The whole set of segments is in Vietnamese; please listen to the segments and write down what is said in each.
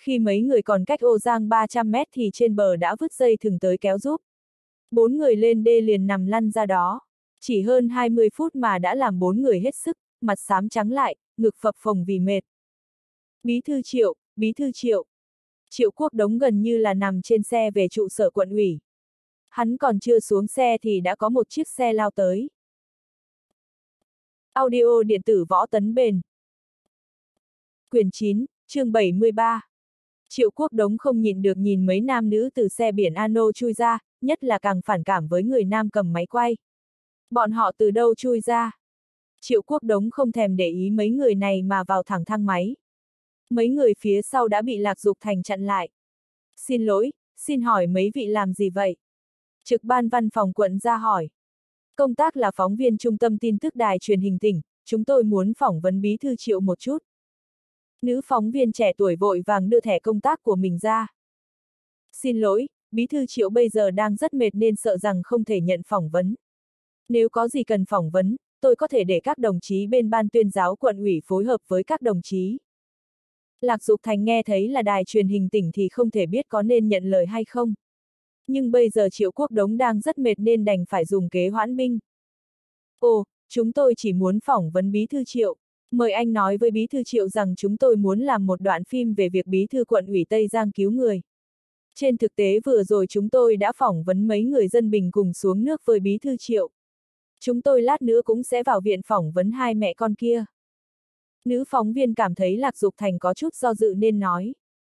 Khi mấy người còn cách Ô Giang 300 mét thì trên bờ đã vứt dây thừng tới kéo giúp. 4 người lên đê liền nằm lăn ra đó. Chỉ hơn 20 phút mà đã làm 4 người hết sức, mặt xám trắng lại, ngực phập phồng vì mệt. Bí thư Triệu, Bí thư Triệu. Triệu Quốc Đống gần như là nằm trên xe về trụ sở quận ủy. Hắn còn chưa xuống xe thì đã có một chiếc xe lao tới. Audio điện tử Võ Tấn Bền. Quyển 9, chương 73. Triệu Quốc Đống không nhịn được nhìn mấy nam nữ từ xe biển Ano chui ra, nhất là càng phản cảm với người nam cầm máy quay. Bọn họ từ đâu chui ra? Triệu Quốc Đống không thèm để ý mấy người này mà vào thẳng thang máy. Mấy người phía sau đã bị Lạc Dục Thành chặn lại. Xin lỗi, xin hỏi mấy vị làm gì vậy? Trực ban văn phòng quận ra hỏi. Công tác là phóng viên trung tâm tin tức đài truyền hình tỉnh, chúng tôi muốn phỏng vấn bí thư Triệu một chút. Nữ phóng viên trẻ tuổi vội vàng đưa thẻ công tác của mình ra. Xin lỗi, bí thư Triệu bây giờ đang rất mệt nên sợ rằng không thể nhận phỏng vấn. Nếu có gì cần phỏng vấn, tôi có thể để các đồng chí bên ban tuyên giáo quận ủy phối hợp với các đồng chí. Lạc Dục Thành nghe thấy là đài truyền hình tỉnh thì không thể biết có nên nhận lời hay không. Nhưng bây giờ Triệu Quốc Đống đang rất mệt nên đành phải dùng kế hoãn binh. Ồ, chúng tôi chỉ muốn phỏng vấn bí thư Triệu. Mời anh nói với bí thư Triệu rằng chúng tôi muốn làm một đoạn phim về việc bí thư quận ủy Tây Giang cứu người. Trên thực tế vừa rồi chúng tôi đã phỏng vấn mấy người dân Bình cùng xuống nước với bí thư Triệu. Chúng tôi lát nữa cũng sẽ vào viện phỏng vấn hai mẹ con kia. Nữ phóng viên cảm thấy Lạc Dục Thành có chút do dự nên nói.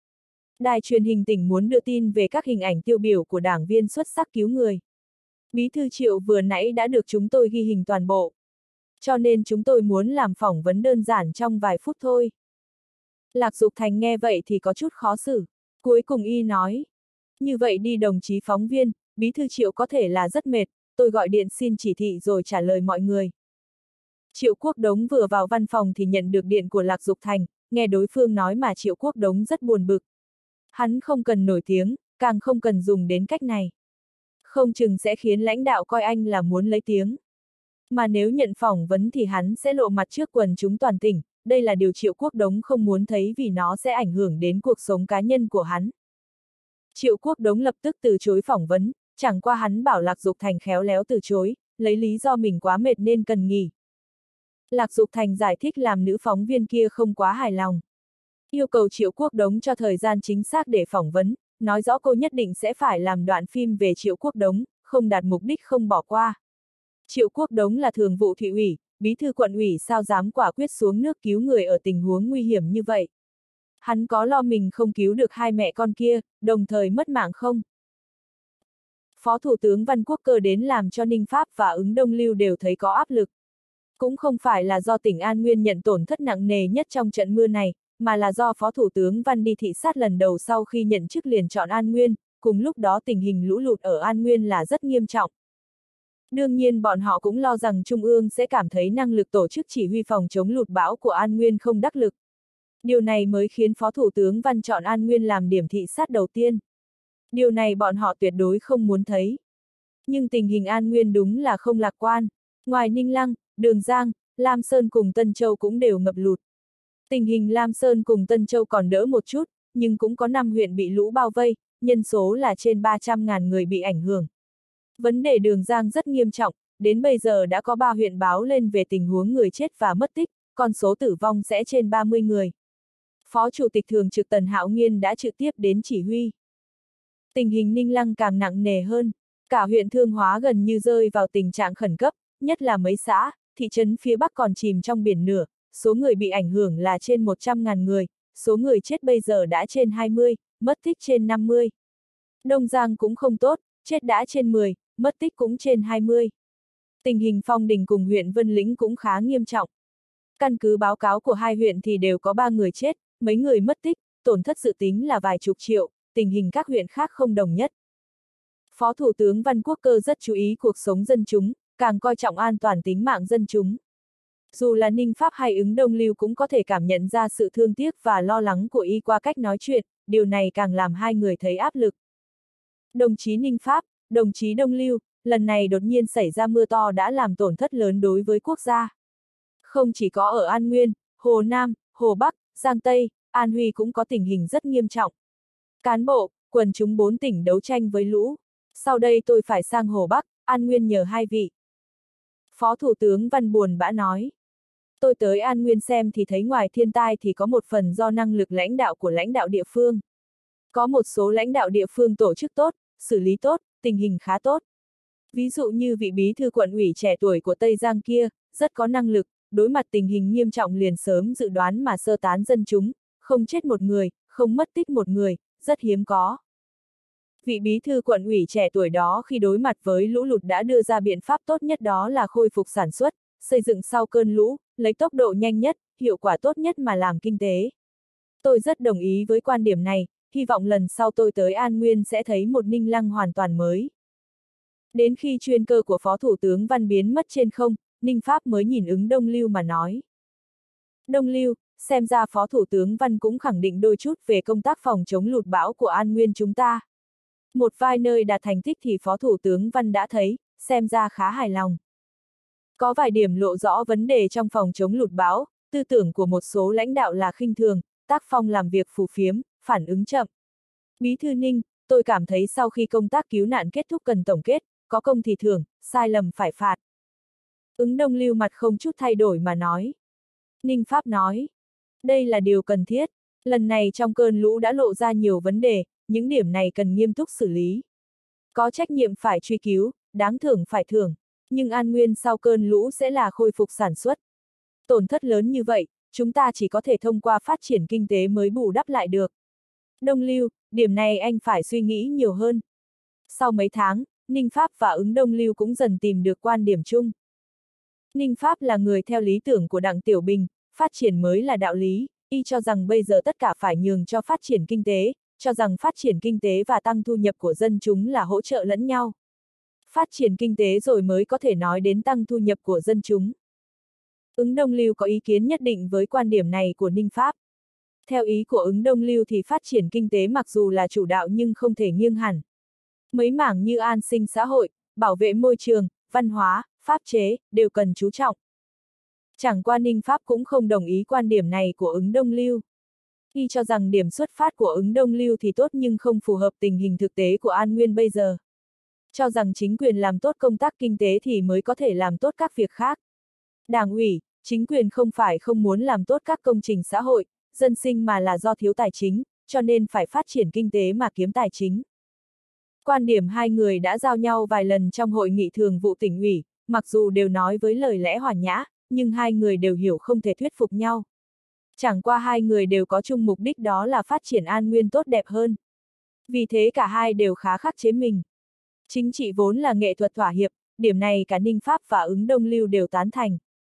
Đài truyền hình tỉnh muốn đưa tin về các hình ảnh tiêu biểu của đảng viên xuất sắc cứu người. Bí thư Triệu vừa nãy đã được chúng tôi ghi hình toàn bộ. Cho nên chúng tôi muốn làm phỏng vấn đơn giản trong vài phút thôi. Lạc Dục Thành nghe vậy thì có chút khó xử. Cuối cùng y nói. Như vậy đi đồng chí phóng viên, bí thư Triệu có thể là rất mệt, tôi gọi điện xin chỉ thị rồi trả lời mọi người. Triệu Quốc Đống vừa vào văn phòng thì nhận được điện của Lạc Dục Thành, nghe đối phương nói mà Triệu Quốc Đống rất buồn bực. Hắn không cần nổi tiếng, càng không cần dùng đến cách này. Không chừng sẽ khiến lãnh đạo coi anh là muốn lấy tiếng. Mà nếu nhận phỏng vấn thì hắn sẽ lộ mặt trước quần chúng toàn tỉnh, đây là điều Triệu Quốc Đống không muốn thấy vì nó sẽ ảnh hưởng đến cuộc sống cá nhân của hắn. Triệu Quốc Đống lập tức từ chối phỏng vấn, chẳng qua hắn bảo Lạc Dục Thành khéo léo từ chối, lấy lý do mình quá mệt nên cần nghỉ. Lạc Dục Thành giải thích làm nữ phóng viên kia không quá hài lòng. Yêu cầu Triệu Quốc Đống cho thời gian chính xác để phỏng vấn, nói rõ cô nhất định sẽ phải làm đoạn phim về Triệu Quốc Đống, không đạt mục đích không bỏ qua. Triệu Quốc Đống là thường vụ thị ủy, bí thư quận ủy sao dám quả quyết xuống nước cứu người ở tình huống nguy hiểm như vậy. Hắn có lo mình không cứu được hai mẹ con kia, đồng thời mất mạng không? Phó Thủ tướng Văn Quốc Cơ đến làm cho Ninh Pháp và Ứng Đông Lưu đều thấy có áp lực. Cũng không phải là do tỉnh An Nguyên nhận tổn thất nặng nề nhất trong trận mưa này, mà là do Phó Thủ tướng Văn đi thị sát lần đầu sau khi nhận chức liền chọn An Nguyên, cùng lúc đó tình hình lũ lụt ở An Nguyên là rất nghiêm trọng. Đương nhiên bọn họ cũng lo rằng Trung ương sẽ cảm thấy năng lực tổ chức chỉ huy phòng chống lụt bão của An Nguyên không đắc lực. Điều này mới khiến Phó Thủ tướng Văn chọn An Nguyên làm điểm thị sát đầu tiên. Điều này bọn họ tuyệt đối không muốn thấy. Nhưng tình hình An Nguyên đúng là không lạc quan. Ngoài Ninh Lăng, Đường Giang, Lam Sơn cùng Tân Châu cũng đều ngập lụt. Tình hình Lam Sơn cùng Tân Châu còn đỡ một chút, nhưng cũng có 5 huyện bị lũ bao vây, nhân số là trên 300.000 người bị ảnh hưởng. Vấn đề Đường Giang rất nghiêm trọng, đến bây giờ đã có 3 huyện báo lên về tình huống người chết và mất tích, con số tử vong sẽ trên 30 người. Phó Chủ tịch Thường trực Tần Hạo Nghiên đã trực tiếp đến chỉ huy. Tình hình Ninh Lăng càng nặng nề hơn, cả huyện Thương Hóa gần như rơi vào tình trạng khẩn cấp, nhất là mấy xã, thị trấn phía Bắc còn chìm trong biển lửa, số người bị ảnh hưởng là trên 100.000 người, số người chết bây giờ đã trên 20, mất tích trên 50. Đông Giang cũng không tốt, chết đã trên 10, mất tích cũng trên 20. Tình hình Phong Đình cùng huyện Vân Lĩnh cũng khá nghiêm trọng. Căn cứ báo cáo của hai huyện thì đều có 3 người chết, mấy người mất tích, tổn thất dự tính là vài chục triệu, tình hình các huyện khác không đồng nhất. Phó Thủ tướng Văn Quốc Cơ rất chú ý cuộc sống dân chúng, càng coi trọng an toàn tính mạng dân chúng. Dù là Ninh Pháp hay Ứng Đông Lưu cũng có thể cảm nhận ra sự thương tiếc và lo lắng của y qua cách nói chuyện, điều này càng làm hai người thấy áp lực. Đồng chí Ninh Pháp, đồng chí Đông Lưu, lần này đột nhiên xảy ra mưa to đã làm tổn thất lớn đối với quốc gia. Không chỉ có ở An Nguyên, Hồ Nam, Hồ Bắc, Giang Tây, An Huy cũng có tình hình rất nghiêm trọng. Cán bộ, quần chúng 4 tỉnh đấu tranh với lũ. Sau đây tôi phải sang Hồ Bắc, An Nguyên nhờ hai vị. Phó Thủ tướng Văn buồn bã nói. Tôi tới An Nguyên xem thì thấy ngoài thiên tai thì có một phần do năng lực lãnh đạo của lãnh đạo địa phương. Có một số lãnh đạo địa phương tổ chức tốt, xử lý tốt, tình hình khá tốt. Ví dụ như vị bí thư quận ủy trẻ tuổi của Tây Giang kia, rất có năng lực, đối mặt tình hình nghiêm trọng liền sớm dự đoán mà sơ tán dân chúng, không chết một người, không mất tích một người, rất hiếm có. Vị bí thư quận ủy trẻ tuổi đó khi đối mặt với lũ lụt đã đưa ra biện pháp tốt nhất, đó là khôi phục sản xuất, xây dựng sau cơn lũ, lấy tốc độ nhanh nhất, hiệu quả tốt nhất mà làm kinh tế. Tôi rất đồng ý với quan điểm này, hy vọng lần sau tôi tới An Nguyên sẽ thấy một Ninh Lăng hoàn toàn mới. Đến khi chuyên cơ của Phó Thủ tướng Văn biến mất trên không, Ninh Pháp mới nhìn ứng Đông Lưu mà nói. Đông Lưu, xem ra Phó Thủ tướng Văn cũng khẳng định đôi chút về công tác phòng chống lụt bão của An Nguyên chúng ta. Một vài nơi đạt thành tích thì Phó Thủ tướng Văn đã thấy, xem ra khá hài lòng. Có vài điểm lộ rõ vấn đề trong phòng chống lụt bão, tư tưởng của một số lãnh đạo là khinh thường, tác phong làm việc phù phiếm, phản ứng chậm. Bí thư Ninh, tôi cảm thấy sau khi công tác cứu nạn kết thúc cần tổng kết, có công thì thưởng, sai lầm phải phạt. Ứng Đông Lưu mặt không chút thay đổi mà nói. Ninh Pháp nói, đây là điều cần thiết, lần này trong cơn lũ đã lộ ra nhiều vấn đề, những điểm này cần nghiêm túc xử lý. Có trách nhiệm phải truy cứu, đáng thưởng phải thưởng, nhưng An Nguyên sau cơn lũ sẽ là khôi phục sản xuất. Tổn thất lớn như vậy, chúng ta chỉ có thể thông qua phát triển kinh tế mới bù đắp lại được. Đông Lưu, điểm này anh phải suy nghĩ nhiều hơn. Sau mấy tháng, Ninh Pháp và ứng Đông Lưu cũng dần tìm được quan điểm chung. Ninh Pháp là người theo lý tưởng của Đặng Tiểu Bình, phát triển mới là đạo lý, y cho rằng bây giờ tất cả phải nhường cho phát triển kinh tế, cho rằng phát triển kinh tế và tăng thu nhập của dân chúng là hỗ trợ lẫn nhau. Phát triển kinh tế rồi mới có thể nói đến tăng thu nhập của dân chúng. Ứng Đông Lưu có ý kiến nhất định với quan điểm này của Ninh Pháp. Theo ý của ứng Đông Lưu thì phát triển kinh tế mặc dù là chủ đạo nhưng không thể nghiêng hẳn. Mấy mảng như an sinh xã hội, bảo vệ môi trường, văn hóa, pháp chế, đều cần chú trọng. Chẳng qua Ninh Pháp cũng không đồng ý quan điểm này của ứng Đông Lưu. Y cho rằng điểm xuất phát của ứng Đông Lưu thì tốt nhưng không phù hợp tình hình thực tế của An Nguyên bây giờ. Cho rằng chính quyền làm tốt công tác kinh tế thì mới có thể làm tốt các việc khác. Đảng ủy, chính quyền không phải không muốn làm tốt các công trình xã hội, dân sinh mà là do thiếu tài chính, cho nên phải phát triển kinh tế mà kiếm tài chính. Quan điểm hai người đã giao nhau vài lần trong hội nghị thường vụ tỉnh ủy, mặc dù đều nói với lời lẽ hòa nhã, nhưng hai người đều hiểu không thể thuyết phục nhau. Chẳng qua hai người đều có chung mục đích, đó là phát triển An Nguyên tốt đẹp hơn. Vì thế cả hai đều khá khắc chế mình. Chính trị vốn là nghệ thuật thỏa hiệp, điểm này cả Ninh Pháp và ứng Đông Lưu đều tán thành.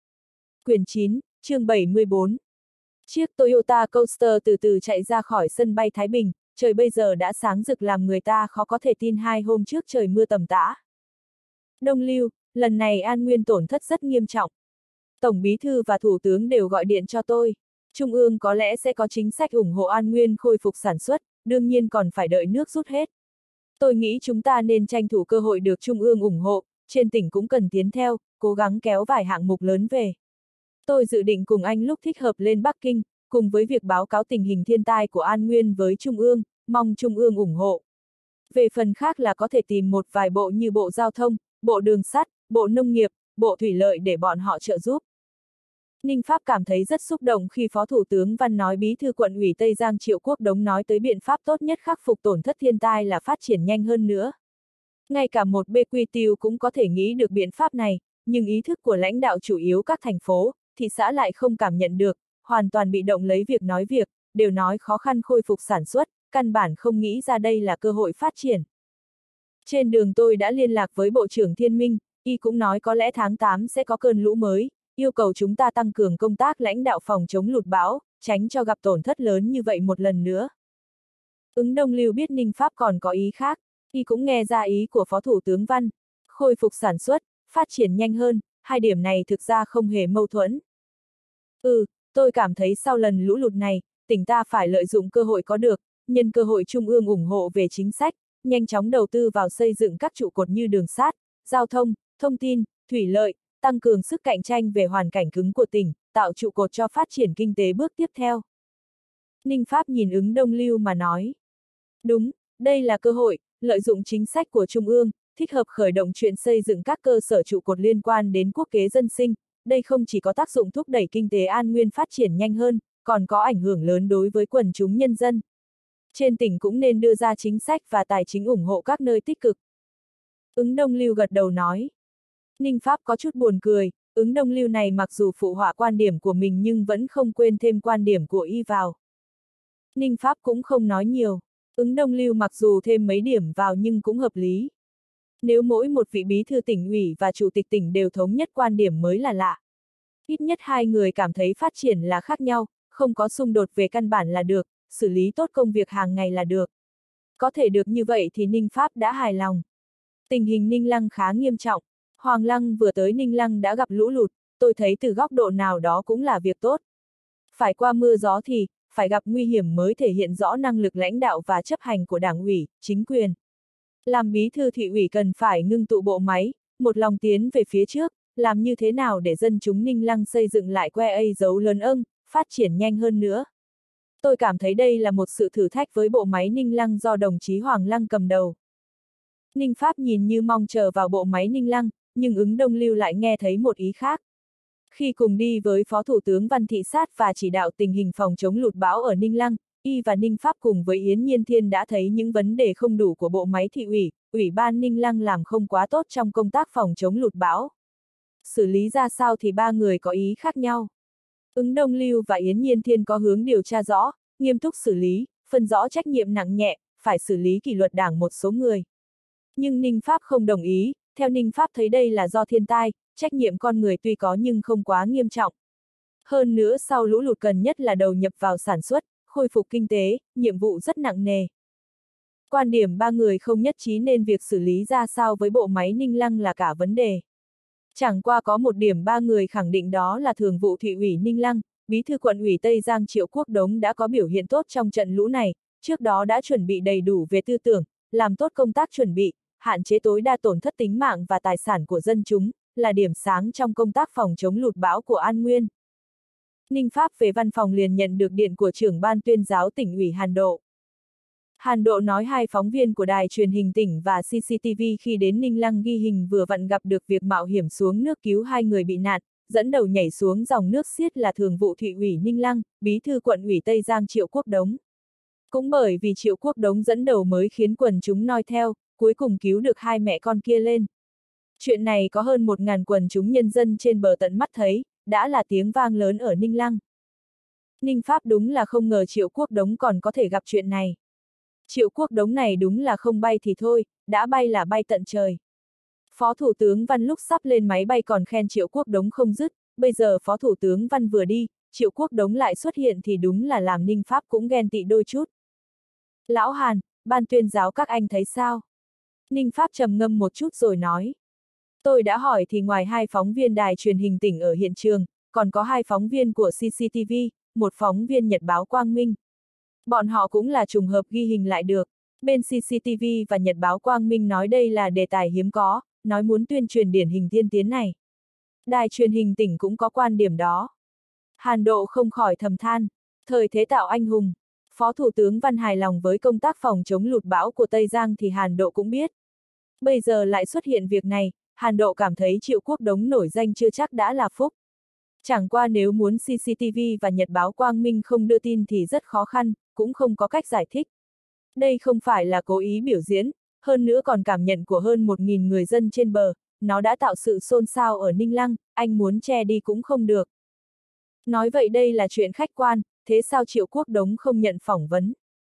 Quyển 9, chương 74. Chiếc Toyota Coaster từ từ chạy ra khỏi sân bay Thái Bình, trời bây giờ đã sáng rực làm người ta khó có thể tin 2 hôm trước trời mưa tầm tã. Đông Lưu, lần này An Nguyên tổn thất rất nghiêm trọng. Tổng Bí thư và Thủ tướng đều gọi điện cho tôi. Trung ương có lẽ sẽ có chính sách ủng hộ An Nguyên khôi phục sản xuất, đương nhiên còn phải đợi nước rút hết. Tôi nghĩ chúng ta nên tranh thủ cơ hội được Trung ương ủng hộ, trên tỉnh cũng cần tiến theo, cố gắng kéo vài hạng mục lớn về. Tôi dự định cùng anh lúc thích hợp lên Bắc Kinh, cùng với việc báo cáo tình hình thiên tai của An Nguyên với Trung ương, mong Trung ương ủng hộ. Về phần khác là có thể tìm một vài bộ như Bộ Giao thông, Bộ Đường sắt, Bộ Nông nghiệp, Bộ Thủy lợi để bọn họ trợ giúp. Ninh Pháp cảm thấy rất xúc động khi Phó Thủ tướng Văn nói Bí thư quận ủy Tây Giang Triệu Quốc Đống nói tới biện pháp tốt nhất khắc phục tổn thất thiên tai là phát triển nhanh hơn nữa. Ngay cả một BQ cũng có thể nghĩ được biện pháp này, nhưng ý thức của lãnh đạo chủ yếu các thành phố, thị xã lại không cảm nhận được, hoàn toàn bị động lấy việc nói việc, đều nói khó khăn khôi phục sản xuất, căn bản không nghĩ ra đây là cơ hội phát triển. Trên đường tôi đã liên lạc với Bộ trưởng Thiên Minh, y cũng nói có lẽ tháng 8 sẽ có cơn lũ mới, yêu cầu chúng ta tăng cường công tác lãnh đạo phòng chống lụt bão, tránh cho gặp tổn thất lớn như vậy một lần nữa. Ứng Đông Lưu biết Ninh Pháp còn có ý khác, y cũng nghe ra ý của Phó Thủ tướng Văn, khôi phục sản xuất, phát triển nhanh hơn, hai điểm này thực ra không hề mâu thuẫn. Tôi cảm thấy sau lần lũ lụt này, tỉnh ta phải lợi dụng cơ hội có được, nhân cơ hội Trung ương ủng hộ về chính sách, nhanh chóng đầu tư vào xây dựng các trụ cột như đường sắt, giao thông, thông tin, thủy lợi, tăng cường sức cạnh tranh về hoàn cảnh cứng của tỉnh, tạo trụ cột cho phát triển kinh tế bước tiếp theo. Ninh Pháp nhìn Ứng Đông Lưu mà nói. Đúng, đây là cơ hội, lợi dụng chính sách của Trung ương, thích hợp khởi động chuyện xây dựng các cơ sở trụ cột liên quan đến quốc kế dân sinh, đây không chỉ có tác dụng thúc đẩy kinh tế An Nguyên phát triển nhanh hơn, còn có ảnh hưởng lớn đối với quần chúng nhân dân. Trên tỉnh cũng nên đưa ra chính sách và tài chính ủng hộ các nơi tích cực. Ứng Đông Lưu gật đầu nói. Ninh Pháp có chút buồn cười, Ứng Đông Lưu này mặc dù phụ họa quan điểm của mình nhưng vẫn không quên thêm quan điểm của y vào. Ninh Pháp cũng không nói nhiều, Ứng Đông Lưu mặc dù thêm mấy điểm vào nhưng cũng hợp lý. Nếu mỗi một vị bí thư tỉnh ủy và chủ tịch tỉnh đều thống nhất quan điểm mới là lạ. Ít nhất hai người cảm thấy phát triển là khác nhau, không có xung đột về căn bản là được, xử lý tốt công việc hàng ngày là được. Có thể được như vậy thì Ninh Pháp đã hài lòng. Tình hình Ninh Lăng khá nghiêm trọng. Hoàng Lăng vừa tới Ninh Lăng đã gặp lũ lụt, tôi thấy từ góc độ nào đó cũng là việc tốt. Phải qua mưa gió thì, phải gặp nguy hiểm mới thể hiện rõ năng lực lãnh đạo và chấp hành của đảng ủy, chính quyền. Làm bí thư thị ủy cần phải ngưng tụ bộ máy, một lòng tiến về phía trước, làm như thế nào để dân chúng Ninh Lăng xây dựng lại que dấu lớn phát triển nhanh hơn nữa. Tôi cảm thấy đây là một sự thử thách với bộ máy Ninh Lăng do đồng chí Hoàng Lăng cầm đầu. Ninh Pháp nhìn như mong chờ vào bộ máy Ninh Lăng, nhưng Ứng Đông Lưu lại nghe thấy một ý khác. Khi cùng đi với Phó Thủ tướng Văn thị sát và chỉ đạo tình hình phòng chống lụt bão ở Ninh Lăng, y và Ninh Pháp cùng với Yến Nhiên Thiên đã thấy những vấn đề không đủ của bộ máy thị ủy, ủy ban Ninh Lăng làm không quá tốt trong công tác phòng chống lụt bão. Xử lý ra sao thì ba người có ý khác nhau. Ứng Đông Lưu và Yến Nhiên Thiên có hướng điều tra rõ, nghiêm túc xử lý, phân rõ trách nhiệm nặng nhẹ, phải xử lý kỷ luật đảng một số người. Nhưng Ninh Pháp không đồng ý, theo Ninh Pháp thấy đây là do thiên tai, trách nhiệm con người tuy có nhưng không quá nghiêm trọng. Hơn nữa sau lũ lụt cần nhất là đầu nhập vào sản xuất, khôi phục kinh tế, nhiệm vụ rất nặng nề. Quan điểm ba người không nhất trí nên việc xử lý ra sao với bộ máy Ninh Lăng là cả vấn đề. Chẳng qua có một điểm ba người khẳng định đó là thường vụ thị ủy Ninh Lăng, bí thư quận ủy Tây Giang Triệu Quốc Đống đã có biểu hiện tốt trong trận lũ này, trước đó đã chuẩn bị đầy đủ về tư tưởng, làm tốt công tác chuẩn bị, hạn chế tối đa tổn thất tính mạng và tài sản của dân chúng, là điểm sáng trong công tác phòng chống lụt bão của An Nguyên. Ninh Pháp về văn phòng liền nhận được điện của trưởng ban tuyên giáo tỉnh ủy Hàn Độ. Hàn Độ nói hai phóng viên của đài truyền hình tỉnh và CCTV khi đến Ninh Lăng ghi hình vừa vặn gặp được việc mạo hiểm xuống nước cứu hai người bị nạn, dẫn đầu nhảy xuống dòng nước xiết là thường vụ thị ủy Ninh Lăng, bí thư quận ủy Tây Giang Triệu Quốc Đống. Cũng bởi vì Triệu Quốc Đống dẫn đầu mới khiến quần chúng noi theo, cuối cùng cứu được hai mẹ con kia lên. Chuyện này có hơn 1.000 quần chúng nhân dân trên bờ tận mắt thấy, đã là tiếng vang lớn ở Ninh Lăng. Ninh Pháp đúng là không ngờ Triệu Quốc Đống còn có thể gặp chuyện này. Triệu Quốc Đống này đúng là không bay thì thôi, đã bay là bay tận trời. Phó Thủ tướng Văn lúc sắp lên máy bay còn khen Triệu Quốc Đống không dứt, bây giờ Phó Thủ tướng Văn vừa đi, Triệu Quốc Đống lại xuất hiện thì đúng là làm Ninh Pháp cũng ghen tị đôi chút. Lão Hàn, ban tuyên giáo các anh thấy sao? Ninh Pháp trầm ngâm một chút rồi nói. Tôi đã hỏi thì ngoài hai phóng viên đài truyền hình tỉnh ở hiện trường, còn có hai phóng viên của CCTV, một phóng viên Nhật báo Quang Minh. Bọn họ cũng là trùng hợp ghi hình lại được. Bên CCTV và Nhật báo Quang Minh nói đây là đề tài hiếm có, nói muốn tuyên truyền điển hình tiên tiến này. Đài truyền hình tỉnh cũng có quan điểm đó. Hàn Độ không khỏi thầm than, thời thế tạo anh hùng. Phó Thủ tướng Văn hài lòng với công tác phòng chống lụt bão của Tây Giang thì Hàn Độ cũng biết. Bây giờ lại xuất hiện việc này, Hàn Độ cảm thấy Triệu Quốc Đống nổi danh chưa chắc đã là phúc. Chẳng qua nếu muốn CCTV và Nhật báo Quang Minh không đưa tin thì rất khó khăn, cũng không có cách giải thích. Đây không phải là cố ý biểu diễn, hơn nữa còn cảm nhận của hơn 1.000 người dân trên bờ, nó đã tạo sự xôn xao ở Ninh Lăng, anh muốn che đi cũng không được. Nói vậy đây là chuyện khách quan, thế sao Triệu Quốc Đống không nhận phỏng vấn?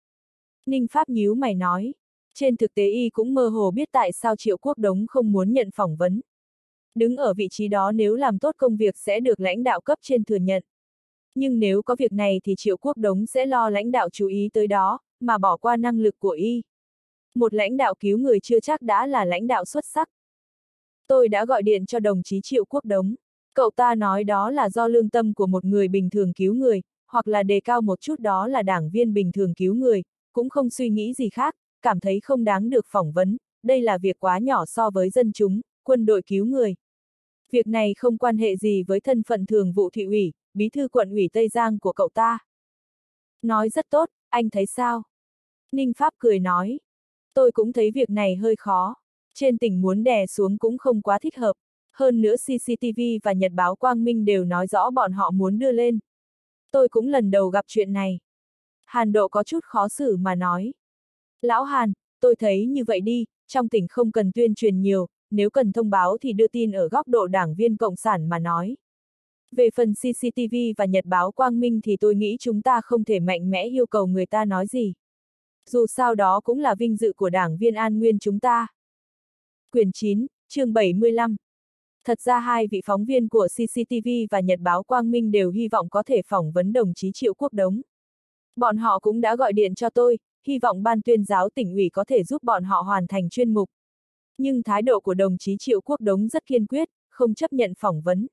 Ninh Pháp nhíu mày nói. Trên thực tế y cũng mơ hồ biết tại sao Triệu Quốc Đống không muốn nhận phỏng vấn. Đứng ở vị trí đó nếu làm tốt công việc sẽ được lãnh đạo cấp trên thừa nhận. Nhưng nếu có việc này thì Triệu Quốc Đống sẽ lo lãnh đạo chú ý tới đó, mà bỏ qua năng lực của y. Một lãnh đạo cứu người chưa chắc đã là lãnh đạo xuất sắc. Tôi đã gọi điện cho đồng chí Triệu Quốc Đống. Cậu ta nói đó là do lương tâm của một người bình thường cứu người, hoặc là đề cao một chút đó là đảng viên bình thường cứu người, cũng không suy nghĩ gì khác, cảm thấy không đáng được phỏng vấn, đây là việc quá nhỏ so với dân chúng, quân đội cứu người. Việc này không quan hệ gì với thân phận thường vụ thị ủy, bí thư quận ủy Tây Giang của cậu ta. Nói rất tốt, anh thấy sao? Ninh Pháp cười nói. Tôi cũng thấy việc này hơi khó. Trên tỉnh muốn đè xuống cũng không quá thích hợp. Hơn nữa CCTV và Nhật báo Quang Minh đều nói rõ bọn họ muốn đưa lên. Tôi cũng lần đầu gặp chuyện này. Hàn Độ có chút khó xử mà nói. Lão Hàn, tôi thấy như vậy đi, trong tỉnh không cần tuyên truyền nhiều, nếu cần thông báo thì đưa tin ở góc độ đảng viên Cộng sản mà nói. Về phần CCTV và Nhật báo Quang Minh thì tôi nghĩ chúng ta không thể mạnh mẽ yêu cầu người ta nói gì. Dù sao đó cũng là vinh dự của đảng viên An Nguyên chúng ta. Quyển 9, chương 75. Thật ra hai vị phóng viên của CCTV và Nhật báo Quang Minh đều hy vọng có thể phỏng vấn đồng chí Triệu Quốc Đống. Bọn họ cũng đã gọi điện cho tôi, hy vọng ban tuyên giáo tỉnh ủy có thể giúp bọn họ hoàn thành chuyên mục. Nhưng thái độ của đồng chí Triệu Quốc Đống rất kiên quyết, không chấp nhận phỏng vấn.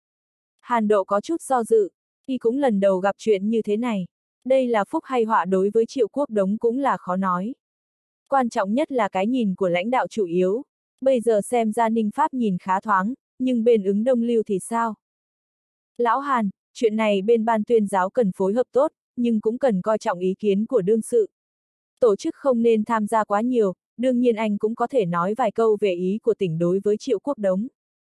Hàn Độ có chút do dự, y cũng lần đầu gặp chuyện như thế này. Đây là phúc hay họa đối với Triệu Quốc Đống cũng là khó nói. Quan trọng nhất là cái nhìn của lãnh đạo chủ yếu. Bây giờ xem ra Ninh Pháp nhìn khá thoáng, nhưng bên ứng Đông Lưu thì sao? Lão Hàn, chuyện này bên ban tuyên giáo cần phối hợp tốt, nhưng cũng cần coi trọng ý kiến của đương sự. Tổ chức không nên tham gia quá nhiều, đương nhiên anh cũng có thể nói vài câu về ý của tỉnh đối với Triệu Quốc Đống.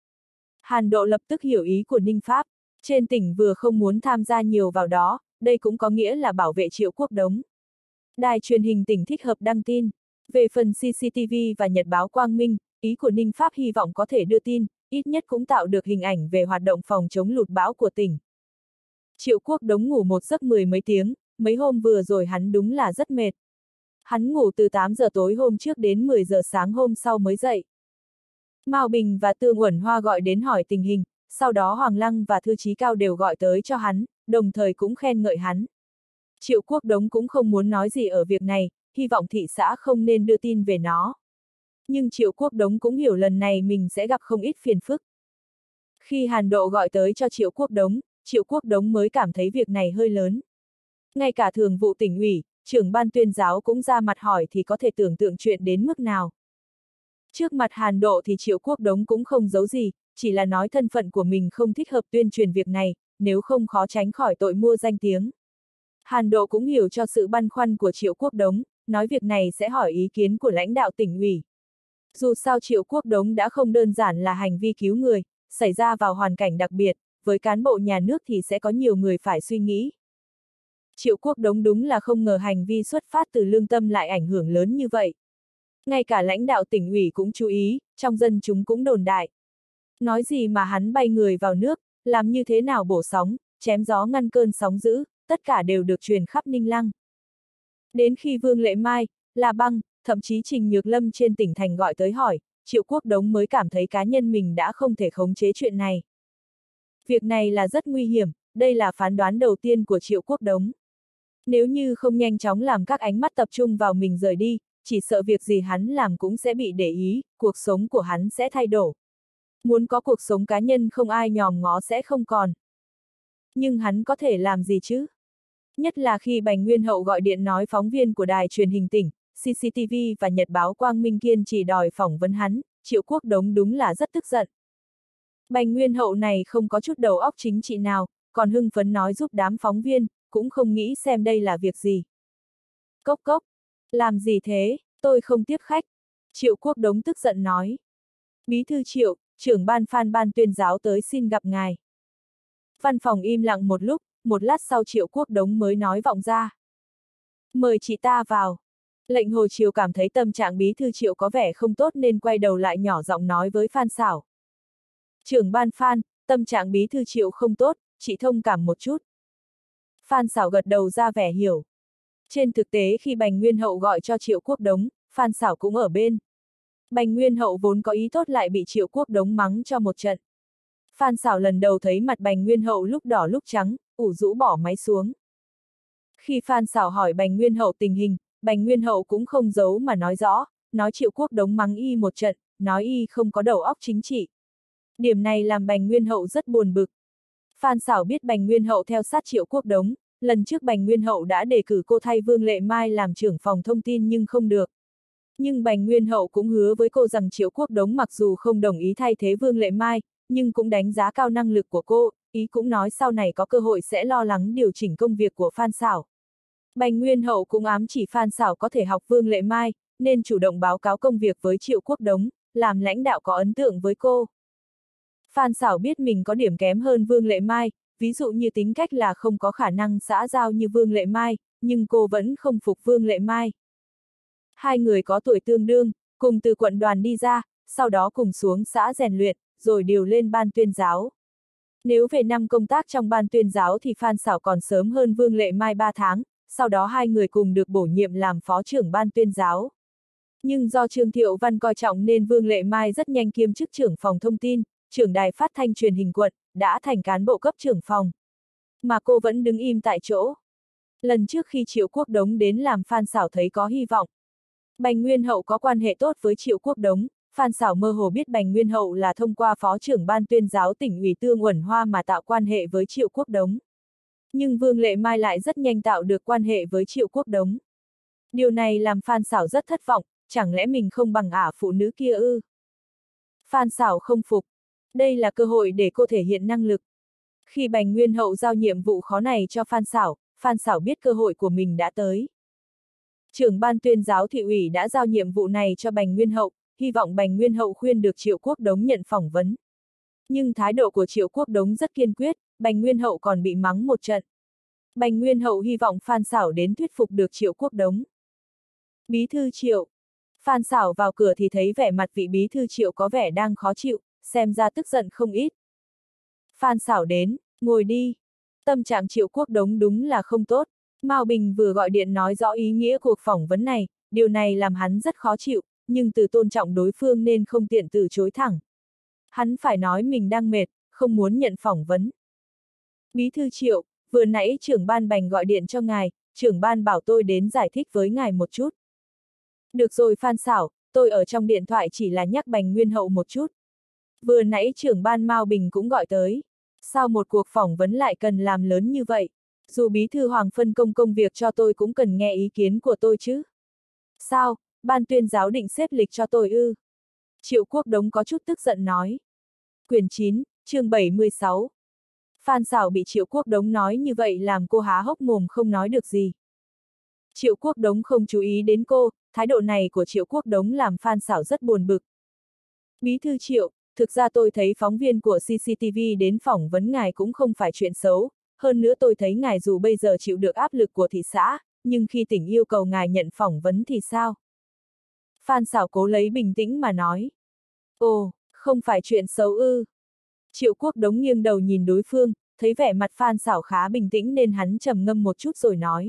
Hàn Độ lập tức hiểu ý của Ninh Pháp, trên tỉnh vừa không muốn tham gia nhiều vào đó, đây cũng có nghĩa là bảo vệ Triệu Quốc Đống. Đài truyền hình tỉnh thích hợp đăng tin. Về phần CCTV và Nhật báo Quang Minh, ý của Ninh Pháp hy vọng có thể đưa tin, ít nhất cũng tạo được hình ảnh về hoạt động phòng chống lụt bão của tỉnh. Triệu Quốc Đống ngủ một giấc 10 mấy tiếng, mấy hôm vừa rồi hắn đúng là rất mệt. Hắn ngủ từ 8 giờ tối hôm trước đến 10 giờ sáng hôm sau mới dậy. Mao Bình và Tương Uẩn Hoa gọi đến hỏi tình hình, sau đó Hoàng Lăng và Thư Chí Cao đều gọi tới cho hắn, đồng thời cũng khen ngợi hắn. Triệu Quốc Đống cũng không muốn nói gì ở việc này, hy vọng thị xã không nên đưa tin về nó. Nhưng Triệu Quốc Đống cũng hiểu lần này mình sẽ gặp không ít phiền phức. Khi Hàn Độ gọi tới cho Triệu Quốc Đống mới cảm thấy việc này hơi lớn. Ngay cả thường vụ tỉnh ủy, trưởng ban tuyên giáo cũng ra mặt hỏi thì có thể tưởng tượng chuyện đến mức nào. Trước mặt Hàn Độ thì Triệu Quốc Đống cũng không giấu gì, chỉ là nói thân phận của mình không thích hợp tuyên truyền việc này, nếu không khó tránh khỏi tội mua danh tiếng. Hàn Độ cũng hiểu cho sự băn khoăn của Triệu Quốc Đống, nói việc này sẽ hỏi ý kiến của lãnh đạo tỉnh ủy. Dù sao Triệu Quốc Đống đã không đơn giản là hành vi cứu người, xảy ra vào hoàn cảnh đặc biệt, với cán bộ nhà nước thì sẽ có nhiều người phải suy nghĩ. Triệu Quốc Đống đúng là không ngờ hành vi xuất phát từ lương tâm lại ảnh hưởng lớn như vậy. Ngay cả lãnh đạo tỉnh ủy cũng chú ý, trong dân chúng cũng đồn đại. Nói gì mà hắn bay người vào nước, làm như thế nào bổ sóng, chém gió ngăn cơn sóng dữ, tất cả đều được truyền khắp Ninh Lăng. Đến khi Vương Lệ Mai, La Băng, thậm chí Trình Nhược Lâm trên tỉnh thành gọi tới hỏi, Triệu Quốc Đống mới cảm thấy cá nhân mình đã không thể khống chế chuyện này. Việc này là rất nguy hiểm, đây là phán đoán đầu tiên của Triệu Quốc Đống. Nếu như không nhanh chóng làm các ánh mắt tập trung vào mình rời đi, chỉ sợ việc gì hắn làm cũng sẽ bị để ý, cuộc sống của hắn sẽ thay đổi. Muốn có cuộc sống cá nhân không ai nhòm ngó sẽ không còn. Nhưng hắn có thể làm gì chứ? Nhất là khi Bành Nguyên Hậu gọi điện nói phóng viên của đài truyền hình tỉnh, CCTV và Nhật báo Quang Minh kiên trì đòi phỏng vấn hắn, Triệu Quốc Đống đúng là rất tức giận. Bành Nguyên Hậu này không có chút đầu óc chính trị nào, còn hưng phấn nói giúp đám phóng viên, cũng không nghĩ xem đây là việc gì. Cốc cốc, làm gì thế, tôi không tiếp khách. Triệu Quốc Đống tức giận nói. Bí thư Triệu, trưởng ban Phan ban tuyên giáo tới xin gặp ngài. Văn phòng im lặng một lúc, một lát sau Triệu Quốc Đống mới nói vọng ra. Mời chị ta vào. Lệnh Hồ Triều cảm thấy tâm trạng bí thư Triệu có vẻ không tốt nên quay đầu lại nhỏ giọng nói với Phan Xảo. Trưởng ban Phan, tâm trạng bí thư Triệu không tốt, chị thông cảm một chút. Phan Xảo gật đầu ra vẻ hiểu. Trên thực tế khi Bành Nguyên Hậu gọi cho Triệu Quốc Đống, Phan Xảo cũng ở bên. Bành Nguyên Hậu vốn có ý tốt lại bị Triệu Quốc Đống mắng cho một trận. Phan Xảo lần đầu thấy mặt Bành Nguyên Hậu lúc đỏ lúc trắng, ủ rũ bỏ máy xuống. Khi Phan Xảo hỏi Bành Nguyên Hậu tình hình, Bành Nguyên Hậu cũng không giấu mà nói rõ, nói Triệu Quốc Đống mắng y một trận, nói y không có đầu óc chính trị. Điểm này làm Bành Nguyên Hậu rất buồn bực. Phan Xảo biết Bành Nguyên Hậu theo sát Triệu Quốc Đống, lần trước Bành Nguyên Hậu đã đề cử cô thay Vương Lệ Mai làm trưởng phòng thông tin nhưng không được. Nhưng Bành Nguyên Hậu cũng hứa với cô rằng Triệu Quốc Đống mặc dù không đồng ý thay thế Vương Lệ Mai, nhưng cũng đánh giá cao năng lực của cô, ý cũng nói sau này có cơ hội sẽ lo lắng điều chỉnh công việc của Phan Xảo. Bành Nguyên Hậu cũng ám chỉ Phan Xảo có thể học Vương Lệ Mai, nên chủ động báo cáo công việc với Triệu Quốc Đống, làm lãnh đạo có ấn tượng với cô. Phan Xảo biết mình có điểm kém hơn Vương Lệ Mai, ví dụ như tính cách là không có khả năng xã giao như Vương Lệ Mai, nhưng cô vẫn không phục Vương Lệ Mai. Hai người có tuổi tương đương, cùng từ quận đoàn đi ra, sau đó cùng xuống xã rèn luyện, rồi điều lên ban tuyên giáo. Nếu về năm công tác trong ban tuyên giáo thì Phan Xảo còn sớm hơn Vương Lệ Mai 3 tháng, sau đó hai người cùng được bổ nhiệm làm phó trưởng ban tuyên giáo. Nhưng do Trương Thiệu Văn coi trọng nên Vương Lệ Mai rất nhanh kiêm chức trưởng phòng thông tin, trưởng đài phát thanh truyền hình quận, đã thành cán bộ cấp trưởng phòng. Mà cô vẫn đứng im tại chỗ. Lần trước khi Triệu Quốc Đống đến làm Phan Xảo thấy có hy vọng. Bành Nguyên Hậu có quan hệ tốt với Triệu Quốc Đống, Phan Xảo mơ hồ biết Bành Nguyên Hậu là thông qua phó trưởng ban tuyên giáo tỉnh ủy Tương Uẩn Hoa mà tạo quan hệ với Triệu Quốc Đống. Nhưng Vương Lệ Mai lại rất nhanh tạo được quan hệ với Triệu Quốc Đống. Điều này làm Phan Xảo rất thất vọng, chẳng lẽ mình không bằng ả phụ nữ kia ư? Phan Xảo không phục. Đây là cơ hội để cô thể hiện năng lực. Khi Bành Nguyên Hậu giao nhiệm vụ khó này cho Phan Xảo biết cơ hội của mình đã tới. Trưởng ban tuyên giáo thị ủy đã giao nhiệm vụ này cho Bành Nguyên Hậu, hy vọng Bành Nguyên Hậu khuyên được Triệu Quốc Đống nhận phỏng vấn. Nhưng thái độ của Triệu Quốc Đống rất kiên quyết, Bành Nguyên Hậu còn bị mắng một trận. Bành Nguyên Hậu hy vọng Phan Xảo đến thuyết phục được Triệu Quốc Đống. Bí thư Triệu. Phan Xảo vào cửa thì thấy vẻ mặt vị bí thư Triệu có vẻ đang khó chịu, xem ra tức giận không ít. Phan Xảo đến, ngồi đi. Tâm trạng Triệu Quốc Đống đúng là không tốt. Mao Bình vừa gọi điện nói rõ ý nghĩa cuộc phỏng vấn này, điều này làm hắn rất khó chịu, nhưng từ tôn trọng đối phương nên không tiện từ chối thẳng. Hắn phải nói mình đang mệt, không muốn nhận phỏng vấn. Bí thư Triệu, vừa nãy trưởng ban Bành gọi điện cho ngài, trưởng ban bảo tôi đến giải thích với ngài một chút. Được rồi Phan Xảo, tôi ở trong điện thoại chỉ là nhắc Bành Nguyên Hậu một chút. Vừa nãy trưởng ban Mao Bình cũng gọi tới. Sao một cuộc phỏng vấn lại cần làm lớn như vậy? Dù bí thư Hoàng phân công công việc cho tôi cũng cần nghe ý kiến của tôi chứ. Sao, ban tuyên giáo định xếp lịch cho tôi ư? Triệu Quốc Đống có chút tức giận nói. Quyển 9, chương 76. Phan Xảo bị Triệu Quốc Đống nói như vậy làm cô há hốc mồm không nói được gì. Triệu Quốc Đống không chú ý đến cô, thái độ này của Triệu Quốc Đống làm Phan Xảo rất buồn bực. Bí thư Triệu, thực ra tôi thấy phóng viên của CCTV đến phỏng vấn ngài cũng không phải chuyện xấu, hơn nữa tôi thấy ngài dù bây giờ chịu được áp lực của thị xã, nhưng khi tỉnh yêu cầu ngài nhận phỏng vấn thì sao? Phan Xảo cố lấy bình tĩnh mà nói. Ồ, không phải chuyện xấu ư. Triệu Quốc Đống nghiêng đầu nhìn đối phương, thấy vẻ mặt Phan Xảo khá bình tĩnh nên hắn trầm ngâm một chút rồi nói.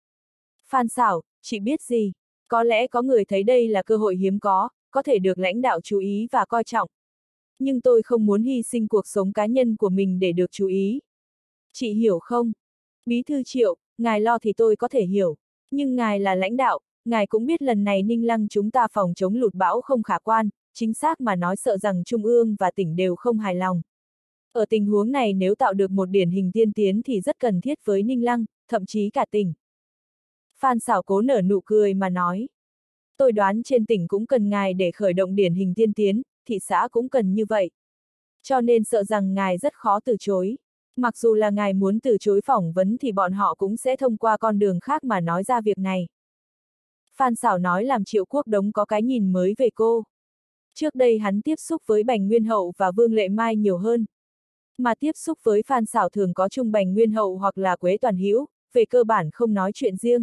Phan Xảo, chị biết gì? Có lẽ có người thấy đây là cơ hội hiếm có thể được lãnh đạo chú ý và coi trọng. Nhưng tôi không muốn hy sinh cuộc sống cá nhân của mình để được chú ý. Chị hiểu không? Bí thư Triệu, ngài lo thì tôi có thể hiểu. Nhưng ngài là lãnh đạo, ngài cũng biết lần này Ninh Lăng chúng ta phòng chống lụt bão không khả quan, chính xác mà nói sợ rằng Trung ương và tỉnh đều không hài lòng. Ở tình huống này nếu tạo được một điển hình tiên tiến thì rất cần thiết với Ninh Lăng, thậm chí cả tỉnh. Phan Xảo cố nở nụ cười mà nói. Tôi đoán trên tỉnh cũng cần ngài để khởi động điển hình tiên tiến, thị xã cũng cần như vậy. Cho nên sợ rằng ngài rất khó từ chối. Mặc dù là ngài muốn từ chối phỏng vấn thì bọn họ cũng sẽ thông qua con đường khác mà nói ra việc này. Phan Xảo nói làm Triệu Quốc Đống có cái nhìn mới về cô. Trước đây hắn tiếp xúc với Bành Nguyên Hậu và Vương Lệ Mai nhiều hơn. Mà tiếp xúc với Phan Xảo thường có chung Bành Nguyên Hậu hoặc là Quế Toàn Hữu, về cơ bản không nói chuyện riêng.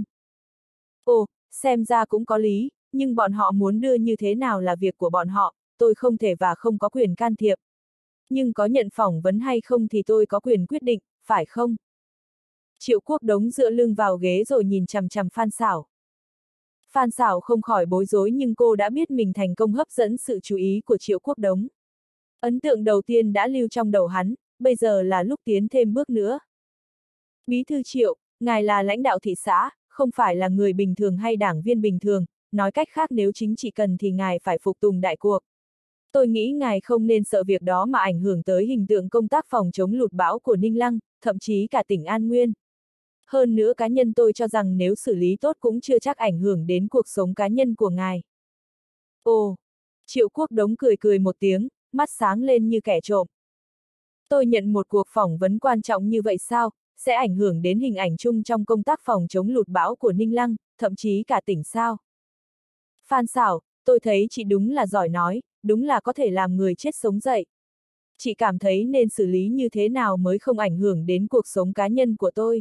Ồ, xem ra cũng có lý, nhưng bọn họ muốn đưa như thế nào là việc của bọn họ, tôi không thể và không có quyền can thiệp. Nhưng có nhận phỏng vấn hay không thì tôi có quyền quyết định, phải không? Triệu Quốc Đống dựa lưng vào ghế rồi nhìn chằm chằm Phan Xảo. Phan Xảo không khỏi bối rối nhưng cô đã biết mình thành công hấp dẫn sự chú ý của Triệu Quốc Đống. Ấn tượng đầu tiên đã lưu trong đầu hắn, bây giờ là lúc tiến thêm bước nữa. Bí thư Triệu, ngài là lãnh đạo thị xã, không phải là người bình thường hay đảng viên bình thường, nói cách khác nếu chính trị cần thì ngài phải phục tùng đại cuộc. Tôi nghĩ ngài không nên sợ việc đó mà ảnh hưởng tới hình tượng công tác phòng chống lụt bão của Ninh Lăng, thậm chí cả tỉnh An Nguyên. Hơn nữa cá nhân tôi cho rằng nếu xử lý tốt cũng chưa chắc ảnh hưởng đến cuộc sống cá nhân của ngài. Ồ! Triệu Quốc Đống cười cười một tiếng, mắt sáng lên như kẻ trộm. Tôi nhận một cuộc phỏng vấn quan trọng như vậy sao, sẽ ảnh hưởng đến hình ảnh chung trong công tác phòng chống lụt bão của Ninh Lăng, thậm chí cả tỉnh sao. Phan Xảo, tôi thấy chị đúng là giỏi nói, đúng là có thể làm người chết sống dậy. Chị cảm thấy nên xử lý như thế nào mới không ảnh hưởng đến cuộc sống cá nhân của tôi.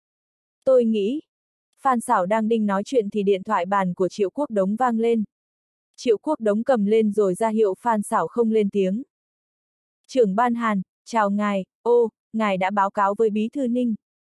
Tôi nghĩ, Phan Xảo đang định nói chuyện thì điện thoại bàn của Triệu Quốc Đống vang lên. Triệu Quốc Đống cầm lên rồi ra hiệu Phan Xảo không lên tiếng. Trưởng ban Hàn, chào ngài, ngài đã báo cáo với Bí thư Ninh.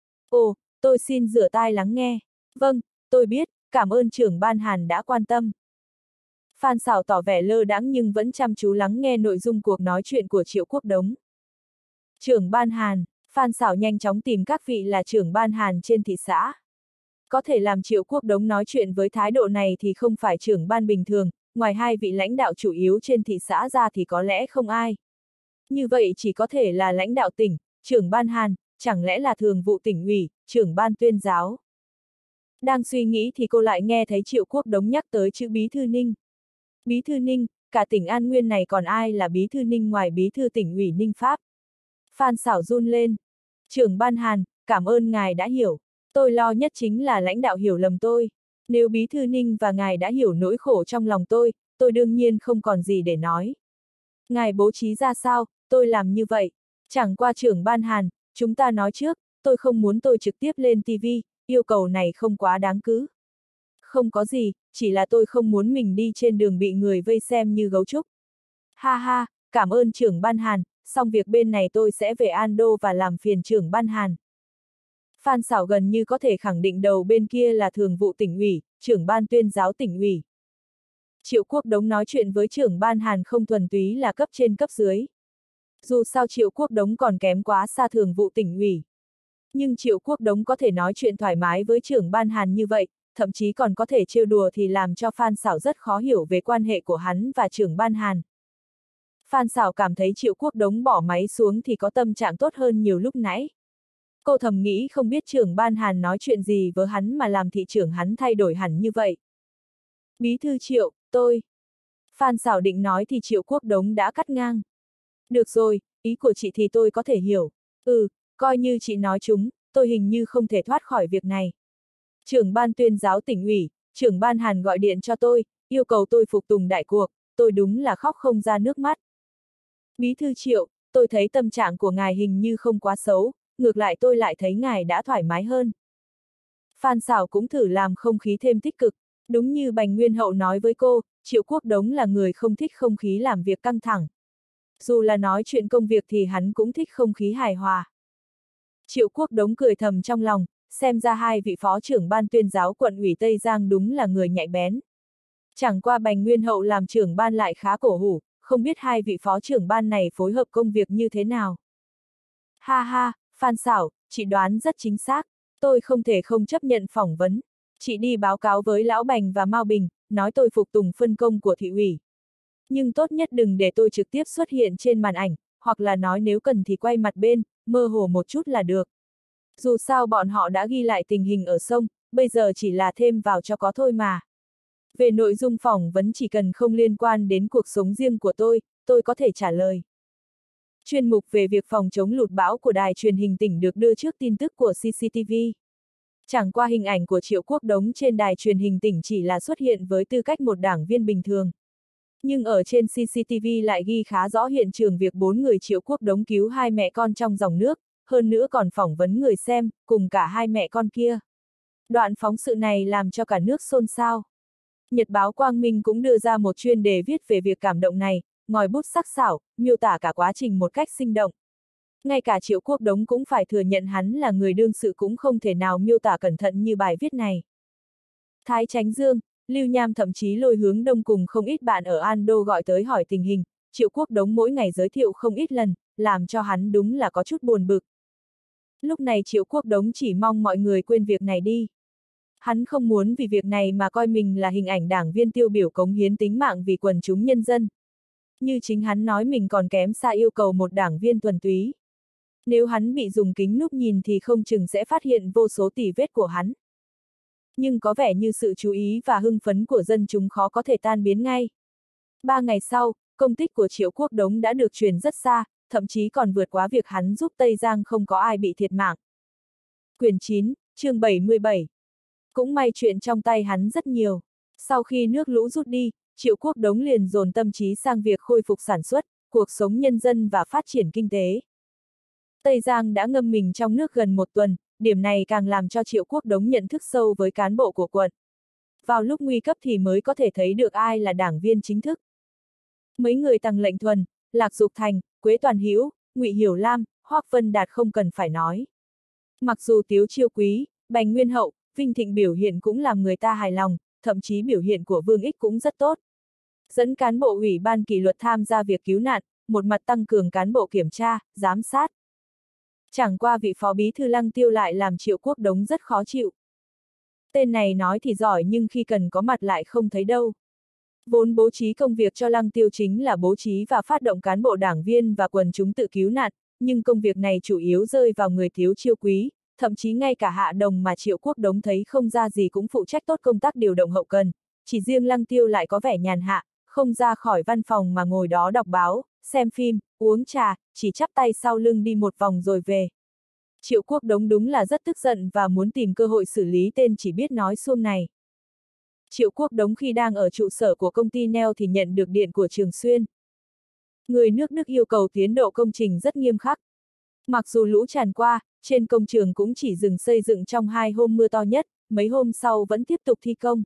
Tôi xin rửa tai lắng nghe. Vâng, tôi biết, cảm ơn trưởng ban Hàn đã quan tâm. Phan Xảo tỏ vẻ lơ đãng nhưng vẫn chăm chú lắng nghe nội dung cuộc nói chuyện của Triệu Quốc Đống. Trưởng ban Hàn, Phan Xảo nhanh chóng tìm các vị là trưởng ban Hàn trên thị xã. Có thể làm Triệu Quốc Đống nói chuyện với thái độ này thì không phải trưởng ban bình thường, ngoài hai vị lãnh đạo chủ yếu trên thị xã ra thì có lẽ không ai. Như vậy chỉ có thể là lãnh đạo tỉnh, trưởng ban Hàn, chẳng lẽ là thường vụ tỉnh ủy, trưởng ban tuyên giáo. Đang suy nghĩ thì cô lại nghe thấy Triệu Quốc Đống nhắc tới chữ Bí thư Ninh. Bí thư Ninh, cả tỉnh An Nguyên này còn ai là Bí thư Ninh ngoài Bí thư tỉnh ủy Ninh Pháp? Phan Xảo run lên. Trưởng ban Hàn, cảm ơn ngài đã hiểu. Tôi lo nhất chính là lãnh đạo hiểu lầm tôi. Nếu Bí thư Ninh và ngài đã hiểu nỗi khổ trong lòng tôi đương nhiên không còn gì để nói. Ngài bố trí ra sao, tôi làm như vậy. Chẳng qua trưởng ban Hàn, chúng ta nói trước, tôi không muốn tôi trực tiếp lên TV, yêu cầu này không quá đáng cứ. Không có gì, chỉ là tôi không muốn mình đi trên đường bị người vây xem như gấu trúc. Ha ha, cảm ơn trưởng ban Hàn, xong việc bên này tôi sẽ về An Đô và làm phiền trưởng ban Hàn. Phan Xảo gần như có thể khẳng định đầu bên kia là thường vụ tỉnh ủy, trưởng ban tuyên giáo tỉnh ủy. Triệu Quốc Đống nói chuyện với trưởng ban Hàn không thuần túy là cấp trên cấp dưới. Dù sao Triệu Quốc Đống còn kém quá xa thường vụ tỉnh ủy. Nhưng Triệu Quốc Đống có thể nói chuyện thoải mái với trưởng ban Hàn như vậy, thậm chí còn có thể trêu đùa thì làm cho Phan Xảo rất khó hiểu về quan hệ của hắn và trưởng ban Hàn. Phan Xảo cảm thấy Triệu Quốc Đống bỏ máy xuống thì có tâm trạng tốt hơn nhiều lúc nãy. Cô thầm nghĩ không biết trưởng ban Hàn nói chuyện gì với hắn mà làm thị trưởng hắn thay đổi hẳn như vậy. Bí thư Triệu, tôi. Phan Xảo định nói thì Triệu Quốc Đống đã cắt ngang. Được rồi, ý của chị thì tôi có thể hiểu. Coi như chị nói chúng, tôi hình như không thể thoát khỏi việc này. Trưởng ban tuyên giáo tỉnh ủy, trưởng ban Hàn gọi điện cho tôi, yêu cầu tôi phục tùng đại cuộc, tôi đúng là khóc không ra nước mắt. Bí thư Triệu, tôi thấy tâm trạng của ngài hình như không quá xấu, ngược lại tôi lại thấy ngài đã thoải mái hơn. Phan Xảo cũng thử làm không khí thêm tích cực, đúng như Bành Nguyên Hậu nói với cô, Triệu Quốc Đống là người không thích không khí làm việc căng thẳng. Dù là nói chuyện công việc thì hắn cũng thích không khí hài hòa. Triệu Quốc Đống cười thầm trong lòng, xem ra hai vị phó trưởng ban tuyên giáo quận ủy Tây Giang đúng là người nhạy bén. Chẳng qua Bành Nguyên Hậu làm trưởng ban lại khá cổ hủ, không biết hai vị phó trưởng ban này phối hợp công việc như thế nào. Ha ha, Phan Xảo, chị đoán rất chính xác, tôi không thể không chấp nhận phỏng vấn. Chị đi báo cáo với Lão Bành và Mao Bình, nói tôi phục tùng phân công của thị ủy. Nhưng tốt nhất đừng để tôi trực tiếp xuất hiện trên màn ảnh, hoặc là nói nếu cần thì quay mặt bên, mơ hồ một chút là được. Dù sao bọn họ đã ghi lại tình hình ở sông, bây giờ chỉ là thêm vào cho có thôi mà. Về nội dung phỏng vấn chỉ cần không liên quan đến cuộc sống riêng của tôi có thể trả lời. Chuyên mục về việc phòng chống lụt bão của đài truyền hình tỉnh được đưa trước tin tức của CCTV. Chẳng qua hình ảnh của Triệu Quốc Đống trên đài truyền hình tỉnh chỉ là xuất hiện với tư cách một đảng viên bình thường. Nhưng ở trên CCTV lại ghi khá rõ hiện trường việc 4 người Triệu Quốc Đống cứu hai mẹ con trong dòng nước, hơn nữa còn phỏng vấn người xem, cùng cả hai mẹ con kia. Đoạn phóng sự này làm cho cả nước xôn xao. Nhật báo Quang Minh cũng đưa ra một chuyên đề viết về việc cảm động này, ngòi bút sắc sảo, miêu tả cả quá trình một cách sinh động. Ngay cả Triệu Quốc Đống cũng phải thừa nhận hắn là người đương sự cũng không thể nào miêu tả cẩn thận như bài viết này. Thái Chánh Dương, Lưu Nham thậm chí lôi Hướng Đông cùng không ít bạn ở An Đô gọi tới hỏi tình hình, Triệu Quốc Đống mỗi ngày giới thiệu không ít lần, làm cho hắn đúng là có chút buồn bực. Lúc này Triệu Quốc Đống chỉ mong mọi người quên việc này đi. Hắn không muốn vì việc này mà coi mình là hình ảnh đảng viên tiêu biểu cống hiến tính mạng vì quần chúng nhân dân. Như chính hắn nói mình còn kém xa yêu cầu một đảng viên thuần túy. Nếu hắn bị dùng kính núp nhìn thì không chừng sẽ phát hiện vô số tỉ vết của hắn. Nhưng có vẻ như sự chú ý và hưng phấn của dân chúng khó có thể tan biến ngay. 3 ngày sau, công tích của Triệu Quốc Đống đã được truyền rất xa, thậm chí còn vượt quá việc hắn giúp Tây Giang không có ai bị thiệt mạng. Quyển 9, chương 77. Cũng may chuyện trong tay hắn rất nhiều. Sau khi nước lũ rút đi, Triệu Quốc Đống liền dồn tâm trí sang việc khôi phục sản xuất, cuộc sống nhân dân và phát triển kinh tế. Tây Giang đã ngâm mình trong nước gần một tuần, điểm này càng làm cho Triệu Quốc Đống nhận thức sâu với cán bộ của quận. Vào lúc nguy cấp thì mới có thể thấy được ai là đảng viên chính thức. Mấy người Tằng Lệnh Thuần, Lạc Dục Thành, Quế Toàn Hữu, Ngụy Hiểu Lam, Hoắc Vân Đạt không cần phải nói. Mặc dù Tiếu Chiêu Quý, Bành Nguyên Hậu, Vinh Thịnh biểu hiện cũng làm người ta hài lòng, thậm chí biểu hiện của Vương Ích cũng rất tốt. Dẫn cán bộ ủy ban kỷ luật tham gia việc cứu nạn, một mặt tăng cường cán bộ kiểm tra, giám sát. Chẳng qua vị phó bí thư Lăng Tiêu lại làm Triệu Quốc Đống rất khó chịu. Tên này nói thì giỏi nhưng khi cần có mặt lại không thấy đâu. Vốn bố trí công việc cho Lăng Tiêu chính là bố trí và phát động cán bộ đảng viên và quần chúng tự cứu nạn, nhưng công việc này chủ yếu rơi vào người Tiếu Chiêu Quý, thậm chí ngay cả Hạ Đồng mà Triệu Quốc Đống thấy không ra gì cũng phụ trách tốt công tác điều động hậu cần, chỉ riêng Lăng Tiêu lại có vẻ nhàn hạ, không ra khỏi văn phòng mà ngồi đó đọc báo, xem phim, uống trà, chỉ chắp tay sau lưng đi một vòng rồi về. Triệu Quốc Đống đúng là rất tức giận và muốn tìm cơ hội xử lý tên chỉ biết nói suông này. Triệu Quốc Đống khi đang ở trụ sở của công ty Neo thì nhận được điện của Trường Xuyên. Người nước Đức yêu cầu tiến độ công trình rất nghiêm khắc. Mặc dù lũ tràn qua, trên công trường cũng chỉ dừng xây dựng trong 2 hôm mưa to nhất, mấy hôm sau vẫn tiếp tục thi công.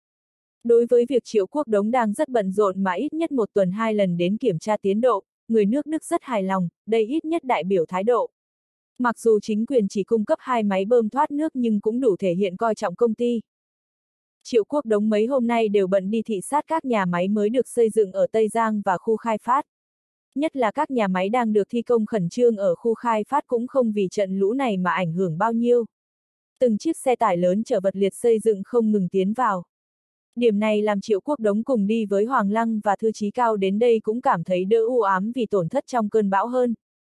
Đối với việc Triệu Quốc Đống đang rất bận rộn mà ít nhất một tuần 2 lần đến kiểm tra tiến độ, người nước Đức rất hài lòng, đây ít nhất đại biểu thái độ. Mặc dù chính quyền chỉ cung cấp 2 máy bơm thoát nước nhưng cũng đủ thể hiện coi trọng công ty. Triệu Quốc Đống mấy hôm nay đều bận đi thị sát các nhà máy mới được xây dựng ở Tây Giang và khu khai phát. Nhất là các nhà máy đang được thi công khẩn trương ở khu khai phát cũng không vì trận lũ này mà ảnh hưởng bao nhiêu. Từng chiếc xe tải lớn chở vật liệt xây dựng không ngừng tiến vào. Điểm này làm Triệu Quốc Đống cùng đi với Hoàng Lăng và Thư Chí Cao đến đây cũng cảm thấy đỡ u ám vì tổn thất trong cơn bão hơn.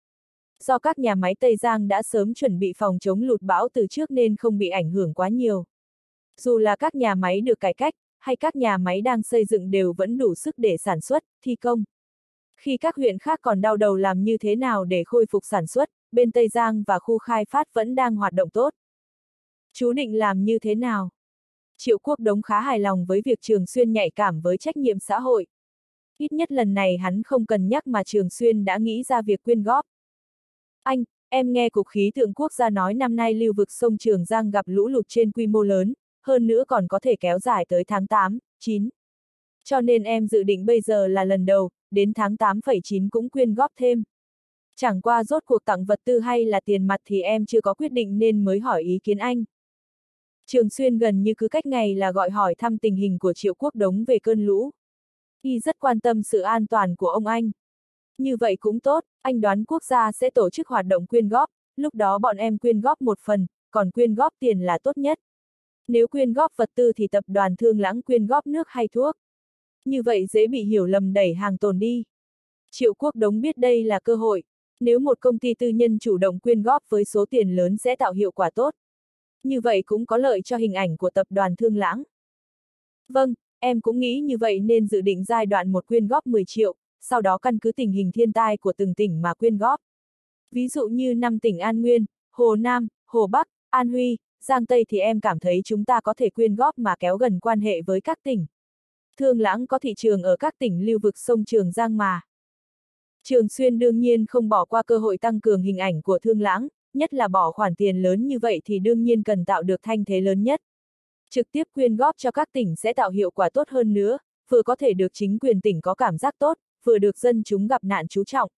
Do các nhà máy Tây Giang đã sớm chuẩn bị phòng chống lụt bão từ trước nên không bị ảnh hưởng quá nhiều. Dù là các nhà máy được cải cách, hay các nhà máy đang xây dựng đều vẫn đủ sức để sản xuất, thi công. Khi các huyện khác còn đau đầu làm như thế nào để khôi phục sản xuất, bên Tây Giang và khu khai phát vẫn đang hoạt động tốt. Chú định làm như thế nào? Triệu Quốc Đống khá hài lòng với việc Trường Xuyên nhạy cảm với trách nhiệm xã hội. Ít nhất lần này hắn không cần nhắc mà Trường Xuyên đã nghĩ ra việc quyên góp. Anh, em nghe Cục Khí tượng Quốc gia nói năm nay lưu vực sông Trường Giang gặp lũ lụt trên quy mô lớn, hơn nữa còn có thể kéo dài tới tháng 8, 9. Cho nên em dự định bây giờ là lần đầu, đến tháng 8,9 cũng quyên góp thêm. Chẳng qua rốt cuộc tặng vật tư hay là tiền mặt thì em chưa có quyết định nên mới hỏi ý kiến anh. Trường Xuyên gần như cứ cách ngày là gọi hỏi thăm tình hình của Triệu Quốc Đống về cơn lũ. Y rất quan tâm sự an toàn của ông anh. Như vậy cũng tốt, anh đoán quốc gia sẽ tổ chức hoạt động quyên góp, lúc đó bọn em quyên góp một phần, còn quyên góp tiền là tốt nhất. Nếu quyên góp vật tư thì tập đoàn Thương Lãng quyên góp nước hay thuốc. Như vậy dễ bị hiểu lầm đẩy hàng tồn đi. Triệu Quốc Đống biết đây là cơ hội, nếu một công ty tư nhân chủ động quyên góp với số tiền lớn sẽ tạo hiệu quả tốt. Như vậy cũng có lợi cho hình ảnh của tập đoàn Thương Lãng. Vâng, em cũng nghĩ như vậy nên dự định giai đoạn 1 quyên góp 10 triệu, sau đó căn cứ tình hình thiên tai của từng tỉnh mà quyên góp. Ví dụ như 5 tỉnh An Nguyên, Hồ Nam, Hồ Bắc, An Huy, Giang Tây thì em cảm thấy chúng ta có thể quyên góp mà kéo gần quan hệ với các tỉnh. Thương Lãng có thị trường ở các tỉnh lưu vực sông Trường Giang mà. Trường Xuyên đương nhiên không bỏ qua cơ hội tăng cường hình ảnh của Thương Lãng, nhất là bỏ khoản tiền lớn như vậy thì đương nhiên cần tạo được thanh thế lớn nhất. Trực tiếp quyên góp cho các tỉnh sẽ tạo hiệu quả tốt hơn nữa, vừa có thể được chính quyền tỉnh có cảm giác tốt, vừa được dân chúng gặp nạn chú trọng.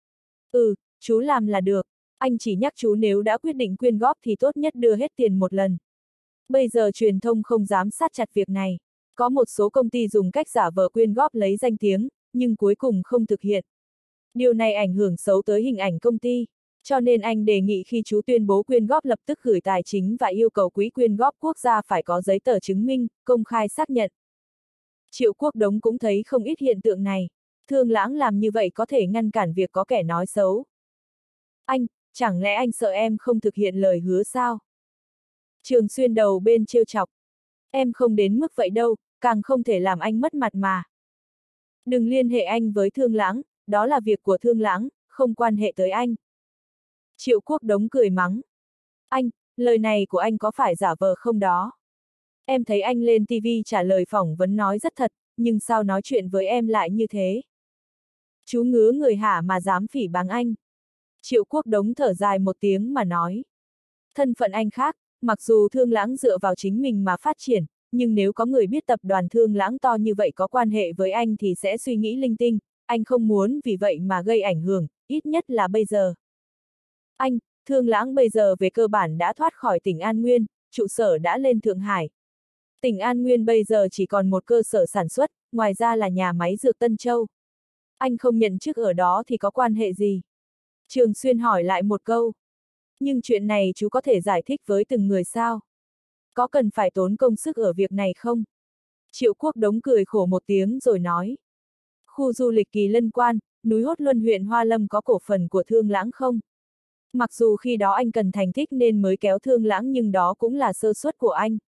Chú làm là được, anh chỉ nhắc chú nếu đã quyết định quyên góp thì tốt nhất đưa hết tiền một lần. Bây giờ truyền thông không dám sát chặt việc này. Có một số công ty dùng cách giả vờ quyên góp lấy danh tiếng, nhưng cuối cùng không thực hiện. Điều này ảnh hưởng xấu tới hình ảnh công ty. Cho nên anh đề nghị khi chú tuyên bố quyên góp lập tức gửi tài chính và yêu cầu quỹ quyên góp quốc gia phải có giấy tờ chứng minh, công khai xác nhận. Triệu Quốc Đống cũng thấy không ít hiện tượng này. Thương Lãng làm như vậy có thể ngăn cản việc có kẻ nói xấu. Anh, chẳng lẽ anh sợ em không thực hiện lời hứa sao? Trường Xuyên đầu bên trêu chọc. Em không đến mức vậy đâu, càng không thể làm anh mất mặt mà. Đừng liên hệ anh với Thương Lãng, đó là việc của Thương Lãng, không quan hệ tới anh. Triệu Quốc Đống cười mắng. Anh, Lời này của anh có phải giả vờ không đó? Em thấy anh lên TV trả lời phỏng vấn nói rất thật, nhưng sao nói chuyện với em lại như thế? Chú ngứa người hả mà dám phỉ báng anh? Triệu Quốc Đống thở dài một tiếng mà nói. Thân phận anh khác, mặc dù Thương Lãng dựa vào chính mình mà phát triển, nhưng nếu có người biết tập đoàn Thương Lãng to như vậy có quan hệ với anh thì sẽ suy nghĩ linh tinh, anh không muốn vì vậy mà gây ảnh hưởng, ít nhất là bây giờ. Anh, Thương Lãng bây giờ về cơ bản đã thoát khỏi tỉnh An Nguyên, trụ sở đã lên Thượng Hải. Tỉnh An Nguyên bây giờ chỉ còn một cơ sở sản xuất, ngoài ra là nhà máy dược Tân Châu. Anh không nhận chức ở đó thì có quan hệ gì? Trường Xuyên hỏi lại một câu. Nhưng chuyện này chú có thể giải thích với từng người sao? Có cần phải tốn công sức ở việc này không? Triệu Quốc Đống cười khổ một tiếng rồi nói. Khu du lịch Kỳ Lân Quan, núi Hốt Luân huyện Hoa Lâm có cổ phần của Thương Lãng không? Mặc dù khi đó anh cần thành tích nên mới kéo Thương Lãng nhưng đó cũng là sơ suất của anh.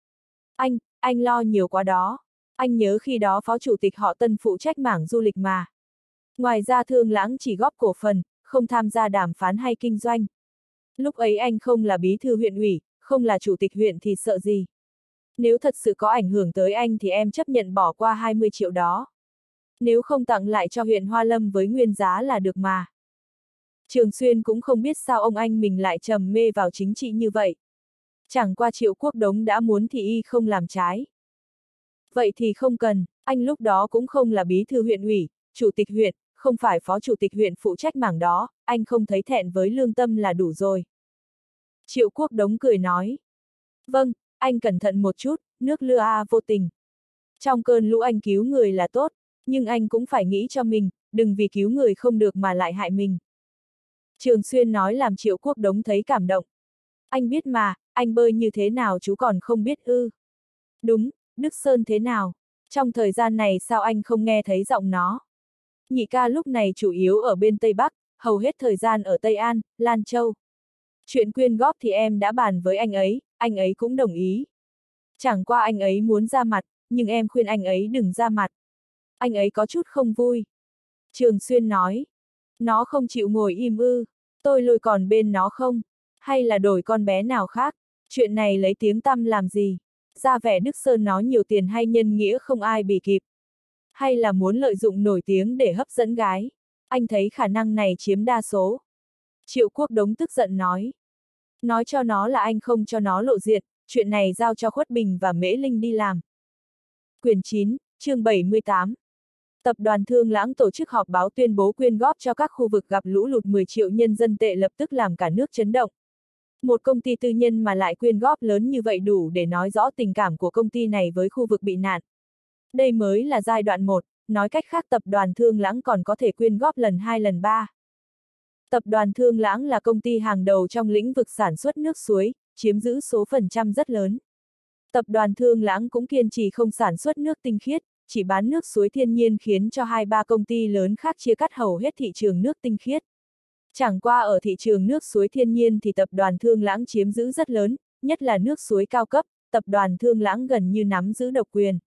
Anh lo nhiều quá đó. Anh nhớ khi đó phó chủ tịch họ Tân phụ trách mảng du lịch mà. Ngoài ra Thương Lãng chỉ góp cổ phần, không tham gia đàm phán hay kinh doanh. Lúc ấy anh không là bí thư huyện ủy, không là chủ tịch huyện thì sợ gì. Nếu thật sự có ảnh hưởng tới anh thì em chấp nhận bỏ qua 20 triệu đó. Nếu không tặng lại cho huyện Hoa Lâm với nguyên giá là được mà. Trường Xuyên cũng không biết sao ông anh mình lại trầm mê vào chính trị như vậy. Chẳng qua Triệu Quốc Đống đã muốn thì y không làm trái. Vậy thì không cần, anh lúc đó cũng không là bí thư huyện ủy, chủ tịch huyện, không phải phó chủ tịch huyện phụ trách mảng đó, anh không thấy thẹn với lương tâm là đủ rồi. Triệu Quốc Đống cười nói. Vâng, anh cẩn thận một chút, nước lưa vô tình. Trong cơn lũ anh cứu người là tốt, nhưng anh cũng phải nghĩ cho mình, đừng vì cứu người không được mà lại hại mình. Trường Xuyên nói làm Triệu Quốc Đống thấy cảm động. Anh biết mà, anh bơi như thế nào chú còn không biết ư. Đúng, Đức Sơn thế nào? Trong thời gian này sao anh không nghe thấy giọng nó? Nhị ca lúc này chủ yếu ở bên Tây Bắc, hầu hết thời gian ở Tây An, Lan Châu. Chuyện quyên góp thì em đã bàn với anh ấy cũng đồng ý. Chẳng qua anh ấy muốn ra mặt, nhưng em khuyên anh ấy đừng ra mặt. Anh ấy có chút không vui. Trường Xuyên nói. Nó không chịu ngồi im ư, tôi lôi còn bên nó không? Hay là đổi con bé nào khác? Chuyện này lấy tiếng tăm làm gì? Ra vẻ Đức Sơn nó nhiều tiền hay nhân nghĩa không ai bì kịp? Hay là muốn lợi dụng nổi tiếng để hấp dẫn gái? Anh thấy khả năng này chiếm đa số. Triệu Quốc Đống tức giận nói. Nói cho nó là anh không cho nó lộ diện, chuyện này giao cho Khuất Bình và Mễ Linh đi làm. Quyển 9, chương 78. Tập đoàn Thương Lãng tổ chức họp báo tuyên bố quyên góp cho các khu vực gặp lũ lụt 10 triệu nhân dân tệ lập tức làm cả nước chấn động. Một công ty tư nhân mà lại quyên góp lớn như vậy đủ để nói rõ tình cảm của công ty này với khu vực bị nạn. Đây mới là giai đoạn 1, nói cách khác tập đoàn Thương Lãng còn có thể quyên góp lần 2 lần 3. Tập đoàn Thương Lãng là công ty hàng đầu trong lĩnh vực sản xuất nước suối, chiếm giữ số phần trăm rất lớn. Tập đoàn Thương Lãng cũng kiên trì không sản xuất nước tinh khiết, chỉ bán nước suối thiên nhiên khiến cho 2-3 công ty lớn khác chia cắt hầu hết thị trường nước tinh khiết. Chẳng qua ở thị trường nước suối thiên nhiên thì tập đoàn Thương Lãng chiếm giữ rất lớn, nhất là nước suối cao cấp, tập đoàn Thương Lãng gần như nắm giữ độc quyền.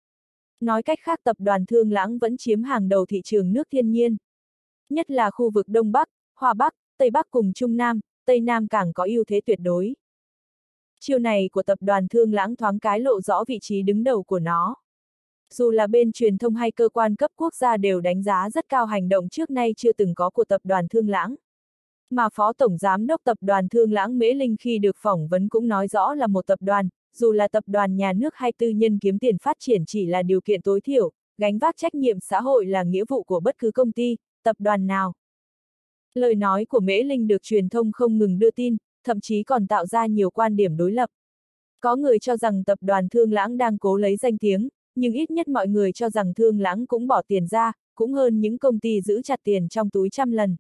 Nói cách khác tập đoàn Thương Lãng vẫn chiếm hàng đầu thị trường nước thiên nhiên. Nhất là khu vực Đông Bắc, Hoa Bắc, Tây Bắc cùng Trung Nam, Tây Nam càng có ưu thế tuyệt đối. Chiêu này của tập đoàn Thương Lãng thoáng cái lộ rõ vị trí đứng đầu của nó. Dù là bên truyền thông hay cơ quan cấp quốc gia đều đánh giá rất cao hành động trước nay chưa từng có của tập đoàn Thương Lãng. Mà Phó Tổng Giám đốc tập đoàn Thương Lãng Mễ Linh khi được phỏng vấn cũng nói rõ là một tập đoàn, dù là tập đoàn nhà nước hay tư nhân kiếm tiền phát triển chỉ là điều kiện tối thiểu, gánh vác trách nhiệm xã hội là nghĩa vụ của bất cứ công ty, tập đoàn nào. Lời nói của Mễ Linh được truyền thông không ngừng đưa tin, thậm chí còn tạo ra nhiều quan điểm đối lập. Có người cho rằng tập đoàn Thương Lãng đang cố lấy danh tiếng, nhưng ít nhất mọi người cho rằng Thương Lãng cũng bỏ tiền ra, cũng hơn những công ty giữ chặt tiền trong túi trăm lần.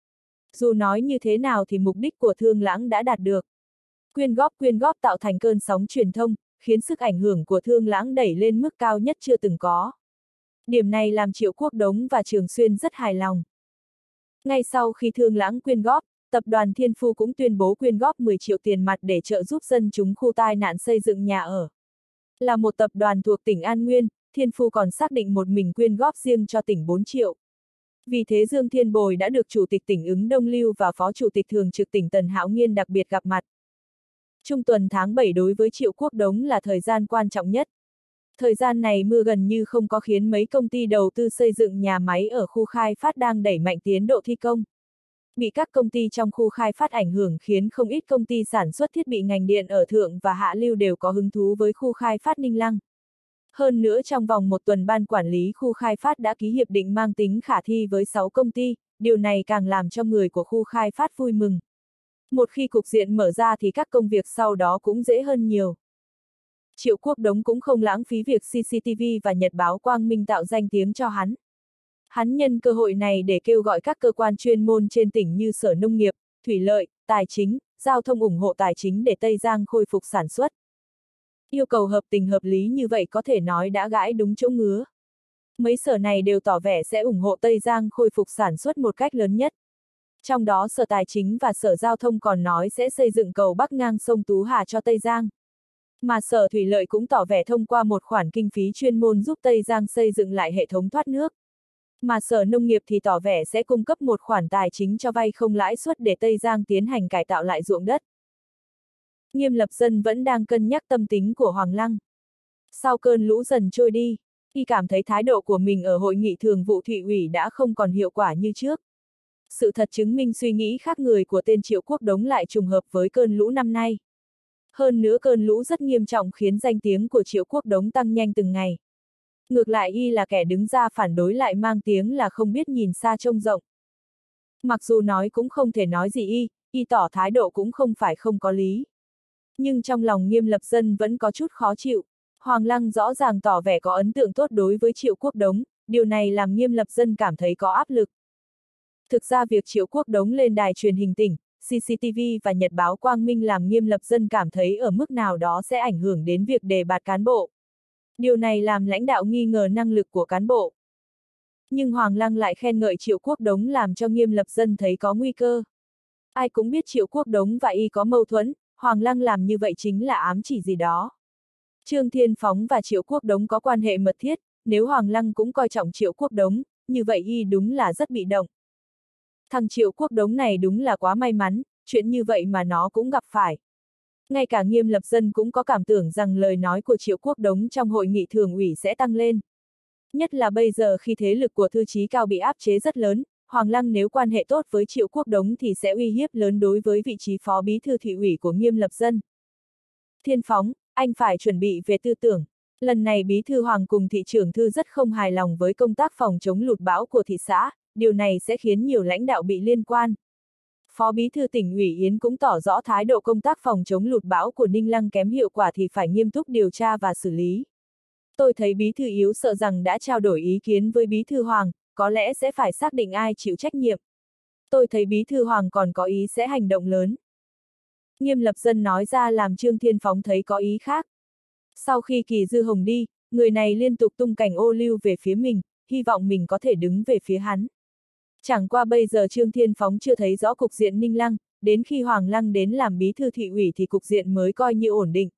Dù nói như thế nào thì mục đích của Thương Lãng đã đạt được. Quyên góp tạo thành cơn sóng truyền thông, khiến sức ảnh hưởng của Thương Lãng đẩy lên mức cao nhất chưa từng có. Điểm này làm Triệu Quốc Đống và Trường Xuyên rất hài lòng. Ngay sau khi Thương Lãng quyên góp, tập đoàn Thiên Phu cũng tuyên bố quyên góp 10 triệu tiền mặt để trợ giúp dân chúng khu tai nạn xây dựng nhà ở. Là một tập đoàn thuộc tỉnh An Nguyên, Thiên Phu còn xác định một mình quyên góp riêng cho tỉnh 4 triệu. Vì thế Dương Thiên Bồi đã được Chủ tịch tỉnh Ứng Đông Lưu và Phó Chủ tịch Thường trực tỉnh Tần Hạo Nghiên đặc biệt gặp mặt. Trung tuần tháng 7 đối với Triệu Quốc Đống là thời gian quan trọng nhất. Thời gian này mưa gần như không có khiến mấy công ty đầu tư xây dựng nhà máy ở khu khai phát đang đẩy mạnh tiến độ thi công. Bị các công ty trong khu khai phát ảnh hưởng khiến không ít công ty sản xuất thiết bị ngành điện ở thượng và hạ lưu đều có hứng thú với khu khai phát Ninh Lăng. Hơn nữa trong vòng một tuần ban quản lý khu khai phát đã ký hiệp định mang tính khả thi với 6 công ty, điều này càng làm cho người của khu khai phát vui mừng. Một khi cục diện mở ra thì các công việc sau đó cũng dễ hơn nhiều. Triệu Quốc Đống cũng không lãng phí việc CCTV và Nhật báo Quang Minh tạo danh tiếng cho hắn. Hắn nhân cơ hội này để kêu gọi các cơ quan chuyên môn trên tỉnh như Sở Nông nghiệp, Thủy lợi, Tài chính, Giao thông ủng hộ tài chính để Tây Giang khôi phục sản xuất. Yêu cầu hợp tình hợp lý như vậy có thể nói đã gãi đúng chỗ ngứa. Mấy sở này đều tỏ vẻ sẽ ủng hộ Tây Giang khôi phục sản xuất một cách lớn nhất. Trong đó Sở Tài chính và Sở Giao thông còn nói sẽ xây dựng cầu bắc ngang sông Tú Hà cho Tây Giang. Mà Sở Thủy lợi cũng tỏ vẻ thông qua một khoản kinh phí chuyên môn giúp Tây Giang xây dựng lại hệ thống thoát nước. Mà Sở Nông nghiệp thì tỏ vẻ sẽ cung cấp một khoản tài chính cho vay không lãi suất để Tây Giang tiến hành cải tạo lại ruộng đất. Nghiêm Lập Dân vẫn đang cân nhắc tâm tính của Hoàng Lăng. Sau cơn lũ dần trôi đi, y cảm thấy thái độ của mình ở hội nghị thường vụ Thị ủy đã không còn hiệu quả như trước. Sự thật chứng minh suy nghĩ khác người của tên Triệu Quốc Đống lại trùng hợp với cơn lũ năm nay. Hơn nữa cơn lũ rất nghiêm trọng khiến danh tiếng của Triệu Quốc Đống tăng nhanh từng ngày. Ngược lại y là kẻ đứng ra phản đối lại mang tiếng là không biết nhìn xa trông rộng. Mặc dù nói cũng không thể nói gì y tỏ thái độ cũng không phải không có lý. Nhưng trong lòng Nghiêm Lập Dân vẫn có chút khó chịu. Hoàng Lăng rõ ràng tỏ vẻ có ấn tượng tốt đối với Triệu Quốc Đống, điều này làm Nghiêm Lập Dân cảm thấy có áp lực. Thực ra việc Triệu Quốc Đống lên đài truyền hình tỉnh, CCTV và Nhật báo Quang Minh làm Nghiêm Lập Dân cảm thấy ở mức nào đó sẽ ảnh hưởng đến việc đề bạt cán bộ. Điều này làm lãnh đạo nghi ngờ năng lực của cán bộ. Nhưng Hoàng Lăng lại khen ngợi Triệu Quốc Đống làm cho Nghiêm Lập Dân thấy có nguy cơ. Ai cũng biết Triệu Quốc Đống và y có mâu thuẫn, Hoàng Lăng làm như vậy chính là ám chỉ gì đó. Trương Thiên Phóng và Triệu Quốc Đống có quan hệ mật thiết, nếu Hoàng Lăng cũng coi trọng Triệu Quốc Đống, như vậy y đúng là rất bị động. Thằng Triệu Quốc Đống này đúng là quá may mắn, chuyện như vậy mà nó cũng gặp phải. Ngay cả Nghiêm Lập Dân cũng có cảm tưởng rằng lời nói của Triệu Quốc Đống trong hội nghị thường ủy sẽ tăng lên. Nhất là bây giờ khi thế lực của Thư Chí Cao bị áp chế rất lớn, Hoàng Lăng nếu quan hệ tốt với Triệu Quốc Đống thì sẽ uy hiếp lớn đối với vị trí phó bí thư thị ủy của Nghiêm Lập Dân. Thiên Phóng, anh phải chuẩn bị về tư tưởng. Lần này bí thư Hoàng cùng thị trưởng Thư rất không hài lòng với công tác phòng chống lụt bão của thị xã, điều này sẽ khiến nhiều lãnh đạo bị liên quan. Phó bí thư tỉnh ủy Yến cũng tỏ rõ thái độ công tác phòng chống lụt bão của Ninh Lăng kém hiệu quả thì phải nghiêm túc điều tra và xử lý. Tôi thấy bí thư Yếu sợ rằng đã trao đổi ý kiến với bí thư Hoàng, có lẽ sẽ phải xác định ai chịu trách nhiệm. Tôi thấy bí thư Hoàng còn có ý sẽ hành động lớn. Nghiêm Lập Dân nói ra làm Trương Thiên Phóng thấy có ý khác. Sau khi Kỳ Dư Hồng đi, người này liên tục tung cảnh ô liu về phía mình, hy vọng mình có thể đứng về phía hắn. Chẳng qua bây giờ Trương Thiên Phóng chưa thấy rõ cục diện Ninh Lăng, đến khi Hoàng Lăng đến làm bí thư thị ủy thì cục diện mới coi như ổn định.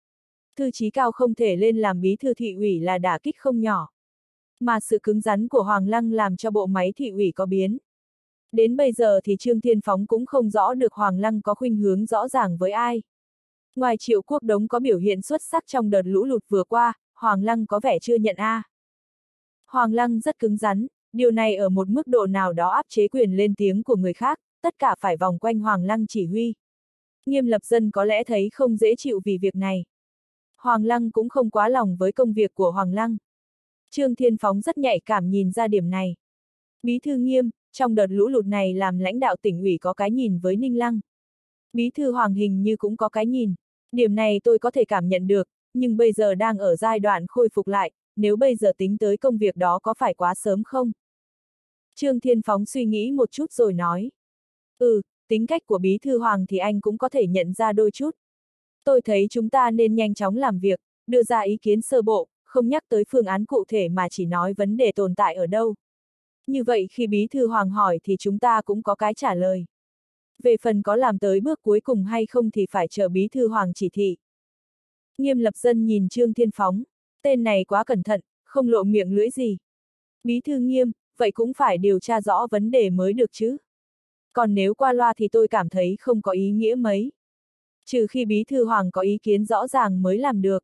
Thư Chí Cao không thể lên làm bí thư thị ủy là đả kích không nhỏ. Mà sự cứng rắn của Hoàng Lăng làm cho bộ máy thị ủy có biến. Đến bây giờ thì Trương Thiên Phóng cũng không rõ được Hoàng Lăng có khuynh hướng rõ ràng với ai. Ngoài Triệu Quốc Đống có biểu hiện xuất sắc trong đợt lũ lụt vừa qua, Hoàng Lăng có vẻ chưa nhận A. Hoàng Lăng rất cứng rắn, điều này ở một mức độ nào đó áp chế quyền lên tiếng của người khác, tất cả phải vòng quanh Hoàng Lăng chỉ huy. Nghiêm Lập Dân có lẽ thấy không dễ chịu vì việc này. Hoàng Lăng cũng không quá lòng với công việc của Hoàng Lăng. Trương Thiên Phóng rất nhạy cảm nhìn ra điểm này. Bí thư Nghiêm, trong đợt lũ lụt này làm lãnh đạo tỉnh ủy có cái nhìn với Ninh Lăng. Bí thư Hoàng hình như cũng có cái nhìn. Điểm này tôi có thể cảm nhận được, nhưng bây giờ đang ở giai đoạn khôi phục lại, nếu bây giờ tính tới công việc đó có phải quá sớm không? Trương Thiên Phóng suy nghĩ một chút rồi nói. Tính cách của Bí thư Hoàng thì anh cũng có thể nhận ra đôi chút. Tôi thấy chúng ta nên nhanh chóng làm việc, đưa ra ý kiến sơ bộ, không nhắc tới phương án cụ thể mà chỉ nói vấn đề tồn tại ở đâu. Như vậy khi Bí thư Hoàng hỏi thì chúng ta cũng có cái trả lời. Về phần có làm tới bước cuối cùng hay không thì phải chờ Bí thư Hoàng chỉ thị. Nghiêm Lập Dân nhìn Trương Thiên Phóng, tên này quá cẩn thận, không lộ miệng lưỡi gì. Bí thư Nghiêm, vậy cũng phải điều tra rõ vấn đề mới được chứ. Còn nếu qua loa thì tôi cảm thấy không có ý nghĩa mấy. Trừ khi bí thư Hoàng có ý kiến rõ ràng mới làm được.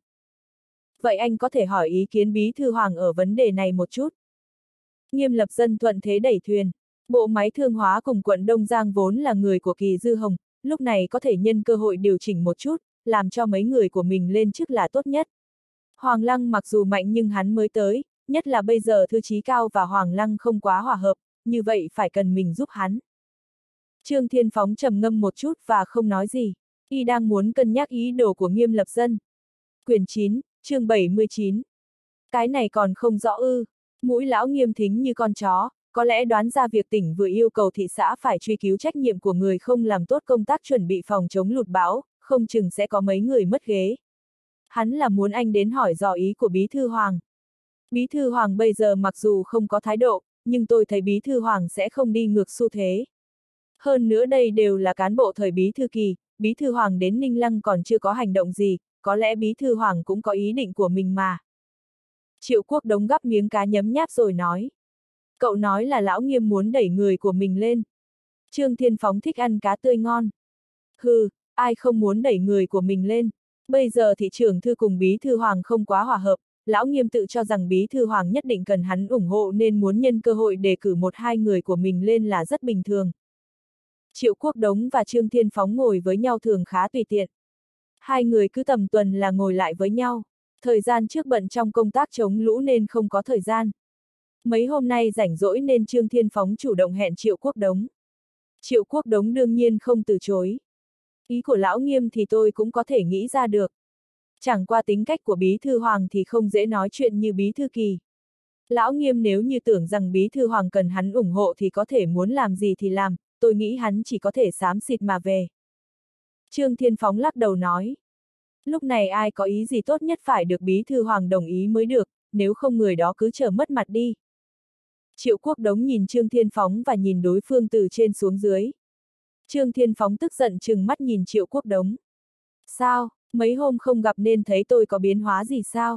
Vậy anh có thể hỏi ý kiến bí thư Hoàng ở vấn đề này một chút. Nghiêm Lập Dân thuận thế đẩy thuyền. Bộ máy thương hóa cùng quận Đông Giang vốn là người của Kỳ Dư Hồng, lúc này có thể nhân cơ hội điều chỉnh một chút, làm cho mấy người của mình lên chức là tốt nhất. Hoàng Lăng mặc dù mạnh nhưng hắn mới tới, nhất là bây giờ Thư Chí Cao và Hoàng Lăng không quá hòa hợp, như vậy phải cần mình giúp hắn. Trương Thiên Phóng trầm ngâm một chút và không nói gì, y đang muốn cân nhắc ý đồ của Nghiêm Lập Dân. Quyển 9, chương 79. Cái này còn không rõ ư? Mũi lão Nghiêm thính như con chó, có lẽ đoán ra việc tỉnh vừa yêu cầu thị xã phải truy cứu trách nhiệm của người không làm tốt công tác chuẩn bị phòng chống lụt bão, không chừng sẽ có mấy người mất ghế. Hắn là muốn anh đến hỏi dò ý của Bí thư Hoàng. Bí thư Hoàng bây giờ mặc dù không có thái độ, nhưng tôi thấy Bí thư Hoàng sẽ không đi ngược xu thế. Hơn nữa đây đều là cán bộ thời Bí thư Kỳ, Bí thư Hoàng đến Ninh Lăng còn chưa có hành động gì, có lẽ Bí thư Hoàng cũng có ý định của mình mà. Triệu Quốc Đống gắp miếng cá nhấm nháp rồi nói. Cậu nói là lão Nghiêm muốn đẩy người của mình lên. Trương Thiên Phóng thích ăn cá tươi ngon. Hừ, ai không muốn đẩy người của mình lên. Bây giờ thị trưởng Thư cùng Bí thư Hoàng không quá hòa hợp, lão Nghiêm tự cho rằng Bí thư Hoàng nhất định cần hắn ủng hộ nên muốn nhân cơ hội đề cử một hai người của mình lên là rất bình thường. Triệu Quốc Đống và Trương Thiên Phóng ngồi với nhau thường khá tùy tiện. Hai người cứ tầm tuần là ngồi lại với nhau. Thời gian trước bận trong công tác chống lũ nên không có thời gian. Mấy hôm nay rảnh rỗi nên Trương Thiên Phóng chủ động hẹn Triệu Quốc Đống. Triệu Quốc Đống đương nhiên không từ chối. Ý của lão Nghiêm thì tôi cũng có thể nghĩ ra được. Chẳng qua tính cách của Bí thư Hoàng thì không dễ nói chuyện như Bí thư Kỳ. Lão Nghiêm nếu như tưởng rằng Bí thư Hoàng cần hắn ủng hộ thì có thể muốn làm gì thì làm, tôi nghĩ hắn chỉ có thể xám xịt mà về. Trương Thiên Phóng lắc đầu nói. Lúc này ai có ý gì tốt nhất phải được Bí thư Hoàng đồng ý mới được, nếu không người đó cứ trở mất mặt đi. Triệu Quốc Đống nhìn Trương Thiên Phóng và nhìn đối phương từ trên xuống dưới. Trương Thiên Phóng tức giận trừng mắt nhìn Triệu Quốc Đống. Sao, mấy hôm không gặp nên thấy tôi có biến hóa gì sao?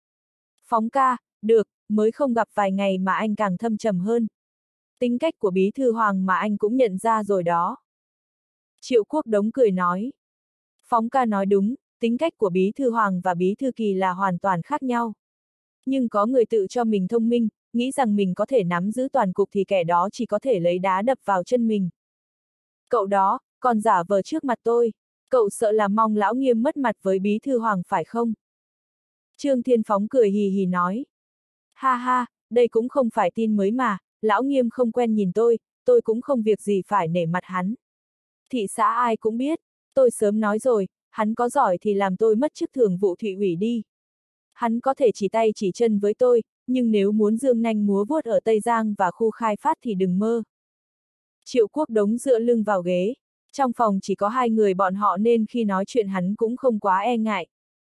Phóng ca, được, mới không gặp vài ngày mà anh càng thâm trầm hơn. Tính cách của Bí thư Hoàng mà anh cũng nhận ra rồi đó. Triệu Quốc Đống cười nói. Phóng ca nói đúng, tính cách của Bí thư Hoàng và Bí thư Kỳ là hoàn toàn khác nhau. Nhưng có người tự cho mình thông minh, nghĩ rằng mình có thể nắm giữ toàn cục thì kẻ đó chỉ có thể lấy đá đập vào chân mình. Cậu đó, còn giả vờ trước mặt tôi, cậu sợ là mong lão Nghiêm mất mặt với Bí thư Hoàng phải không? Trương Thiên Phóng cười hì hì nói. Ha ha, đây cũng không phải tin mới mà, lão Nghiêm không quen nhìn tôi cũng không việc gì phải nể mặt hắn. Thị xã ai cũng biết, tôi sớm nói rồi, hắn có giỏi thì làm tôi mất chức thường vụ thị ủy đi. Hắn có thể chỉ tay chỉ chân với tôi, nhưng nếu muốn dương nanh múa vuốt ở Tây Giang và khu khai phát thì đừng mơ. Triệu Quốc Đống dựa lưng vào ghế. Trong phòng chỉ có hai người bọn họ nên khi nói chuyện hắn cũng không quá e ngại.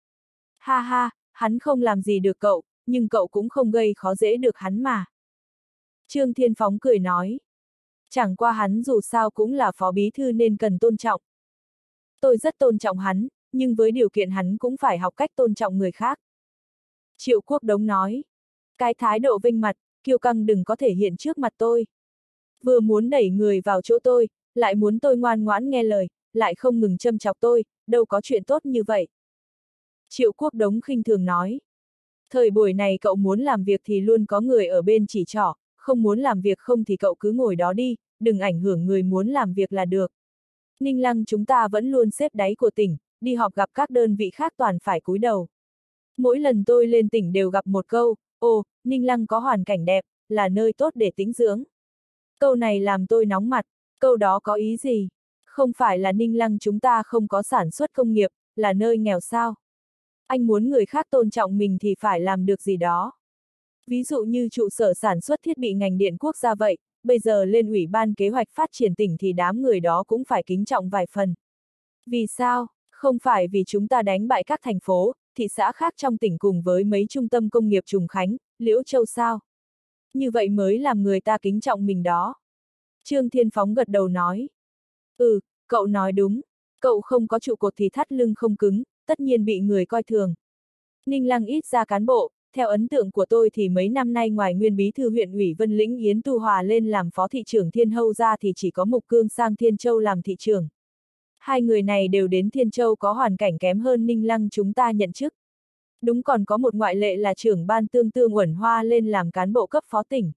Ha ha, hắn không làm gì được cậu, nhưng cậu cũng không gây khó dễ được hắn mà. Trương Thiên Phóng cười nói. Chẳng qua hắn dù sao cũng là phó bí thư nên cần tôn trọng. Tôi rất tôn trọng hắn, nhưng với điều kiện hắn cũng phải học cách tôn trọng người khác. Triệu Quốc Đống nói. Cái thái độ vinh mặt, kiêu căng đừng có thể hiện trước mặt tôi. Vừa muốn đẩy người vào chỗ tôi, lại muốn tôi ngoan ngoãn nghe lời, lại không ngừng châm chọc tôi, đâu có chuyện tốt như vậy. Triệu Quốc Đống khinh thường nói. Thời buổi này cậu muốn làm việc thì luôn có người ở bên chỉ trỏ, không muốn làm việc không thì cậu cứ ngồi đó đi, đừng ảnh hưởng người muốn làm việc là được. Ninh Lăng chúng ta vẫn luôn xếp đáy của tỉnh, đi họp gặp các đơn vị khác toàn phải cúi đầu. Mỗi lần tôi lên tỉnh đều gặp một câu, ồ, Ninh Lăng có hoàn cảnh đẹp, là nơi tốt để tĩnh dưỡng. Câu này làm tôi nóng mặt, câu đó có ý gì? Không phải là Ninh Lăng chúng ta không có sản xuất công nghiệp, là nơi nghèo sao? Anh muốn người khác tôn trọng mình thì phải làm được gì đó. Ví dụ như trụ sở sản xuất thiết bị ngành điện quốc gia vậy, bây giờ lên Ủy ban Kế hoạch Phát triển tỉnh thì đám người đó cũng phải kính trọng vài phần. Vì sao? Không phải vì chúng ta đánh bại các thành phố, thị xã khác trong tỉnh cùng với mấy trung tâm công nghiệp Trùng Khánh, Liễu Châu sao? Như vậy mới làm người ta kính trọng mình đó. Trương Thiên Phóng gật đầu nói. Ừ, cậu nói đúng. Cậu không có trụ cột thì thắt lưng không cứng, tất nhiên bị người coi thường. Ninh Lăng ít ra cán bộ, theo ấn tượng của tôi thì mấy năm nay ngoài nguyên bí thư huyện ủy Vân Lĩnh Yến Tu Hòa lên làm phó thị trưởng Thiên Hâu ra thì chỉ có Mục Cương sang Thiên Châu làm thị trưởng. Hai người này đều đến Thiên Châu có hoàn cảnh kém hơn Ninh Lăng chúng ta nhận chức. Đúng, còn có một ngoại lệ là trưởng ban Tương Tương Uẩn Hoa lên làm cán bộ cấp phó tỉnh.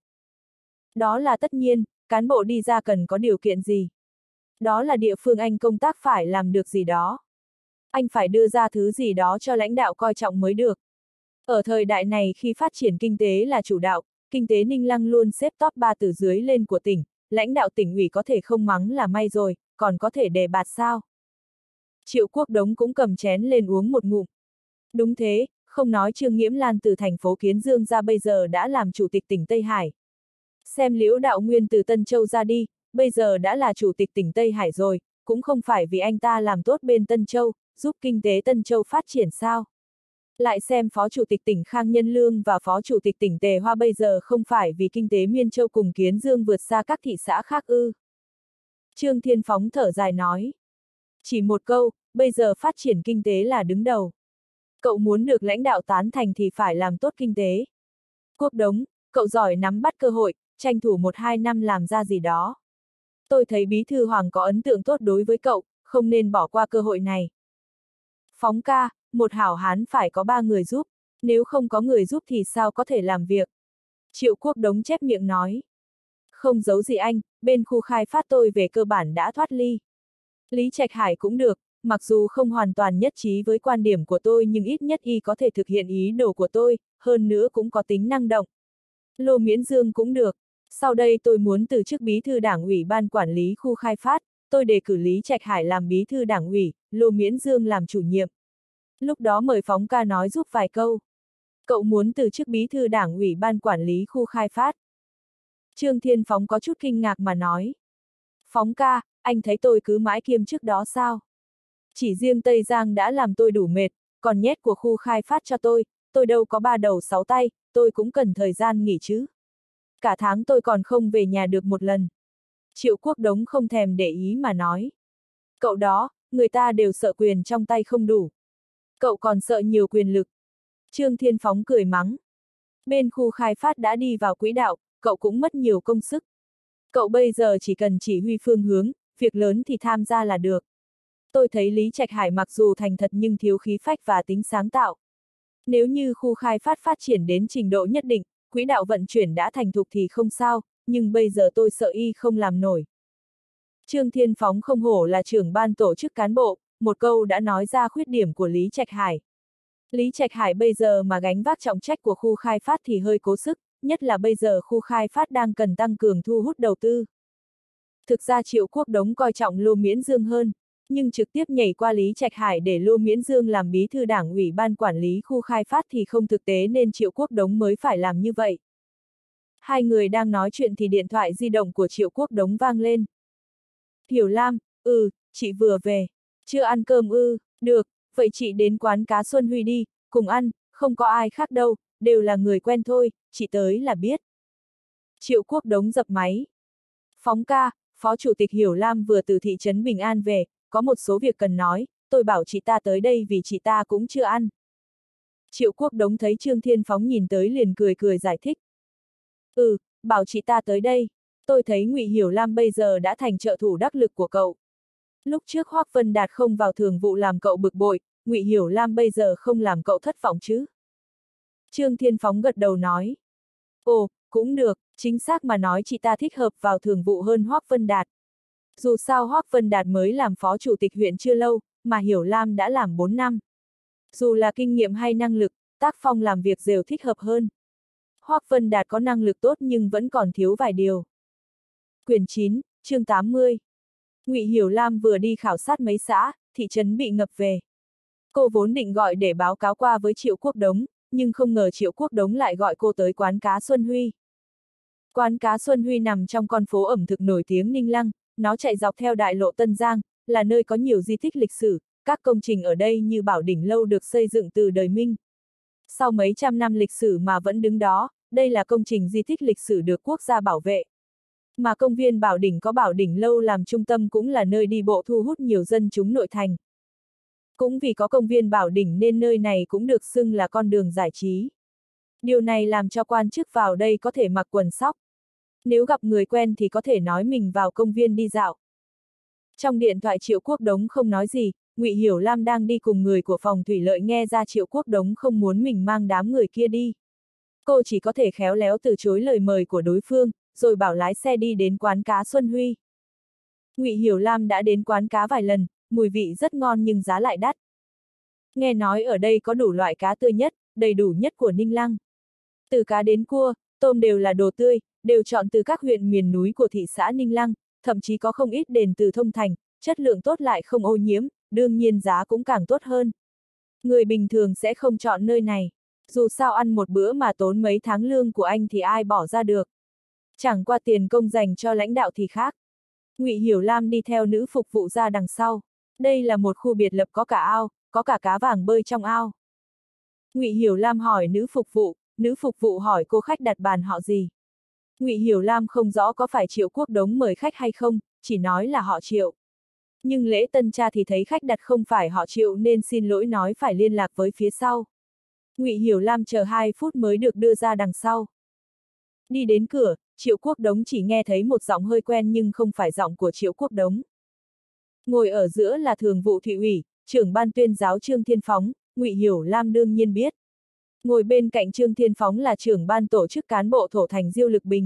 Đó là tất nhiên, cán bộ đi ra cần có điều kiện gì? Đó là địa phương anh công tác phải làm được gì đó. Anh phải đưa ra thứ gì đó cho lãnh đạo coi trọng mới được. Ở thời đại này khi phát triển kinh tế là chủ đạo, kinh tế Ninh Lăng luôn xếp top 3 từ dưới lên của tỉnh, lãnh đạo tỉnh ủy có thể không mắng là may rồi, còn có thể đề bạt sao? Triệu Quốc Đống cũng cầm chén lên uống một ngụm. Đúng thế, không nói Trương Nghiễm Lan từ thành phố Kiến Dương ra bây giờ đã làm chủ tịch tỉnh Tây Hải. Xem Liễu Đạo Nguyên từ Tân Châu ra đi, bây giờ đã là chủ tịch tỉnh Tây Hải rồi, cũng không phải vì anh ta làm tốt bên Tân Châu, giúp kinh tế Tân Châu phát triển sao. Lại xem Phó Chủ tịch tỉnh Khang Nhân Lương và Phó Chủ tịch tỉnh Tề Hoa bây giờ không phải vì kinh tế Miên Châu cùng Kiến Dương vượt xa các thị xã khác ư. Trương Thiên Phóng thở dài nói. Chỉ một câu, bây giờ phát triển kinh tế là đứng đầu. Cậu muốn được lãnh đạo tán thành thì phải làm tốt kinh tế. Quốc Đống, cậu giỏi nắm bắt cơ hội, tranh thủ 1-2 năm làm ra gì đó. Tôi thấy Bí thư Hoàng có ấn tượng tốt đối với cậu, không nên bỏ qua cơ hội này. Phóng ca, một hảo hán phải có 3 người giúp, nếu không có người giúp thì sao có thể làm việc. Triệu Quốc Đống chép miệng nói. Không giấu gì anh, bên khu khai phát tôi về cơ bản đã thoát ly. Lý Trạch Hải cũng được, mặc dù không hoàn toàn nhất trí với quan điểm của tôi nhưng ít nhất y có thể thực hiện ý đồ của tôi, hơn nữa cũng có tính năng động. Lô Miễn Dương cũng được, sau đây tôi muốn từ chức bí thư đảng ủy ban quản lý khu khai phát, tôi đề cử Lý Trạch Hải làm bí thư đảng ủy, Lô Miễn Dương làm chủ nhiệm. Lúc đó mời Phóng ca nói giúp vài câu. Cậu muốn từ chức bí thư đảng ủy ban quản lý khu khai phát. Trương Thiên Phóng có chút kinh ngạc mà nói. Phóng ca, anh thấy tôi cứ mãi kiêm chức đó sao? Chỉ riêng Tây Giang đã làm tôi đủ mệt, còn nhét của khu khai phát cho tôi đâu có 3 đầu 6 tay, tôi cũng cần thời gian nghỉ chứ. Cả tháng tôi còn không về nhà được một lần. Triệu Quốc Đống không thèm để ý mà nói. Cậu đó, người ta đều sợ quyền trong tay không đủ. Cậu còn sợ nhiều quyền lực. Trương Thiên Phóng cười mắng. Bên khu khai phát đã đi vào quỹ đạo, cậu cũng mất nhiều công sức. Cậu bây giờ chỉ cần chỉ huy phương hướng, việc lớn thì tham gia là được. Tôi thấy Lý Trạch Hải mặc dù thành thật nhưng thiếu khí phách và tính sáng tạo. Nếu như khu khai phát phát triển đến trình độ nhất định, quỹ đạo vận chuyển đã thành thục thì không sao, nhưng bây giờ tôi sợ y không làm nổi. Trương Thiên Phóng không hổ là trưởng ban tổ chức cán bộ, một câu đã nói ra khuyết điểm của Lý Trạch Hải. Lý Trạch Hải bây giờ mà gánh vác trọng trách của khu khai phát thì hơi cố sức, nhất là bây giờ khu khai phát đang cần tăng cường thu hút đầu tư. Thực ra Triệu Quốc Đống coi trọng Lô Miễn Dương hơn, nhưng trực tiếp nhảy qua Lý Trạch Hải để Lô Miễn Dương làm bí thư đảng ủy ban quản lý khu khai phát thì không thực tế nên Triệu Quốc Đống mới phải làm như vậy. Hai người đang nói chuyện thì điện thoại di động của Triệu Quốc Đống vang lên. Hiểu Lam, chị vừa về. Chưa ăn cơm ư, được, vậy chị đến quán cá Xuân Huy đi, cùng ăn, không có ai khác đâu, đều là người quen thôi, chị tới là biết. Triệu Quốc Đống dập máy. Phóng ca, Phó Chủ tịch Hiểu Lam vừa từ thị trấn Bình An về, có một số việc cần nói, tôi bảo chị ta tới đây vì chị ta cũng chưa ăn. Triệu Quốc Đống thấy Trương Thiên Phóng nhìn tới liền cười cười giải thích. Bảo chị ta tới đây. Tôi thấy Ngụy Hiểu Lam bây giờ đã thành trợ thủ đắc lực của cậu. Lúc trước Hoắc Vân Đạt không vào thường vụ làm cậu bực bội, Ngụy Hiểu Lam bây giờ không làm cậu thất vọng chứ? Trương Thiên Phóng gật đầu nói. Ồ, cũng được, chính xác mà nói chị ta thích hợp vào thường vụ hơn Hoắc Vân Đạt. Dù sao Hoắc Vân Đạt mới làm phó chủ tịch huyện chưa lâu, mà Hiểu Lam đã làm 4 năm. Dù là kinh nghiệm hay năng lực, tác phong làm việc đều thích hợp hơn. Hoắc Vân Đạt có năng lực tốt nhưng vẫn còn thiếu vài điều. Quyển 9, chương 80. Ngụy Hiểu Lam vừa đi khảo sát mấy xã, thị trấn bị ngập về. Cô vốn định gọi để báo cáo qua với Triệu Quốc Đống, nhưng không ngờ Triệu Quốc Đống lại gọi cô tới quán cá Xuân Huy. Quán cá Xuân Huy nằm trong con phố ẩm thực nổi tiếng Ninh Lăng, nó chạy dọc theo đại lộ Tân Giang, là nơi có nhiều di tích lịch sử, các công trình ở đây như Bảo Đỉnh Lâu được xây dựng từ đời Minh. Sau mấy trăm năm lịch sử mà vẫn đứng đó, đây là công trình di tích lịch sử được quốc gia bảo vệ. Mà công viên Bảo Đỉnh có Bảo Đỉnh Lâu làm trung tâm cũng là nơi đi bộ thu hút nhiều dân chúng nội thành. Cũng vì có công viên Bảo Đỉnh nên nơi này cũng được xưng là con đường giải trí. Điều này làm cho quan chức vào đây có thể mặc quần sóc. Nếu gặp người quen thì có thể nói mình vào công viên đi dạo. Trong điện thoại Triệu Quốc Đống không nói gì, Ngụy Hiểu Lam đang đi cùng người của phòng thủy lợi nghe ra Triệu Quốc Đống không muốn mình mang đám người kia đi. Cô chỉ có thể khéo léo từ chối lời mời của đối phương, rồi bảo lái xe đi đến quán cá Xuân Huy. Ngụy Hiểu Lam đã đến quán cá vài lần, mùi vị rất ngon nhưng giá lại đắt. Nghe nói ở đây có đủ loại cá tươi nhất, đầy đủ nhất của Ninh Lăng. Từ cá đến cua, tôm đều là đồ tươi, đều chọn từ các huyện miền núi của thị xã Ninh Lăng, thậm chí có không ít đền từ thông thành, chất lượng tốt lại không ô nhiễm, đương nhiên giá cũng càng tốt hơn. Người bình thường sẽ không chọn nơi này. Dù sao ăn một bữa mà tốn mấy tháng lương của anh thì ai bỏ ra được. Chẳng qua tiền công dành cho lãnh đạo thì khác. Ngụy Hiểu Lam đi theo nữ phục vụ ra đằng sau. Đây là một khu biệt lập có cả ao, có cả cá vàng bơi trong ao. Ngụy Hiểu Lam hỏi nữ phục vụ hỏi cô khách đặt bàn họ gì. Ngụy Hiểu Lam không rõ có phải Triệu Quốc Đống mời khách hay không, chỉ nói là họ Triệu. Nhưng lễ tân tra thì thấy khách đặt không phải họ Triệu nên xin lỗi nói phải liên lạc với phía sau. Ngụy Hiểu Lam chờ 2 phút mới được đưa ra đằng sau. Đi đến cửa, Triệu Quốc Đống chỉ nghe thấy một giọng hơi quen nhưng không phải giọng của Triệu Quốc Đống. Ngồi ở giữa là thường vụ thị ủy, trưởng ban tuyên giáo Trương Thiên Phóng, Ngụy Hiểu Lam đương nhiên biết. Ngồi bên cạnh Trương Thiên Phóng là trưởng ban tổ chức cán bộ thổ thành Diêu Lực Bình.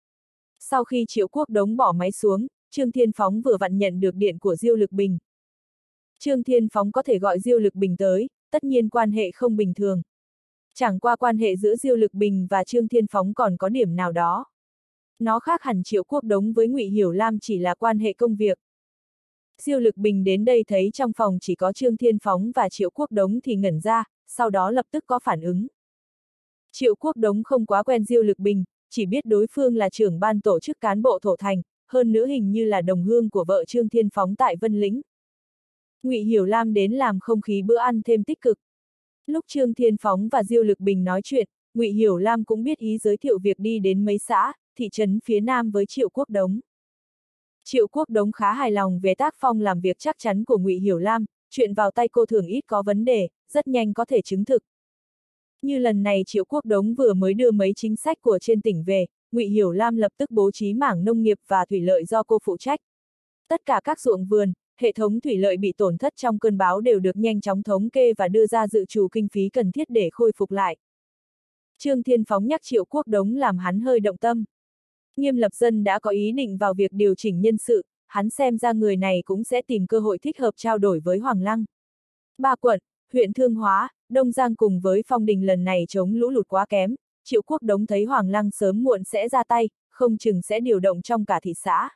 Sau khi Triệu Quốc Đống bỏ máy xuống, Trương Thiên Phóng vừa vặn nhận được điện của Diêu Lực Bình. Trương Thiên Phóng có thể gọi Diêu Lực Bình tới, tất nhiên quan hệ không bình thường. Chẳng qua quan hệ giữa Diêu Lực Bình và Trương Thiên Phóng còn có điểm nào đó. Nó khác hẳn Triệu Quốc Đống với Ngụy Hiểu Lam chỉ là quan hệ công việc. Diêu Lực Bình đến đây thấy trong phòng chỉ có Trương Thiên Phóng và Triệu Quốc Đống thì ngẩn ra, sau đó lập tức có phản ứng. Triệu Quốc Đống không quá quen Diêu Lực Bình, chỉ biết đối phương là trưởng ban tổ chức cán bộ thổ thành, hơn nữa hình như là đồng hương của vợ Trương Thiên Phóng tại Vân Lĩnh. Ngụy Hiểu Lam đến làm không khí bữa ăn thêm tích cực. Lúc Trương Thiên Phóng và Diêu Lực Bình nói chuyện, Ngụy Hiểu Lam cũng biết ý giới thiệu việc đi đến mấy xã, thị trấn phía Nam với Triệu Quốc Đống. Triệu Quốc Đống khá hài lòng về tác phong làm việc chắc chắn của Ngụy Hiểu Lam, chuyện vào tay cô thường ít có vấn đề, rất nhanh có thể chứng thực. Như lần này Triệu Quốc Đống vừa mới đưa mấy chính sách của trên tỉnh về, Ngụy Hiểu Lam lập tức bố trí mảng nông nghiệp và thủy lợi do cô phụ trách. Tất cả các ruộng vườn, hệ thống thủy lợi bị tổn thất trong cơn bão đều được nhanh chóng thống kê và đưa ra dự trù kinh phí cần thiết để khôi phục lại. Trương Thiên Phóng nhắc Triệu Quốc Đống làm hắn hơi động tâm. Nghiêm Lập Dân đã có ý định vào việc điều chỉnh nhân sự, hắn xem ra người này cũng sẽ tìm cơ hội thích hợp trao đổi với Hoàng Lăng. 3 quận, huyện Thương Hóa, Đông Giang cùng với Phong Đình lần này chống lũ lụt quá kém, Triệu Quốc Đống thấy Hoàng Lăng sớm muộn sẽ ra tay, không chừng sẽ điều động trong cả thị xã.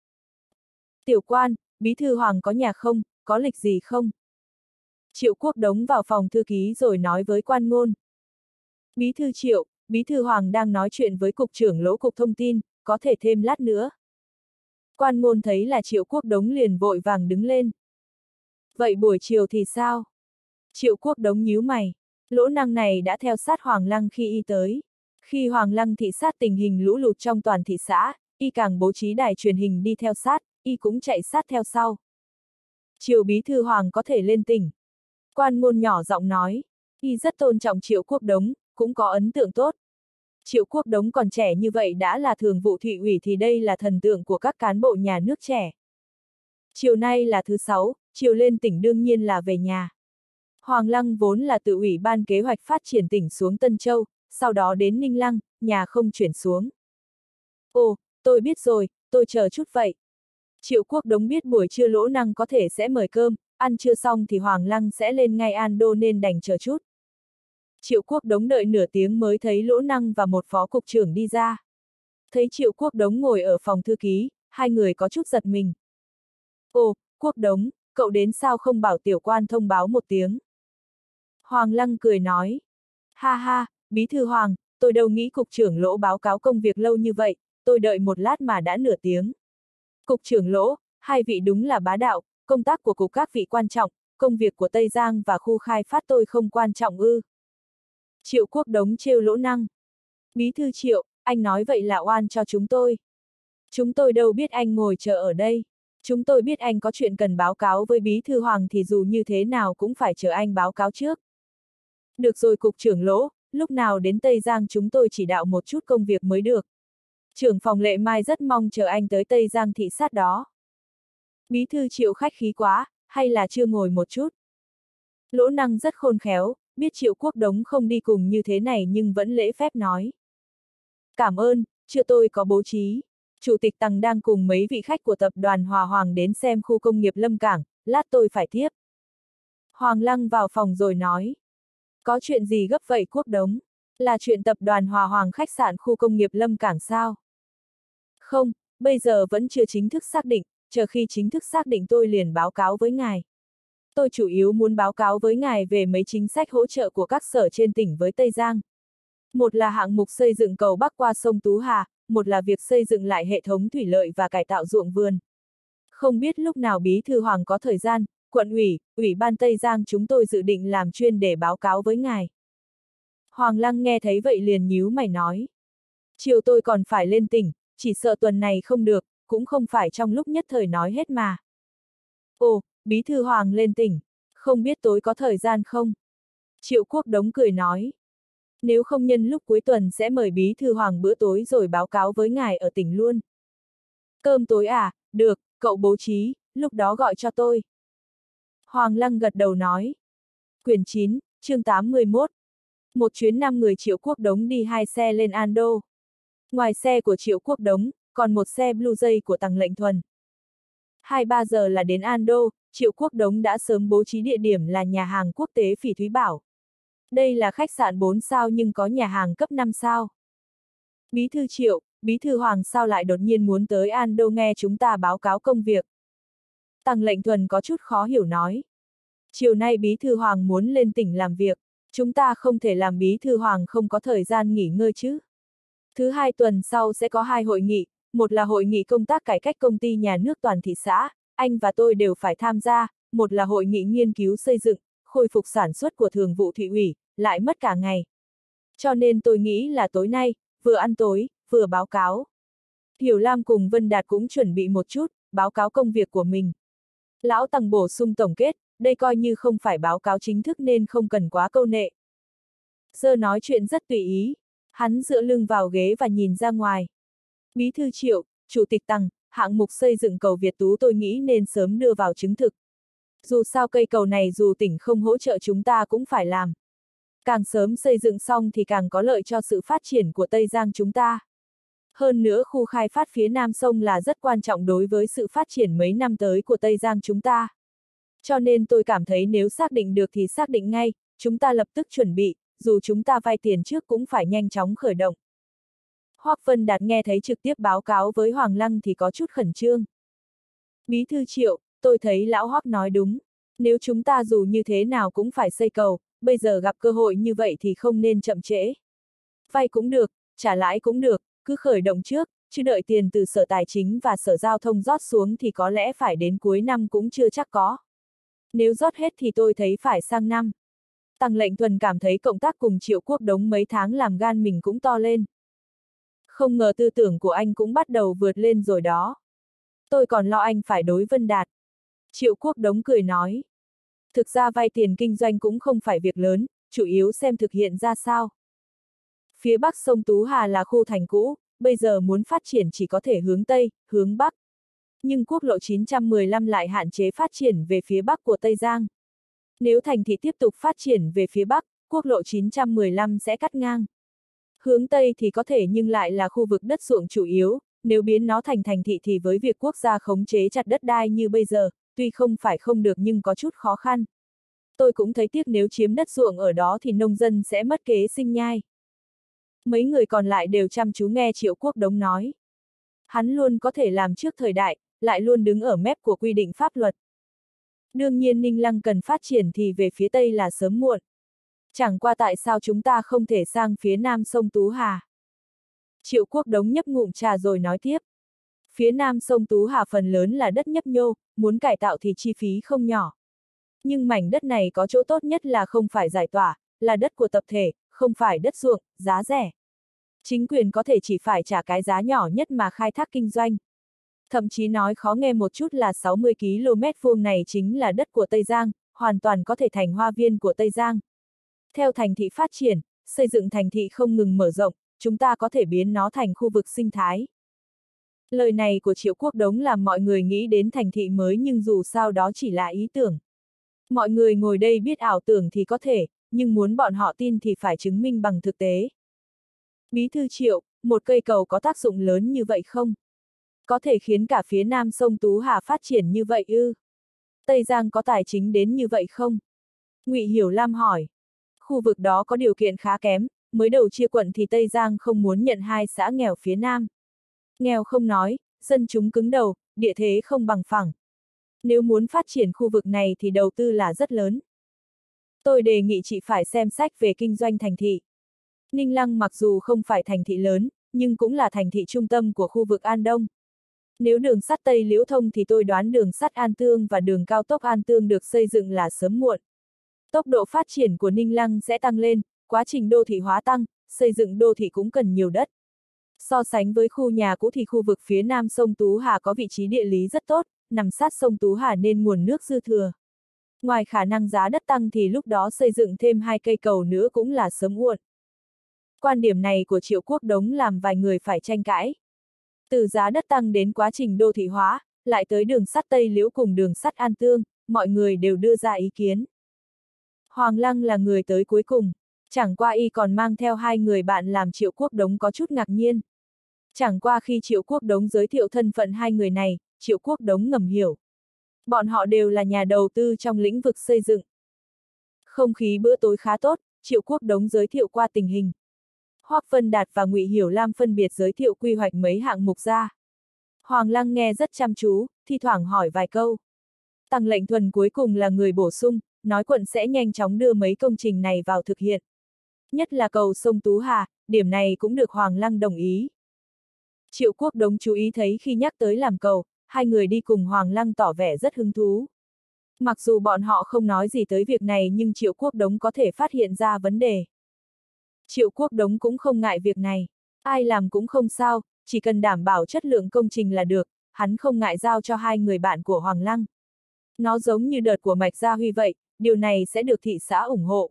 Tiểu quan, bí thư Hoàng có nhà không, có lịch gì không? Triệu Quốc Đống vào phòng thư ký rồi nói với quan ngôn. Bí thư Triệu, bí thư Hoàng đang nói chuyện với cục trưởng Lỗ cục thông tin, có thể thêm lát nữa. Quan ngôn thấy là Triệu Quốc Đống liền vội vàng đứng lên. Vậy buổi chiều thì sao? Triệu Quốc Đống nhíu mày. Lỗ năng này đã theo sát Hoàng Lăng khi y tới. Khi Hoàng Lăng thị sát tình hình lũ lụt trong toàn thị xã, y càng bố trí đài truyền hình đi theo sát, y cũng chạy sát theo sau. Triệu bí thư Hoàng có thể lên tỉnh. Quan ngôn nhỏ giọng nói, y rất tôn trọng Triệu Quốc Đống, cũng có ấn tượng tốt. Triệu Quốc Đống còn trẻ như vậy đã là thường vụ thị ủy thì đây là thần tượng của các cán bộ nhà nước trẻ. Chiều nay là thứ 6, chiều lên tỉnh đương nhiên là về nhà. Hoàng Lăng vốn là từ Ủy ban kế hoạch phát triển tỉnh xuống Tân Châu, sau đó đến Ninh Lăng, nhà không chuyển xuống. Ồ, tôi biết rồi, tôi chờ chút vậy. Triệu Quốc Đống biết buổi trưa Lỗ Năng có thể sẽ mời cơm, ăn trưa xong thì Hoàng Lăng sẽ lên ngay An Đô nên đành chờ chút. Triệu Quốc Đống đợi nửa tiếng mới thấy Lỗ Năng và một phó cục trưởng đi ra. Thấy Triệu Quốc Đống ngồi ở phòng thư ký, hai người có chút giật mình. Ồ, Quốc Đống, cậu đến sao không bảo tiểu quan thông báo một tiếng? Hoàng Lăng cười nói. Ha ha, bí thư Hoàng, tôi đâu nghĩ cục trưởng Lỗ báo cáo công việc lâu như vậy, tôi đợi một lát mà đã nửa tiếng. Cục trưởng Lỗ, hai vị đúng là bá đạo, công tác của cục các vị quan trọng, công việc của Tây Giang và khu khai phát tôi không quan trọng ư. Triệu Quốc Đống trêu Lỗ Năng. Bí thư Triệu, anh nói vậy là oan cho chúng tôi. Chúng tôi đâu biết anh ngồi chờ ở đây. Chúng tôi biết anh có chuyện cần báo cáo với bí thư Hoàng thì dù như thế nào cũng phải chờ anh báo cáo trước. Được rồi cục trưởng Lỗ, lúc nào đến Tây Giang chúng tôi chỉ đạo một chút công việc mới được. Trưởng phòng Lệ Mai rất mong chờ anh tới Tây Giang thị sát đó. Bí thư Triệu khách khí quá, hay là chưa ngồi một chút? Lỗ Năng rất khôn khéo, biết Triệu Quốc Đống không đi cùng như thế này nhưng vẫn lễ phép nói. Cảm ơn, chưa tôi có bố trí. Chủ tịch Tằng đang cùng mấy vị khách của tập đoàn Hòa Hoàng đến xem khu công nghiệp Lâm Cảng, lát tôi phải tiếp. Hoàng Lăng vào phòng rồi nói. Có chuyện gì gấp vậy Quốc Đống? Là chuyện tập đoàn Hòa Hoàng khách sạn khu công nghiệp Lâm Cảng sao? Không, bây giờ vẫn chưa chính thức xác định, chờ khi chính thức xác định tôi liền báo cáo với ngài. Tôi chủ yếu muốn báo cáo với ngài về mấy chính sách hỗ trợ của các sở trên tỉnh với Tây Giang. Một là hạng mục xây dựng cầu bắc qua sông Tú Hà, một là việc xây dựng lại hệ thống thủy lợi và cải tạo ruộng vườn. Không biết lúc nào Bí thư Hoàng có thời gian, quận ủy, ủy ban Tây Giang chúng tôi dự định làm chuyên để báo cáo với ngài. Hoàng Lăng nghe thấy vậy liền nhíu mày nói. Chiều tôi còn phải lên tỉnh, chỉ sợ tuần này không được, cũng không phải trong lúc nhất thời nói hết mà. Ồ, Bí thư Hoàng lên tỉnh, không biết tối có thời gian không? Triệu Quốc Đống cười nói. Nếu không nhân lúc cuối tuần sẽ mời Bí thư Hoàng bữa tối rồi báo cáo với ngài ở tỉnh luôn. Cơm tối à, được, cậu bố trí, lúc đó gọi cho tôi. Hoàng Lăng gật đầu nói. Quyển 9, chương 81. Một chuyến 5 người Triệu Quốc Đống đi 2 xe lên Ando. Ngoài xe của Triệu Quốc Đống, còn một xe Blue Jay của Tằng Lệnh Thuần. 2-3 giờ là đến Ando, Triệu Quốc Đống đã sớm bố trí địa điểm là nhà hàng quốc tế Phỉ Thúy Bảo. Đây là khách sạn 4 sao nhưng có nhà hàng cấp 5 sao. Bí thư Triệu, Bí thư Hoàng sao lại đột nhiên muốn tới Ando nghe chúng ta báo cáo công việc. Tằng Lệnh Thuần có chút khó hiểu nói. Chiều nay Bí thư Hoàng muốn lên tỉnh làm việc, chúng ta không thể làm Bí thư Hoàng không có thời gian nghỉ ngơi chứ. Thứ hai tuần sau sẽ có 2 hội nghị, một là hội nghị công tác cải cách công ty nhà nước toàn thị xã, anh và tôi đều phải tham gia, một là hội nghị nghiên cứu xây dựng, khôi phục sản xuất của thường vụ thị ủy, lại mất cả ngày. Cho nên tôi nghĩ là tối nay, vừa ăn tối, vừa báo cáo. Hiểu Lam cùng Vân Đạt cũng chuẩn bị một chút, báo cáo công việc của mình. Lão Tằng bổ sung tổng kết, đây coi như không phải báo cáo chính thức nên không cần quá câu nệ. Giờ nói chuyện rất tùy ý, hắn dựa lưng vào ghế và nhìn ra ngoài. Bí thư Triệu, Chủ tịch Tằng, hạng mục xây dựng cầu Việt Tú tôi nghĩ nên sớm đưa vào chứng thực. Dù sao cây cầu này dù tỉnh không hỗ trợ chúng ta cũng phải làm. Càng sớm xây dựng xong thì càng có lợi cho sự phát triển của Tây Giang chúng ta. Hơn nữa khu khai phát phía Nam sông là rất quan trọng đối với sự phát triển mấy năm tới của Tây Giang chúng ta. Cho nên tôi cảm thấy nếu xác định được thì xác định ngay, chúng ta lập tức chuẩn bị, dù chúng ta vay tiền trước cũng phải nhanh chóng khởi động. Hoắc Vân Đạt nghe thấy trực tiếp báo cáo với Hoàng Lăng thì có chút khẩn trương. Bí thư Triệu, tôi thấy lão Hoắc nói đúng. Nếu chúng ta dù như thế nào cũng phải xây cầu, bây giờ gặp cơ hội như vậy thì không nên chậm trễ. Vay cũng được, trả lãi cũng được, cứ khởi động trước, chứ đợi tiền từ Sở Tài chính và Sở Giao thông rót xuống thì có lẽ phải đến cuối năm cũng chưa chắc có. Nếu rót hết thì tôi thấy phải sang năm. Tằng Lệnh Thuần cảm thấy cộng tác cùng Triệu Quốc Đống mấy tháng làm gan mình cũng to lên. Không ngờ tư tưởng của anh cũng bắt đầu vượt lên rồi đó. Tôi còn lo anh phải đối Vân Đạt. Triệu Quốc Đống cười nói. Thực ra vay tiền kinh doanh cũng không phải việc lớn, chủ yếu xem thực hiện ra sao. Phía bắc sông Tú Hà là khu thành cũ, bây giờ muốn phát triển chỉ có thể hướng Tây, hướng Bắc. Nhưng quốc lộ 915 lại hạn chế phát triển về phía Bắc của Tây Giang. Nếu thành thị tiếp tục phát triển về phía Bắc, quốc lộ 915 sẽ cắt ngang. Hướng Tây thì có thể nhưng lại là khu vực đất ruộng chủ yếu, nếu biến nó thành thành thị thì với việc quốc gia khống chế chặt đất đai như bây giờ, tuy không phải không được nhưng có chút khó khăn. Tôi cũng thấy tiếc nếu chiếm đất ruộng ở đó thì nông dân sẽ mất kế sinh nhai. Mấy người còn lại đều chăm chú nghe Triệu Quốc Đống nói. Hắn luôn có thể làm trước thời đại, lại luôn đứng ở mép của quy định pháp luật. Đương nhiên Ninh Lăng cần phát triển thì về phía Tây là sớm muộn. Chẳng qua tại sao chúng ta không thể sang phía Nam sông Tú Hà. Triệu Quốc Đống nhấp ngụm trà rồi nói tiếp. Phía Nam sông Tú Hà phần lớn là đất nhấp nhô, muốn cải tạo thì chi phí không nhỏ. Nhưng mảnh đất này có chỗ tốt nhất là không phải giải tỏa, là đất của tập thể, không phải đất ruộng, giá rẻ. Chính quyền có thể chỉ phải trả cái giá nhỏ nhất mà khai thác kinh doanh. Thậm chí nói khó nghe một chút là 60 km vuông này chính là đất của Tây Giang, hoàn toàn có thể thành hoa viên của Tây Giang. Theo thành thị phát triển, xây dựng thành thị không ngừng mở rộng, chúng ta có thể biến nó thành khu vực sinh thái. Lời này của Triệu Quốc Đống làm mọi người nghĩ đến thành thị mới nhưng dù sao đó chỉ là ý tưởng. Mọi người ngồi đây biết ảo tưởng thì có thể, nhưng muốn bọn họ tin thì phải chứng minh bằng thực tế. Bí thư Triệu, một cây cầu có tác dụng lớn như vậy không? Có thể khiến cả phía nam sông Tú Hà phát triển như vậy ư? Tây Giang có tài chính đến như vậy không? Ngụy Hiểu Lam hỏi. Khu vực đó có điều kiện khá kém, mới đầu chia quận thì Tây Giang không muốn nhận hai xã nghèo phía nam. Nghèo không nói, dân chúng cứng đầu, địa thế không bằng phẳng. Nếu muốn phát triển khu vực này thì đầu tư là rất lớn. Tôi đề nghị chị phải xem sách về kinh doanh thành thị. Ninh Lăng mặc dù không phải thành thị lớn, nhưng cũng là thành thị trung tâm của khu vực An Đông. Nếu đường sắt Tây Liễu thông thì tôi đoán đường sắt An Tương và đường cao tốc An Tương được xây dựng là sớm muộn. Tốc độ phát triển của Ninh Lăng sẽ tăng lên, quá trình đô thị hóa tăng, xây dựng đô thị cũng cần nhiều đất. So sánh với khu nhà cũ thì khu vực phía nam sông Tú Hà có vị trí địa lý rất tốt, nằm sát sông Tú Hà nên nguồn nước dư thừa. Ngoài khả năng giá đất tăng thì lúc đó xây dựng thêm 2 cây cầu nữa cũng là sớm muộn. Quan điểm này của Triệu Quốc Đống làm vài người phải tranh cãi. Từ giá đất tăng đến quá trình đô thị hóa, lại tới đường sắt Tây Liễu cùng đường sắt An Tương, mọi người đều đưa ra ý kiến. Hoàng Lăng là người tới cuối cùng, chẳng qua y còn mang theo 2 người bạn làm Triệu Quốc Đống có chút ngạc nhiên. Chẳng qua khi Triệu Quốc Đống giới thiệu thân phận 2 người này, Triệu Quốc Đống ngầm hiểu. Bọn họ đều là nhà đầu tư trong lĩnh vực xây dựng. Không khí bữa tối khá tốt, Triệu Quốc Đống giới thiệu qua tình hình. Hoắc Vân Đạt và Ngụy Hiểu Lam phân biệt giới thiệu quy hoạch mấy hạng mục ra. Hoàng Lăng nghe rất chăm chú, thi thoảng hỏi vài câu. Tăng Lệnh Thuần cuối cùng là người bổ sung, nói quận sẽ nhanh chóng đưa mấy công trình này vào thực hiện. Nhất là cầu sông Tú Hà, điểm này cũng được Hoàng Lăng đồng ý. Triệu Quốc Đống chú ý thấy khi nhắc tới làm cầu, 2 người đi cùng Hoàng Lăng tỏ vẻ rất hứng thú. Mặc dù bọn họ không nói gì tới việc này nhưng Triệu Quốc Đống có thể phát hiện ra vấn đề. Triệu Quốc Đống cũng không ngại việc này. Ai làm cũng không sao, chỉ cần đảm bảo chất lượng công trình là được, hắn không ngại giao cho 2 người bạn của Hoàng Lăng. Nó giống như đợt của Mạch Gia Huy vậy, điều này sẽ được thị xã ủng hộ.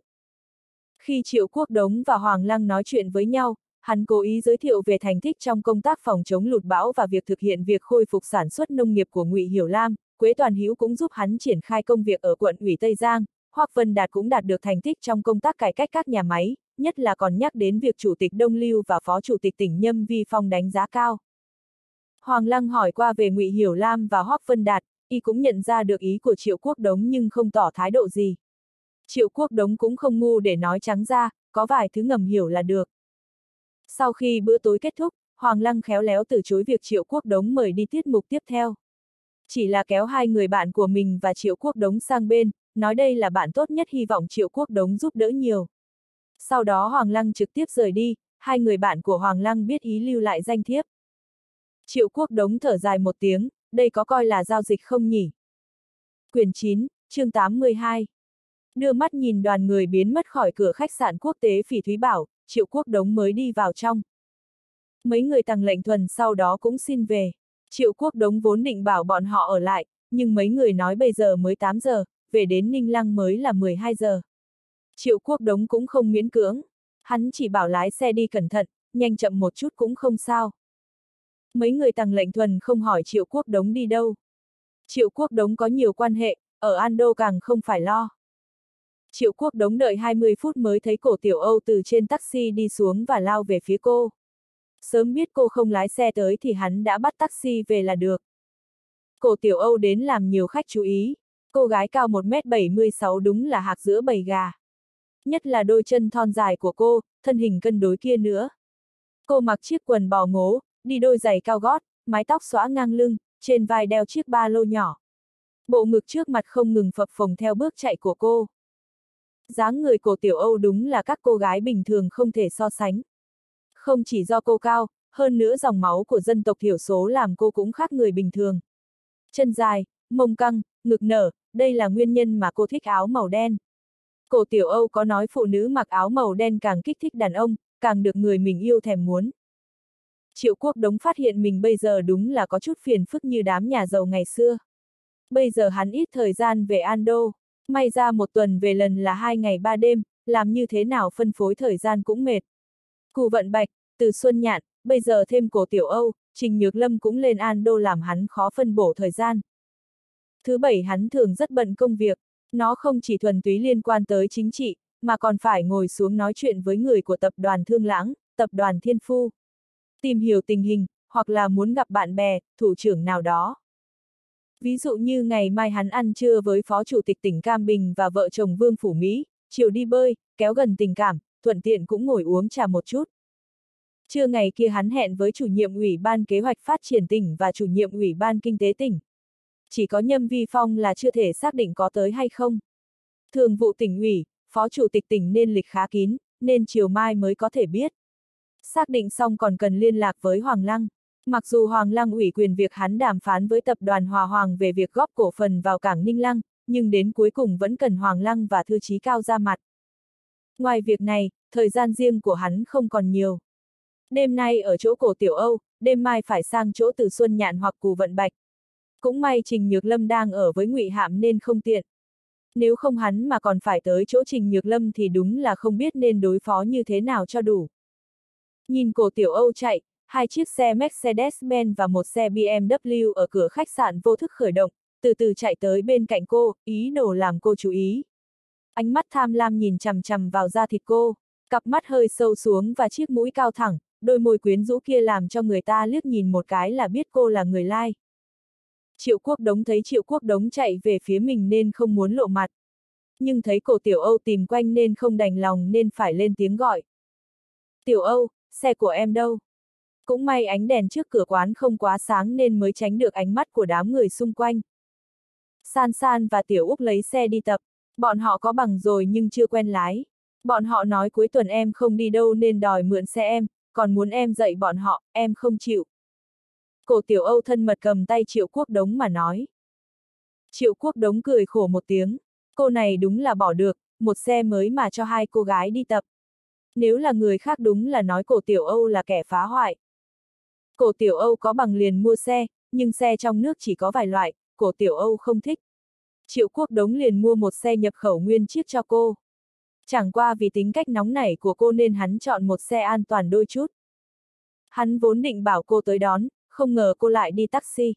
Khi Triệu Quốc Đống và Hoàng Lăng nói chuyện với nhau, hắn cố ý giới thiệu về thành tích trong công tác phòng chống lụt bão và việc thực hiện việc khôi phục sản xuất nông nghiệp của Ngụy Hiểu Lam. Quế Toàn Hữu cũng giúp hắn triển khai công việc ở quận ủy Tây Giang. Hoắc Vân Đạt cũng đạt được thành tích trong công tác cải cách các nhà máy, nhất là còn nhắc đến việc Chủ tịch Đông Lưu và Phó Chủ tịch tỉnh Nhâm Vi Phong đánh giá cao. Hoàng Lăng hỏi qua về Ngụy Hiểu Lam và Hoắc Vân Đạt, y cũng nhận ra được ý của Triệu Quốc Đống nhưng không tỏ thái độ gì. Triệu Quốc Đống cũng không ngu để nói trắng ra, có vài thứ ngầm hiểu là được. Sau khi bữa tối kết thúc, Hoàng Lăng khéo léo từ chối việc Triệu Quốc Đống mời đi tiết mục tiếp theo. Chỉ là kéo 2 người bạn của mình và Triệu Quốc Đống sang bên, nói đây là bạn tốt nhất hy vọng Triệu Quốc Đống giúp đỡ nhiều. Sau đó Hoàng Lăng trực tiếp rời đi, 2 người bạn của Hoàng Lăng biết ý lưu lại danh thiếp. Triệu Quốc Đống thở dài một tiếng, đây có coi là giao dịch không nhỉ? Quyển 9, chương 82. Đưa mắt nhìn đoàn người biến mất khỏi cửa khách sạn quốc tế Phỉ Thúy Bảo, Triệu Quốc Đống mới đi vào trong. Mấy người Tăng Lệnh Thuần sau đó cũng xin về. Triệu Quốc Đống vốn định bảo bọn họ ở lại, nhưng mấy người nói bây giờ mới 8 giờ, về đến Ninh Lăng mới là 12 giờ. Triệu Quốc Đống cũng không miễn cưỡng. Hắn chỉ bảo lái xe đi cẩn thận, nhanh chậm một chút cũng không sao. Mấy người Tăng Lệnh Thuần không hỏi Triệu Quốc Đống đi đâu. Triệu Quốc Đống có nhiều quan hệ, ở An Đô càng không phải lo. Triệu Quốc Đống đợi 20 phút mới thấy Cổ Tiểu Âu từ trên taxi đi xuống và lao về phía cô. Sớm biết cô không lái xe tới thì hắn đã bắt taxi về là được. Cổ Tiểu Âu đến làm nhiều khách chú ý. Cô gái cao 1m76 đúng là hạc giữa bầy gà. Nhất là đôi chân thon dài của cô, thân hình cân đối kia nữa. Cô mặc chiếc quần bò ngố, đi đôi giày cao gót, mái tóc xõa ngang lưng, trên vai đeo chiếc ba lô nhỏ. Bộ ngực trước mặt không ngừng phập phồng theo bước chạy của cô. Dáng người Cổ Tiểu Âu đúng là các cô gái bình thường không thể so sánh. Không chỉ do cô cao, hơn nữa dòng máu của dân tộc thiểu số làm cô cũng khác người bình thường. Chân dài, mông căng, ngực nở, đây là nguyên nhân mà cô thích áo màu đen. Cổ Tiểu Âu có nói phụ nữ mặc áo màu đen càng kích thích đàn ông, càng được người mình yêu thèm muốn. Triệu Quốc Đống phát hiện mình bây giờ đúng là có chút phiền phức như đám nhà giàu ngày xưa. Bây giờ hắn ít thời gian về An Đô, may ra một tuần về lần là 2 ngày 3 đêm, làm như thế nào phân phối thời gian cũng mệt. Cù Vận Bạch, Từ Xuân Nhạn, bây giờ thêm Cổ Tiểu Âu, Trình Nhược Lâm cũng lên An Đô làm hắn khó phân bổ thời gian. Thứ bảy hắn thường rất bận công việc, nó không chỉ thuần túy liên quan tới chính trị, mà còn phải ngồi xuống nói chuyện với người của tập đoàn Thương Lãng, tập đoàn Thiên Phu. Tìm hiểu tình hình, hoặc là muốn gặp bạn bè, thủ trưởng nào đó. Ví dụ như ngày mai hắn ăn trưa với Phó Chủ tịch tỉnh Cam Bình và vợ chồng Vương Phủ Mỹ, chiều đi bơi, kéo gần tình cảm, thuận tiện cũng ngồi uống trà một chút. Trưa ngày kia hắn hẹn với chủ nhiệm Ủy ban Kế hoạch Phát triển tỉnh và chủ nhiệm Ủy ban Kinh tế tỉnh. Chỉ có Nhâm Vi Phong là chưa thể xác định có tới hay không. Thường vụ tỉnh ủy, Phó Chủ tịch tỉnh nên lịch khá kín, nên chiều mai mới có thể biết. Xác định xong còn cần liên lạc với Hoàng Lăng. Mặc dù Hoàng Lăng ủy quyền việc hắn đàm phán với tập đoàn Hòa Hoàng về việc góp cổ phần vào cảng Ninh Lăng, nhưng đến cuối cùng vẫn cần Hoàng Lăng và thư chí cao ra mặt. Ngoài việc này, thời gian riêng của hắn không còn nhiều. Đêm nay ở chỗ Cổ Tiểu Âu, đêm mai phải sang chỗ Từ Xuân Nhạn hoặc Cù Vận Bạch. Cũng may Trình Nhược Lâm đang ở với Ngụy Hạm nên không tiện. Nếu không hắn mà còn phải tới chỗ Trình Nhược Lâm thì đúng là không biết nên đối phó như thế nào cho đủ. Nhìn Cổ Tiểu Âu chạy, hai chiếc xe Mercedes-Benz và một xe BMW ở cửa khách sạn vô thức khởi động, từ từ chạy tới bên cạnh cô, ý đồ làm cô chú ý. Ánh mắt tham lam nhìn chằm chằm vào da thịt cô, cặp mắt hơi sâu xuống và chiếc mũi cao thẳng, đôi môi quyến rũ kia làm cho người ta liếc nhìn một cái là biết cô là người Lai. Triệu Quốc Đống thấy Triệu Quốc Đống chạy về phía mình nên không muốn lộ mặt. Nhưng thấy Cổ Tiểu Âu tìm quanh nên không đành lòng nên phải lên tiếng gọi. Tiểu Âu, xe của em đâu? Cũng may ánh đèn trước cửa quán không quá sáng nên mới tránh được ánh mắt của đám người xung quanh. San San và Tiểu Úc lấy xe đi tập, bọn họ có bằng rồi nhưng chưa quen lái. Bọn họ nói cuối tuần em không đi đâu nên đòi mượn xe em, còn muốn em dạy bọn họ, em không chịu. Cổ Tiểu Âu thân mật cầm tay Triệu Quốc Đống mà nói. Triệu Quốc Đống cười khổ một tiếng, cô này đúng là bỏ được, một xe mới mà cho hai cô gái đi tập. Nếu là người khác đúng là nói Cổ Tiểu Âu là kẻ phá hoại. Cổ Tiểu Âu có bằng liền mua xe, nhưng xe trong nước chỉ có vài loại, Cổ Tiểu Âu không thích. Triệu Quốc Đống liền mua một xe nhập khẩu nguyên chiếc cho cô. Chẳng qua vì tính cách nóng nảy của cô nên hắn chọn một xe an toàn đôi chút. Hắn vốn định bảo cô tới đón, không ngờ cô lại đi taxi.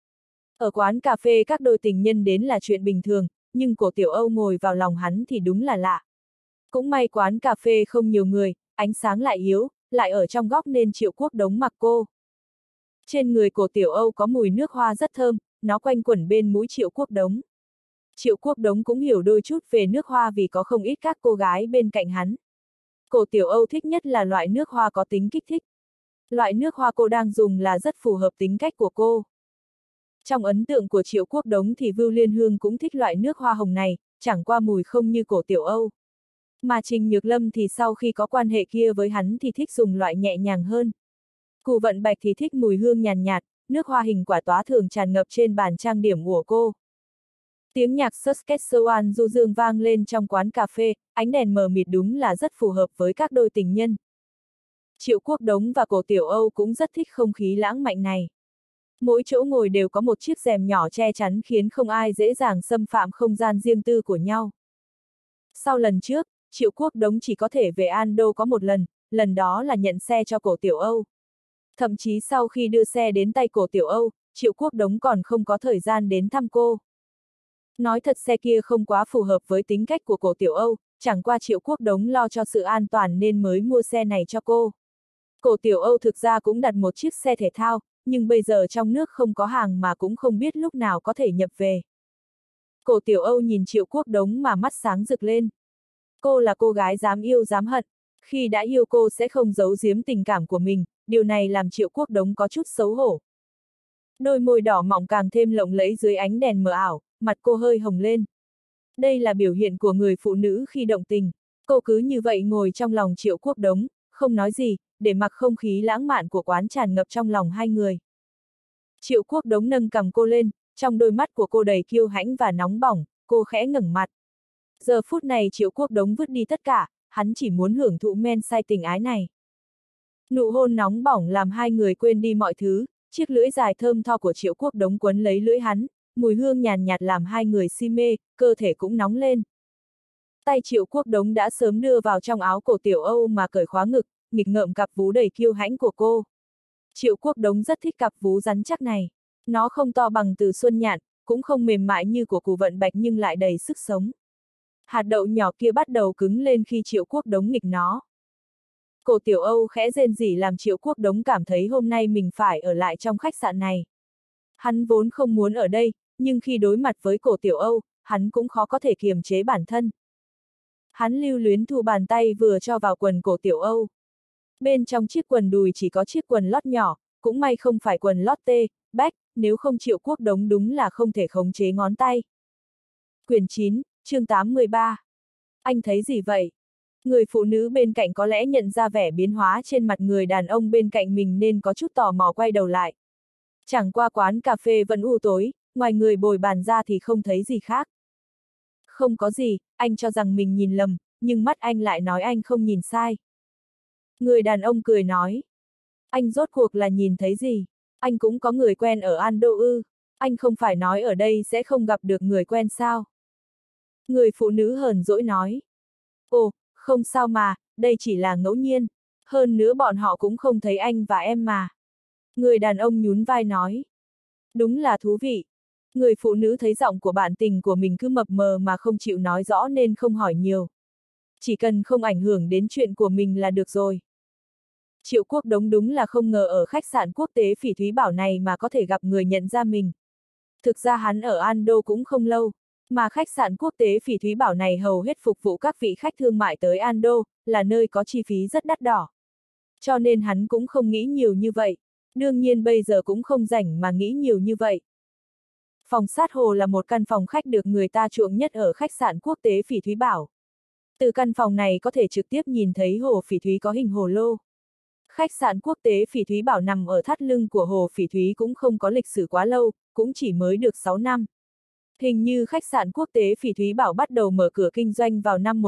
Ở quán cà phê các đôi tình nhân đến là chuyện bình thường, nhưng Cổ Tiểu Âu ngồi vào lòng hắn thì đúng là lạ. Cũng may quán cà phê không nhiều người, ánh sáng lại yếu, lại ở trong góc nên Triệu Quốc Đống mặc cô. Trên người Cổ Tiểu Âu có mùi nước hoa rất thơm, nó quanh quẩn bên mũi Triệu Quốc Đống. Triệu Quốc Đống cũng hiểu đôi chút về nước hoa vì có không ít các cô gái bên cạnh hắn. Cổ Tiểu Âu thích nhất là loại nước hoa có tính kích thích. Loại nước hoa cô đang dùng là rất phù hợp tính cách của cô. Trong ấn tượng của Triệu Quốc Đống thì Vưu Liên Hương cũng thích loại nước hoa hồng này, chẳng qua mùi không như Cổ Tiểu Âu. Mà Trình Nhược Lâm thì sau khi có quan hệ kia với hắn thì thích dùng loại nhẹ nhàng hơn. Cù Vận Bạch thì thích mùi hương nhàn nhạt, nước hoa hình quả táo thường tràn ngập trên bàn trang điểm của cô. Tiếng nhạc Saskatchewan du dương vang lên trong quán cà phê, ánh đèn mờ mịt đúng là rất phù hợp với các đôi tình nhân. Triệu Quốc Đống và Cổ Tiểu Âu cũng rất thích không khí lãng mạn này. Mỗi chỗ ngồi đều có một chiếc rèm nhỏ che chắn khiến không ai dễ dàng xâm phạm không gian riêng tư của nhau. Sau lần trước, Triệu Quốc Đống chỉ có thể về An Đô có một lần đó là nhận xe cho Cổ Tiểu Âu. Thậm chí sau khi đưa xe đến tay Cổ Tiểu Âu, Triệu Quốc Đống còn không có thời gian đến thăm cô. Nói thật xe kia không quá phù hợp với tính cách của Cổ Tiểu Âu, chẳng qua Triệu Quốc Đống lo cho sự an toàn nên mới mua xe này cho cô. Cổ Tiểu Âu thực ra cũng đặt một chiếc xe thể thao, nhưng bây giờ trong nước không có hàng mà cũng không biết lúc nào có thể nhập về. Cổ Tiểu Âu nhìn Triệu Quốc Đống mà mắt sáng rực lên. Cô là cô gái dám yêu dám hận, khi đã yêu cô sẽ không giấu giếm tình cảm của mình, điều này làm Triệu Quốc Đống có chút xấu hổ. Đôi môi đỏ mọng càng thêm lộng lẫy dưới ánh đèn mờ ảo, mặt cô hơi hồng lên. Đây là biểu hiện của người phụ nữ khi động tình. Cô cứ như vậy ngồi trong lòng Triệu Quốc Đống, không nói gì, để mặc không khí lãng mạn của quán tràn ngập trong lòng hai người. Triệu Quốc Đống nâng cằm cô lên, trong đôi mắt của cô đầy kiêu hãnh và nóng bỏng, cô khẽ ngẩng mặt. Giờ phút này Triệu Quốc Đống vứt đi tất cả, hắn chỉ muốn hưởng thụ men say tình ái này. Nụ hôn nóng bỏng làm hai người quên đi mọi thứ, chiếc lưỡi dài thơm tho của Triệu Quốc Đống quấn lấy lưỡi hắn, mùi hương nhàn nhạt làm hai người si mê, cơ thể cũng nóng lên. Tay Triệu Quốc Đống đã sớm đưa vào trong áo Cổ Tiểu Âu mà cởi khóa ngực, nghịch ngợm cặp vú đầy kiêu hãnh của cô. Triệu Quốc Đống rất thích cặp vú rắn chắc này. Nó không to bằng Từ Xuân Nhạn, cũng không mềm mại như của Cù Vận Bạch nhưng lại đầy sức sống. Hạt đậu nhỏ kia bắt đầu cứng lên khi Triệu Quốc Đống nghịch nó. Cổ Tiểu Âu khẽ rên rỉ làm Triệu Quốc Đống cảm thấy hôm nay mình phải ở lại trong khách sạn này. Hắn vốn không muốn ở đây, nhưng khi đối mặt với Cổ Tiểu Âu, hắn cũng khó có thể kiềm chế bản thân. Hắn lưu luyến thu bàn tay vừa cho vào quần Cổ Tiểu Âu. Bên trong chiếc quần đùi chỉ có chiếc quần lót nhỏ, cũng may không phải quần lót tê, bách, nếu không Triệu Quốc Đống đúng là không thể khống chế ngón tay. Quyển 9, chương 83. Anh thấy gì vậy? Người phụ nữ bên cạnh có lẽ nhận ra vẻ biến hóa trên mặt người đàn ông bên cạnh mình nên có chút tò mò quay đầu lại. Chẳng qua quán cà phê vẫn u tối, ngoài người bồi bàn ra thì không thấy gì khác. Không có gì, anh cho rằng mình nhìn lầm, nhưng mắt anh lại nói anh không nhìn sai. Người đàn ông cười nói. Anh rốt cuộc là nhìn thấy gì? Anh cũng có người quen ở Ando ư? Anh không phải nói ở đây sẽ không gặp được người quen sao? Người phụ nữ hờn dỗi nói. Ồ, không sao mà, đây chỉ là ngẫu nhiên. Hơn nữa bọn họ cũng không thấy anh và em mà. Người đàn ông nhún vai nói. Đúng là thú vị. Người phụ nữ thấy giọng của bạn tình của mình cứ mập mờ mà không chịu nói rõ nên không hỏi nhiều. Chỉ cần không ảnh hưởng đến chuyện của mình là được rồi. Triệu Quốc Đống đúng là không ngờ ở khách sạn quốc tế Phỉ Thúy Bảo này mà có thể gặp người nhận ra mình. Thực ra hắn ở Ando cũng không lâu, mà khách sạn quốc tế Phỉ Thúy Bảo này hầu hết phục vụ các vị khách thương mại tới Ando, là nơi có chi phí rất đắt đỏ. Cho nên hắn cũng không nghĩ nhiều như vậy, đương nhiên bây giờ cũng không rảnh mà nghĩ nhiều như vậy. Phòng sát hồ là một căn phòng khách được người ta chuộng nhất ở khách sạn quốc tế Phỉ Thúy Bảo. Từ căn phòng này có thể trực tiếp nhìn thấy hồ Phỉ Thúy có hình hồ lô. Khách sạn quốc tế Phỉ Thúy Bảo nằm ở thắt lưng của hồ Phỉ Thúy cũng không có lịch sử quá lâu, cũng chỉ mới được 6 năm. Hình như khách sạn quốc tế Phỉ Thúy Bảo bắt đầu mở cửa kinh doanh vào năm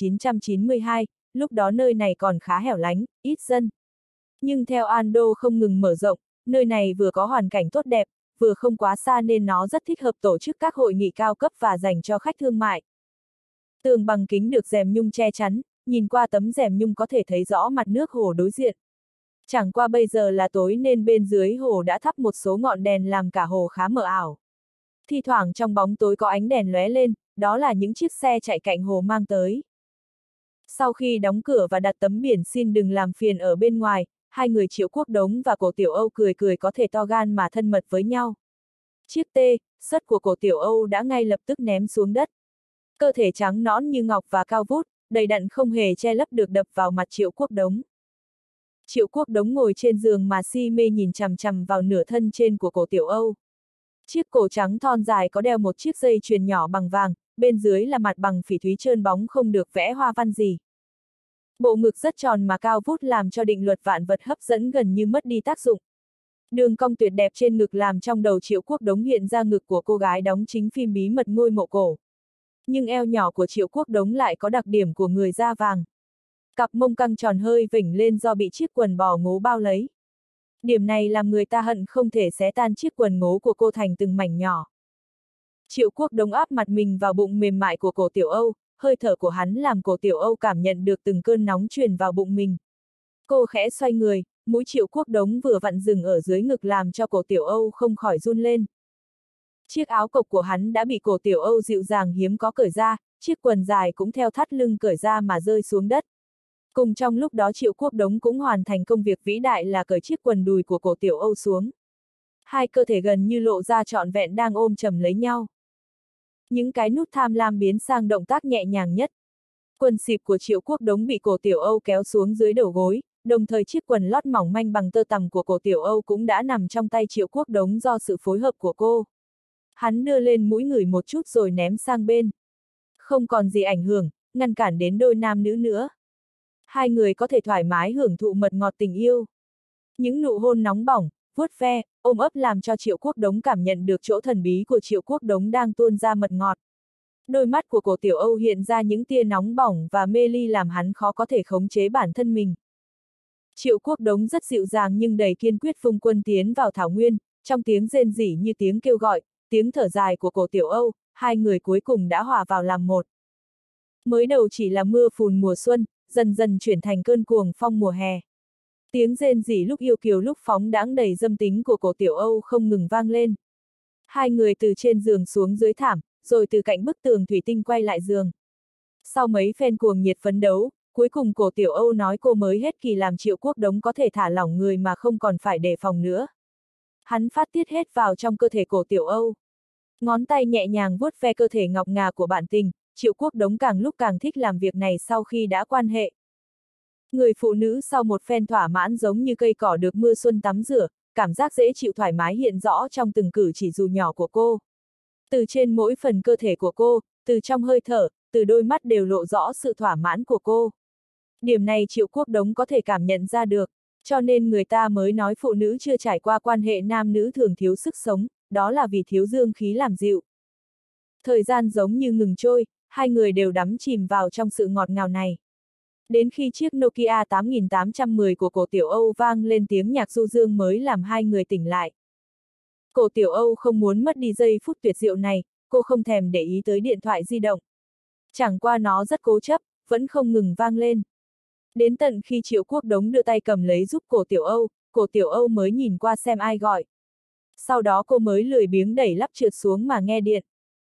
1992, lúc đó nơi này còn khá hẻo lánh, ít dân. Nhưng theo Ando không ngừng mở rộng, nơi này vừa có hoàn cảnh tốt đẹp, vừa không quá xa nên nó rất thích hợp tổ chức các hội nghị cao cấp và dành cho khách thương mại. Tường bằng kính được rèm nhung che chắn, nhìn qua tấm rèm nhung có thể thấy rõ mặt nước hồ đối diện. Chẳng qua bây giờ là tối nên bên dưới hồ đã thắp một số ngọn đèn làm cả hồ khá mờ ảo. Thi thoảng trong bóng tối có ánh đèn lóe lên, đó là những chiếc xe chạy cạnh hồ mang tới. Sau khi đóng cửa và đặt tấm biển xin đừng làm phiền ở bên ngoài, hai người Triệu Quốc Đống và Cổ Tiểu Âu cười cười có thể to gan mà thân mật với nhau. Chiếc sất của Cổ Tiểu Âu đã ngay lập tức ném xuống đất. Cơ thể trắng nõn như ngọc và cao vút, đầy đặn không hề che lấp được đập vào mặt Triệu Quốc Đống. Triệu Quốc Đống ngồi trên giường mà si mê nhìn chằm chằm vào nửa thân trên của Cổ Tiểu Âu. Chiếc cổ trắng thon dài có đeo một chiếc dây chuyền nhỏ bằng vàng, bên dưới là mặt bằng phỉ thúy trơn bóng không được vẽ hoa văn gì. Bộ ngực rất tròn mà cao vút làm cho định luật vạn vật hấp dẫn gần như mất đi tác dụng. Đường cong tuyệt đẹp trên ngực làm trong đầu Triệu Quốc Đống hiện ra ngực của cô gái đóng chính phim Bí mật ngôi mộ cổ. Nhưng eo nhỏ của Triệu Quốc Đống lại có đặc điểm của người da vàng. Cặp mông căng tròn hơi vểnh lên do bị chiếc quần bò ngố bao lấy. Điểm này làm người ta hận không thể xé tan chiếc quần ngố của cô thành từng mảnh nhỏ. Triệu Quốc Đống áp mặt mình vào bụng mềm mại của Cổ Tiểu Âu, hơi thở của hắn làm Cổ Tiểu Âu cảm nhận được từng cơn nóng truyền vào bụng mình. Cô khẽ xoay người, mũi Triệu Quốc Đống vừa vặn dừng ở dưới ngực làm cho Cổ Tiểu Âu không khỏi run lên. Chiếc áo cộc của hắn đã bị Cổ Tiểu Âu dịu dàng hiếm có cởi ra, chiếc quần dài cũng theo thắt lưng cởi ra mà rơi xuống đất. Cùng trong lúc đó Triệu Quốc Đống cũng hoàn thành công việc vĩ đại là cởi chiếc quần đùi của Cổ Tiểu Âu xuống. Hai cơ thể gần như lộ ra trọn vẹn đang ôm chầm lấy nhau. Những cái nút tham lam biến sang động tác nhẹ nhàng nhất. Quần xịp của Triệu Quốc Đống bị Cổ Tiểu Âu kéo xuống dưới đầu gối, đồng thời chiếc quần lót mỏng manh bằng tơ tằm của Cổ Tiểu Âu cũng đã nằm trong tay Triệu Quốc Đống do sự phối hợp của cô. Hắn đưa lên mũi ngửi một chút rồi ném sang bên. Không còn gì ảnh hưởng, ngăn cản đến đôi nam nữ nữa. Hai người có thể thoải mái hưởng thụ mật ngọt tình yêu. Những nụ hôn nóng bỏng, vuốt ve, ôm ấp làm cho Triệu Quốc Đống cảm nhận được chỗ thần bí của Triệu Quốc Đống đang tuôn ra mật ngọt. Đôi mắt của Cổ Tiểu Âu hiện ra những tia nóng bỏng và mê ly làm hắn khó có thể khống chế bản thân mình. Triệu Quốc Đống rất dịu dàng nhưng đầy kiên quyết vung quân tiến vào thảo nguyên, trong tiếng rên rỉ như tiếng kêu gọi, tiếng thở dài của Cổ Tiểu Âu, hai người cuối cùng đã hòa vào làm một. Mới đầu chỉ là mưa phùn mùa xuân, dần dần chuyển thành cơn cuồng phong mùa hè. Tiếng rên rỉ lúc yêu kiều lúc phóng đãng đầy dâm tính của cổ Tiểu Âu không ngừng vang lên. Hai người từ trên giường xuống dưới thảm, rồi từ cạnh bức tường thủy tinh quay lại giường. Sau mấy phen cuồng nhiệt phấn đấu, cuối cùng cổ Tiểu Âu nói cô mới hết kỳ làm Triệu Quốc Đống có thể thả lỏng người mà không còn phải đề phòng nữa. Hắn phát tiết hết vào trong cơ thể cổ Tiểu Âu. Ngón tay nhẹ nhàng vuốt ve cơ thể ngọc ngà của bạn tình, Triệu Quốc Đống càng lúc càng thích làm việc này sau khi đã quan hệ. Người phụ nữ sau một phen thỏa mãn giống như cây cỏ được mưa xuân tắm rửa, cảm giác dễ chịu thoải mái hiện rõ trong từng cử chỉ dù nhỏ của cô. Từ trên mỗi phần cơ thể của cô, từ trong hơi thở, từ đôi mắt đều lộ rõ sự thỏa mãn của cô. Điểm này Triệu Quốc Đống có thể cảm nhận ra được, cho nên người ta mới nói phụ nữ chưa trải qua quan hệ nam nữ thường thiếu sức sống, đó là vì thiếu dương khí làm dịu. Thời gian giống như ngừng trôi, hai người đều đắm chìm vào trong sự ngọt ngào này. Đến khi chiếc Nokia 8810 của cổ Tiểu Âu vang lên tiếng nhạc du dương mới làm hai người tỉnh lại. Cổ Tiểu Âu không muốn mất đi giây phút tuyệt diệu này, cô không thèm để ý tới điện thoại di động. Chẳng qua nó rất cố chấp, vẫn không ngừng vang lên. Đến tận khi Triệu Quốc Đống đưa tay cầm lấy giúp cổ Tiểu Âu mới nhìn qua xem ai gọi. Sau đó cô mới lười biếng đẩy lắp trượt xuống mà nghe điện.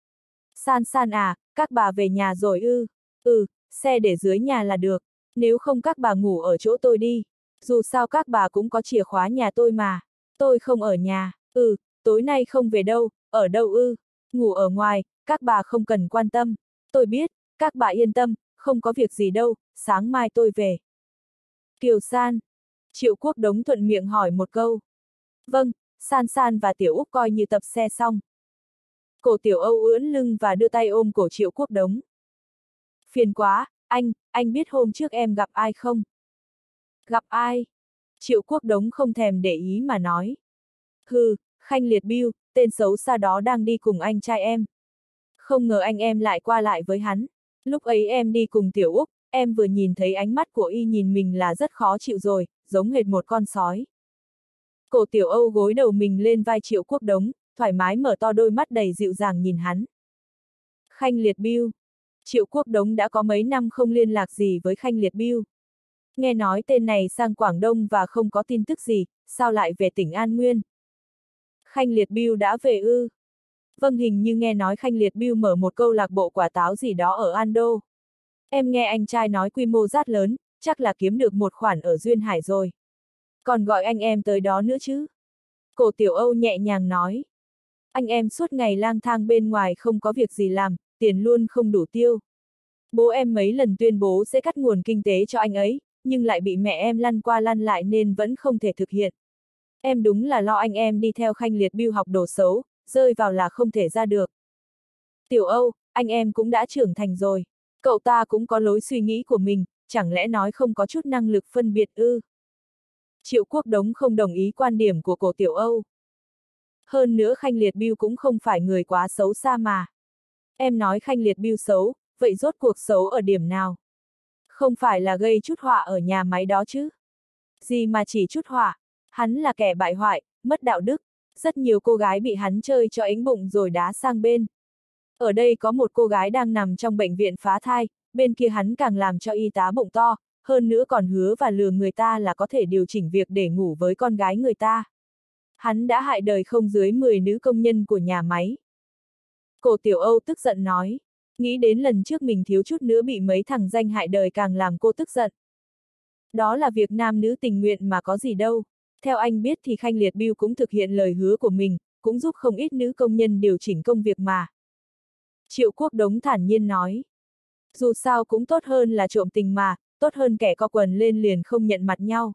San San à, các bà về nhà rồi ư? Ừ, xe để dưới nhà là được. Nếu không các bà ngủ ở chỗ tôi đi. Dù sao các bà cũng có chìa khóa nhà tôi mà. Tôi không ở nhà. Ừ, tối nay không về đâu, ở đâu ư? Ngủ ở ngoài, các bà không cần quan tâm. Tôi biết, các bà yên tâm, không có việc gì đâu, sáng mai tôi về. Kiều San. Triệu Quốc Đống thuận miệng hỏi một câu. Vâng, San San và Tiểu Úc coi như tập xe xong. Cổ Tiểu Âu ưỡn lưng và đưa tay ôm cổ Triệu Quốc Đống. Phiền quá, anh biết hôm trước em gặp ai không? Gặp ai? Triệu Quốc Đống không thèm để ý mà nói. Hừ, Khanh Liệt Biêu, tên xấu xa đó đang đi cùng anh trai em. Không ngờ anh em lại qua lại với hắn. Lúc ấy em đi cùng Tiểu Úc, em vừa nhìn thấy ánh mắt của y nhìn mình là rất khó chịu rồi, giống hệt một con sói. Cổ Tiểu Âu gối đầu mình lên vai Triệu Quốc Đống, thoải mái mở to đôi mắt đầy dịu dàng nhìn hắn. Khanh Liệt Biêu. Triệu Quốc Đống đã có mấy năm không liên lạc gì với Khanh Liệt Biêu. Nghe nói tên này sang Quảng Đông và không có tin tức gì, sao lại về tỉnh An Nguyên? Khanh Liệt Biêu đã về ư? Vâng, hình như nghe nói Khanh Liệt Biêu mở một câu lạc bộ quả táo gì đó ở An Đô. Em nghe anh trai nói quy mô rất lớn, chắc là kiếm được một khoản ở Duyên Hải rồi. Còn gọi anh em tới đó nữa chứ? Cổ Tiểu Âu nhẹ nhàng nói. Anh em suốt ngày lang thang bên ngoài không có việc gì làm, tiền luôn không đủ tiêu. Bố em mấy lần tuyên bố sẽ cắt nguồn kinh tế cho anh ấy, nhưng lại bị mẹ em lăn qua lăn lại nên vẫn không thể thực hiện. Em đúng là lo anh em đi theo Khanh Liệt Biêu học đồ xấu, rơi vào là không thể ra được. Tiểu Âu, anh em cũng đã trưởng thành rồi. Cậu ta cũng có lối suy nghĩ của mình, chẳng lẽ nói không có chút năng lực phân biệt ư? Triệu Quốc Đống không đồng ý quan điểm của cổ Tiểu Âu. Hơn nữa Khanh Liệt Biêu cũng không phải người quá xấu xa mà. Em nói Khanh Liệt Biêu xấu, vậy rốt cuộc xấu ở điểm nào? Không phải là gây chút họa ở nhà máy đó chứ? Gì mà chỉ chút họa? Hắn là kẻ bại hoại, mất đạo đức. Rất nhiều cô gái bị hắn chơi cho ính bụng rồi đá sang bên. Ở đây có một cô gái đang nằm trong bệnh viện phá thai, bên kia hắn càng làm cho y tá bụng to, hơn nữa còn hứa và lừa người ta là có thể điều chỉnh việc để ngủ với con gái người ta. Hắn đã hại đời không dưới 10 nữ công nhân của nhà máy. Cổ Tiểu Âu tức giận nói, nghĩ đến lần trước mình thiếu chút nữa bị mấy thằng danh hại đời càng làm cô tức giận. Đó là việc nam nữ tình nguyện mà có gì đâu. Theo anh biết thì Khanh Liệt Biêu cũng thực hiện lời hứa của mình, cũng giúp không ít nữ công nhân điều chỉnh công việc mà. Triệu Quốc Đống thản nhiên nói. Dù sao cũng tốt hơn là trộm tình mà, tốt hơn kẻ co quần lên liền không nhận mặt nhau.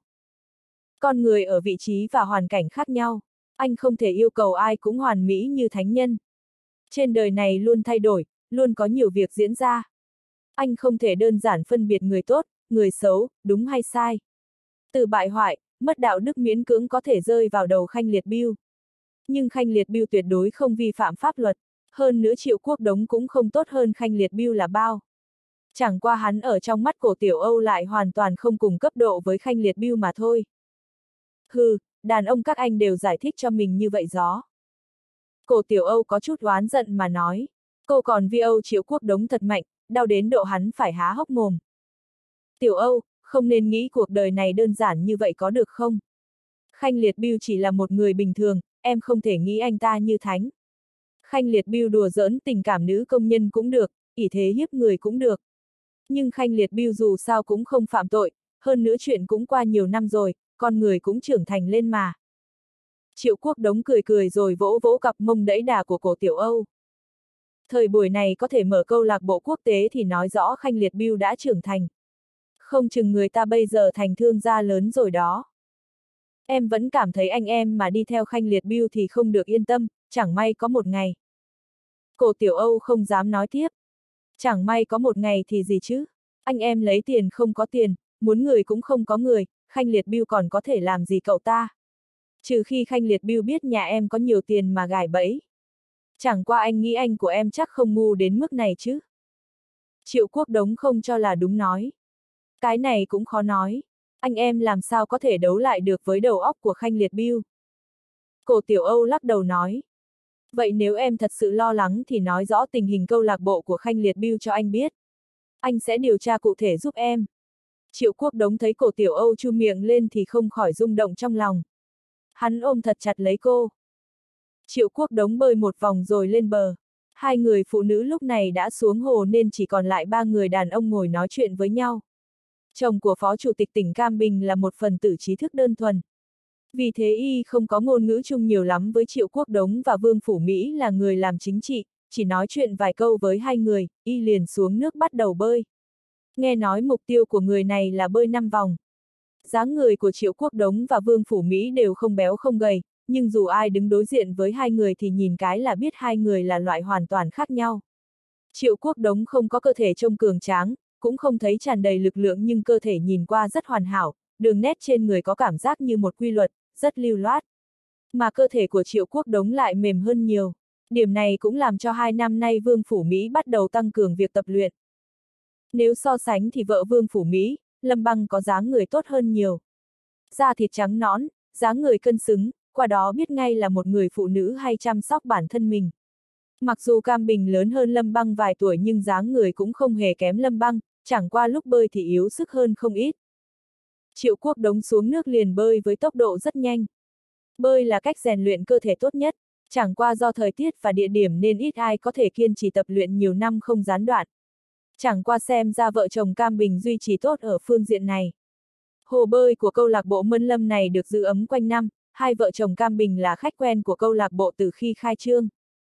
Con người ở vị trí và hoàn cảnh khác nhau, anh không thể yêu cầu ai cũng hoàn mỹ như thánh nhân. Trên đời này luôn thay đổi, luôn có nhiều việc diễn ra. Anh không thể đơn giản phân biệt người tốt, người xấu, đúng hay sai. Từ bại hoại, mất đạo đức miễn cưỡng có thể rơi vào đầu Khanh Liệt Biêu. Nhưng Khanh Liệt Biêu tuyệt đối không vi phạm pháp luật, hơn nữa Triệu Quốc Đống cũng không tốt hơn Khanh Liệt Biêu là bao. Chẳng qua hắn ở trong mắt cổ Tiểu Âu lại hoàn toàn không cùng cấp độ với Khanh Liệt Biêu mà thôi. Hừ, đàn ông các anh đều giải thích cho mình như vậy gió. Cổ Tiểu Âu có chút oán giận mà nói, cô còn vi Âu Triệu Quốc Đống thật mạnh, đau đến độ hắn phải há hốc mồm. Tiểu Âu, không nên nghĩ cuộc đời này đơn giản như vậy có được không? Khanh Liệt Biêu chỉ là một người bình thường, em không thể nghĩ anh ta như thánh. Khanh Liệt Biêu đùa giỡn tình cảm nữ công nhân cũng được, ỷ thế hiếp người cũng được. Nhưng Khanh Liệt Biêu dù sao cũng không phạm tội, hơn nữa chuyện cũng qua nhiều năm rồi, con người cũng trưởng thành lên mà. Triệu Quốc Đống cười cười rồi vỗ vỗ cặp mông đẫy đà của cổ Tiểu Âu. Thời buổi này có thể mở câu lạc bộ quốc tế thì nói rõ Khanh Liệt Biêu đã trưởng thành. Không chừng người ta bây giờ thành thương gia lớn rồi đó. Em vẫn cảm thấy anh em mà đi theo Khanh Liệt Biêu thì không được yên tâm, chẳng may có một ngày. Cổ Tiểu Âu không dám nói tiếp. Chẳng may có một ngày thì gì chứ? Anh em lấy tiền không có tiền, muốn người cũng không có người, Khanh Liệt Biêu còn có thể làm gì cậu ta? Trừ khi Khanh Liệt Biêu biết nhà em có nhiều tiền mà gài bẫy. Chẳng qua anh nghĩ anh của em chắc không ngu đến mức này chứ. Triệu Quốc Đống không cho là đúng nói. Cái này cũng khó nói. Anh em làm sao có thể đấu lại được với đầu óc của Khanh Liệt Biêu? Cổ Tiểu Âu lắc đầu nói. Vậy nếu em thật sự lo lắng thì nói rõ tình hình câu lạc bộ của Khanh Liệt Biêu cho anh biết. Anh sẽ điều tra cụ thể giúp em. Triệu Quốc Đống thấy cổ Tiểu Âu chu miệng lên thì không khỏi rung động trong lòng. Hắn ôm thật chặt lấy cô. Triệu Quốc Đống bơi một vòng rồi lên bờ. Hai người phụ nữ lúc này đã xuống hồ nên chỉ còn lại ba người đàn ông ngồi nói chuyện với nhau. Chồng của Phó Chủ tịch tỉnh Cam Bình là một phần tử trí thức đơn thuần. Vì thế y không có ngôn ngữ chung nhiều lắm với Triệu Quốc Đống và Vương Phủ Mỹ là người làm chính trị, chỉ nói chuyện vài câu với hai người, y liền xuống nước bắt đầu bơi. Nghe nói mục tiêu của người này là bơi 5 vòng. Dáng người của Triệu Quốc Đống và Vương Phủ Mỹ đều không béo không gầy, nhưng dù ai đứng đối diện với hai người thì nhìn cái là biết hai người là loại hoàn toàn khác nhau. Triệu Quốc Đống không có cơ thể trông cường tráng, cũng không thấy tràn đầy lực lượng nhưng cơ thể nhìn qua rất hoàn hảo, đường nét trên người có cảm giác như một quy luật, rất lưu loát. Mà cơ thể của Triệu Quốc Đống lại mềm hơn nhiều. Điểm này cũng làm cho 2 năm nay Vương Phủ Mỹ bắt đầu tăng cường việc tập luyện. Nếu so sánh thì vợ Vương Phủ Mỹ, Lâm Băng có dáng người tốt hơn nhiều. Da thịt trắng nõn, dáng người cân xứng, qua đó biết ngay là một người phụ nữ hay chăm sóc bản thân mình. Mặc dù Cam Bình lớn hơn Lâm Băng vài tuổi nhưng dáng người cũng không hề kém Lâm Băng, chẳng qua lúc bơi thì yếu sức hơn không ít. Triệu Quốc Đống xuống nước liền bơi với tốc độ rất nhanh. Bơi là cách rèn luyện cơ thể tốt nhất, chẳng qua do thời tiết và địa điểm nên ít ai có thể kiên trì tập luyện nhiều năm không gián đoạn. Chẳng qua xem ra vợ chồng Cam Bình duy trì tốt ở phương diện này. Hồ bơi của câu lạc bộ Mân Lâm này được giữ ấm quanh năm, hai vợ chồng Cam Bình là khách quen của câu lạc bộ từ khi khai trương.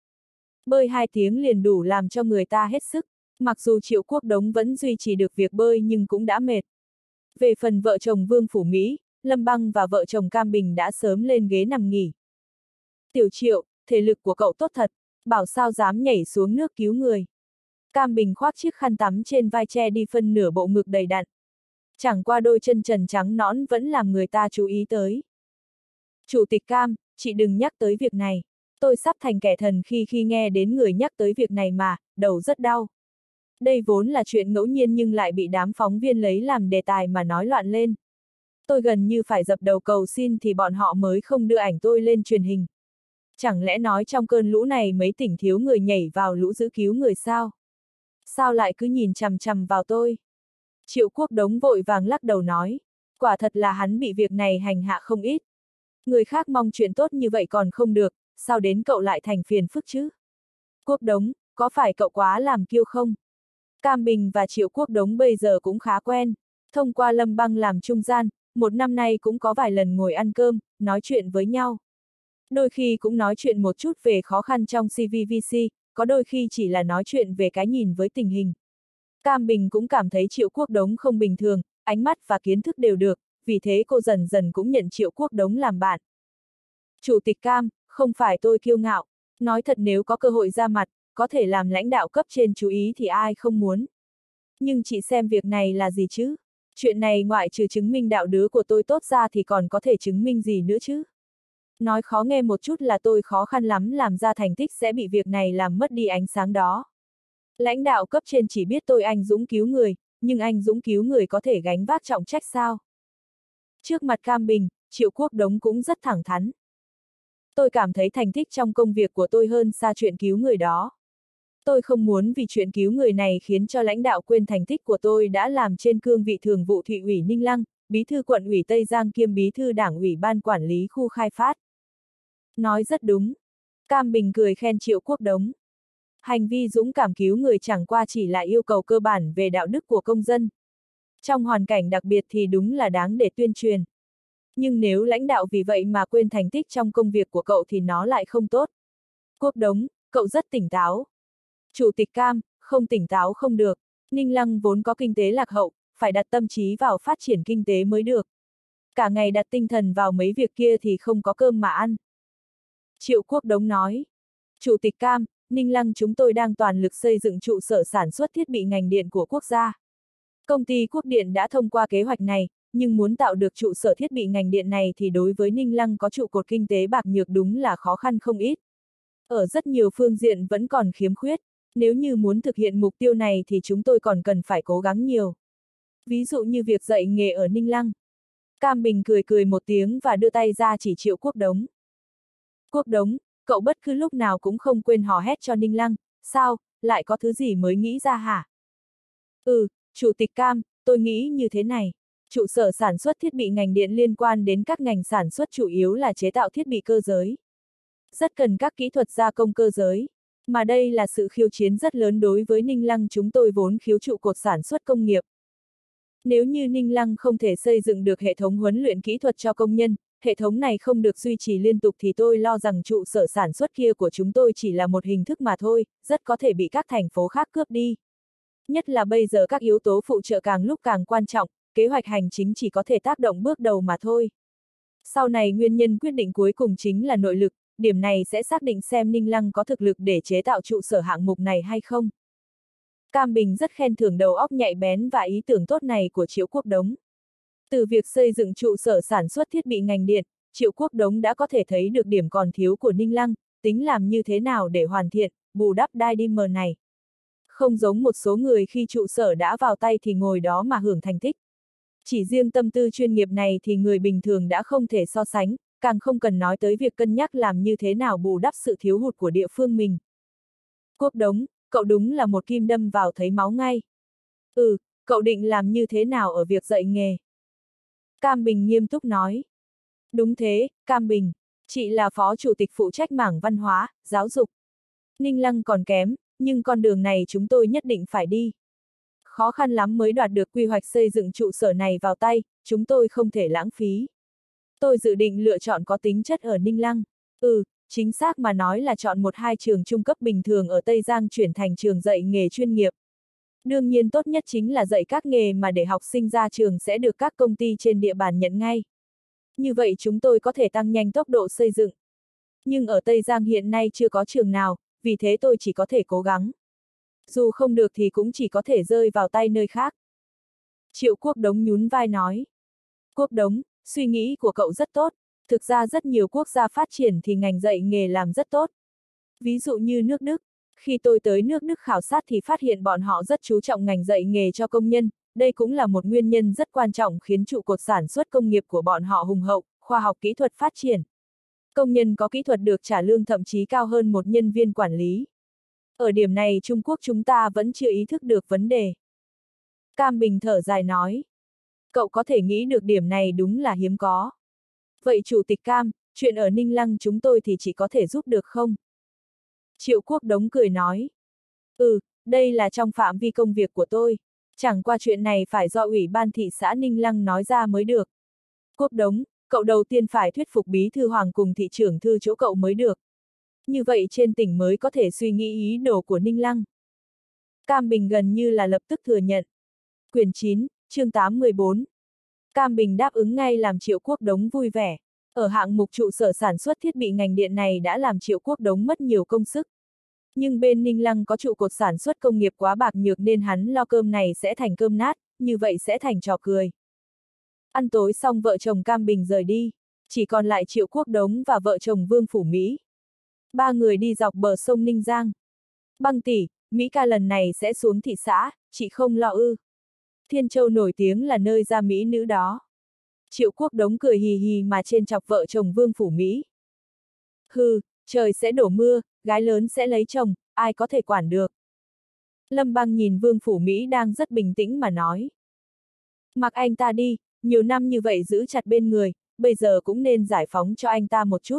Bơi 2 tiếng liền đủ làm cho người ta hết sức, mặc dù Triệu Quốc Đống vẫn duy trì được việc bơi nhưng cũng đã mệt. Về phần vợ chồng Vương Phủ Mỹ, Lâm Băng và vợ chồng Cam Bình đã sớm lên ghế nằm nghỉ. Tiểu Triệu, thể lực của cậu tốt thật, bảo sao dám nhảy xuống nước cứu người. Cam Bình khoác chiếc khăn tắm trên vai che đi phân nửa bộ ngực đầy đặn. Chẳng qua đôi chân trần trắng nõn vẫn làm người ta chú ý tới. Chủ tịch Cam, chị đừng nhắc tới việc này. Tôi sắp thành kẻ thần khi nghe đến người nhắc tới việc này mà, đầu rất đau. Đây vốn là chuyện ngẫu nhiên nhưng lại bị đám phóng viên lấy làm đề tài mà nói loạn lên. Tôi gần như phải dập đầu cầu xin thì bọn họ mới không đưa ảnh tôi lên truyền hình. Chẳng lẽ nói trong cơn lũ này mấy tỉnh thiếu người nhảy vào lũ giữ cứu người sao? Sao lại cứ nhìn chằm chằm vào tôi? Triệu Quốc Đống vội vàng lắc đầu nói. Quả thật là hắn bị việc này hành hạ không ít. Người khác mong chuyện tốt như vậy còn không được, sao đến cậu lại thành phiền phức chứ? Quốc Đống, có phải cậu quá làm kiêu không? Cam Bình và Triệu Quốc Đống bây giờ cũng khá quen. Thông qua Lâm Băng làm trung gian, một năm nay cũng có vài lần ngồi ăn cơm, nói chuyện với nhau. Đôi khi cũng nói chuyện một chút về khó khăn trong CVVC, có đôi khi chỉ là nói chuyện về cái nhìn với tình hình. Cam Bình cũng cảm thấy Triệu Quốc Đống không bình thường, ánh mắt và kiến thức đều được, vì thế cô dần dần cũng nhận Triệu Quốc Đống làm bạn. Chủ tịch Cam, không phải tôi kiêu ngạo, nói thật nếu có cơ hội ra mặt, có thể làm lãnh đạo cấp trên chú ý thì ai không muốn. Nhưng chị xem việc này là gì chứ? Chuyện này ngoại trừ chứng minh đạo đức của tôi tốt ra thì còn có thể chứng minh gì nữa chứ? Nói khó nghe một chút là tôi khó khăn lắm làm ra thành tích sẽ bị việc này làm mất đi ánh sáng đó. Lãnh đạo cấp trên chỉ biết tôi anh dũng cứu người, nhưng anh dũng cứu người có thể gánh vác trọng trách sao? Trước mặt Cam Bình, Triệu Quốc Đống cũng rất thẳng thắn. Tôi cảm thấy thành tích trong công việc của tôi hơn xa chuyện cứu người đó. Tôi không muốn vì chuyện cứu người này khiến cho lãnh đạo quên thành tích của tôi đã làm trên cương vị thường vụ Thị ủy Ninh Lăng, bí thư quận ủy Tây Giang kiêm bí thư đảng ủy ban quản lý khu khai phát. Nói rất đúng. Cam Bình cười khen Triệu Quốc Đống. Hành vi dũng cảm cứu người chẳng qua chỉ là yêu cầu cơ bản về đạo đức của công dân. Trong hoàn cảnh đặc biệt thì đúng là đáng để tuyên truyền. Nhưng nếu lãnh đạo vì vậy mà quên thành tích trong công việc của cậu thì nó lại không tốt. Quốc Đống, cậu rất tỉnh táo. Chủ tịch Cam, không tỉnh táo không được. Ninh Lăng vốn có kinh tế lạc hậu, phải đặt tâm trí vào phát triển kinh tế mới được. Cả ngày đặt tinh thần vào mấy việc kia thì không có cơm mà ăn. Triệu Quốc Đống nói. Chủ tịch Cam, Ninh Lăng chúng tôi đang toàn lực xây dựng trụ sở sản xuất thiết bị ngành điện của quốc gia. Công ty Quốc điện đã thông qua kế hoạch này, nhưng muốn tạo được trụ sở thiết bị ngành điện này thì đối với Ninh Lăng có trụ cột kinh tế bạc nhược đúng là khó khăn không ít. Ở rất nhiều phương diện vẫn còn khiếm khuyết, nếu như muốn thực hiện mục tiêu này thì chúng tôi còn cần phải cố gắng nhiều. Ví dụ như việc dạy nghề ở Ninh Lăng. Cam Bình cười cười một tiếng và đưa tay ra chỉ Triệu Quốc Đống. Quốc Đống, cậu bất cứ lúc nào cũng không quên hò hét cho Ninh Lăng, sao, lại có thứ gì mới nghĩ ra hả? Chủ tịch Cam, tôi nghĩ như thế này. Trụ sở sản xuất thiết bị ngành điện liên quan đến các ngành sản xuất chủ yếu là chế tạo thiết bị cơ giới. Rất cần các kỹ thuật gia công cơ giới. Mà đây là sự khiêu chiến rất lớn đối với Ninh Lăng chúng tôi vốn khiếu trụ cột sản xuất công nghiệp. Nếu như Ninh Lăng không thể xây dựng được hệ thống huấn luyện kỹ thuật cho công nhân, hệ thống này không được duy trì liên tục thì tôi lo rằng trụ sở sản xuất kia của chúng tôi chỉ là một hình thức mà thôi, rất có thể bị các thành phố khác cướp đi. Nhất là bây giờ các yếu tố phụ trợ càng lúc càng quan trọng, kế hoạch hành chính chỉ có thể tác động bước đầu mà thôi. Sau này nguyên nhân quyết định cuối cùng chính là nội lực, điểm này sẽ xác định xem Ninh Lăng có thực lực để chế tạo trụ sở hạng mục này hay không. Cam Bình rất khen thưởng đầu óc nhạy bén và ý tưởng tốt này của Triệu Quốc Đống. Từ việc xây dựng trụ sở sản xuất thiết bị ngành điện, Triệu Quốc Đống đã có thể thấy được điểm còn thiếu của Ninh Lăng, tính làm như thế nào để hoàn thiện, bù đắp Daidimer này. Không giống một số người khi trụ sở đã vào tay thì ngồi đó mà hưởng thành tích. Chỉ riêng tâm tư chuyên nghiệp này thì người bình thường đã không thể so sánh, càng không cần nói tới việc cân nhắc làm như thế nào bù đắp sự thiếu hụt của địa phương mình. Quốc Đống, cậu đúng là một kim đâm vào thấy máu ngay. Cậu định làm như thế nào ở việc dạy nghề? Cam Bình nghiêm túc nói. Đúng thế, Cam Bình, chị là phó chủ tịch phụ trách mảng văn hóa, giáo dục. Ninh Lăng còn kém, nhưng con đường này chúng tôi nhất định phải đi. Khó khăn lắm mới đoạt được quy hoạch xây dựng trụ sở này vào tay, chúng tôi không thể lãng phí. Tôi dự định lựa chọn có tính chất ở Ninh Lăng. Chính xác mà nói là chọn một hai trường trung cấp bình thường ở Tây Giang chuyển thành trường dạy nghề chuyên nghiệp. Đương nhiên tốt nhất chính là dạy các nghề mà để học sinh ra trường sẽ được các công ty trên địa bàn nhận ngay. Như vậy chúng tôi có thể tăng nhanh tốc độ xây dựng. Nhưng ở Tây Giang hiện nay chưa có trường nào, vì thế tôi chỉ có thể cố gắng. Dù không được thì cũng chỉ có thể rơi vào tay nơi khác. Triệu Quốc Đống nhún vai nói. Quốc Đống, suy nghĩ của cậu rất tốt. Thực ra rất nhiều quốc gia phát triển thì ngành dạy nghề làm rất tốt. Ví dụ như nước Đức. Khi tôi tới nước Đức khảo sát thì phát hiện bọn họ rất chú trọng ngành dạy nghề cho công nhân, đây cũng là một nguyên nhân rất quan trọng khiến trụ cột sản xuất công nghiệp của bọn họ hùng hậu, khoa học kỹ thuật phát triển. Công nhân có kỹ thuật được trả lương thậm chí cao hơn một nhân viên quản lý. Ở điểm này Trung Quốc chúng ta vẫn chưa ý thức được vấn đề. Cam Bình thở dài nói. Cậu có thể nghĩ được điểm này đúng là hiếm có. Vậy Chủ tịch Cam, chuyện ở Ninh Lăng chúng tôi thì chỉ có thể giúp được không? Triệu Quốc Đống cười nói. Đây là trong phạm vi công việc của tôi. Chẳng qua chuyện này phải do Ủy ban thị xã Ninh Lăng nói ra mới được. Quốc Đống, cậu đầu tiên phải thuyết phục bí thư Hoàng cùng thị trưởng thư chỗ cậu mới được. Như vậy trên tỉnh mới có thể suy nghĩ ý đồ của Ninh Lăng. Cam Bình gần như là lập tức thừa nhận. Quyển 9, chương 8-14. Cam Bình đáp ứng ngay làm Triệu Quốc Đống vui vẻ. Ở hạng mục trụ sở sản xuất thiết bị ngành điện này đã làm Triệu Quốc Đống mất nhiều công sức. Nhưng bên Ninh Lăng có trụ cột sản xuất công nghiệp quá bạc nhược nên hắn lo cơm này sẽ thành cơm nát, như vậy sẽ thành trò cười. Ăn tối xong vợ chồng Cam Bình rời đi, chỉ còn lại Triệu Quốc Đống và vợ chồng Vương Phủ Mỹ. Ba người đi dọc bờ sông Ninh Giang. Băng tỷ, Mỹ ca lần này sẽ xuống thị xã, chị không lo ư? Thiên Châu nổi tiếng là nơi ra mỹ nữ đó. Triệu Quốc Đống cười hì hì mà trên chọc vợ chồng Vương Phủ Mỹ. Trời sẽ đổ mưa, gái lớn sẽ lấy chồng, ai có thể quản được. Lâm Băng nhìn Vương Phủ Mỹ đang rất bình tĩnh mà nói. Mặc anh ta đi, nhiều năm như vậy giữ chặt bên người, bây giờ cũng nên giải phóng cho anh ta một chút.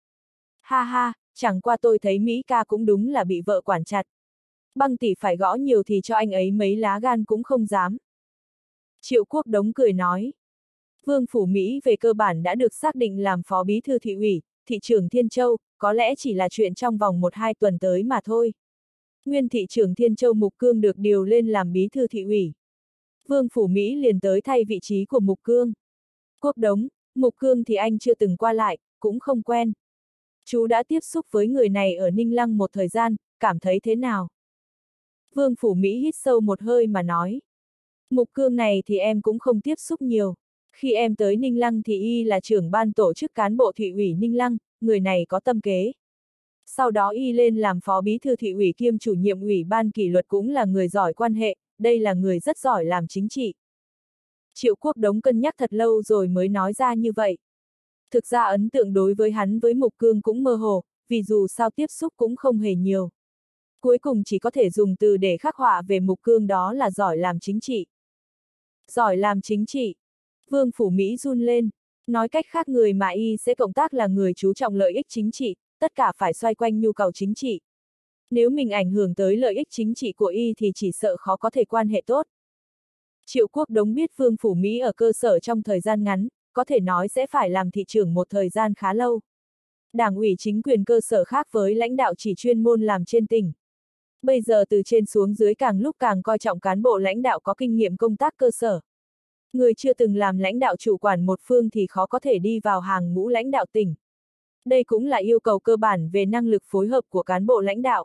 Ha ha, chẳng qua tôi thấy Mỹ ca cũng đúng là bị vợ quản chặt. Băng tỷ phải gõ nhiều thì cho anh ấy mấy lá gan cũng không dám. Triệu Quốc Đống cười nói. Vương Phủ Mỹ về cơ bản đã được xác định làm phó bí thư thị ủy, thị trưởng Thiên Châu, có lẽ chỉ là chuyện trong vòng 1-2 tuần tới mà thôi. Nguyên thị trưởng Thiên Châu Mục Cương được điều lên làm bí thư thị ủy. Vương Phủ Mỹ liền tới thay vị trí của Mục Cương. Quốc Đống, Mục Cương thì anh chưa từng qua lại, cũng không quen. Chú đã tiếp xúc với người này ở Ninh Lăng một thời gian, cảm thấy thế nào? Vương Phủ Mỹ hít sâu một hơi mà nói. Mục Cương này thì em cũng không tiếp xúc nhiều. Khi em tới Ninh Lăng thì y là trưởng ban tổ chức cán bộ thị ủy Ninh Lăng, người này có tâm kế. Sau đó y lên làm phó bí thư thị ủy kiêm chủ nhiệm ủy ban kỷ luật cũng là người giỏi quan hệ, đây là người rất giỏi làm chính trị. Triệu Quốc Đống cân nhắc thật lâu rồi mới nói ra như vậy. Thực ra ấn tượng đối với hắn với Mục Cương cũng mơ hồ, vì dù sao tiếp xúc cũng không hề nhiều. Cuối cùng chỉ có thể dùng từ để khắc họa về Mục Cương đó là giỏi làm chính trị. Giỏi làm chính trị. Vương Phủ Mỹ run lên. Nói cách khác người mà y sẽ cộng tác là người chú trọng lợi ích chính trị, tất cả phải xoay quanh nhu cầu chính trị. Nếu mình ảnh hưởng tới lợi ích chính trị của y thì chỉ sợ khó có thể quan hệ tốt. Triệu Quốc Đống biết Vương Phủ Mỹ ở cơ sở trong thời gian ngắn, có thể nói sẽ phải làm thị trưởng một thời gian khá lâu. Đảng ủy chính quyền cơ sở khác với lãnh đạo chỉ chuyên môn làm trên tỉnh. Bây giờ từ trên xuống dưới càng lúc càng coi trọng cán bộ lãnh đạo có kinh nghiệm công tác cơ sở. Người chưa từng làm lãnh đạo chủ quản một phương thì khó có thể đi vào hàng ngũ lãnh đạo tỉnh. Đây cũng là yêu cầu cơ bản về năng lực phối hợp của cán bộ lãnh đạo.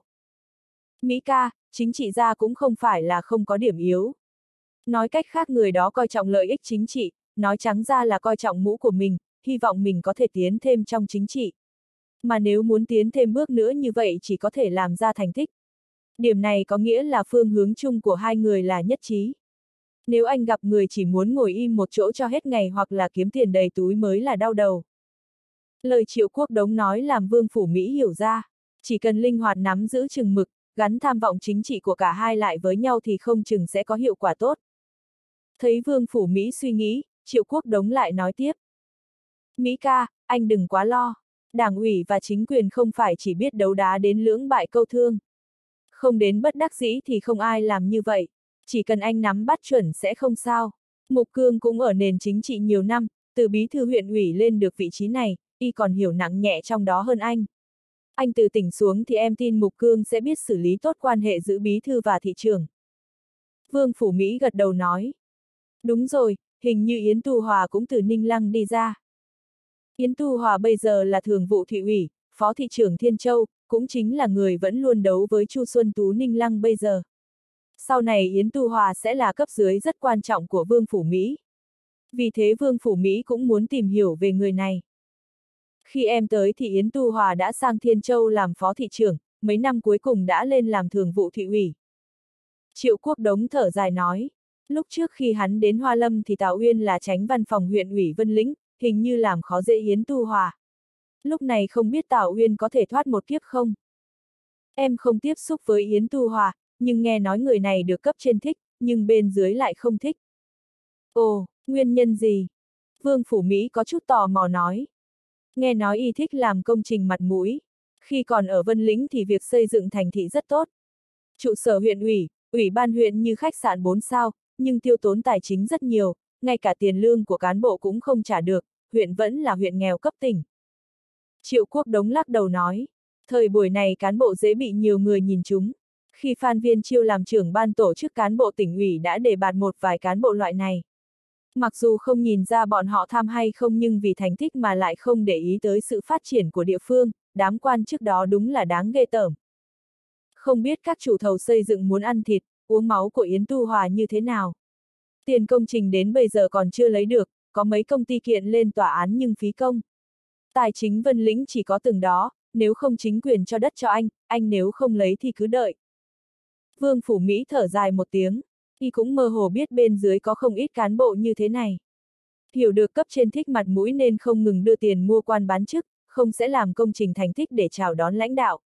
Mỹ ca, chính trị gia cũng không phải là không có điểm yếu. Nói cách khác người đó coi trọng lợi ích chính trị, nói trắng ra là coi trọng mũ của mình, hy vọng mình có thể tiến thêm trong chính trị. Mà nếu muốn tiến thêm bước nữa như vậy chỉ có thể làm ra thành tích. Điểm này có nghĩa là phương hướng chung của hai người là nhất trí. Nếu anh gặp người chỉ muốn ngồi im một chỗ cho hết ngày hoặc là kiếm tiền đầy túi mới là đau đầu. Lời Triệu Quốc Đống nói làm Vương Phủ Mỹ hiểu ra, chỉ cần linh hoạt nắm giữ chừng mực, gắn tham vọng chính trị của cả hai lại với nhau thì không chừng sẽ có hiệu quả tốt. Thấy Vương Phủ Mỹ suy nghĩ, Triệu Quốc Đống lại nói tiếp. Mỹ ca, anh đừng quá lo. Đảng ủy và chính quyền không phải chỉ biết đấu đá đến lưỡng bại câu thương. Không đến bất đắc dĩ thì không ai làm như vậy. Chỉ cần anh nắm bắt chuẩn sẽ không sao. Mục Cương cũng ở nền chính trị nhiều năm, từ bí thư huyện ủy lên được vị trí này, y còn hiểu nặng nhẹ trong đó hơn anh. Anh từ tỉnh xuống thì em tin Mục Cương sẽ biết xử lý tốt quan hệ giữa bí thư và thị trưởng. Vương Phủ Mỹ gật đầu nói. Đúng rồi, hình như Yến Tu Hòa cũng từ Ninh Lăng đi ra. Yến Tu Hòa bây giờ là thường vụ thị ủy, phó thị trưởng Thiên Châu, cũng chính là người vẫn luôn đấu với Chu Xuân Tú Ninh Lăng bây giờ. Sau này Yến Tu Hòa sẽ là cấp dưới rất quan trọng của Vương Phủ Mỹ. Vì thế Vương Phủ Mỹ cũng muốn tìm hiểu về người này. Khi em tới thì Yến Tu Hòa đã sang Thiên Châu làm phó thị trưởng, mấy năm cuối cùng đã lên làm thường vụ thị ủy. Triệu Quốc Đống thở dài nói, lúc trước khi hắn đến Hoa Lâm thì Tào Uyên là chánh văn phòng huyện ủy Vân Lĩnh, hình như làm khó dễ Yến Tu Hòa. Lúc này không biết Tào Uyên có thể thoát một kiếp không? Em không tiếp xúc với Yến Tu Hòa, nhưng nghe nói người này được cấp trên thích, nhưng bên dưới lại không thích. Ồ, nguyên nhân gì? Vương Phủ Mỹ có chút tò mò nói. Nghe nói y thích làm công trình mặt mũi. Khi còn ở Vân Lĩnh thì việc xây dựng thành thị rất tốt. Trụ sở huyện ủy, ủy ban huyện như khách sạn 4 sao, nhưng tiêu tốn tài chính rất nhiều, ngay cả tiền lương của cán bộ cũng không trả được, huyện vẫn là huyện nghèo cấp tỉnh. Triệu Quốc Đống lắc đầu nói, thời buổi này cán bộ dễ bị nhiều người nhìn trúng. Khi Phan Viên Chiêu làm trưởng ban tổ chức cán bộ tỉnh ủy đã đề bạt một vài cán bộ loại này. Mặc dù không nhìn ra bọn họ tham hay không nhưng vì thành tích mà lại không để ý tới sự phát triển của địa phương, đám quan chức đó đúng là đáng ghê tởm. Không biết các chủ thầu xây dựng muốn ăn thịt, uống máu của Yến Tu Hòa như thế nào. Tiền công trình đến bây giờ còn chưa lấy được, có mấy công ty kiện lên tòa án nhưng phí công. Tài chính Vân Lĩnh chỉ có từng đó, nếu không chính quyền cho đất cho anh nếu không lấy thì cứ đợi. Vương Phủ Mỹ thở dài một tiếng, y cũng mơ hồ biết bên dưới có không ít cán bộ như thế này. Hiểu được cấp trên thích mặt mũi nên không ngừng đưa tiền mua quan bán chức, không sẽ làm công trình thành tích để chào đón lãnh đạo.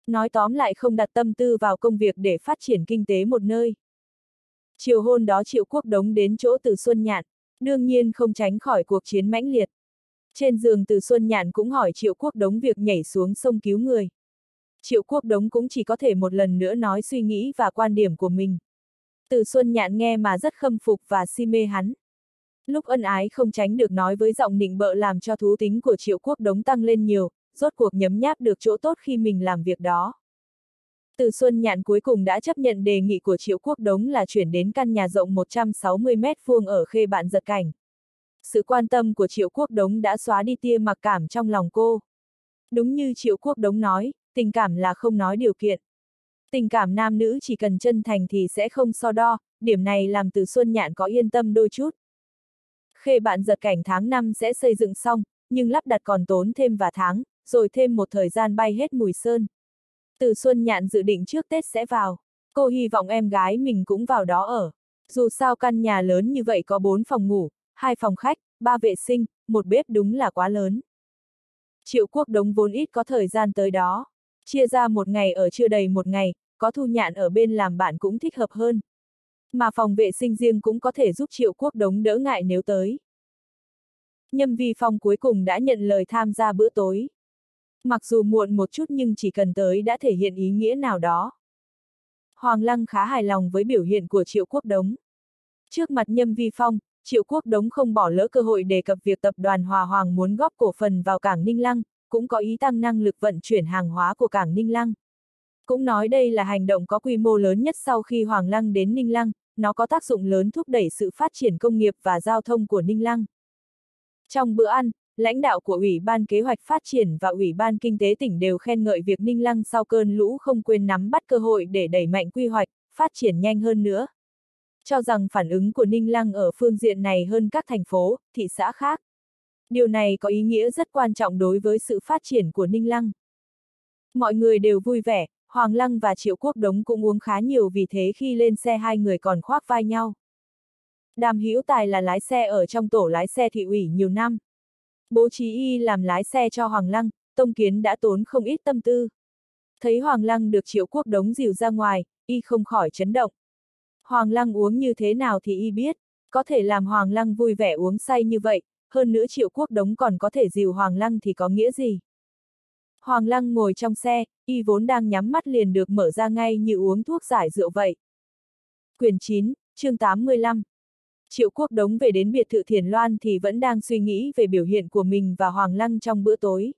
Nói tóm lại không đặt tâm tư vào công việc để phát triển kinh tế một nơi. Chiều hôm đó Triệu Quốc Đống đến chỗ Từ Xuân Nhạn, đương nhiên không tránh khỏi cuộc chiến mãnh liệt. Trên giường Từ Xuân Nhạn cũng hỏi Triệu Quốc Đống việc nhảy xuống sông cứu người. Triệu Quốc Đống cũng chỉ có thể một lần nữa nói suy nghĩ và quan điểm của mình. Từ Xuân Nhạn nghe mà rất khâm phục và si mê hắn. Lúc ân ái không tránh được nói với giọng nịnh bợ làm cho thú tính của Triệu Quốc Đống tăng lên nhiều, rốt cuộc nhấm nháp được chỗ tốt khi mình làm việc đó. Từ Xuân Nhạn cuối cùng đã chấp nhận đề nghị của Triệu Quốc Đống là chuyển đến căn nhà rộng 160 mét vuông ở Khê Bạn Giật Cảnh. Sự quan tâm của Triệu Quốc Đống đã xóa đi tia mặc cảm trong lòng cô. Đúng như Triệu Quốc Đống nói, tình cảm là không nói điều kiện. Tình cảm nam nữ chỉ cần chân thành thì sẽ không so đo, điểm này làm Từ Xuân Nhạn có yên tâm đôi chút. Khê Bạn Giật Cảnh tháng 5 sẽ xây dựng xong, nhưng lắp đặt còn tốn thêm vài tháng, rồi thêm một thời gian bay hết mùi sơn. Từ Xuân Nhạn dự định trước Tết sẽ vào. Cô hy vọng em gái mình cũng vào đó ở. Dù sao căn nhà lớn như vậy có 4 phòng ngủ, 2 phòng khách, 3 vệ sinh, 1 bếp đúng là quá lớn. Triệu Quốc Đống vốn ít có thời gian tới đó. Chia ra một ngày ở chưa đầy một ngày, có Thu Nhạn ở bên làm bạn cũng thích hợp hơn. Mà phòng vệ sinh riêng cũng có thể giúp Triệu Quốc Đống đỡ ngại nếu tới. Nhâm Vi Phong cuối cùng đã nhận lời tham gia bữa tối. Mặc dù muộn một chút nhưng chỉ cần tới đã thể hiện ý nghĩa nào đó. Hoàng Lăng khá hài lòng với biểu hiện của Triệu Quốc Đống. Trước mặt Nhâm Vi Phong, Triệu Quốc Đống không bỏ lỡ cơ hội đề cập việc tập đoàn Hòa Hoàng muốn góp cổ phần vào cảng Ninh Lăng, cũng có ý tăng năng lực vận chuyển hàng hóa của cảng Ninh Lăng. Cũng nói đây là hành động có quy mô lớn nhất sau khi Hoàng Lăng đến Ninh Lăng, nó có tác dụng lớn thúc đẩy sự phát triển công nghiệp và giao thông của Ninh Lăng. Trong bữa ăn, lãnh đạo của Ủy ban Kế hoạch Phát triển và Ủy ban Kinh tế tỉnh đều khen ngợi việc Ninh Lăng sau cơn lũ không quên nắm bắt cơ hội để đẩy mạnh quy hoạch, phát triển nhanh hơn nữa. Cho rằng phản ứng của Ninh Lăng ở phương diện này hơn các thành phố, thị xã khác. Điều này có ý nghĩa rất quan trọng đối với sự phát triển của Ninh Lăng. Mọi người đều vui vẻ, Hoàng Lăng và Triệu Quốc Đống cũng uống khá nhiều vì thế khi lên xe hai người còn khoác vai nhau. Đàm Hữu Tài là lái xe ở trong tổ lái xe thị ủy nhiều năm. Bố trí y làm lái xe cho Hoàng Lăng, Tông Kiến đã tốn không ít tâm tư. Thấy Hoàng Lăng được Triệu Quốc Đống dìu ra ngoài, y không khỏi chấn động. Hoàng Lăng uống như thế nào thì y biết, có thể làm Hoàng Lăng vui vẻ uống say như vậy, hơn nữa Triệu Quốc Đống còn có thể dìu Hoàng Lăng thì có nghĩa gì. Hoàng Lăng ngồi trong xe, y vốn đang nhắm mắt liền được mở ra ngay như uống thuốc giải rượu vậy. Quyển 9, chương 85. Triệu Quốc Đống về đến biệt thự Thiền Loan thì vẫn đang suy nghĩ về biểu hiện của mình và Hoàng Lăng trong bữa tối.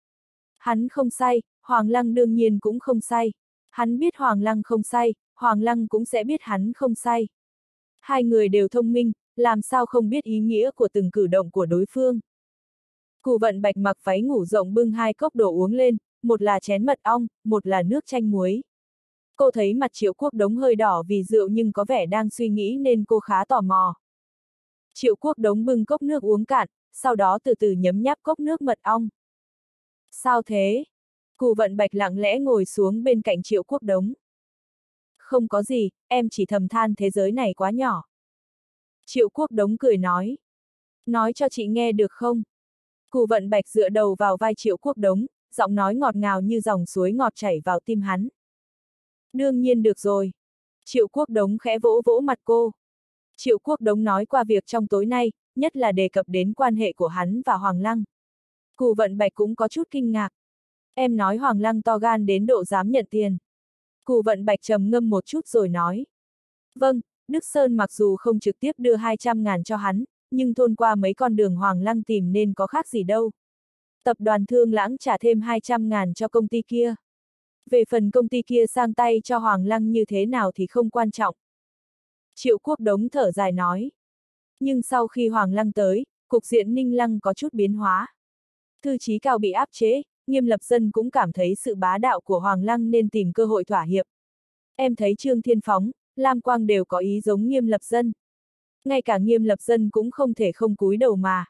Hắn không say, Hoàng Lăng đương nhiên cũng không say. Hắn biết Hoàng Lăng không say, Hoàng Lăng cũng sẽ biết hắn không say. Hai người đều thông minh, làm sao không biết ý nghĩa của từng cử động của đối phương. Cù Vận Bạch mặc váy ngủ rộng bưng 2 cốc đồ uống lên, một là chén mật ong, một là nước chanh muối. Cô thấy mặt Triệu Quốc Đống hơi đỏ vì rượu nhưng có vẻ đang suy nghĩ nên cô khá tò mò. Triệu Quốc Đống bưng cốc nước uống cạn, sau đó từ từ nhấm nháp cốc nước mật ong. Sao thế? Cù Vận Bạch lặng lẽ ngồi xuống bên cạnh Triệu Quốc Đống. Không có gì, em chỉ thầm than thế giới này quá nhỏ. Triệu Quốc Đống cười nói. Nói cho chị nghe được không? Cù Vận Bạch dựa đầu vào vai Triệu Quốc Đống, giọng nói ngọt ngào như dòng suối ngọt chảy vào tim hắn. Đương nhiên được rồi. Triệu Quốc Đống khẽ vỗ vỗ mặt cô. Triệu Quốc Đống nói qua việc trong tối nay, nhất là đề cập đến quan hệ của hắn và Hoàng Lăng. Cù Vận Bạch cũng có chút kinh ngạc. Em nói Hoàng Lăng to gan đến độ dám nhận tiền. Cù Vận Bạch trầm ngâm một chút rồi nói. Vâng, Đức Sơn mặc dù không trực tiếp đưa 200.000 cho hắn, nhưng thôn qua mấy con đường Hoàng Lăng tìm nên có khác gì đâu. Tập đoàn Thương Lãng trả thêm 200.000 cho công ty kia. Về phần công ty kia sang tay cho Hoàng Lăng như thế nào thì không quan trọng. Triệu Quốc Đống thở dài nói. Nhưng sau khi Hoàng Lăng tới, cục diện Ninh Lăng có chút biến hóa. Thư Chí Cao bị áp chế, Nghiêm Lập Dân cũng cảm thấy sự bá đạo của Hoàng Lăng nên tìm cơ hội thỏa hiệp. Em thấy Trương Thiên Phóng, Lam Quang đều có ý giống Nghiêm Lập Dân. Ngay cả Nghiêm Lập Dân cũng không thể không cúi đầu mà.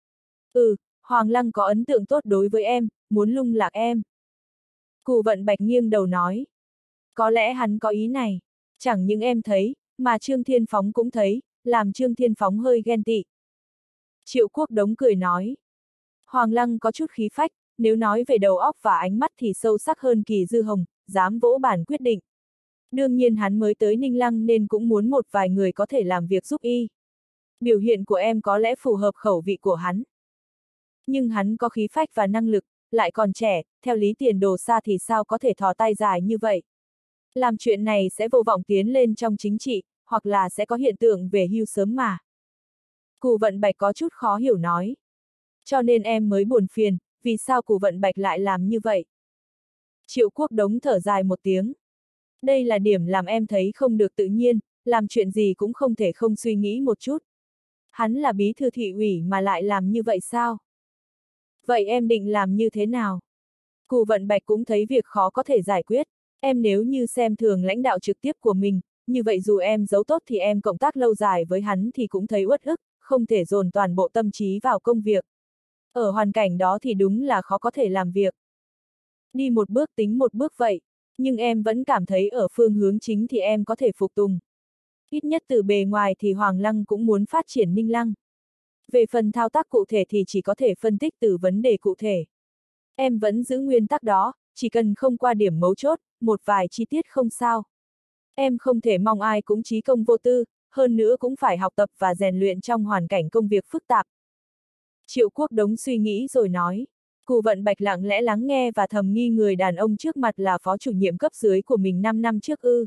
Hoàng Lăng có ấn tượng tốt đối với em, muốn lung lạc em. Cù Vận Bạch nghiêng đầu nói. Có lẽ hắn có ý này. Chẳng những em thấy, mà Trương Thiên Phóng cũng thấy, làm Trương Thiên Phóng hơi ghen tị. Triệu Quốc Đống cười nói. Hoàng Lăng có chút khí phách, nếu nói về đầu óc và ánh mắt thì sâu sắc hơn Kỳ Dư Hồng, dám vỗ bản quyết định. Đương nhiên hắn mới tới Ninh Lăng nên cũng muốn một vài người có thể làm việc giúp y. Biểu hiện của em có lẽ phù hợp khẩu vị của hắn. Nhưng hắn có khí phách và năng lực, lại còn trẻ, theo lý tiền đồ xa thì sao có thể thò tay dài như vậy. Làm chuyện này sẽ vô vọng tiến lên trong chính trị, hoặc là sẽ có hiện tượng về hưu sớm mà. Cù Vận Bạch có chút khó hiểu nói. Cho nên em mới buồn phiền, vì sao Cù Vận Bạch lại làm như vậy? Triệu Quốc Đống thở dài một tiếng. Đây là điểm làm em thấy không được tự nhiên, làm chuyện gì cũng không thể không suy nghĩ một chút. Hắn là bí thư thị ủy mà lại làm như vậy sao? Vậy em định làm như thế nào? Cù Vận Bạch cũng thấy việc khó có thể giải quyết. Em nếu như xem thường lãnh đạo trực tiếp của mình, như vậy dù em giấu tốt thì em cộng tác lâu dài với hắn thì cũng thấy uất ức, không thể dồn toàn bộ tâm trí vào công việc. Ở hoàn cảnh đó thì đúng là khó có thể làm việc. Đi một bước tính một bước vậy, nhưng em vẫn cảm thấy ở phương hướng chính thì em có thể phục tùng. Ít nhất từ bề ngoài thì Hoàng Lăng cũng muốn phát triển Ninh Lăng. Về phần thao tác cụ thể thì chỉ có thể phân tích từ vấn đề cụ thể. Em vẫn giữ nguyên tắc đó, chỉ cần không qua điểm mấu chốt, một vài chi tiết không sao. Em không thể mong ai cũng chí công vô tư, hơn nữa cũng phải học tập và rèn luyện trong hoàn cảnh công việc phức tạp. Triệu Quốc Đống suy nghĩ rồi nói. Cù Vận Bạch lặng lẽ lắng nghe và thầm nghi người đàn ông trước mặt là phó chủ nhiệm cấp dưới của mình 5 năm trước ư.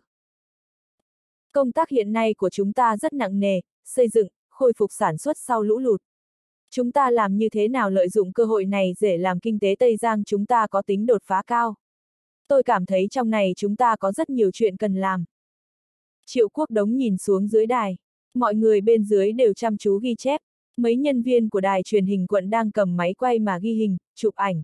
Công tác hiện nay của chúng ta rất nặng nề, xây dựng, khôi phục sản xuất sau lũ lụt. Chúng ta làm như thế nào lợi dụng cơ hội này để làm kinh tế Tây Giang chúng ta có tính đột phá cao. Tôi cảm thấy trong này chúng ta có rất nhiều chuyện cần làm. Triệu Quốc Đống nhìn xuống dưới đài. Mọi người bên dưới đều chăm chú ghi chép. Mấy nhân viên của đài truyền hình quận đang cầm máy quay mà ghi hình, chụp ảnh.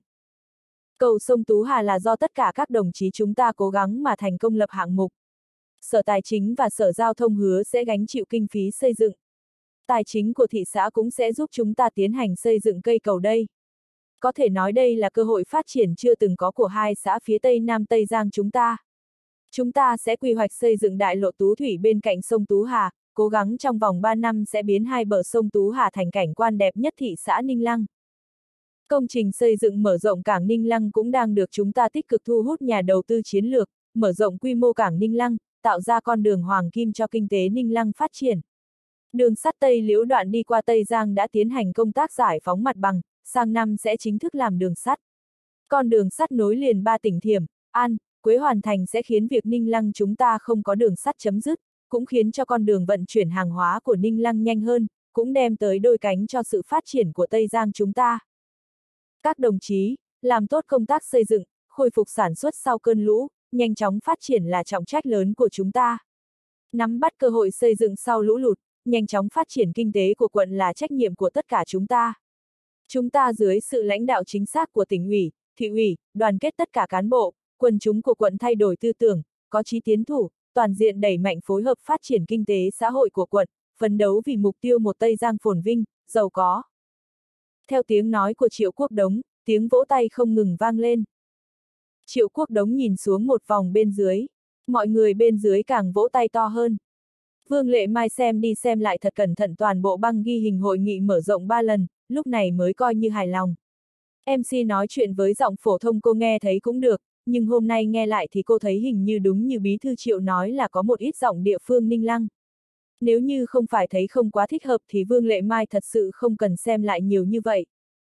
Cầu sông Tú Hà là do tất cả các đồng chí chúng ta cố gắng mà thành công lập hạng mục. Sở Tài chính và Sở Giao thông hứa sẽ gánh chịu kinh phí xây dựng. Tài chính của thị xã cũng sẽ giúp chúng ta tiến hành xây dựng cây cầu đây. Có thể nói đây là cơ hội phát triển chưa từng có của hai xã phía Tây Nam Tây Giang chúng ta. Chúng ta sẽ quy hoạch xây dựng đại lộ Tú Thủy bên cạnh sông Tú Hà, cố gắng trong vòng 3 năm sẽ biến hai bờ sông Tú Hà thành cảnh quan đẹp nhất thị xã Ninh Lăng. Công trình xây dựng mở rộng cảng Ninh Lăng cũng đang được chúng ta tích cực thu hút nhà đầu tư chiến lược, mở rộng quy mô cảng Ninh Lăng, tạo ra con đường hoàng kim cho kinh tế Ninh Lăng phát triển. Đường sắt Tây Liễu đoạn đi qua Tây Giang đã tiến hành công tác giải phóng mặt bằng, sang năm sẽ chính thức làm đường sắt. Con đường sắt nối liền 3 tỉnh Thiểm, An, Quế hoàn thành sẽ khiến việc Ninh Lăng chúng ta không có đường sắt chấm dứt, cũng khiến cho con đường vận chuyển hàng hóa của Ninh Lăng nhanh hơn, cũng đem tới đôi cánh cho sự phát triển của Tây Giang chúng ta. Các đồng chí, làm tốt công tác xây dựng, khôi phục sản xuất sau cơn lũ, nhanh chóng phát triển là trọng trách lớn của chúng ta. Nắm bắt cơ hội xây dựng sau lũ lụt, nhanh chóng phát triển kinh tế của quận là trách nhiệm của tất cả chúng ta. Chúng ta dưới sự lãnh đạo chính xác của tỉnh ủy, thị ủy, đoàn kết tất cả cán bộ, quần chúng của quận thay đổi tư tưởng, có chí tiến thủ, toàn diện đẩy mạnh phối hợp phát triển kinh tế xã hội của quận, phấn đấu vì mục tiêu một Tây Giang phồn vinh, giàu có. Theo tiếng nói của Triệu Quốc Đống, tiếng vỗ tay không ngừng vang lên. Triệu Quốc Đống nhìn xuống một vòng bên dưới, mọi người bên dưới càng vỗ tay to hơn. Vương Lệ Mai xem đi xem lại thật cẩn thận toàn bộ băng ghi hình hội nghị mở rộng 3 lần, lúc này mới coi như hài lòng. MC nói chuyện với giọng phổ thông cô nghe thấy cũng được, nhưng hôm nay nghe lại thì cô thấy hình như đúng như bí thư Triệu nói là có một ít giọng địa phương Ninh Lăng. Nếu như không phải thấy không quá thích hợp thì Vương Lệ Mai thật sự không cần xem lại nhiều như vậy.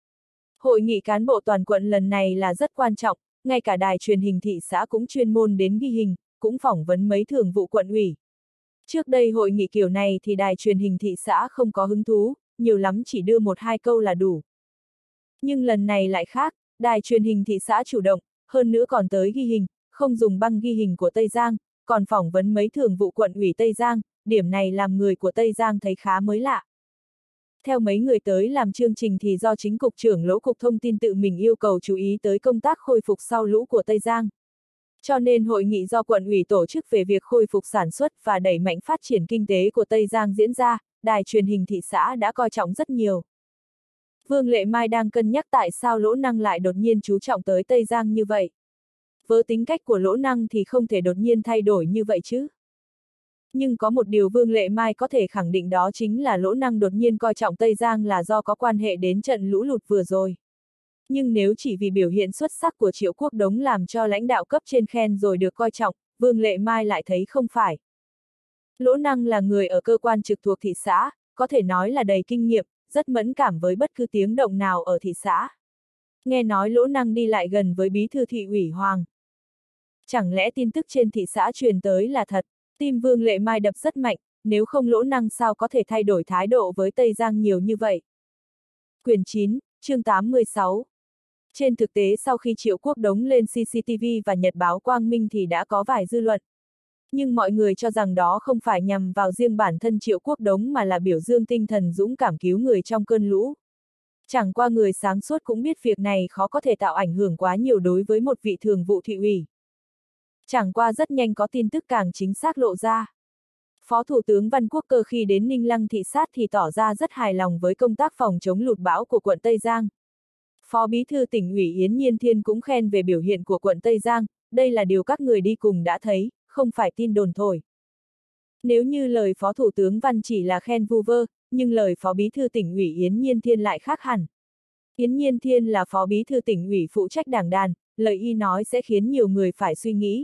Hội nghị cán bộ toàn quận lần này là rất quan trọng, ngay cả đài truyền hình thị xã cũng chuyên môn đến ghi hình, cũng phỏng vấn mấy thường vụ quận ủy. Trước đây hội nghị kiểu này thì đài truyền hình thị xã không có hứng thú, nhiều lắm chỉ đưa 1-2 câu là đủ. Nhưng lần này lại khác, đài truyền hình thị xã chủ động, hơn nữa còn tới ghi hình, không dùng băng ghi hình của Tây Giang, còn phỏng vấn mấy thường vụ quận ủy Tây Giang, điểm này làm người của Tây Giang thấy khá mới lạ. Theo mấy người tới làm chương trình thì do chính cục trưởng Lỗ cục thông tin tự mình yêu cầu chú ý tới công tác khôi phục sau lũ của Tây Giang. Cho nên hội nghị do quận ủy tổ chức về việc khôi phục sản xuất và đẩy mạnh phát triển kinh tế của Tây Giang diễn ra, đài truyền hình thị xã đã coi trọng rất nhiều. Vương Lệ Mai đang cân nhắc tại sao Lỗ Năng lại đột nhiên chú trọng tới Tây Giang như vậy. Với tính cách của Lỗ Năng thì không thể đột nhiên thay đổi như vậy chứ. Nhưng có một điều Vương Lệ Mai có thể khẳng định đó chính là Lỗ Năng đột nhiên coi trọng Tây Giang là do có quan hệ đến trận lũ lụt vừa rồi. Nhưng nếu chỉ vì biểu hiện xuất sắc của Triệu Quốc Đống làm cho lãnh đạo cấp trên khen rồi được coi trọng, Vương Lệ Mai lại thấy không phải. Lỗ Năng là người ở cơ quan trực thuộc thị xã, có thể nói là đầy kinh nghiệm, rất mẫn cảm với bất cứ tiếng động nào ở thị xã. Nghe nói Lỗ Năng đi lại gần với bí thư thị ủy Hoàng. Chẳng lẽ tin tức trên thị xã truyền tới là thật? Tim Vương Lệ Mai đập rất mạnh, nếu không Lỗ Năng sao có thể thay đổi thái độ với Tây Giang nhiều như vậy? Quyển 9, chương 86. Trên thực tế sau khi Triệu Quốc Đống lên CCTV và Nhật báo Quang Minh thì đã có vài dư luận. Nhưng mọi người cho rằng đó không phải nhằm vào riêng bản thân Triệu Quốc Đống mà là biểu dương tinh thần dũng cảm cứu người trong cơn lũ. Chẳng qua người sáng suốt cũng biết việc này khó có thể tạo ảnh hưởng quá nhiều đối với một vị thường vụ thị ủy. Chẳng qua rất nhanh có tin tức càng chính xác lộ ra. Phó Thủ tướng Văn Quốc Cơ khi đến Ninh Lăng thị sát thì tỏ ra rất hài lòng với công tác phòng chống lụt bão của quận Tây Giang. Phó Bí thư Tỉnh ủy Yến Nhiên Thiên cũng khen về biểu hiện của quận Tây Giang, đây là điều các người đi cùng đã thấy, không phải tin đồn thổi. Nếu như lời Phó Thủ tướng Văn chỉ là khen vu vơ, nhưng lời Phó Bí thư Tỉnh ủy Yến Nhiên Thiên lại khác hẳn. Yến Nhiên Thiên là Phó Bí thư Tỉnh ủy phụ trách đảng đoàn, lời y nói sẽ khiến nhiều người phải suy nghĩ.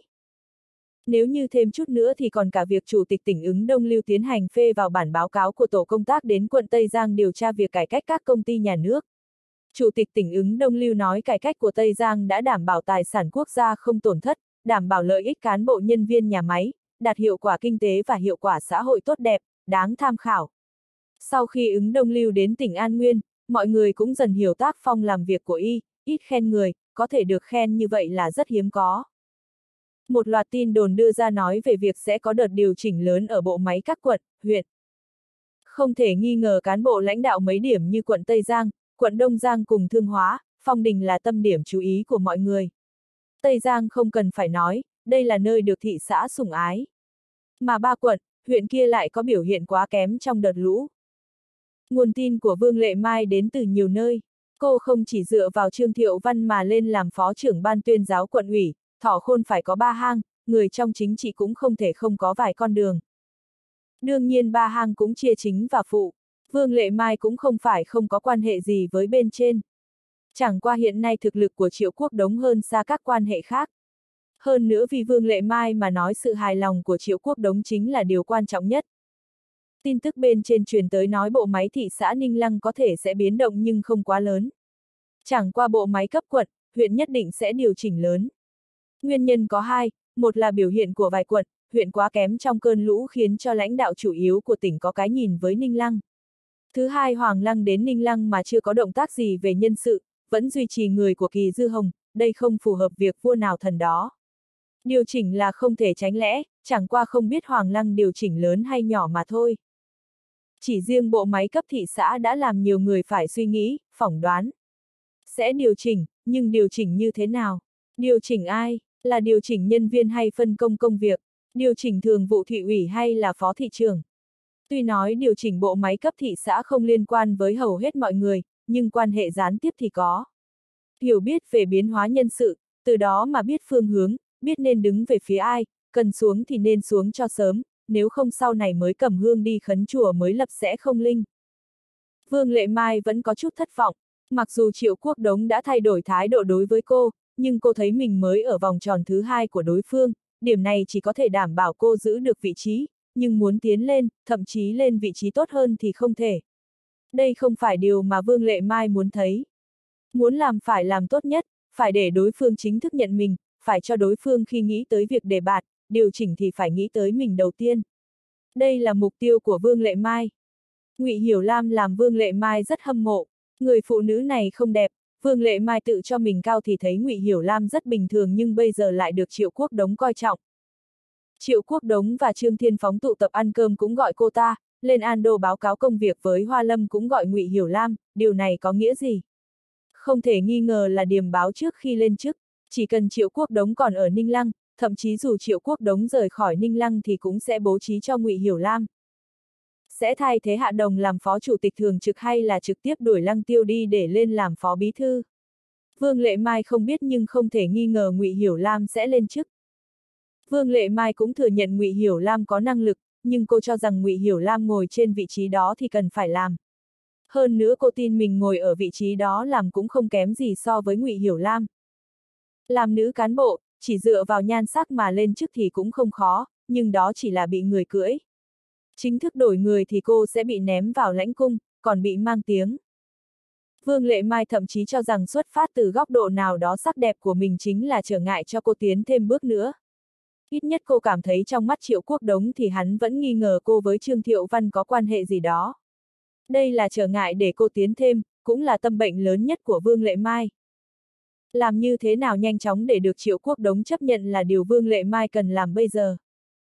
Nếu như thêm chút nữa thì còn cả việc Chủ tịch tỉnh Ứng Đông Lưu tiến hành phê vào bản báo cáo của tổ công tác đến quận Tây Giang điều tra việc cải cách các công ty nhà nước. Chủ tịch tỉnh Ứng Đông Lưu nói cải cách của Tây Giang đã đảm bảo tài sản quốc gia không tổn thất, đảm bảo lợi ích cán bộ nhân viên nhà máy, đạt hiệu quả kinh tế và hiệu quả xã hội tốt đẹp, đáng tham khảo. Sau khi Ứng Đông Lưu đến tỉnh An Nguyên, mọi người cũng dần hiểu tác phong làm việc của y, ít khen người, có thể được khen như vậy là rất hiếm có. Một loạt tin đồn đưa ra nói về việc sẽ có đợt điều chỉnh lớn ở bộ máy các quận, huyện. Không thể nghi ngờ cán bộ lãnh đạo mấy điểm như quận Tây Giang, quận Đông Giang cùng Thương Hóa, Phong Đình là tâm điểm chú ý của mọi người. Tây Giang không cần phải nói, đây là nơi được thị xã sủng ái. Mà ba quận, huyện kia lại có biểu hiện quá kém trong đợt lũ. Nguồn tin của Vương Lệ Mai đến từ nhiều nơi. Cô không chỉ dựa vào Trương Thiệu Văn mà lên làm phó trưởng ban tuyên giáo quận ủy, thỏ khôn phải có ba hang, người trong chính trị cũng không thể không có vài con đường. Đương nhiên ba hang cũng chia chính và phụ. Vương Lệ Mai cũng không phải không có quan hệ gì với bên trên. Chẳng qua hiện nay thực lực của Triệu Quốc Đống hơn xa các quan hệ khác. Hơn nữa vì Vương Lệ Mai mà nói sự hài lòng của Triệu Quốc Đống chính là điều quan trọng nhất. Tin tức bên trên truyền tới nói bộ máy thị xã Ninh Lăng có thể sẽ biến động nhưng không quá lớn. Chẳng qua bộ máy cấp quận, huyện nhất định sẽ điều chỉnh lớn. Nguyên nhân có hai, một là biểu hiện của vài quận, huyện quá kém trong cơn lũ khiến cho lãnh đạo chủ yếu của tỉnh có cái nhìn với Ninh Lăng. Thứ hai Hoàng Lăng đến Ninh Lăng mà chưa có động tác gì về nhân sự, vẫn duy trì người của Kỳ Dư Hồng, đây không phù hợp việc vua nào thần đó. Điều chỉnh là không thể tránh lẽ, chẳng qua không biết Hoàng Lăng điều chỉnh lớn hay nhỏ mà thôi. Chỉ riêng bộ máy cấp thị xã đã làm nhiều người phải suy nghĩ, phỏng đoán. Sẽ điều chỉnh, nhưng điều chỉnh như thế nào? Điều chỉnh ai? Là điều chỉnh nhân viên hay phân công công việc? Điều chỉnh thường vụ thị ủy hay là phó thị trưởng? Tuy nói điều chỉnh bộ máy cấp thị xã không liên quan với hầu hết mọi người, nhưng quan hệ gián tiếp thì có. Hiểu biết về biến hóa nhân sự, từ đó mà biết phương hướng, biết nên đứng về phía ai, cần xuống thì nên xuống cho sớm, nếu không sau này mới cầm hương đi khấn chùa mới lập sẽ không linh. Vương Lệ Mai vẫn có chút thất vọng, mặc dù Triệu Quốc Đống đã thay đổi thái độ đối với cô, nhưng cô thấy mình mới ở vòng tròn thứ hai của đối phương, điểm này chỉ có thể đảm bảo cô giữ được vị trí, nhưng muốn tiến lên, thậm chí lên vị trí tốt hơn thì không thể. Đây không phải điều mà Vương Lệ Mai muốn thấy. Muốn làm phải làm tốt nhất, phải để đối phương chính thức nhận mình, phải cho đối phương khi nghĩ tới việc đề bạt, điều chỉnh thì phải nghĩ tới mình đầu tiên. Đây là mục tiêu của Vương Lệ Mai. Ngụy Hiểu Lam làm Vương Lệ Mai rất hâm mộ. Người phụ nữ này không đẹp, Vương Lệ Mai tự cho mình cao thì thấy Ngụy Hiểu Lam rất bình thường nhưng bây giờ lại được Triệu Quốc Đống coi trọng. Triệu Quốc Đống và Trương Thiên Phóng tụ tập ăn cơm cũng gọi cô ta, lên Ando báo cáo công việc với Hoa Lâm cũng gọi Ngụy Hiểu Lam, điều này có nghĩa gì? Không thể nghi ngờ là điềm báo trước khi lên chức, chỉ cần Triệu Quốc Đống còn ở Ninh Lăng, thậm chí dù Triệu Quốc Đống rời khỏi Ninh Lăng thì cũng sẽ bố trí cho Ngụy Hiểu Lam. Sẽ thay thế Hạ Đồng làm phó chủ tịch thường trực hay là trực tiếp đuổi Lăng Tiêu đi để lên làm phó bí thư? Vương Lệ Mai không biết nhưng không thể nghi ngờ Ngụy Hiểu Lam sẽ lên chức. Vương Lệ Mai cũng thừa nhận Ngụy Hiểu Lam có năng lực, nhưng cô cho rằng Ngụy Hiểu Lam ngồi trên vị trí đó thì cần phải làm. Hơn nữa cô tin mình ngồi ở vị trí đó làm cũng không kém gì so với Ngụy Hiểu Lam. Làm nữ cán bộ, chỉ dựa vào nhan sắc mà lên chức thì cũng không khó, nhưng đó chỉ là bị người cưỡi. Chính thức đổi người thì cô sẽ bị ném vào lãnh cung, còn bị mang tiếng. Vương Lệ Mai thậm chí cho rằng xuất phát từ góc độ nào đó sắc đẹp của mình chính là trở ngại cho cô tiến thêm bước nữa. Ít nhất cô cảm thấy trong mắt Triệu Quốc Đống thì hắn vẫn nghi ngờ cô với Trương Thiệu Văn có quan hệ gì đó. Đây là trở ngại để cô tiến thêm, cũng là tâm bệnh lớn nhất của Vương Lệ Mai. Làm như thế nào nhanh chóng để được Triệu Quốc Đống chấp nhận là điều Vương Lệ Mai cần làm bây giờ.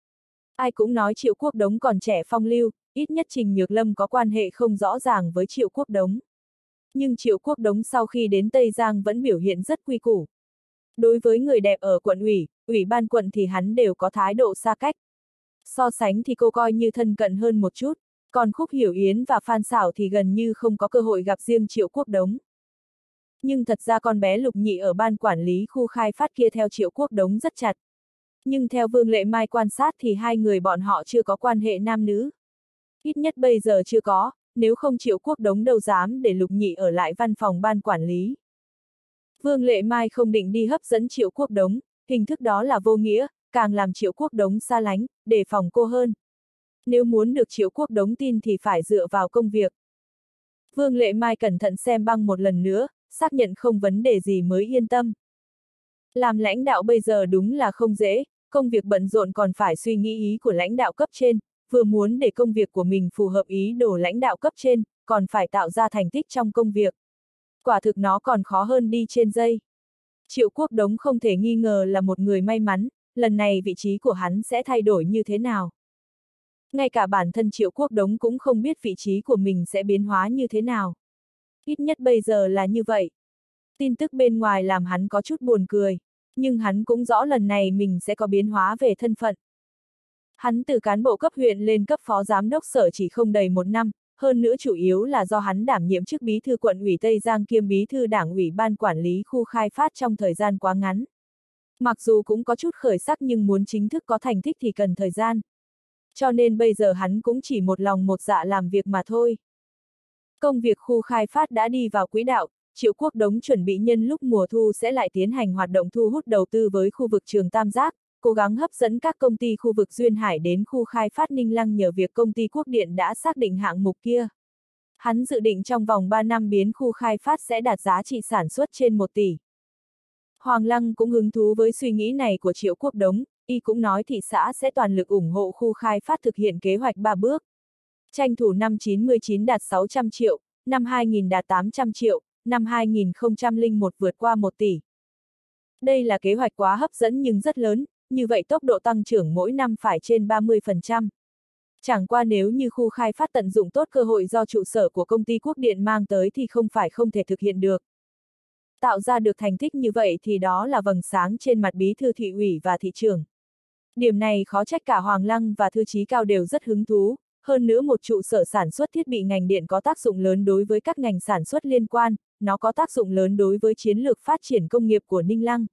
Ai cũng nói Triệu Quốc Đống còn trẻ phong lưu, ít nhất Trình Nhược Lâm có quan hệ không rõ ràng với Triệu Quốc Đống. Nhưng Triệu Quốc Đống sau khi đến Tây Giang vẫn biểu hiện rất quy củ. Đối với người đẹp ở quận ủy, ủy ban quận thì hắn đều có thái độ xa cách. So sánh thì cô coi như thân cận hơn một chút, còn Khúc Hiểu Yến và Phan Xảo thì gần như không có cơ hội gặp riêng Triệu Quốc Đống. Nhưng thật ra con bé Lục Nhị ở ban quản lý khu khai phát kia theo Triệu Quốc Đống rất chặt. Nhưng theo Vương Lệ Mai quan sát thì hai người bọn họ chưa có quan hệ nam nữ. Ít nhất bây giờ chưa có, nếu không Triệu Quốc Đống đâu dám để Lục Nhị ở lại văn phòng ban quản lý. Vương Lệ Mai không định đi hấp dẫn Triệu Quốc Đống, hình thức đó là vô nghĩa, càng làm Triệu Quốc Đống xa lánh, đề phòng cô hơn. Nếu muốn được Triệu Quốc Đống tin thì phải dựa vào công việc. Vương Lệ Mai cẩn thận xem băng một lần nữa, xác nhận không vấn đề gì mới yên tâm. Làm lãnh đạo bây giờ đúng là không dễ, công việc bận rộn còn phải suy nghĩ ý của lãnh đạo cấp trên, vừa muốn để công việc của mình phù hợp ý đồ lãnh đạo cấp trên, còn phải tạo ra thành tích trong công việc. Quả thực nó còn khó hơn đi trên dây. Triệu Quốc Đống không thể nghi ngờ là một người may mắn, lần này vị trí của hắn sẽ thay đổi như thế nào. Ngay cả bản thân Triệu Quốc Đống cũng không biết vị trí của mình sẽ biến hóa như thế nào. Ít nhất bây giờ là như vậy. Tin tức bên ngoài làm hắn có chút buồn cười, nhưng hắn cũng rõ lần này mình sẽ có biến hóa về thân phận. Hắn từ cán bộ cấp huyện lên cấp phó giám đốc sở chỉ không đầy một năm, hơn nữa chủ yếu là do hắn đảm nhiệm chức bí thư quận ủy Tây Giang kiêm bí thư đảng ủy ban quản lý khu khai phát trong thời gian quá ngắn. Mặc dù cũng có chút khởi sắc nhưng muốn chính thức có thành tích thì cần thời gian. Cho nên bây giờ hắn cũng chỉ một lòng một dạ làm việc mà thôi. Công việc khu khai phát đã đi vào quỹ đạo, Triệu Quốc Đống chuẩn bị nhân lúc mùa thu sẽ lại tiến hành hoạt động thu hút đầu tư với khu vực Trường Tam Giác, cố gắng hấp dẫn các công ty khu vực Duyên Hải đến khu khai phát Ninh Lăng nhờ việc công ty Quốc Điện đã xác định hạng mục kia. Hắn dự định trong vòng 3 năm biến khu khai phát sẽ đạt giá trị sản xuất trên 1 tỷ. Hoàng Lăng cũng hứng thú với suy nghĩ này của Triệu Quốc Đống, y cũng nói thị xã sẽ toàn lực ủng hộ khu khai phát thực hiện kế hoạch 3 bước. Tranh thủ năm 99 đạt 600 triệu, năm 2000 đạt 800 triệu, năm 2001 vượt qua 1 tỷ. Đây là kế hoạch quá hấp dẫn nhưng rất lớn, như vậy tốc độ tăng trưởng mỗi năm phải trên 30%. Chẳng qua nếu như khu khai phát tận dụng tốt cơ hội do trụ sở của công ty Quốc Điện mang tới thì không phải không thể thực hiện được. Tạo ra được thành tích như vậy thì đó là vầng sáng trên mặt bí thư thị ủy và thị trưởng. Điểm này khó trách cả Hoàng Lăng và Thư Chí Cao đều rất hứng thú, hơn nữa một trụ sở sản xuất thiết bị ngành điện có tác dụng lớn đối với các ngành sản xuất liên quan, nó có tác dụng lớn đối với chiến lược phát triển công nghiệp của Ninh Lăng.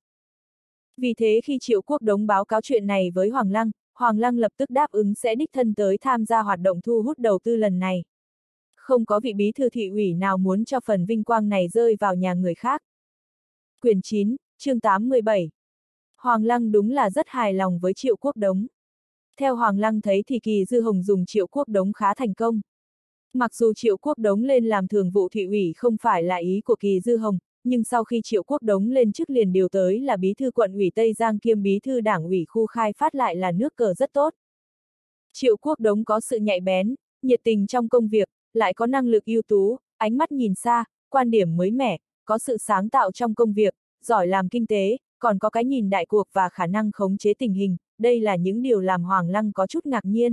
Vì thế khi Triệu Quốc Đống báo cáo chuyện này với Hoàng Lăng lập tức đáp ứng sẽ đích thân tới tham gia hoạt động thu hút đầu tư lần này. Không có vị bí thư thị ủy nào muốn cho phần vinh quang này rơi vào nhà người khác. Quyển 9, chương 87. Hoàng Lăng đúng là rất hài lòng với Triệu Quốc Đống. Theo Hoàng Lăng thấy thì Kỳ Dư Hồng dùng Triệu Quốc Đống khá thành công. Mặc dù Triệu Quốc Đống lên làm thường vụ thị ủy không phải là ý của Kỳ Dư Hồng, nhưng sau khi Triệu Quốc Đống lên chức liền điều tới là bí thư quận ủy Tây Giang kiêm bí thư đảng ủy khu khai phát lại là nước cờ rất tốt. Triệu Quốc Đống có sự nhạy bén, nhiệt tình trong công việc, lại có năng lực ưu tú, ánh mắt nhìn xa, quan điểm mới mẻ, có sự sáng tạo trong công việc, giỏi làm kinh tế, còn có cái nhìn đại cuộc và khả năng khống chế tình hình, đây là những điều làm Hoàng Lăng có chút ngạc nhiên.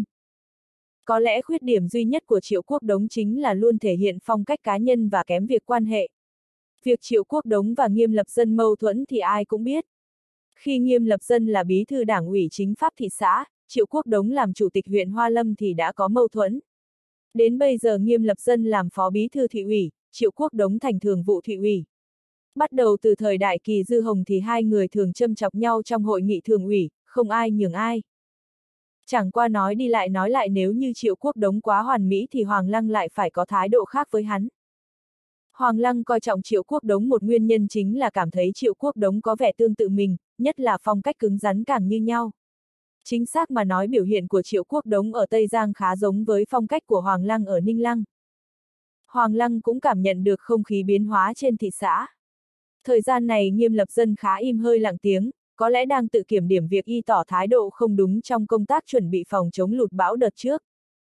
Có lẽ khuyết điểm duy nhất của Triệu Quốc Đống chính là luôn thể hiện phong cách cá nhân và kém việc quan hệ. Việc Triệu Quốc Đống và Nghiêm Lập Dân mâu thuẫn thì ai cũng biết. Khi Nghiêm Lập Dân là bí thư đảng ủy chính pháp thị xã, Triệu Quốc Đống làm chủ tịch huyện Hoa Lâm thì đã có mâu thuẫn. Đến bây giờ Nghiêm Lập Dân làm phó bí thư thị ủy, Triệu Quốc Đống thành thường vụ thị ủy. Bắt đầu từ thời đại Kỳ Dư Hồng thì hai người thường châm chọc nhau trong hội nghị thường ủy, không ai nhường ai. Chẳng qua nói lại nếu như Triệu Quốc Đống quá hoàn mỹ thì Hoàng Lăng lại phải có thái độ khác với hắn. Hoàng Lăng coi trọng Triệu Quốc Đống một nguyên nhân chính là cảm thấy Triệu Quốc Đống có vẻ tương tự mình, nhất là phong cách cứng rắn càng như nhau. Chính xác mà nói biểu hiện của Triệu Quốc Đống ở Tây Giang khá giống với phong cách của Hoàng Lăng ở Ninh Lăng. Hoàng Lăng cũng cảm nhận được không khí biến hóa trên thị xã. Thời gian này Nghiêm Lập Dân khá im hơi lặng tiếng, có lẽ đang tự kiểm điểm việc y tỏ thái độ không đúng trong công tác chuẩn bị phòng chống lụt bão đợt trước.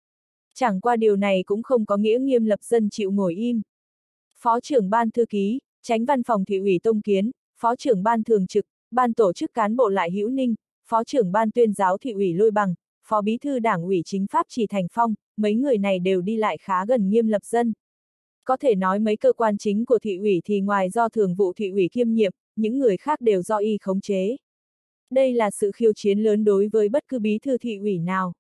Chẳng qua điều này cũng không có nghĩa Nghiêm Lập Dân chịu ngồi im. Phó trưởng ban thư ký, Chánh văn phòng thị ủy Tông Kiến, Phó trưởng ban thường trực, ban tổ chức cán bộ Lại Hữu Ninh, Phó trưởng ban tuyên giáo thị ủy Lôi Bằng, Phó bí thư Đảng ủy Chính pháp Trì Thành Phong, mấy người này đều đi lại khá gần Nghiêm Lập Dân. Có thể nói mấy cơ quan chính của thị ủy thì ngoài do thường vụ thị ủy kiêm nhiệm, những người khác đều do y khống chế. Đây là sự khiêu chiến lớn đối với bất cứ bí thư thị ủy nào.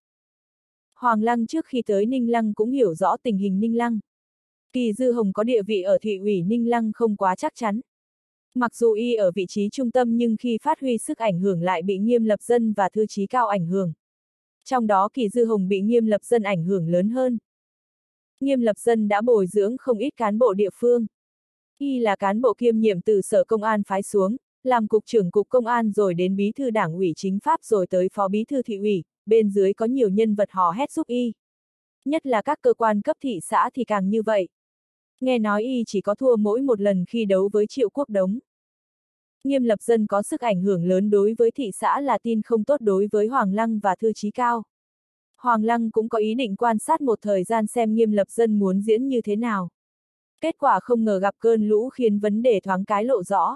Hoàng Lăng trước khi tới Ninh Lăng cũng hiểu rõ tình hình Ninh Lăng. Kỳ Dư Hồng có địa vị ở thị ủy Ninh Lăng không quá chắc chắn. Mặc dù y ở vị trí trung tâm nhưng khi phát huy sức ảnh hưởng lại bị Nghiêm Lập Dân và Thư Chí Cao ảnh hưởng. Trong đó Kỳ Dư Hồng bị Nghiêm Lập Dân ảnh hưởng lớn hơn. Nghiêm Lập Dân đã bồi dưỡng không ít cán bộ địa phương. Y là cán bộ kiêm nhiệm từ Sở Công an phái xuống, làm cục trưởng cục công an rồi đến bí thư Đảng ủy Chính pháp rồi tới phó bí thư thị ủy, bên dưới có nhiều nhân vật hò hét giúp y. Nhất là các cơ quan cấp thị xã thì càng như vậy. Nghe nói y chỉ có thua mỗi một lần khi đấu với Triệu Quốc Đống. Nghiêm Lập Dân có sức ảnh hưởng lớn đối với thị xã là tin không tốt đối với Hoàng Lăng và Thư Chí Cao. Hoàng Lăng cũng có ý định quan sát một thời gian xem Nghiêm Lập Dân muốn diễn như thế nào. Kết quả không ngờ gặp cơn lũ khiến vấn đề thoáng cái lộ rõ.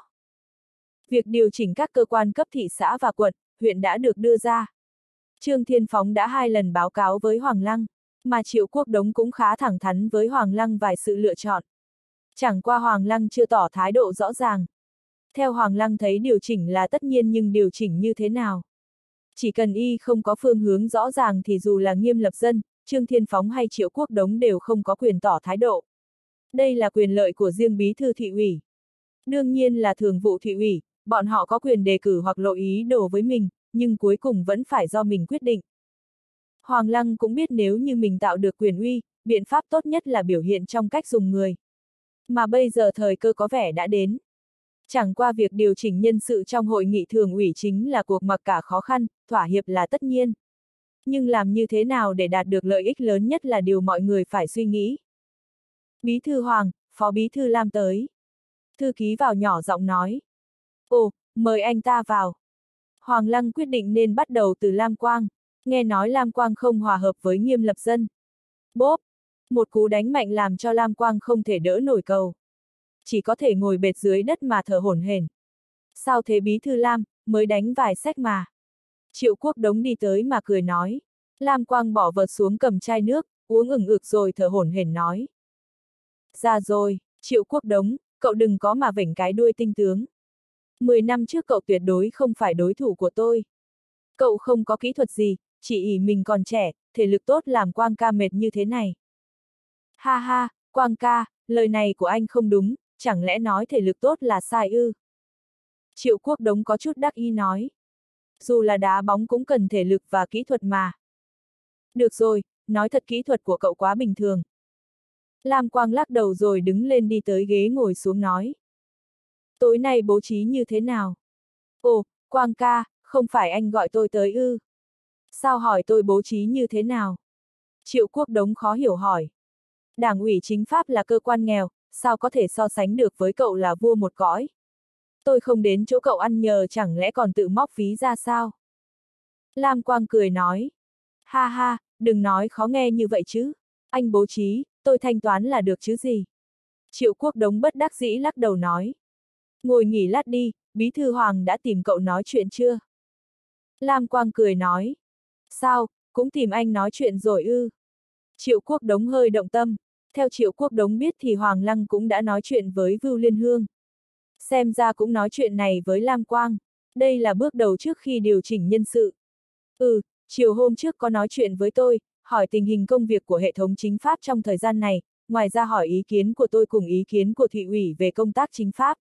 Việc điều chỉnh các cơ quan cấp thị xã và quận, huyện đã được đưa ra. Trương Thiên Phóng đã 2 lần báo cáo với Hoàng Lăng, mà Triệu Quốc Đống cũng khá thẳng thắn với Hoàng Lăng vài sự lựa chọn. Chẳng qua Hoàng Lăng chưa tỏ thái độ rõ ràng. Theo Hoàng Lăng thấy điều chỉnh là tất nhiên nhưng điều chỉnh như thế nào? Chỉ cần y không có phương hướng rõ ràng thì dù là Nghiêm Lập Dân, Trương Thiên Phóng hay Triệu Quốc Đống đều không có quyền tỏ thái độ. Đây là quyền lợi của riêng bí thư thị ủy. Đương nhiên là thường vụ thị ủy, bọn họ có quyền đề cử hoặc lộ ý đồ với mình, nhưng cuối cùng vẫn phải do mình quyết định. Hoàng Lăng cũng biết nếu như mình tạo được quyền uy, biện pháp tốt nhất là biểu hiện trong cách dùng người. Mà bây giờ thời cơ có vẻ đã đến. Chẳng qua việc điều chỉnh nhân sự trong hội nghị thường ủy chính là cuộc mặc cả khó khăn, thỏa hiệp là tất nhiên. Nhưng làm như thế nào để đạt được lợi ích lớn nhất là điều mọi người phải suy nghĩ. Bí thư Hoàng, Phó bí thư Lam tới. Thư ký vào nhỏ giọng nói. Ồ, mời anh ta vào. Hoàng Lăng quyết định nên bắt đầu từ Lam Quang. Nghe nói Lam Quang không hòa hợp với Nghiêm Lập Dân. Bốp! Một cú đánh mạnh làm cho Lam Quang không thể đỡ nổi cầu. Chỉ có thể ngồi bệt dưới đất mà thở hổn hển. Sao thế bí thư Lam, mới đánh vài sách mà. Triệu Quốc Đống đi tới mà cười nói. Lam Quang bỏ vật xuống cầm chai nước, uống ửng ực rồi thở hổn hển nói. Ra rồi, Triệu Quốc Đống, cậu đừng có mà vểnh cái đuôi tinh tướng. 10 năm trước cậu tuyệt đối không phải đối thủ của tôi. Cậu không có kỹ thuật gì, chỉ ỷ mình còn trẻ, thể lực tốt làm Quang ca mệt như thế này. Ha ha, Quang ca, lời này của anh không đúng, chẳng lẽ nói thể lực tốt là sai ư? Triệu Quốc Đống có chút đắc ý nói. Dù là đá bóng cũng cần thể lực và kỹ thuật mà. Được rồi, nói thật kỹ thuật của cậu quá bình thường. Lam Quang lắc đầu rồi đứng lên đi tới ghế ngồi xuống nói. Tối nay bố trí như thế nào? Ồ, Quang ca, không phải anh gọi tôi tới ư? Sao hỏi tôi bố trí như thế nào? Triệu Quốc Đống khó hiểu hỏi. Đảng ủy Chính pháp là cơ quan nghèo, sao có thể so sánh được với cậu là vua một cõi? Tôi không đến chỗ cậu ăn nhờ chẳng lẽ còn tự móc ví ra sao? Lam Quang cười nói. Ha ha, đừng nói khó nghe như vậy chứ. Anh bố trí, tôi thanh toán là được chứ gì? Triệu Quốc Đống bất đắc dĩ lắc đầu nói. Ngồi nghỉ lát đi, bí thư Hoàng đã tìm cậu nói chuyện chưa? Lam Quang cười nói. Sao, cũng tìm anh nói chuyện rồi ư? Triệu Quốc Đống hơi động tâm. Theo Triệu Quốc Đống biết thì Hoàng Lăng cũng đã nói chuyện với Vưu Liên Hương. Xem ra cũng nói chuyện này với Lam Quang. Đây là bước đầu trước khi điều chỉnh nhân sự. Chiều hôm trước có nói chuyện với tôi, hỏi tình hình công việc của hệ thống chính pháp trong thời gian này, ngoài ra hỏi ý kiến của tôi cùng ý kiến của thị ủy về công tác chính pháp.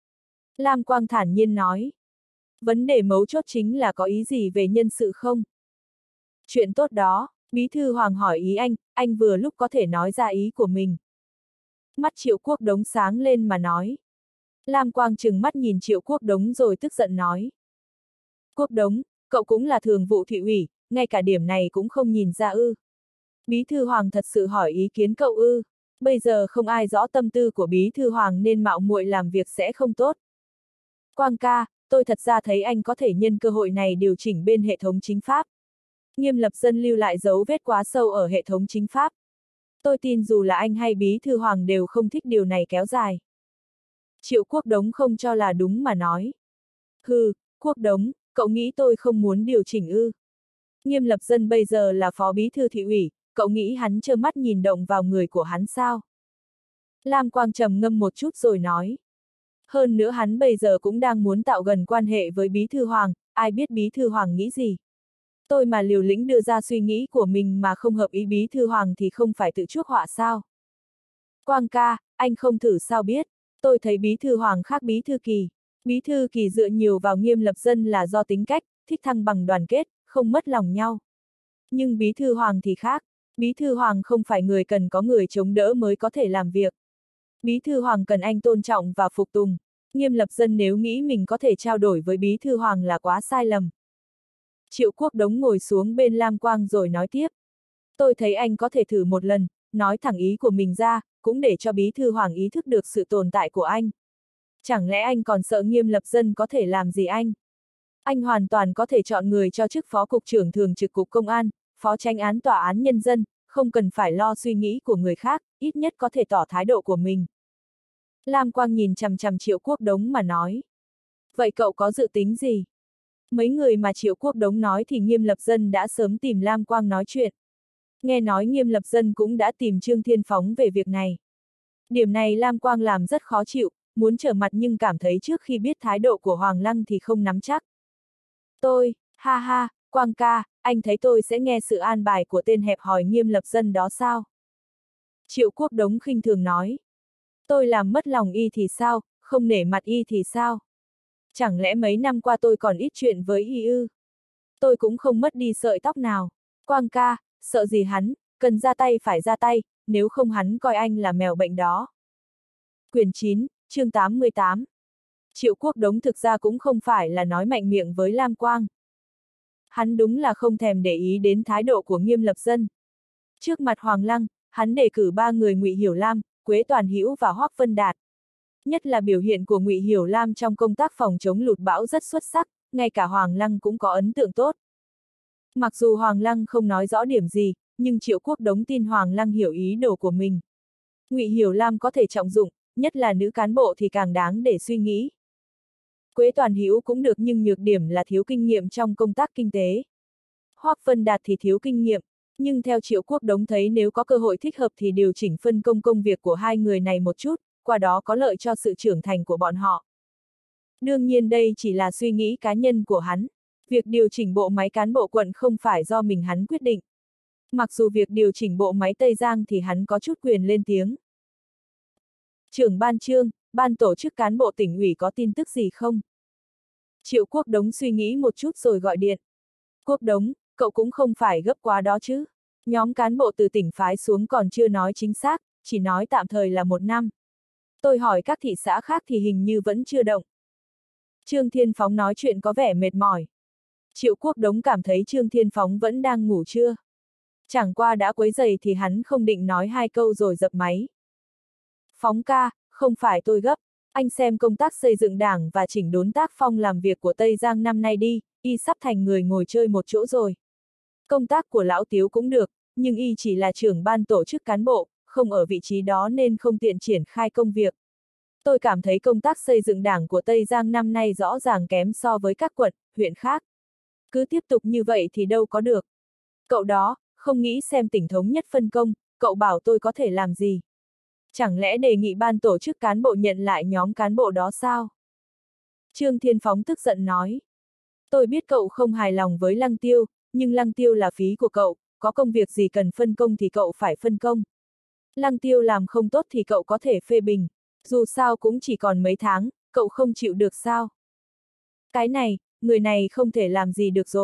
Lam Quang thản nhiên nói. Vấn đề mấu chốt chính là có ý gì về nhân sự không? Chuyện tốt đó, Bí thư Hoàng hỏi ý anh vừa lúc có thể nói ra ý của mình. Mắt Triệu Quốc Đống sáng lên mà nói. Lam Quang trừng mắt nhìn Triệu Quốc Đống rồi tức giận nói. Quốc Đống, cậu cũng là thường vụ thị ủy, ngay cả điểm này cũng không nhìn ra ư. Bí thư Hoàng thật sự hỏi ý kiến cậu ư. Bây giờ không ai rõ tâm tư của Bí thư Hoàng nên mạo muội làm việc sẽ không tốt. Quang ca, tôi thật ra thấy anh có thể nhân cơ hội này điều chỉnh bên hệ thống chính pháp. Nghiêm Lập Dân lưu lại dấu vết quá sâu ở hệ thống chính pháp. Tôi tin dù là anh hay Bí thư Hoàng đều không thích điều này kéo dài. Triệu Quốc Đống không cho là đúng mà nói. Hừ, Quốc Đống, cậu nghĩ tôi không muốn điều chỉnh ư? Nghiêm Lập Dân bây giờ là phó bí thư thị ủy, cậu nghĩ hắn trơ mắt nhìn động vào người của hắn sao? Lam Quang trầm ngâm một chút rồi nói. Hơn nữa hắn bây giờ cũng đang muốn tạo gần quan hệ với Bí thư Hoàng, ai biết Bí thư Hoàng nghĩ gì? Tôi mà liều lĩnh đưa ra suy nghĩ của mình mà không hợp ý Bí thư Hoàng thì không phải tự chuốc họa sao? Quang ca, anh không thử sao biết, tôi thấy Bí thư Hoàng khác Bí thư Kỳ. Bí thư Kỳ dựa nhiều vào Nghiêm Lập Dân là do tính cách, thích thăng bằng đoàn kết, không mất lòng nhau. Nhưng Bí thư Hoàng thì khác, Bí thư Hoàng không phải người cần có người chống đỡ mới có thể làm việc. Bí thư Hoàng cần anh tôn trọng và phục tùng. Nghiêm Lập Dân nếu nghĩ mình có thể trao đổi với Bí thư Hoàng là quá sai lầm. Triệu Quốc Đống ngồi xuống bên Lam Quang rồi nói tiếp. Tôi thấy anh có thể thử một lần, nói thẳng ý của mình ra, cũng để cho Bí thư Hoàng ý thức được sự tồn tại của anh. Chẳng lẽ anh còn sợ Nghiêm Lập Dân có thể làm gì anh? Anh hoàn toàn có thể chọn người cho chức phó cục trưởng thường trực cục công an, phó chánh án tòa án nhân dân, không cần phải lo suy nghĩ của người khác, ít nhất có thể tỏ thái độ của mình. Lam Quang nhìn chằm chằm Triệu Quốc Đống mà nói. Vậy cậu có dự tính gì? Mấy người mà Triệu Quốc Đống nói thì Nghiêm Lập Dân đã sớm tìm Lam Quang nói chuyện. Nghe nói Nghiêm Lập Dân cũng đã tìm Trương Thiên Phóng về việc này. Điểm này Lam Quang làm rất khó chịu, muốn trở mặt nhưng cảm thấy trước khi biết thái độ của Hoàng Lăng thì không nắm chắc. Ha ha, Quang ca, anh thấy tôi sẽ nghe sự an bài của tên hẹp hòi Nghiêm Lập Dân đó sao? Triệu Quốc Đống khinh thường nói. Tôi làm mất lòng y thì sao, không nể mặt y thì sao? Chẳng lẽ mấy năm qua tôi còn ít chuyện với y ư? Tôi cũng không mất đi sợi tóc nào. Quang ca, sợ gì hắn, cần ra tay phải ra tay, nếu không hắn coi anh là mèo bệnh đó. Quyển 9, chương 88. Triệu Quốc Đống thực ra cũng không phải là nói mạnh miệng với Lam Quang. Hắn đúng là không thèm để ý đến thái độ của Nghiêm Lập Dân. Trước mặt Hoàng Lăng, hắn đề cử 3 người Ngụy Hiểu Lam, Quế Toàn Hữu và Hoắc Vân Đạt. Nhất là biểu hiện của Ngụy Hiểu Lam trong công tác phòng chống lụt bão rất xuất sắc, ngay cả Hoàng Lăng cũng có ấn tượng tốt. Mặc dù Hoàng Lăng không nói rõ điểm gì, nhưng Triệu Quốc Đống tin Hoàng Lăng hiểu ý đồ của mình. Ngụy Hiểu Lam có thể trọng dụng, nhất là nữ cán bộ thì càng đáng để suy nghĩ. Quế Toàn Hữu cũng được nhưng nhược điểm là thiếu kinh nghiệm trong công tác kinh tế. Hoắc Vân Đạt thì thiếu kinh nghiệm, nhưng theo Triệu Quốc Đống thấy nếu có cơ hội thích hợp thì điều chỉnh phân công công việc của hai người này một chút, qua đó có lợi cho sự trưởng thành của bọn họ. Đương nhiên đây chỉ là suy nghĩ cá nhân của hắn. Việc điều chỉnh bộ máy cán bộ quận không phải do mình hắn quyết định. Mặc dù việc điều chỉnh bộ máy Tây Giang thì hắn có chút quyền lên tiếng. Trưởng ban chương, ban tổ chức cán bộ tỉnh ủy có tin tức gì không? Triệu Quốc Đống suy nghĩ một chút rồi gọi điện. Quốc Đống, cậu cũng không phải gấp quá đó chứ. Nhóm cán bộ từ tỉnh phái xuống còn chưa nói chính xác, chỉ nói tạm thời là 1 năm. Tôi hỏi các thị xã khác thì hình như vẫn chưa động. Trương Thiên Phóng nói chuyện có vẻ mệt mỏi. Triệu Quốc Đống cảm thấy Trương Thiên Phóng vẫn đang ngủ trưa. Chẳng qua đã quấy rầy thì hắn không định nói 2 câu rồi dập máy. Phóng ca, không phải tôi gấp, anh xem công tác xây dựng đảng và chỉnh đốn tác phong làm việc của Tây Giang năm nay đi, y sắp thành người ngồi chơi một chỗ rồi. Công tác của lão Tiếu cũng được, nhưng y chỉ là trưởng ban tổ chức cán bộ, không ở vị trí đó nên không tiện triển khai công việc. Tôi cảm thấy công tác xây dựng đảng của Tây Giang năm nay rõ ràng kém so với các quận, huyện khác. Cứ tiếp tục như vậy thì đâu có được. Cậu đó, không nghĩ xem tỉnh thống nhất phân công, cậu bảo tôi có thể làm gì? Chẳng lẽ đề nghị ban tổ chức cán bộ nhận lại nhóm cán bộ đó sao? Trương Thiên Phóng tức giận nói. Tôi biết cậu không hài lòng với Lăng Tiêu, nhưng Lăng Tiêu là phí của cậu, có công việc gì cần phân công thì cậu phải phân công. Lăng Tiêu làm không tốt thì cậu có thể phê bình, dù sao cũng chỉ còn mấy tháng, cậu không chịu được sao? Cái này, người này không thể làm gì được rồi.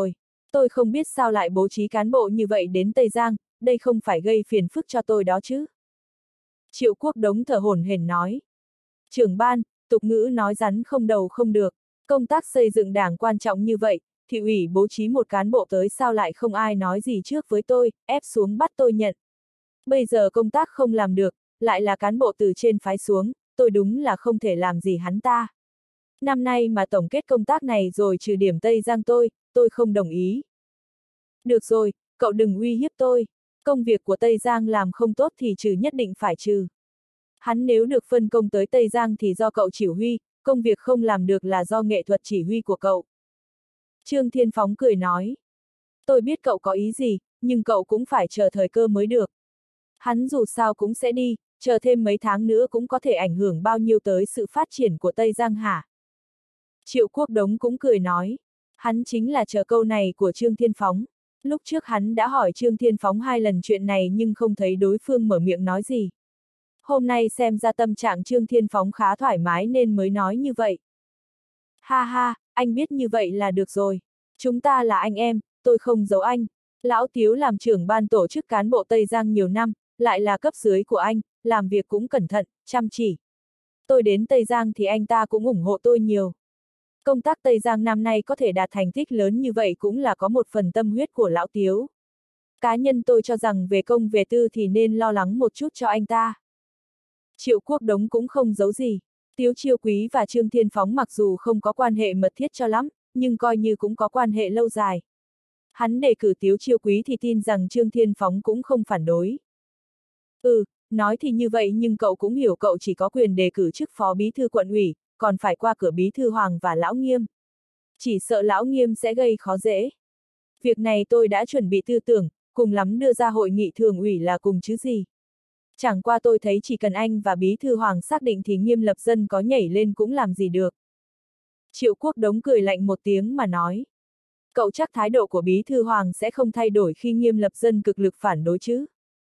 Tôi không biết sao lại bố trí cán bộ như vậy đến Tây Giang, đây không phải gây phiền phức cho tôi đó chứ. Triệu Quốc Đống thở hổn hển nói. Trưởng ban, tục ngữ nói rắn không đầu không được, công tác xây dựng đảng quan trọng như vậy, thị ủy bố trí một cán bộ tới sao lại không ai nói gì trước với tôi, ép xuống bắt tôi nhận. Bây giờ công tác không làm được, lại là cán bộ từ trên phái xuống, tôi đúng là không thể làm gì hắn ta. Năm nay mà tổng kết công tác này rồi trừ điểm Tây Giang tôi không đồng ý. Được rồi, cậu đừng uy hiếp tôi. Công việc của Tây Giang làm không tốt thì trừ nhất định phải trừ. Hắn nếu được phân công tới Tây Giang thì do cậu chỉ huy, công việc không làm được là do nghệ thuật chỉ huy của cậu. Trương Thiên Phóng cười nói. Tôi biết cậu có ý gì, nhưng cậu cũng phải chờ thời cơ mới được. Hắn dù sao cũng sẽ đi, chờ thêm mấy tháng nữa cũng có thể ảnh hưởng bao nhiêu tới sự phát triển của Tây Giang hả? Triệu Quốc Đống cũng cười nói. Hắn chính là chờ câu này của Trương Thiên Phóng. Lúc trước hắn đã hỏi Trương Thiên Phóng 2 lần chuyện này nhưng không thấy đối phương mở miệng nói gì. Hôm nay xem ra tâm trạng Trương Thiên Phóng khá thoải mái nên mới nói như vậy. Ha ha, anh biết như vậy là được rồi. Chúng ta là anh em, tôi không giấu anh. Lão Tiếu làm trưởng ban tổ chức cán bộ Tây Giang nhiều năm, lại là cấp dưới của anh, làm việc cũng cẩn thận, chăm chỉ. Tôi đến Tây Giang thì anh ta cũng ủng hộ tôi nhiều. Công tác Tây Giang năm nay có thể đạt thành tích lớn như vậy cũng là có một phần tâm huyết của Lão Tiếu. Cá nhân tôi cho rằng về công về tư thì nên lo lắng một chút cho anh ta. Triệu Quốc Đống cũng không giấu gì. Tiếu Chiêu Quý và Trương Thiên Phóng mặc dù không có quan hệ mật thiết cho lắm, nhưng coi như cũng có quan hệ lâu dài. Hắn đề cử Tiếu Chiêu Quý thì tin rằng Trương Thiên Phóng cũng không phản đối. Nói thì như vậy nhưng cậu cũng hiểu cậu chỉ có quyền đề cử chức phó bí thư quận ủy, còn phải qua cửa bí thư Hoàng và Lão Nghiêm. Chỉ sợ Lão Nghiêm sẽ gây khó dễ. Việc này tôi đã chuẩn bị tư tưởng, cùng lắm đưa ra hội nghị thường ủy là cùng chứ gì. Chẳng qua tôi thấy chỉ cần anh và bí thư Hoàng xác định thì Nghiêm Lập Dân có nhảy lên cũng làm gì được. Triệu Quốc Đống cười lạnh một tiếng mà nói. Cậu chắc thái độ của bí thư Hoàng sẽ không thay đổi khi Nghiêm Lập Dân cực lực phản đối chứ?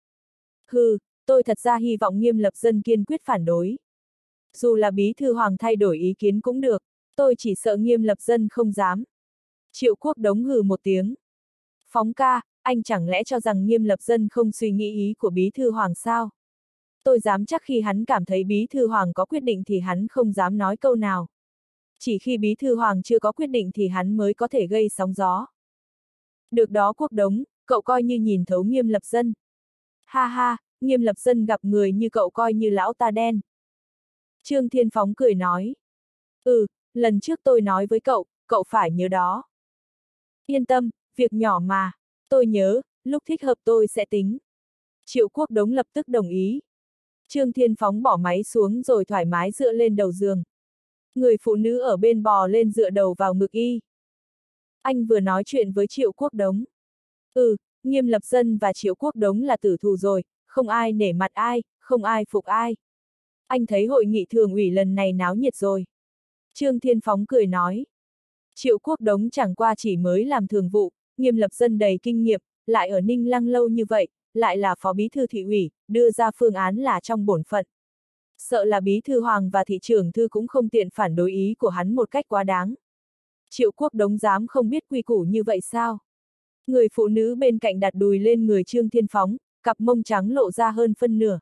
Tôi thật ra hy vọng Nghiêm Lập Dân kiên quyết phản đối. Dù là bí thư Hoàng thay đổi ý kiến cũng được, tôi chỉ sợ Nghiêm Lập Dân không dám. Triệu Quốc Đống hừ một tiếng. Phóng ca, anh chẳng lẽ cho rằng Nghiêm Lập Dân không suy nghĩ ý của bí thư Hoàng sao? Tôi dám chắc khi hắn cảm thấy bí thư Hoàng có quyết định thì hắn không dám nói câu nào. Chỉ khi bí thư Hoàng chưa có quyết định thì hắn mới có thể gây sóng gió. Được đó Quốc Đống, cậu coi như nhìn thấu Nghiêm Lập Dân. Ha ha, Nghiêm Lập Dân gặp người như cậu coi như lão ta đen. Trương Thiên Phóng cười nói. Lần trước tôi nói với cậu phải nhớ đó. Yên tâm, việc nhỏ mà. Tôi nhớ, lúc thích hợp tôi sẽ tính. Triệu Quốc Đống lập tức đồng ý. Trương Thiên Phóng bỏ máy xuống rồi thoải mái dựa lên đầu giường. Người phụ nữ ở bên bò lên dựa đầu vào ngực y. Anh vừa nói chuyện với Triệu Quốc Đống. Nghiêm Lập Dân và Triệu Quốc Đống là tử thù rồi, không ai nể mặt ai, không ai phục ai. Anh thấy hội nghị thường ủy lần này náo nhiệt rồi. Trương Thiên Phóng cười nói. Triệu Quốc Đống chẳng qua chỉ mới làm thường vụ, Nghiêm Lập Dân đầy kinh nghiệm, lại ở Ninh Lăng lâu như vậy, lại là phó bí thư thị ủy, đưa ra phương án là trong bổn phận. Sợ là bí thư Hoàng và thị trưởng thư cũng không tiện phản đối ý của hắn một cách quá đáng. Triệu Quốc Đống dám không biết quy củ như vậy sao? Người phụ nữ bên cạnh đặt đùi lên người Trương Thiên Phóng, cặp mông trắng lộ ra hơn phân nửa.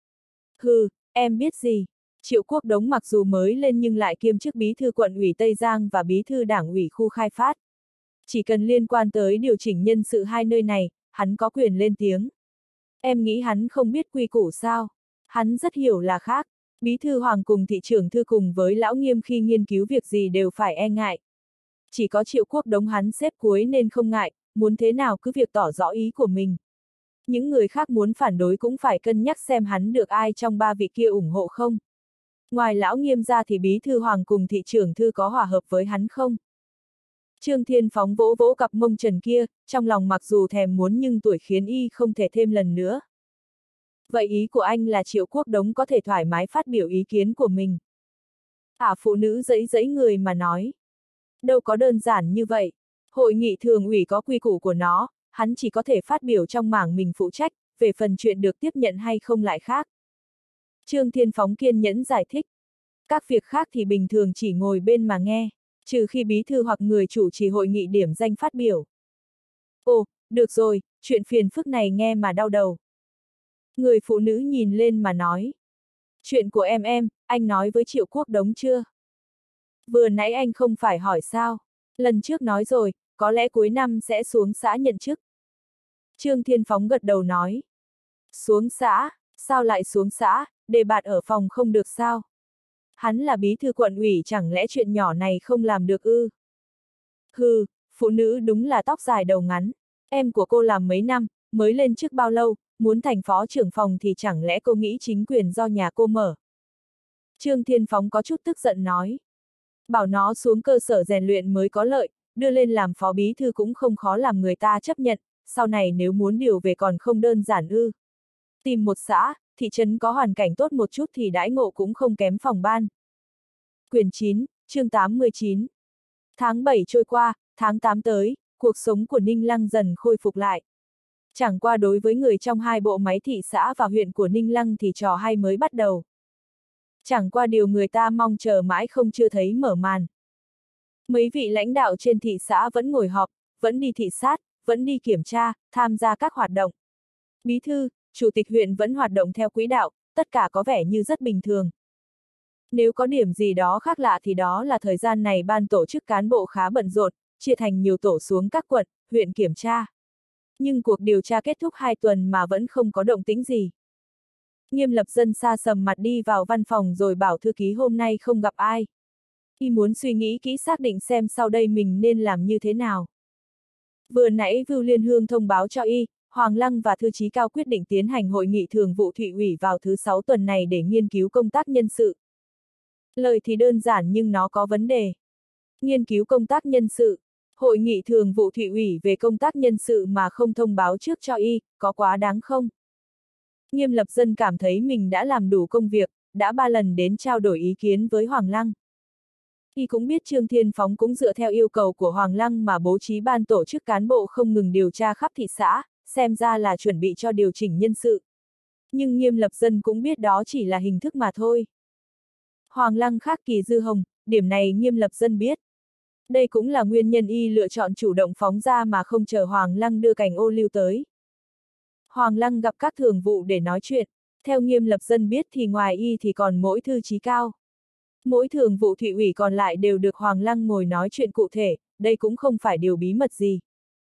Em biết gì? Triệu Quốc Đống mặc dù mới lên nhưng lại kiêm chức bí thư quận ủy Tây Giang và bí thư đảng ủy khu khai phát. Chỉ cần liên quan tới điều chỉnh nhân sự hai nơi này, hắn có quyền lên tiếng. Em nghĩ hắn không biết quy củ sao? Hắn rất hiểu là khác. Bí thư Hoàng cùng thị trưởng thư cùng với Lão Nghiêm khi nghiên cứu việc gì đều phải e ngại. Chỉ có Triệu Quốc Đống hắn xếp cuối nên không ngại, muốn thế nào cứ việc tỏ rõ ý của mình. Những người khác muốn phản đối cũng phải cân nhắc xem hắn được ai trong ba vị kia ủng hộ không. Ngoài Lão Nghiêm ra thì bí thư Hoàng cùng thị trưởng thư có hòa hợp với hắn không? Trương Thiên Phóng vỗ vỗ cặp mông trần kia, trong lòng mặc dù thèm muốn nhưng tuổi khiến y không thể thêm lần nữa. Vậy ý của anh là Triệu Quốc Đống có thể thoải mái phát biểu ý kiến của mình. Phụ nữ giãy giãy người mà nói. Đâu có đơn giản như vậy. Hội nghị thường ủy có quy củ của nó, hắn chỉ có thể phát biểu trong mảng mình phụ trách, về phần chuyện được tiếp nhận hay không lại khác. Trương Thiên Phóng kiên nhẫn giải thích. Các việc khác thì bình thường chỉ ngồi bên mà nghe, trừ khi bí thư hoặc người chủ trì hội nghị điểm danh phát biểu. Ồ, được rồi, chuyện phiền phức này nghe mà đau đầu. Người phụ nữ nhìn lên mà nói. Chuyện của em, anh nói với Triệu Quốc Đống chưa? Vừa nãy anh không phải hỏi sao? Lần trước nói rồi, có lẽ cuối năm sẽ xuống xã nhận chức. Trương Thiên Phóng gật đầu nói. Xuống xã, sao lại xuống xã, đề bạt ở phòng không được sao? Hắn là bí thư quận ủy, chẳng lẽ chuyện nhỏ này không làm được ư? Hừ, phụ nữ đúng là tóc dài đầu ngắn. Em của cô làm mấy năm, mới lên chức bao lâu, muốn thành phó trưởng phòng thì chẳng lẽ cô nghĩ chính quyền do nhà cô mở? Trương Thiên Phóng có chút tức giận nói. Bảo nó xuống cơ sở rèn luyện mới có lợi, đưa lên làm phó bí thư cũng không khó làm người ta chấp nhận, sau này nếu muốn điều về còn không đơn giản ư. Tìm một xã, thị trấn có hoàn cảnh tốt một chút thì đãi ngộ cũng không kém phòng ban. Quyển 9, chương 89. Tháng 7 trôi qua, tháng 8 tới, cuộc sống của Ninh Lăng dần khôi phục lại. Chẳng qua đối với người trong hai bộ máy thị xã và huyện của Ninh Lăng thì trò hay mới bắt đầu. Chẳng qua điều người ta mong chờ mãi không chưa thấy mở màn. Mấy vị lãnh đạo trên thị xã vẫn ngồi họp, vẫn đi thị sát, vẫn đi kiểm tra, tham gia các hoạt động. Bí thư, chủ tịch huyện vẫn hoạt động theo quỹ đạo, tất cả có vẻ như rất bình thường. Nếu có điểm gì đó khác lạ thì đó là thời gian này ban tổ chức cán bộ khá bận rộn, chia thành nhiều tổ xuống các quận, huyện kiểm tra. Nhưng cuộc điều tra kết thúc 2 tuần mà vẫn không có động tĩnh gì. Nghiêm Lập Dân sa sầm mặt đi vào văn phòng rồi bảo thư ký hôm nay không gặp ai. Y muốn suy nghĩ kỹ xác định xem sau đây mình nên làm như thế nào. Vừa nãy Vưu Liên Hương thông báo cho Y, Hoàng Lăng và Thư Chí Cao quyết định tiến hành hội nghị thường vụ Thụy ủy vào thứ 6 tuần này để nghiên cứu công tác nhân sự. Lời thì đơn giản nhưng nó có vấn đề. Nghiên cứu công tác nhân sự. Hội nghị thường vụ Thụy ủy về công tác nhân sự mà không thông báo trước cho Y, có quá đáng không? Nghiêm Lập Dân cảm thấy mình đã làm đủ công việc, đã 3 lần đến trao đổi ý kiến với Hoàng Lăng. Y cũng biết Trương Thiên Phóng cũng dựa theo yêu cầu của Hoàng Lăng mà bố trí ban tổ chức cán bộ không ngừng điều tra khắp thị xã, xem ra là chuẩn bị cho điều chỉnh nhân sự. Nhưng Nghiêm Lập Dân cũng biết đó chỉ là hình thức mà thôi. Hoàng Lăng khác Kỳ Dư Hồng, điểm này Nghiêm Lập Dân biết. Đây cũng là nguyên nhân Y lựa chọn chủ động phóng ra mà không chờ Hoàng Lăng đưa cành ô liu tới. Hoàng Lăng gặp các thường vụ để nói chuyện, theo Nghiêm Lập Dân biết thì ngoài Y thì còn mỗi Thư Chí Cao. Mỗi thường vụ Thụy ủy còn lại đều được Hoàng Lăng ngồi nói chuyện cụ thể, đây cũng không phải điều bí mật gì.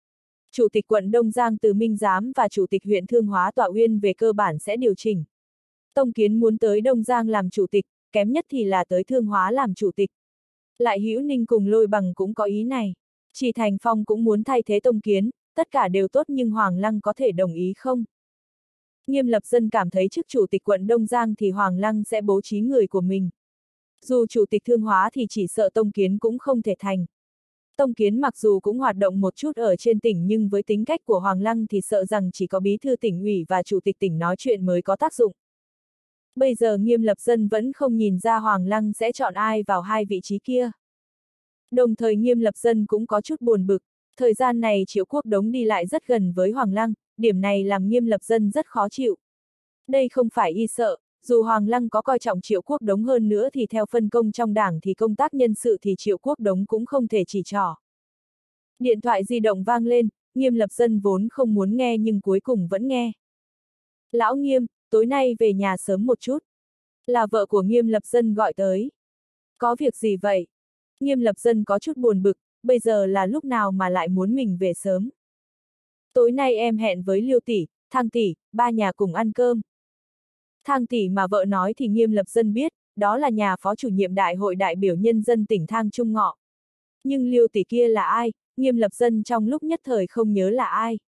Chủ tịch quận Đông Giang Từ Minh Giám và Chủ tịch huyện Thương Hóa Tọa Uyên về cơ bản sẽ điều chỉnh. Tông Kiến muốn tới Đông Giang làm chủ tịch, kém nhất thì là tới Thương Hóa làm chủ tịch. Lại Hữu Ninh cùng Lôi Bằng cũng có ý này. Chỉ Thành Phong cũng muốn thay thế Tông Kiến, tất cả đều tốt nhưng Hoàng Lăng có thể đồng ý không? Nghiêm Lập Dân cảm thấy chức chủ tịch quận Đông Giang thì Hoàng Lăng sẽ bố trí người của mình. Dù chủ tịch Thương Hóa thì chỉ sợ Tông Kiến cũng không thể thành. Tông Kiến mặc dù cũng hoạt động một chút ở trên tỉnh nhưng với tính cách của Hoàng Lăng thì sợ rằng chỉ có bí thư tỉnh ủy và chủ tịch tỉnh nói chuyện mới có tác dụng. Bây giờ Nghiêm Lập Dân vẫn không nhìn ra Hoàng Lăng sẽ chọn ai vào hai vị trí kia. Đồng thời Nghiêm Lập Dân cũng có chút buồn bực, thời gian này Triệu Quốc Đống đi lại rất gần với Hoàng Lăng, điểm này làm Nghiêm Lập Dân rất khó chịu. Đây không phải Y sợ, dù Hoàng Lăng có coi trọng Triệu Quốc Đống hơn nữa thì theo phân công trong đảng thì công tác nhân sự thì Triệu Quốc Đống cũng không thể chỉ trỏ. Điện thoại di động vang lên, Nghiêm Lập Dân vốn không muốn nghe nhưng cuối cùng vẫn nghe. Lão Nghiêm, tối nay về nhà sớm một chút. Là vợ của Nghiêm Lập Dân gọi tới. Có việc gì vậy? Nghiêm Lập Dân có chút buồn bực, bây giờ là lúc nào mà lại muốn mình về sớm. Tối nay em hẹn với Liêu tỷ, Thang tỷ, ba nhà cùng ăn cơm. Thang tỷ mà vợ nói thì Nghiêm Lập Dân biết, đó là nhà phó chủ nhiệm đại hội đại biểu nhân dân tỉnh Thang Trung Ngọ. Nhưng Liêu tỷ kia là ai, Nghiêm Lập Dân trong lúc nhất thời không nhớ là ai.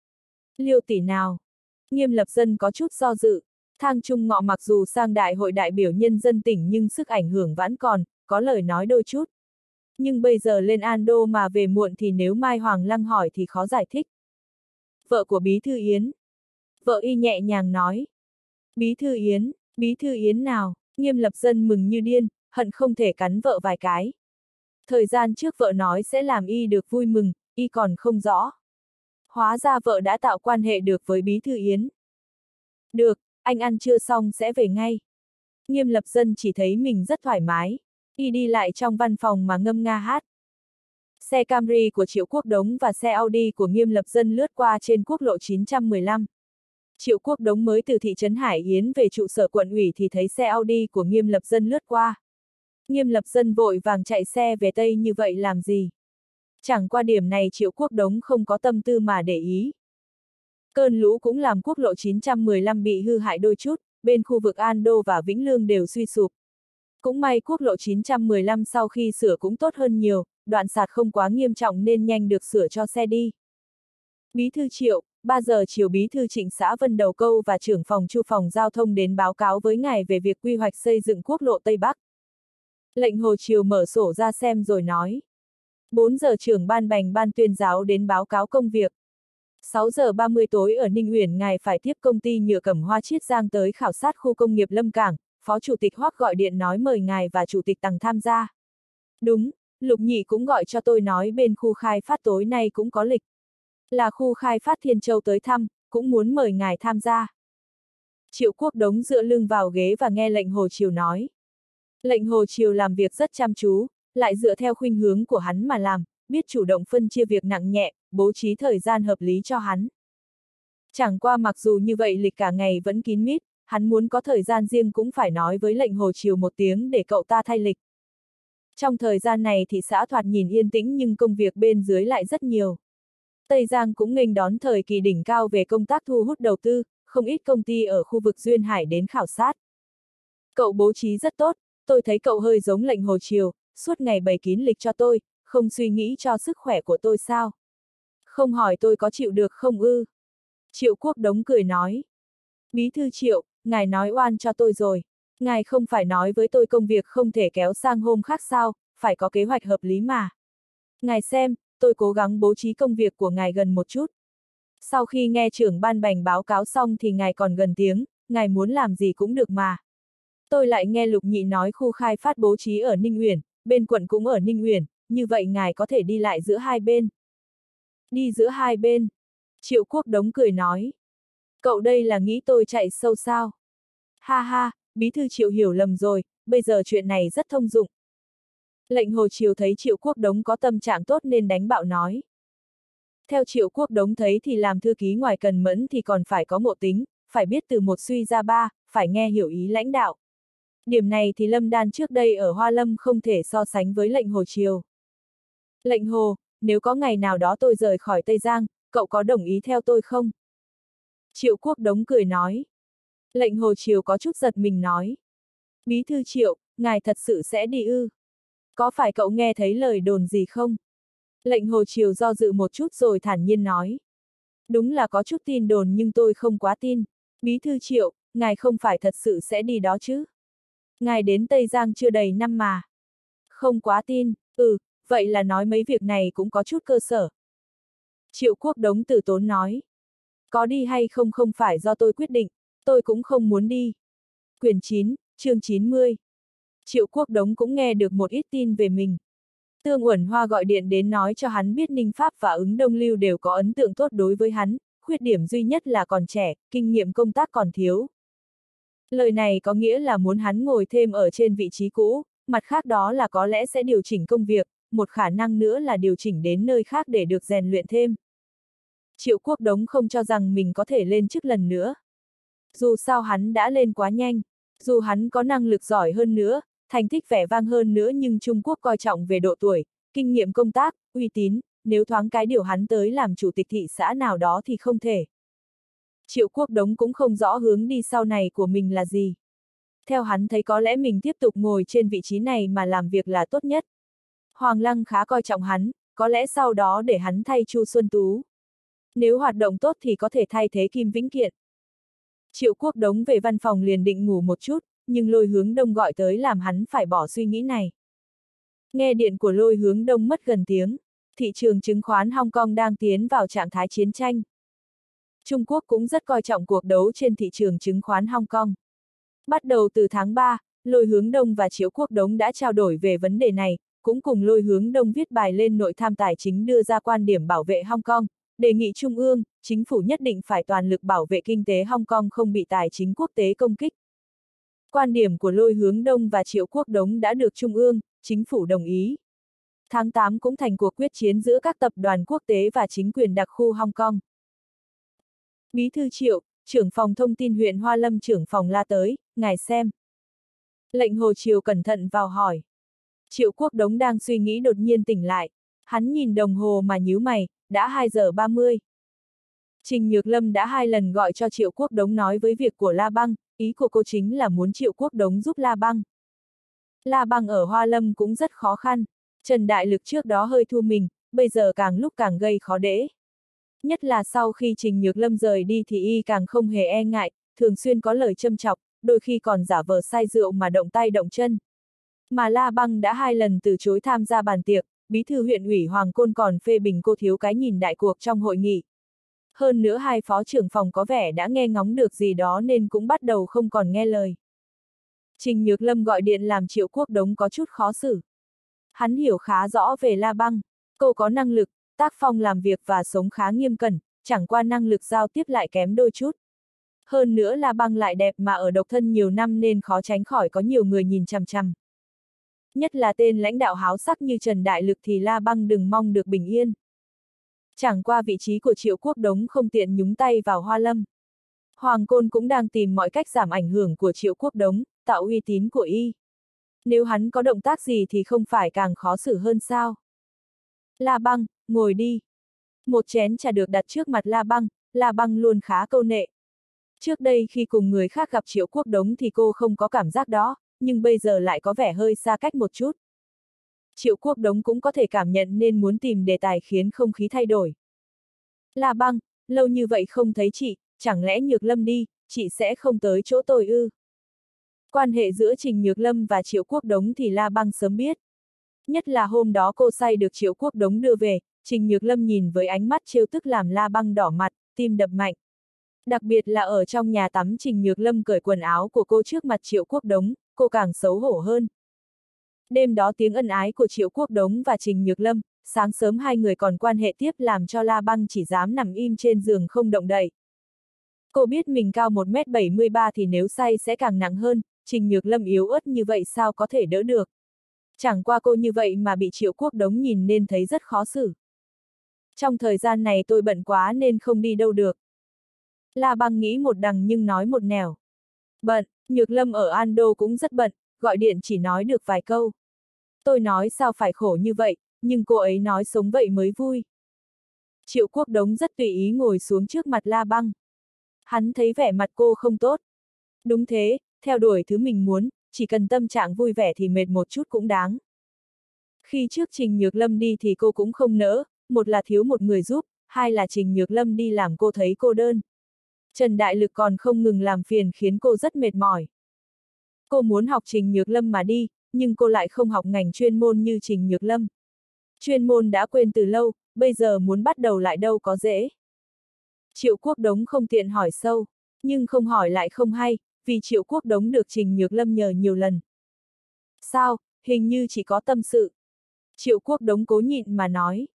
Liêu tỷ nào? Nghiêm Lập Dân có chút do dự. Thang Trung Ngọ mặc dù sang đại hội đại biểu nhân dân tỉnh nhưng sức ảnh hưởng vẫn còn, có lời nói đôi chút. Nhưng bây giờ lên An Đô mà về muộn thì nếu Mai Hoàng Lăng hỏi thì khó giải thích. Vợ của Bí thư Yến. Vợ Y nhẹ nhàng nói. Bí thư Yến nào? Nghiêm Lập Dân mừng như điên, hận không thể cắn vợ vài cái. Thời gian trước vợ nói sẽ làm Y được vui mừng, Y còn không rõ. Hóa ra vợ đã tạo quan hệ được với Bí thư Yến. Được, anh ăn trưa xong sẽ về ngay. Nghiêm Lập Dân chỉ thấy mình rất thoải mái. Y đi lại trong văn phòng mà ngâm nga hát. Xe Camry của Triệu Quốc Đống và xe Audi của Nghiêm Lập Dân lướt qua trên quốc lộ 915. Triệu Quốc Đống mới từ thị trấn Hải Yến về trụ sở quận ủy thì thấy xe Audi của Nghiêm Lập Dân lướt qua. Nghiêm Lập Dân vội vàng chạy xe về Tây như vậy làm gì? Chẳng qua điểm này Triệu Quốc Đống không có tâm tư mà để ý. Cơn lũ cũng làm quốc lộ 915 bị hư hại đôi chút, bên khu vực An Đô và Vĩnh Lương đều suy sụp. Cũng may quốc lộ 915 sau khi sửa cũng tốt hơn nhiều, đoạn sạt không quá nghiêm trọng nên nhanh được sửa cho xe đi. Bí thư Triệu, 3 giờ chiều Bí thư Trịnh xã Vân Đầu Câu và trưởng phòng Chu phòng giao thông đến báo cáo với ngài về việc quy hoạch xây dựng quốc lộ Tây Bắc. Lệnh Hồ Triều mở sổ ra xem rồi nói. 4 giờ trưởng ban bành ban tuyên giáo đến báo cáo công việc. 6 giờ 30 tối ở Ninh Uyển ngài phải tiếp công ty nhựa Cẩm Hoa Chiết Giang tới khảo sát khu công nghiệp Lâm Cảng, Phó Chủ tịch Hoắc gọi điện nói mời ngài và Chủ tịch Tằng tham gia. Đúng, Lục Nhị cũng gọi cho tôi nói bên khu khai phát tối nay cũng có lịch. Là khu khai phát Thiên Châu tới thăm, cũng muốn mời ngài tham gia. Triệu Quốc Đống dựa lưng vào ghế và nghe lệnh Hồ Triều nói. Lệnh Hồ Triều làm việc rất chăm chú, lại dựa theo khuynh hướng của hắn mà làm, biết chủ động phân chia việc nặng nhẹ, bố trí thời gian hợp lý cho hắn. Chẳng qua mặc dù như vậy lịch cả ngày vẫn kín mít, hắn muốn có thời gian riêng cũng phải nói với lệnh Hồ Triều một tiếng để cậu ta thay lịch. Trong thời gian này thị xã thoạt nhìn yên tĩnh nhưng công việc bên dưới lại rất nhiều. Tây Giang cũng nghênh đón thời kỳ đỉnh cao về công tác thu hút đầu tư, không ít công ty ở khu vực Duyên Hải đến khảo sát. Cậu bố trí rất tốt, tôi thấy cậu hơi giống lệnh Hồ Triều, suốt ngày bày kín lịch cho tôi, không suy nghĩ cho sức khỏe của tôi sao? Không hỏi tôi có chịu được không ư? Triệu Quốc Đống cười nói. Bí thư Triệu, ngài nói oan cho tôi rồi. Ngài không phải nói với tôi công việc không thể kéo sang hôm khác sao, phải có kế hoạch hợp lý mà. Ngài xem, tôi cố gắng bố trí công việc của ngài gần một chút. Sau khi nghe trưởng ban bành báo cáo xong thì ngài còn gần tiếng, ngài muốn làm gì cũng được mà. Tôi lại nghe Lục Nhị nói khu khai phát bố trí ở Ninh Uyển, bên quận cũng ở Ninh Uyển, như vậy ngài có thể đi lại giữa hai bên. Đi giữa hai bên. Triệu Quốc Đống cười nói. Cậu đây là nghĩ tôi chạy sâu sao? Ha ha, Bí thư Triệu hiểu lầm rồi, bây giờ chuyện này rất thông dụng. Lệnh Hồ Triều thấy Triệu Quốc Đống có tâm trạng tốt nên đánh bạo nói. Theo Triệu Quốc Đống thấy thì làm thư ký ngoài cần mẫn thì còn phải có ngộ tính, phải biết từ một suy ra ba, phải nghe hiểu ý lãnh đạo. Điểm này thì Lâm Đan trước đây ở Hoa Lâm không thể so sánh với lệnh Hồ Triều. Lệnh Hồ, nếu có ngày nào đó tôi rời khỏi Tây Giang, cậu có đồng ý theo tôi không? Triệu Quốc Đống cười nói. Lệnh Hồ Triều có chút giật mình nói. Bí thư Triệu, ngài thật sự sẽ đi ư? Có phải cậu nghe thấy lời đồn gì không? Lệnh Hồ Triều do dự một chút rồi thản nhiên nói. Đúng là có chút tin đồn nhưng tôi không quá tin. Bí thư Triệu, ngài không phải thật sự sẽ đi đó chứ? Ngài đến Tây Giang chưa đầy năm mà. Không quá tin, vậy là nói mấy việc này cũng có chút cơ sở. Triệu Quốc Đống từ tốn nói. Có đi hay không không phải do tôi quyết định, tôi cũng không muốn đi. Quyển 9, chương 90. Triệu Quốc Đống cũng nghe được một ít tin về mình. Tương Uẩn Hoa gọi điện đến nói cho hắn biết Ninh Pháp và Ứng Đông Lưu đều có ấn tượng tốt đối với hắn, khuyết điểm duy nhất là còn trẻ, kinh nghiệm công tác còn thiếu. Lời này có nghĩa là muốn hắn ngồi thêm ở trên vị trí cũ, mặt khác đó là có lẽ sẽ điều chỉnh công việc, một khả năng nữa là điều chỉnh đến nơi khác để được rèn luyện thêm. Triệu Quốc Đống không cho rằng mình có thể lên chức lần nữa. Dù sao hắn đã lên quá nhanh, dù hắn có năng lực giỏi hơn nữa, thành tích vẻ vang hơn nữa nhưng Trung Quốc coi trọng về độ tuổi, kinh nghiệm công tác, uy tín, nếu thoáng cái điều hắn tới làm chủ tịch thị xã nào đó thì không thể. Triệu Quốc Đống cũng không rõ hướng đi sau này của mình là gì. Theo hắn thấy có lẽ mình tiếp tục ngồi trên vị trí này mà làm việc là tốt nhất. Hoàng Lăng khá coi trọng hắn, có lẽ sau đó để hắn thay Chu Xuân Tú. Nếu hoạt động tốt thì có thể thay thế Kim Vĩnh Kiện. Triệu Quốc Đống về văn phòng liền định ngủ một chút, nhưng Lôi Hướng Đông gọi tới làm hắn phải bỏ suy nghĩ này. Nghe điện của Lôi Hướng Đông mất gần tiếng, thị trường chứng khoán Hong Kong đang tiến vào trạng thái chiến tranh. Trung Quốc cũng rất coi trọng cuộc đấu trên thị trường chứng khoán Hong Kong. Bắt đầu từ tháng 3, Lôi Hướng Đông và Triệu Quốc Đống đã trao đổi về vấn đề này, cũng cùng Lôi Hướng Đông viết bài lên Nội tham Tài chính đưa ra quan điểm bảo vệ Hong Kong, đề nghị Trung ương, chính phủ nhất định phải toàn lực bảo vệ kinh tế Hong Kong không bị tài chính quốc tế công kích. Quan điểm của Lôi Hướng Đông và Triệu Quốc Đống đã được Trung ương, chính phủ đồng ý. Tháng 8 cũng thành cuộc quyết chiến giữa các tập đoàn quốc tế và chính quyền đặc khu Hong Kong. Bí thư Triệu, trưởng phòng thông tin huyện Hoa Lâm trưởng phòng la tới, ngài xem. Lệnh Hồ Triều cẩn thận vào hỏi. Triệu Quốc Đống đang suy nghĩ đột nhiên tỉnh lại. Hắn nhìn đồng hồ mà nhíu mày, đã 2 giờ 30. Trình Nhược Lâm đã 2 lần gọi cho Triệu Quốc Đống nói với việc của La Băng, ý của cô chính là muốn Triệu Quốc Đống giúp La Băng. La Băng ở Hoa Lâm cũng rất khó khăn. Trần Đại Lực trước đó hơi thua mình, bây giờ càng lúc càng gây khó dễ. Nhất là sau khi Trình Nhược Lâm rời đi thì y càng không hề e ngại, thường xuyên có lời châm chọc, đôi khi còn giả vờ say rượu mà động tay động chân. Mà La Băng đã 2 lần từ chối tham gia bàn tiệc, bí thư huyện ủy Hoàng Côn còn phê bình cô thiếu cái nhìn đại cuộc trong hội nghị. Hơn nữa 2 phó trưởng phòng có vẻ đã nghe ngóng được gì đó nên cũng bắt đầu không còn nghe lời. Trình Nhược Lâm gọi điện làm Triệu Quốc Đống có chút khó xử. Hắn hiểu khá rõ về La Băng, cô có năng lực, tác phong làm việc và sống khá nghiêm cẩn, chẳng qua năng lực giao tiếp lại kém đôi chút. Hơn nữa La Băng lại đẹp mà ở độc thân nhiều năm nên khó tránh khỏi có nhiều người nhìn chằm chằm. Nhất là tên lãnh đạo háo sắc như Trần Đại Lực thì La Băng đừng mong được bình yên. Chẳng qua vị trí của Triệu Quốc Đống không tiện nhúng tay vào Hoa Lâm. Hoàng Côn cũng đang tìm mọi cách giảm ảnh hưởng của Triệu Quốc Đống, tạo uy tín của y. Nếu hắn có động tác gì thì không phải càng khó xử hơn sao? La Băng, ngồi đi. Một chén trà được đặt trước mặt La Băng luôn khá câu nệ. Trước đây khi cùng người khác gặp Triệu Quốc Đống thì cô không có cảm giác đó, nhưng bây giờ lại có vẻ hơi xa cách một chút. Triệu Quốc Đống cũng có thể cảm nhận nên muốn tìm đề tài khiến không khí thay đổi. La Băng, lâu như vậy không thấy chị, chẳng lẽ Nhược Lâm đi, chị sẽ không tới chỗ tôi ư? Quan hệ giữa Trình Nhược Lâm và Triệu Quốc Đống thì La Băng sớm biết. Nhất là hôm đó cô say được Triệu Quốc Đống đưa về, Trình Nhược Lâm nhìn với ánh mắt trêu tức làm La Băng đỏ mặt, tim đập mạnh. Đặc biệt là ở trong nhà tắm Trình Nhược Lâm cởi quần áo của cô trước mặt Triệu Quốc Đống, cô càng xấu hổ hơn. Đêm đó tiếng ân ái của Triệu Quốc Đống và Trình Nhược Lâm, sáng sớm hai người còn quan hệ tiếp làm cho La Băng chỉ dám nằm im trên giường không động đậy. Cô biết mình cao 1m73 thì nếu say sẽ càng nặng hơn, Trình Nhược Lâm yếu ớt như vậy sao có thể đỡ được. Chẳng qua cô như vậy mà bị Triệu Quốc Đống nhìn nên thấy rất khó xử. Trong thời gian này tôi bận quá nên không đi đâu được. La Băng nghĩ một đằng nhưng nói một nẻo. Bận, Nhược Lâm ở Ando cũng rất bận, gọi điện chỉ nói được vài câu. Tôi nói sao phải khổ như vậy, nhưng cô ấy nói sống vậy mới vui. Triệu Quốc Đống rất tùy ý ngồi xuống trước mặt La Băng. Hắn thấy vẻ mặt cô không tốt. Đúng thế, theo đuổi thứ mình muốn, chỉ cần tâm trạng vui vẻ thì mệt một chút cũng đáng. Khi trước Trình Nhược Lâm đi thì cô cũng không nỡ, một là thiếu một người giúp, hai là Trình Nhược Lâm đi làm cô thấy cô đơn. Trần Đại Lực còn không ngừng làm phiền khiến cô rất mệt mỏi. Cô muốn học Trình Nhược Lâm mà đi, nhưng cô lại không học ngành chuyên môn như Trình Nhược Lâm. Chuyên môn đã quên từ lâu, bây giờ muốn bắt đầu lại đâu có dễ. Triệu Quốc Đống không tiện hỏi sâu, nhưng không hỏi lại không hay, vì Triệu Quốc Đống được Trình Nhược Lâm nhờ nhiều lần. Sao, hình như chỉ có tâm sự. Triệu Quốc Đống cố nhịn mà nói.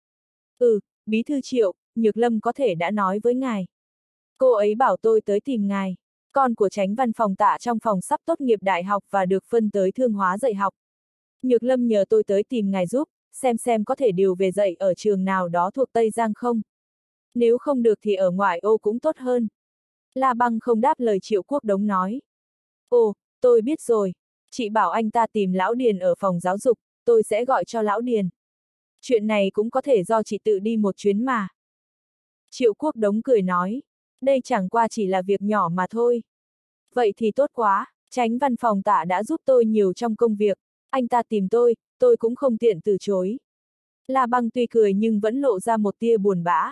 Bí thư Triệu, Nhược Lâm có thể đã nói với ngài. Cô ấy bảo tôi tới tìm ngài. Con của chánh văn phòng Tạ trong phòng sắp tốt nghiệp đại học và được phân tới Thương Hóa dạy học. Nhược Lâm nhờ tôi tới tìm ngài giúp, xem có thể điều về dạy ở trường nào đó thuộc Tây Giang không. Nếu không được thì ở ngoại ô cũng tốt hơn. La Băng không đáp lời Triệu Quốc Đống nói. Ồ, tôi biết rồi. Chị bảo anh ta tìm Lão Điền ở phòng giáo dục, tôi sẽ gọi cho Lão Điền. Chuyện này cũng có thể do chị tự đi một chuyến mà. Triệu Quốc Đống cười nói. Đây chẳng qua chỉ là việc nhỏ mà thôi. Vậy thì tốt quá, chánh văn phòng Tạ đã giúp tôi nhiều trong công việc. Anh ta tìm tôi cũng không tiện từ chối. La Băng tuy cười nhưng vẫn lộ ra một tia buồn bã.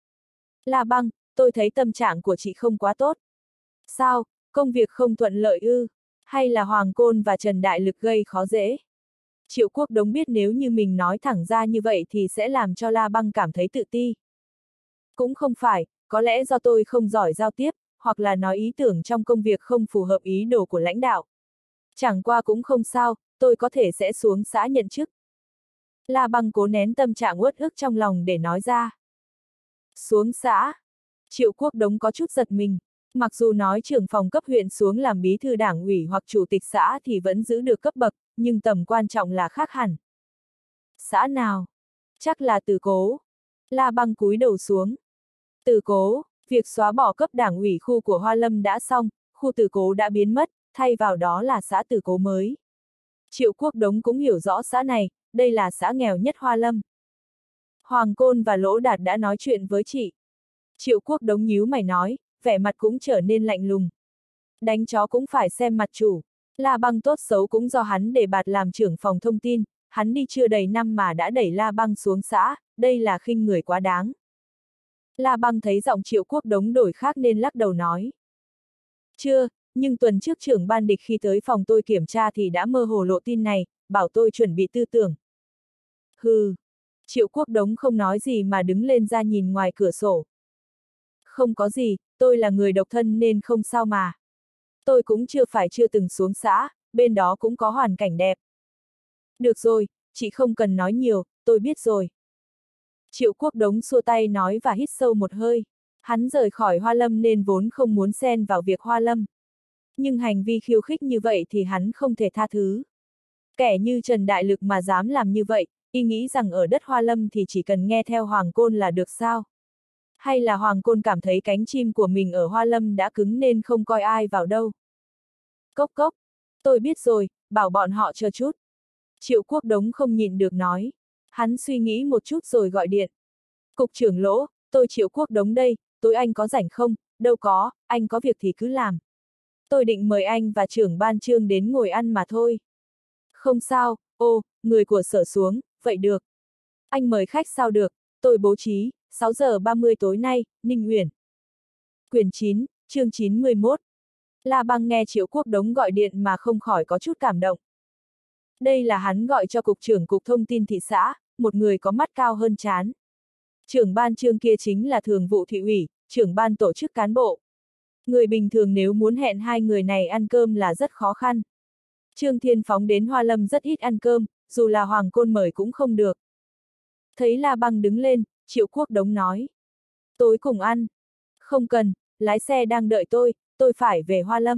La Băng, tôi thấy tâm trạng của chị không quá tốt. Sao, công việc không thuận lợi ư? Hay là Hoàng Côn và Trần Đại Lực gây khó dễ? Triệu Quốc Đống biết nếu như mình nói thẳng ra như vậy thì sẽ làm cho La Băng cảm thấy tự ti. Cũng không phải, có lẽ do tôi không giỏi giao tiếp, hoặc là nói ý tưởng trong công việc không phù hợp ý đồ của lãnh đạo. Chẳng qua cũng không sao, tôi có thể sẽ xuống xã nhận chức. La Băng cố nén tâm trạng uất ức trong lòng để nói ra. Xuống xã. Triệu Quốc Đống có chút giật mình. Mặc dù nói trưởng phòng cấp huyện xuống làm bí thư đảng ủy hoặc chủ tịch xã thì vẫn giữ được cấp bậc, nhưng tầm quan trọng là khác hẳn. Xã nào? Chắc là Từ Cố. La Băng cúi đầu xuống. Từ Cố, việc xóa bỏ cấp đảng ủy khu của Hoa Lâm đã xong, khu Từ Cố đã biến mất, thay vào đó là xã Từ Cố mới. Triệu Quốc Đống cũng hiểu rõ xã này, đây là xã nghèo nhất Hoa Lâm. Hoàng Côn và Lỗ Đạt đã nói chuyện với chị. Triệu Quốc Đống nhíu mày nói, vẻ mặt cũng trở nên lạnh lùng. Đánh chó cũng phải xem mặt chủ. La Băng tốt xấu cũng do hắn để bạt làm trưởng phòng thông tin, hắn đi chưa đầy năm mà đã đẩy La Băng xuống xã, đây là khinh người quá đáng. La Băng thấy giọng Triệu Quốc Đống đổi khác nên lắc đầu nói. Chưa, nhưng tuần trước trưởng ban địch khi tới phòng tôi kiểm tra thì đã mơ hồ lộ tin này, bảo tôi chuẩn bị tư tưởng. Hừ. Triệu Quốc Đống không nói gì mà đứng lên ra nhìn ngoài cửa sổ. Không có gì, tôi là người độc thân nên không sao mà. Tôi cũng chưa từng xuống xã, bên đó cũng có hoàn cảnh đẹp. Được rồi, chị không cần nói nhiều, tôi biết rồi. Triệu Quốc Đống xua tay nói và hít sâu một hơi. Hắn rời khỏi Hoa Lâm nên vốn không muốn xen vào việc Hoa Lâm. Nhưng hành vi khiêu khích như vậy thì hắn không thể tha thứ. Kẻ như Trần Đại Lực mà dám làm như vậy, y nghĩ rằng ở đất Hoa Lâm thì chỉ cần nghe theo Hoàng Côn là được sao? Hay là Hoàng Côn cảm thấy cánh chim của mình ở Hoa Lâm đã cứng nên không coi ai vào đâu? Cốc cốc, tôi biết rồi, bảo bọn họ chờ chút. Triệu Quốc Đống không nhịn được nói. Hắn suy nghĩ một chút rồi gọi điện. Cục trưởng Lỗ, tôi Triệu Quốc Đống đây, tối anh có rảnh không? Đâu có, anh có việc thì cứ làm. Tôi định mời anh và trưởng ban Trương đến ngồi ăn mà thôi. Không sao, ô, người của Sở xuống, vậy được. Anh mời khách sao được, tôi bố trí, 6 giờ 30 tối nay, Ninh Uyển. Quyển 9, chương 91. La Băng nghe Triệu Quốc Đống gọi điện mà không khỏi có chút cảm động. Đây là hắn gọi cho cục trưởng cục thông tin thị xã, một người có mắt cao hơn trán. Trưởng ban Trương kia chính là thường vụ thị ủy, trưởng ban tổ chức cán bộ. Người bình thường nếu muốn hẹn hai người này ăn cơm là rất khó khăn. Trương Thiên Phóng đến Hoa Lâm rất ít ăn cơm, dù là Hoàng Côn mời cũng không được. Thấy La Băng đứng lên, Triệu Quốc Đống nói. Tối cùng ăn. Không cần, lái xe đang đợi tôi phải về Hoa Lâm.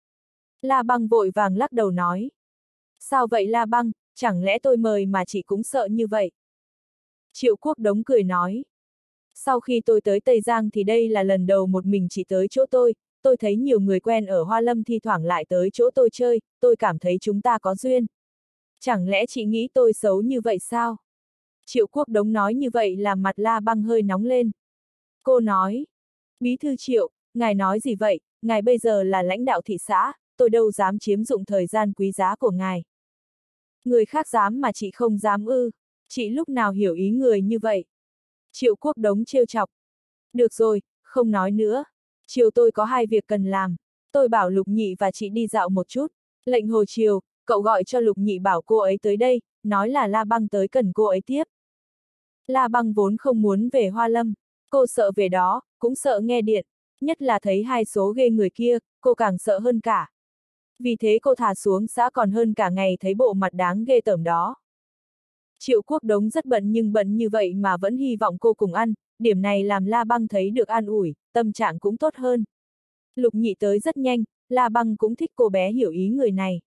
La Băng vội vàng lắc đầu nói. Sao vậy La Băng, chẳng lẽ tôi mời mà chị cũng sợ như vậy? Triệu Quốc Đống cười nói. Sau khi tôi tới Tây Giang thì đây là lần đầu một mình chị tới chỗ tôi thấy nhiều người quen ở Hoa Lâm thi thoảng lại tới chỗ tôi chơi, tôi cảm thấy chúng ta có duyên. Chẳng lẽ chị nghĩ tôi xấu như vậy sao? Triệu Quốc Đống nói như vậy làm mặt La Băng hơi nóng lên. Cô nói, Bí thư Triệu, ngài nói gì vậy, ngài bây giờ là lãnh đạo thị xã, tôi đâu dám chiếm dụng thời gian quý giá của ngài. Người khác dám mà chị không dám ư, chị lúc nào hiểu ý người như vậy? Triệu Quốc Đống trêu chọc. Được rồi, không nói nữa. Chiều tôi có hai việc cần làm. Tôi bảo Lục Nhị và chị đi dạo một chút. Lệnh hồi chiều, cậu gọi cho Lục Nhị bảo cô ấy tới đây, nói là La Băng tới cần cô ấy tiếp. La Băng vốn không muốn về Hoa Lâm. Cô sợ về đó, cũng sợ nghe điện. Nhất là thấy hai số ghê người kia, cô càng sợ hơn cả. Vì thế cô thả xuống xã còn hơn cả ngày thấy bộ mặt đáng ghê tởm đó. Triệu Quốc Đống rất bận nhưng bận như vậy mà vẫn hy vọng cô cùng ăn, điểm này làm La Băng thấy được an ủi, tâm trạng cũng tốt hơn. Lục Nhị tới rất nhanh, La Băng cũng thích cô bé hiểu ý người này.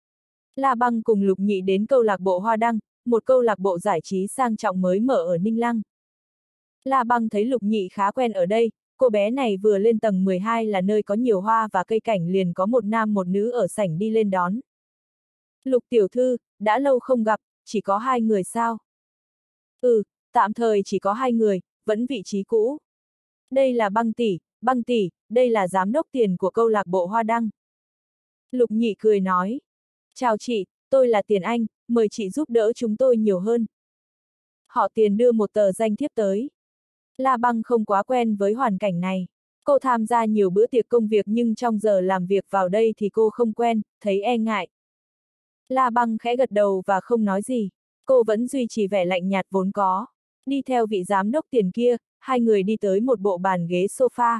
La Băng cùng Lục Nhị đến câu lạc bộ Hoa Đăng, một câu lạc bộ giải trí sang trọng mới mở ở Ninh Lăng. La Băng thấy Lục Nhị khá quen ở đây, cô bé này vừa lên tầng 12 là nơi có nhiều hoa và cây cảnh liền có một nam một nữ ở sảnh đi lên đón. Lục tiểu thư, đã lâu không gặp, chỉ có hai người sao? Ừ, tạm thời chỉ có hai người, vẫn vị trí cũ. Đây là Băng tỷ, đây là giám đốc tiền của câu lạc bộ Hoa Đăng. Lục Nhị cười nói. Chào chị, tôi là Tiền Anh, mời chị giúp đỡ chúng tôi nhiều hơn. Họ Tiền đưa một tờ danh thiếp tới. La Băng không quá quen với hoàn cảnh này. Cô tham gia nhiều bữa tiệc công việc nhưng trong giờ làm việc vào đây thì cô không quen, thấy e ngại. La Băng khẽ gật đầu và không nói gì. Cô vẫn duy trì vẻ lạnh nhạt vốn có. Đi theo vị giám đốc Tiền kia, hai người đi tới một bộ bàn ghế sofa.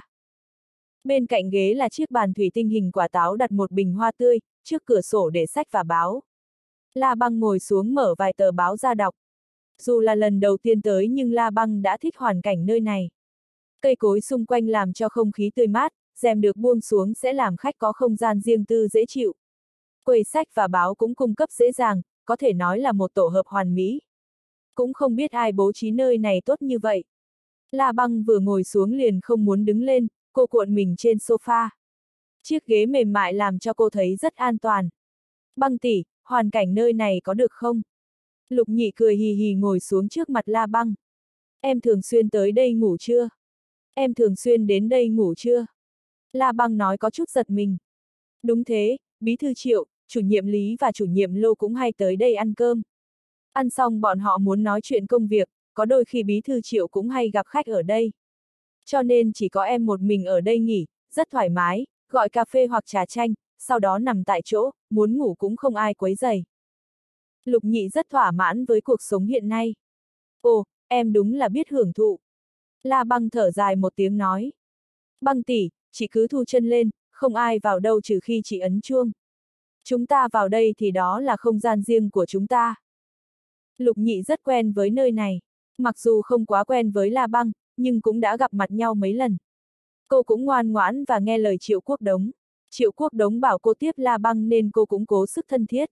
Bên cạnh ghế là chiếc bàn thủy tinh hình quả táo đặt một bình hoa tươi, trước cửa sổ để sách và báo. La Băng ngồi xuống mở vài tờ báo ra đọc. Dù là lần đầu tiên tới nhưng La Băng đã thích hoàn cảnh nơi này. Cây cối xung quanh làm cho không khí tươi mát, rèm được buông xuống sẽ làm khách có không gian riêng tư dễ chịu. Quầy sách và báo cũng cung cấp dễ dàng, có thể nói là một tổ hợp hoàn mỹ. Cũng không biết ai bố trí nơi này tốt như vậy. La Băng vừa ngồi xuống liền không muốn đứng lên, cô cuộn mình trên sofa. Chiếc ghế mềm mại làm cho cô thấy rất an toàn. Băng tỷ, hoàn cảnh nơi này có được không? Lục Nhị cười hì hì ngồi xuống trước mặt La Băng. Em thường xuyên tới đây ngủ chưa? Em thường xuyên đến đây ngủ chưa? La Băng nói có chút giật mình. Đúng thế, bí thư Triệu, chủ nhiệm Lý và chủ nhiệm Lô cũng hay tới đây ăn cơm. Ăn xong bọn họ muốn nói chuyện công việc, có đôi khi bí thư Triệu cũng hay gặp khách ở đây. Cho nên chỉ có em một mình ở đây nghỉ, rất thoải mái, gọi cà phê hoặc trà chanh, sau đó nằm tại chỗ, muốn ngủ cũng không ai quấy rầy. Lục Nhị rất thỏa mãn với cuộc sống hiện nay. Ồ, em đúng là biết hưởng thụ. La Băng thở dài một tiếng nói. Băng tỷ, chị cứ thu chân lên, không ai vào đâu trừ khi chị ấn chuông. Chúng ta vào đây thì đó là không gian riêng của chúng ta. Lục Nhị rất quen với nơi này. Mặc dù không quá quen với La Băng, nhưng cũng đã gặp mặt nhau mấy lần. Cô cũng ngoan ngoãn và nghe lời Triệu Quốc Đống. Triệu Quốc Đống bảo cô tiếp La Băng nên cô cũng cố sức thân thiết.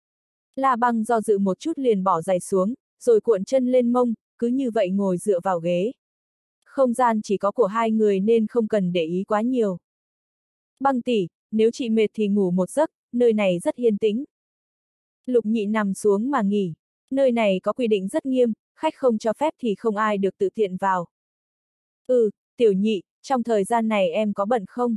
La Băng do dự một chút liền bỏ giày xuống, rồi cuộn chân lên mông, cứ như vậy ngồi dựa vào ghế. Không gian chỉ có của hai người nên không cần để ý quá nhiều. Băng tỷ, nếu chị mệt thì ngủ một giấc, nơi này rất yên tĩnh. Lục Nhị nằm xuống mà nghỉ. Nơi này có quy định rất nghiêm, khách không cho phép thì không ai được tự tiện vào. Ừ, Tiểu Nhị, trong thời gian này em có bận không?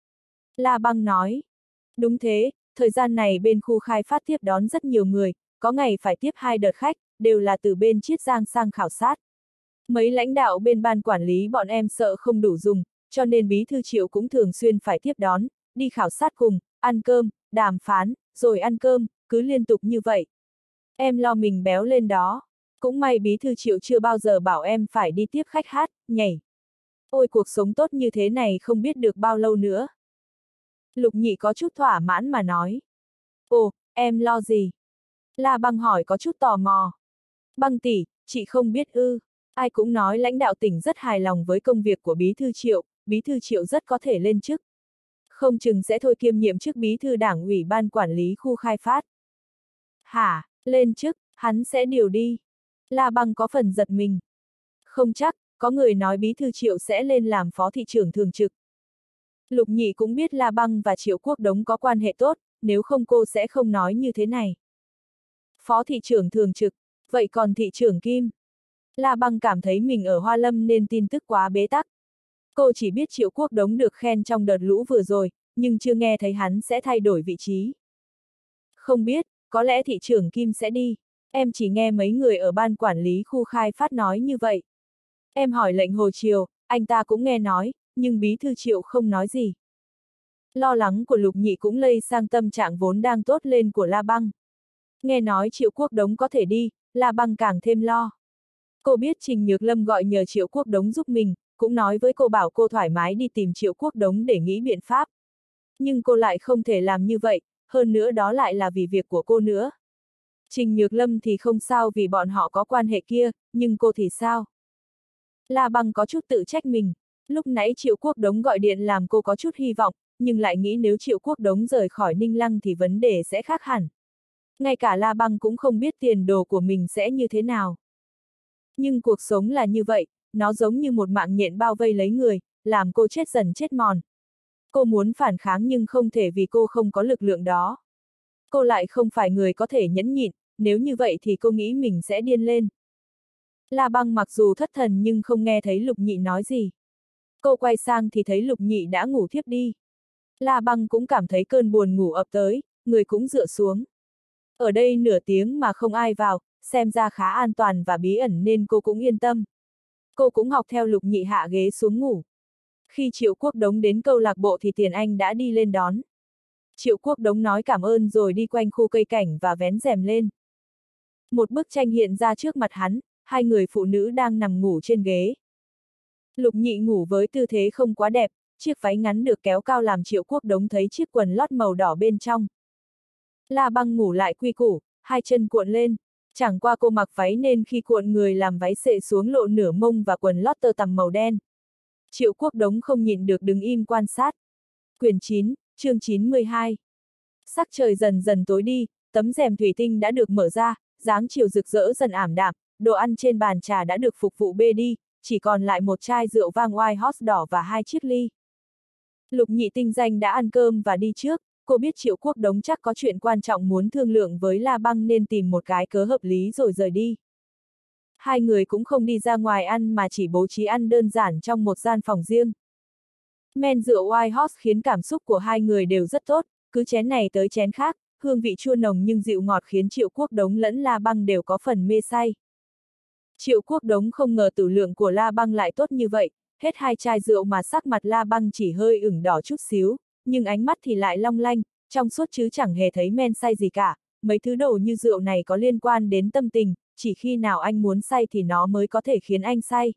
La Băng nói. Đúng thế, thời gian này bên khu khai phát tiếp đón rất nhiều người, có ngày phải tiếp 2 đợt khách, đều là từ bên Chiết Giang sang khảo sát. Mấy lãnh đạo bên ban quản lý bọn em sợ không đủ dùng, cho nên bí thư Triệu cũng thường xuyên phải tiếp đón, đi khảo sát cùng, ăn cơm, đàm phán, rồi ăn cơm, cứ liên tục như vậy. Em lo mình béo lên đó. Cũng may bí thư Triệu chưa bao giờ bảo em phải đi tiếp khách hát, nhảy. Ôi cuộc sống tốt như thế này không biết được bao lâu nữa. Lục Nhị có chút thỏa mãn mà nói. Ồ, em lo gì? La Băng hỏi có chút tò mò. Băng tỷ, chị không biết ư. Ai cũng nói lãnh đạo tỉnh rất hài lòng với công việc của bí thư Triệu rất có thể lên chức. Không chừng sẽ thôi kiêm nhiệm chức bí thư đảng ủy ban quản lý khu khai phát. Hả, lên chức, hắn sẽ điều đi. La Băng có phần giật mình. Không chắc, có người nói bí thư Triệu sẽ lên làm phó thị trưởng thường trực. Lục Nhị cũng biết La Băng và Triệu Quốc Đống có quan hệ tốt, nếu không cô sẽ không nói như thế này. Phó thị trưởng thường trực, vậy còn thị trưởng Kim? La Băng cảm thấy mình ở Hoa Lâm nên tin tức quá bế tắc. Cô chỉ biết Triệu Quốc Đống được khen trong đợt lũ vừa rồi, nhưng chưa nghe thấy hắn sẽ thay đổi vị trí. Không biết, có lẽ thị trưởng Kim sẽ đi. Em chỉ nghe mấy người ở ban quản lý khu khai phát nói như vậy. Em hỏi lệnh Hồ Triều, anh ta cũng nghe nói, nhưng bí thư Triệu không nói gì. Lo lắng của Lục Nhị cũng lây sang tâm trạng vốn đang tốt lên của La Băng. Nghe nói Triệu Quốc Đống có thể đi, La Băng càng thêm lo. Cô biết Trình Nhược Lâm gọi nhờ Triệu Quốc Đống giúp mình, cũng nói với cô bảo cô thoải mái đi tìm Triệu Quốc Đống để nghĩ biện pháp. Nhưng cô lại không thể làm như vậy, hơn nữa đó lại là vì việc của cô nữa. Trình Nhược Lâm thì không sao vì bọn họ có quan hệ kia, nhưng cô thì sao? La Băng có chút tự trách mình. Lúc nãy Triệu Quốc Đống gọi điện làm cô có chút hy vọng, nhưng lại nghĩ nếu Triệu Quốc Đống rời khỏi Ninh Lăng thì vấn đề sẽ khác hẳn. Ngay cả La Băng cũng không biết tiền đồ của mình sẽ như thế nào. Nhưng cuộc sống là như vậy, nó giống như một mạng nhện bao vây lấy người, làm cô chết dần chết mòn. Cô muốn phản kháng nhưng không thể vì cô không có lực lượng đó. Cô lại không phải người có thể nhẫn nhịn, nếu như vậy thì cô nghĩ mình sẽ điên lên. La Băng mặc dù thất thần nhưng không nghe thấy Lục Nhị nói gì. Cô quay sang thì thấy Lục Nhị đã ngủ thiếp đi. La Băng cũng cảm thấy cơn buồn ngủ ập tới, người cũng dựa xuống. Ở đây nửa tiếng mà không ai vào, xem ra khá an toàn và bí ẩn nên cô cũng yên tâm. Cô cũng học theo Lục Nhị hạ ghế xuống ngủ. Khi Triệu Quốc Đống đến câu lạc bộ thì Tiền Anh đã đi lên đón. Triệu Quốc Đống nói cảm ơn rồi đi quanh khu cây cảnh và vén rèm lên. Một bức tranh hiện ra trước mặt hắn, hai người phụ nữ đang nằm ngủ trên ghế. Lục Nhị ngủ với tư thế không quá đẹp, chiếc váy ngắn được kéo cao làm Triệu Quốc Đống thấy chiếc quần lót màu đỏ bên trong. La Băng ngủ lại quy củ, hai chân cuộn lên, chẳng qua cô mặc váy nên khi cuộn người làm váy xệ xuống lộ nửa mông và quần lót tơ tằm màu đen. Triệu Quốc Đống không nhịn được đứng im quan sát. Quyển 9, chương 92. Sắc trời dần dần tối đi, tấm rèm thủy tinh đã được mở ra, dáng chiều rực rỡ dần ảm đạm, đồ ăn trên bàn trà đã được phục vụ bê đi, chỉ còn lại một chai rượu vang White Horse đỏ và 2 chiếc ly. Lục Nhị tinh danh đã ăn cơm và đi trước, cô biết Triệu Quốc Đống chắc có chuyện quan trọng muốn thương lượng với La Băng nên tìm một cái cớ hợp lý rồi rời đi. Hai người cũng không đi ra ngoài ăn mà chỉ bố trí ăn đơn giản trong một gian phòng riêng. Men rượu White Horse khiến cảm xúc của hai người đều rất tốt, cứ chén này tới chén khác, hương vị chua nồng nhưng dịu ngọt khiến Triệu Quốc Đống lẫn La Băng đều có phần mê say. Triệu Quốc Đống không ngờ tử lượng của La Băng lại tốt như vậy, hết 2 chai rượu mà sắc mặt La Băng chỉ hơi ửng đỏ chút xíu, nhưng ánh mắt thì lại long lanh, trong suốt chứ chẳng hề thấy men say gì cả, mấy thứ đồ như rượu này có liên quan đến tâm tình, chỉ khi nào anh muốn say thì nó mới có thể khiến anh say.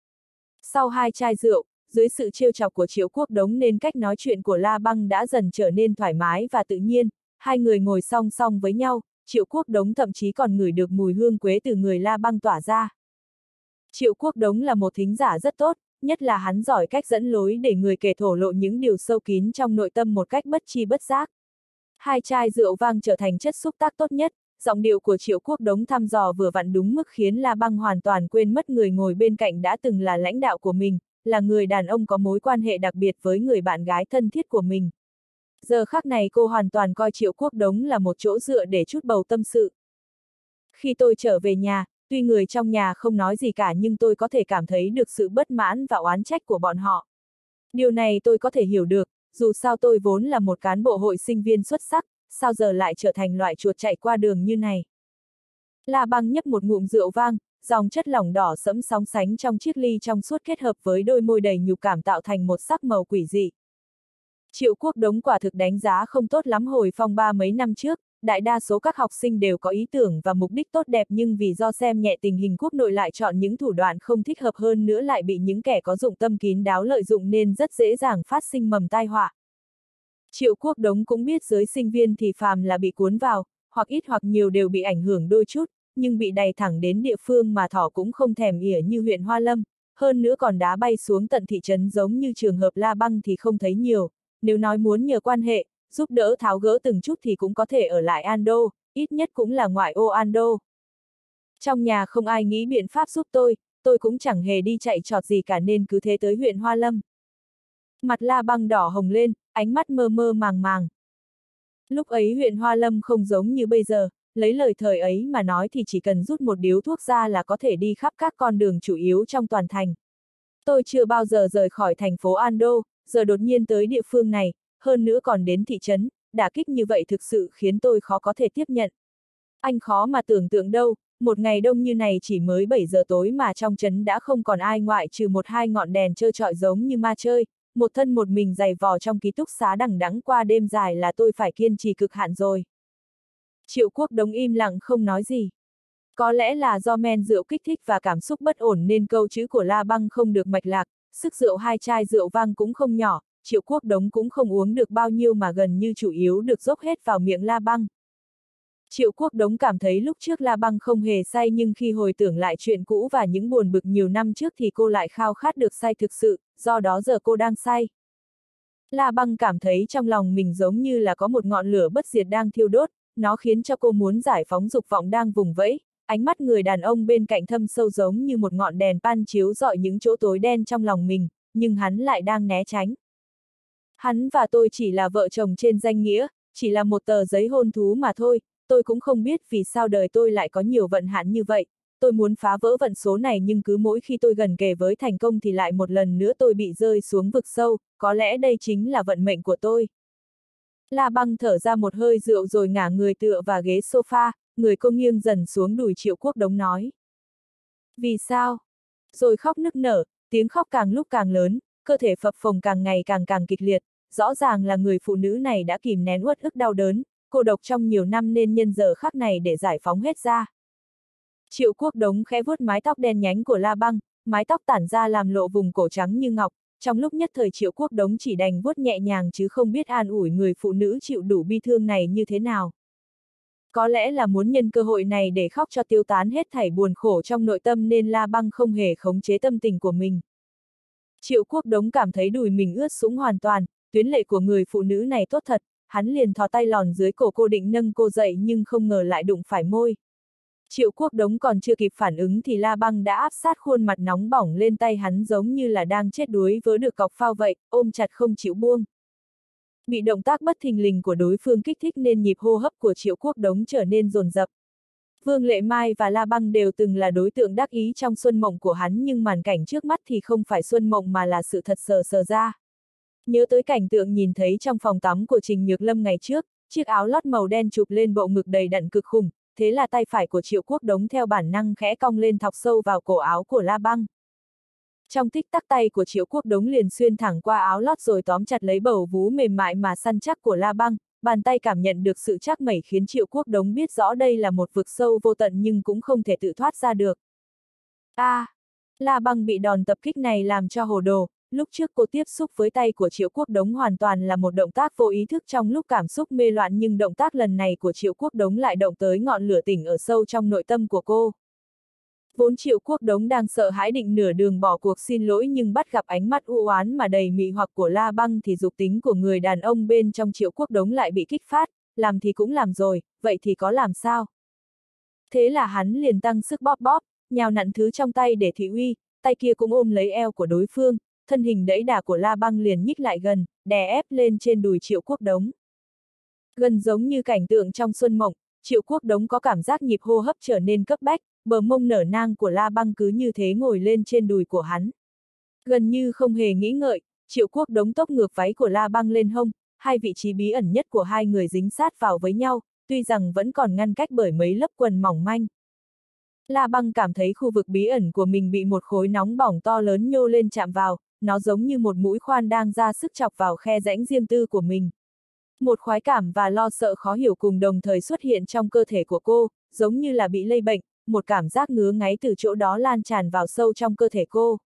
Sau 2 chai rượu, dưới sự trêu chọc của Triệu Quốc Đống nên cách nói chuyện của La Băng đã dần trở nên thoải mái và tự nhiên, hai người ngồi song song với nhau, Triệu Quốc Đống thậm chí còn ngửi được mùi hương quế từ người La Băng tỏa ra. Triệu Quốc Đống là một thính giả rất tốt, nhất là hắn giỏi cách dẫn lối để người kể thổ lộ những điều sâu kín trong nội tâm một cách bất chi bất giác. 2 chai rượu vang trở thành chất xúc tác tốt nhất, giọng điệu của Triệu Quốc Đống thăm dò vừa vặn đúng mức khiến La Băng hoàn toàn quên mất người ngồi bên cạnh đã từng là lãnh đạo của mình, là người đàn ông có mối quan hệ đặc biệt với người bạn gái thân thiết của mình. Giờ khắc này cô hoàn toàn coi Triệu Quốc Đống là một chỗ dựa để trút bầu tâm sự. Khi tôi trở về nhà, tuy người trong nhà không nói gì cả nhưng tôi có thể cảm thấy được sự bất mãn và oán trách của bọn họ. Điều này tôi có thể hiểu được, dù sao tôi vốn là một cán bộ hội sinh viên xuất sắc, sao giờ lại trở thành loại chuột chạy qua đường như này. La Băng nhấp một ngụm rượu vang, dòng chất lỏng đỏ sẫm sóng sánh trong chiếc ly trong suốt kết hợp với đôi môi đầy nhục cảm tạo thành một sắc màu quỷ dị. Triệu Quốc Đống quả thực đánh giá không tốt lắm hồi phong ba mấy năm trước, đại đa số các học sinh đều có ý tưởng và mục đích tốt đẹp nhưng vì do xem nhẹ tình hình quốc nội lại chọn những thủ đoạn không thích hợp hơn nữa lại bị những kẻ có dụng tâm kín đáo lợi dụng nên rất dễ dàng phát sinh mầm tai họa. Triệu Quốc Đống cũng biết giới sinh viên thì phàm là bị cuốn vào, hoặc ít hoặc nhiều đều bị ảnh hưởng đôi chút, nhưng bị đày thẳng đến địa phương mà thỏ cũng không thèm ỉa như huyện Hoa Lâm, hơn nữa còn đá bay xuống tận thị trấn giống như trường hợp La Băng thì không thấy nhiều, nếu nói muốn nhờ quan hệ, giúp đỡ tháo gỡ từng chút thì cũng có thể ở lại Ando, ít nhất cũng là ngoại ô Ando. Trong nhà không ai nghĩ biện pháp giúp tôi cũng chẳng hề đi chạy trọt gì cả nên cứ thế tới huyện Hoa Lâm. Mặt La Băng đỏ hồng lên, ánh mắt mơ mơ màng màng. Lúc ấy huyện Hoa Lâm không giống như bây giờ, lấy lời thời ấy mà nói thì chỉ cần rút một điếu thuốc ra là có thể đi khắp các con đường chủ yếu trong toàn thành. Tôi chưa bao giờ rời khỏi thành phố Ando, giờ đột nhiên tới địa phương này, hơn nữa còn đến thị trấn, đả kích như vậy thực sự khiến tôi khó có thể tiếp nhận. Anh khó mà tưởng tượng đâu, một ngày đông như này chỉ mới 7 giờ tối mà trong trấn đã không còn ai ngoại trừ 1-2 ngọn đèn trơ trọi giống như ma chơi, một thân một mình giày vò trong ký túc xá đằng đẵng qua đêm dài là tôi phải kiên trì cực hạn rồi. Triệu Quốc Đống im lặng không nói gì. Có lẽ là do men rượu kích thích và cảm xúc bất ổn nên câu chữ của La Băng không được mạch lạc, sức rượu 2 chai rượu vang cũng không nhỏ, Triệu Quốc Đống cũng không uống được bao nhiêu mà gần như chủ yếu được dốc hết vào miệng La Băng. Triệu Quốc Đống cảm thấy lúc trước La Băng không hề say nhưng khi hồi tưởng lại chuyện cũ và những buồn bực nhiều năm trước thì cô lại khao khát được say thực sự, do đó giờ cô đang say. La Băng cảm thấy trong lòng mình giống như là có một ngọn lửa bất diệt đang thiêu đốt, nó khiến cho cô muốn giải phóng dục vọng đang vùng vẫy, ánh mắt người đàn ông bên cạnh thâm sâu giống như một ngọn đèn pan chiếu rọi những chỗ tối đen trong lòng mình, nhưng hắn lại đang né tránh. Hắn và tôi chỉ là vợ chồng trên danh nghĩa, chỉ là một tờ giấy hôn thú mà thôi, tôi cũng không biết vì sao đời tôi lại có nhiều vận hạn như vậy, tôi muốn phá vỡ vận số này nhưng cứ mỗi khi tôi gần kề với thành công thì lại một lần nữa tôi bị rơi xuống vực sâu, có lẽ đây chính là vận mệnh của tôi. La Băng thở ra một hơi rượu rồi ngả người tựa vào ghế sofa, người cô nghiêng dần xuống đùi Triệu Quốc Đống nói. Vì sao? Rồi khóc nức nở, tiếng khóc càng lúc càng lớn, cơ thể phập phồng càng ngày càng kịch liệt, rõ ràng là người phụ nữ này đã kìm nén uất ức đau đớn, cô độc trong nhiều năm nên nhân giờ khắc này để giải phóng hết ra. Triệu Quốc Đống khẽ vuốt mái tóc đen nhánh của La Băng, mái tóc tản ra làm lộ vùng cổ trắng như ngọc, trong lúc nhất thời Triệu Quốc Đống chỉ đành vuốt nhẹ nhàng chứ không biết an ủi người phụ nữ chịu đủ bi thương này như thế nào. Có lẽ là muốn nhân cơ hội này để khóc cho tiêu tán hết thảy buồn khổ trong nội tâm nên La Băng không hề khống chế tâm tình của mình. Triệu Quốc Đống cảm thấy đùi mình ướt sũng hoàn toàn, tuyến lệ của người phụ nữ này tốt thật, hắn liền thò tay lòn dưới cổ cô định nâng cô dậy nhưng không ngờ lại đụng phải môi. Triệu Quốc Đống còn chưa kịp phản ứng thì La Băng đã áp sát khuôn mặt nóng bỏng lên tay hắn giống như là đang chết đuối vớ được cọc phao vậy, ôm chặt không chịu buông. Bị động tác bất thình lình của đối phương kích thích nên nhịp hô hấp của Triệu Quốc Đống trở nên dồn dập. Vương Lệ Mai và La Băng đều từng là đối tượng đắc ý trong xuân mộng của hắn nhưng màn cảnh trước mắt thì không phải xuân mộng mà là sự thật sờ ra. Nhớ tới cảnh tượng nhìn thấy trong phòng tắm của Trình Nhược Lâm ngày trước, chiếc áo lót màu đen chụp lên bộ ngực đầy đặn cực khủng, thế là tay phải của Triệu Quốc Đống theo bản năng khẽ cong lên thọc sâu vào cổ áo của La Băng. Trong tích tắc tay của Triệu Quốc Đống liền xuyên thẳng qua áo lót rồi tóm chặt lấy bầu vú mềm mại mà săn chắc của La Băng, bàn tay cảm nhận được sự chắc mẩy khiến Triệu Quốc Đống biết rõ đây là một vực sâu vô tận nhưng cũng không thể tự thoát ra được. La Băng bị đòn tập kích này làm cho hồ đồ, lúc trước cô tiếp xúc với tay của Triệu Quốc Đống hoàn toàn là một động tác vô ý thức trong lúc cảm xúc mê loạn nhưng động tác lần này của Triệu Quốc Đống lại động tới ngọn lửa tỉnh ở sâu trong nội tâm của cô. Vốn Triệu Quốc Đống đang sợ hãi định nửa đường bỏ cuộc xin lỗi nhưng bắt gặp ánh mắt u oán mà đầy mị hoặc của La Băng thì dục tính của người đàn ông bên trong Triệu Quốc Đống lại bị kích phát, làm thì cũng làm rồi, vậy thì có làm sao? Thế là hắn liền tăng sức bóp, nhào nặn thứ trong tay để thị uy, tay kia cũng ôm lấy eo của đối phương, thân hình đẫy đà của La Băng liền nhích lại gần, đè ép lên trên đùi Triệu Quốc Đống. Gần giống như cảnh tượng trong xuân mộng, Triệu Quốc Đống có cảm giác nhịp hô hấp trở nên cấp bách, bờ mông nở nang của La Băng cứ như thế ngồi lên trên đùi của hắn. Gần như không hề nghĩ ngợi, Triệu Quốc Đống tốc ngược váy của La Băng lên hông, hai vị trí bí ẩn nhất của hai người dính sát vào với nhau, tuy rằng vẫn còn ngăn cách bởi mấy lớp quần mỏng manh. La Băng cảm thấy khu vực bí ẩn của mình bị một khối nóng bỏng to lớn nhô lên chạm vào, nó giống như một mũi khoan đang ra sức chọc vào khe rãnh riêng tư của mình. Một khoái cảm và lo sợ khó hiểu cùng đồng thời xuất hiện trong cơ thể của cô, giống như là bị lây bệnh, một cảm giác ngứa ngáy từ chỗ đó lan tràn vào sâu trong cơ thể cô.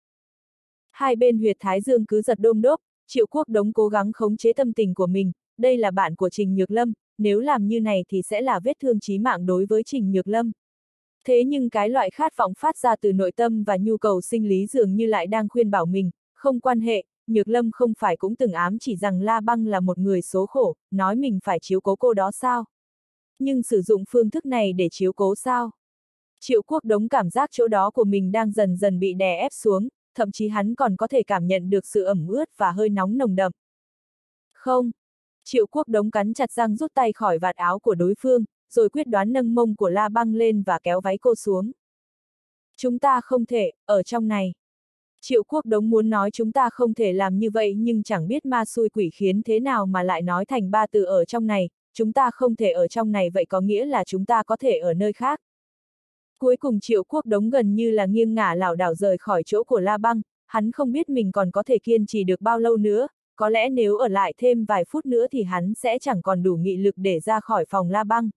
Hai bên huyệt thái dương cứ giật đôm đốp, Triệu Quốc Đống cố gắng khống chế tâm tình của mình, đây là bạn của Trình Nhược Lâm, nếu làm như này thì sẽ là vết thương chí mạng đối với Trình Nhược Lâm. Thế nhưng cái loại khát vọng phát ra từ nội tâm và nhu cầu sinh lý dường như lại đang khuyên bảo mình, không quan hệ, Nhược Lâm không phải cũng từng ám chỉ rằng La Băng là một người số khổ, nói mình phải chiếu cố cô đó sao? Nhưng sử dụng phương thức này để chiếu cố sao? Triệu Quốc Đống cảm giác chỗ đó của mình đang dần dần bị đè ép xuống, thậm chí hắn còn có thể cảm nhận được sự ẩm ướt và hơi nóng nồng đậm. Không! Triệu Quốc Đống cắn chặt răng rút tay khỏi vạt áo của đối phương, rồi quyết đoán nâng mông của La Băng lên và kéo váy cô xuống. Chúng ta không thể, ở trong này. Triệu Quốc Đống muốn nói chúng ta không thể làm như vậy nhưng chẳng biết ma xui quỷ khiến thế nào mà lại nói thành ba từ ở trong này, chúng ta không thể ở trong này vậy có nghĩa là chúng ta có thể ở nơi khác. Cuối cùng Triệu Quốc Đống gần như là nghiêng ngả lảo đảo rời khỏi chỗ của La Băng, hắn không biết mình còn có thể kiên trì được bao lâu nữa, có lẽ nếu ở lại thêm vài phút nữa thì hắn sẽ chẳng còn đủ nghị lực để ra khỏi phòng La Băng.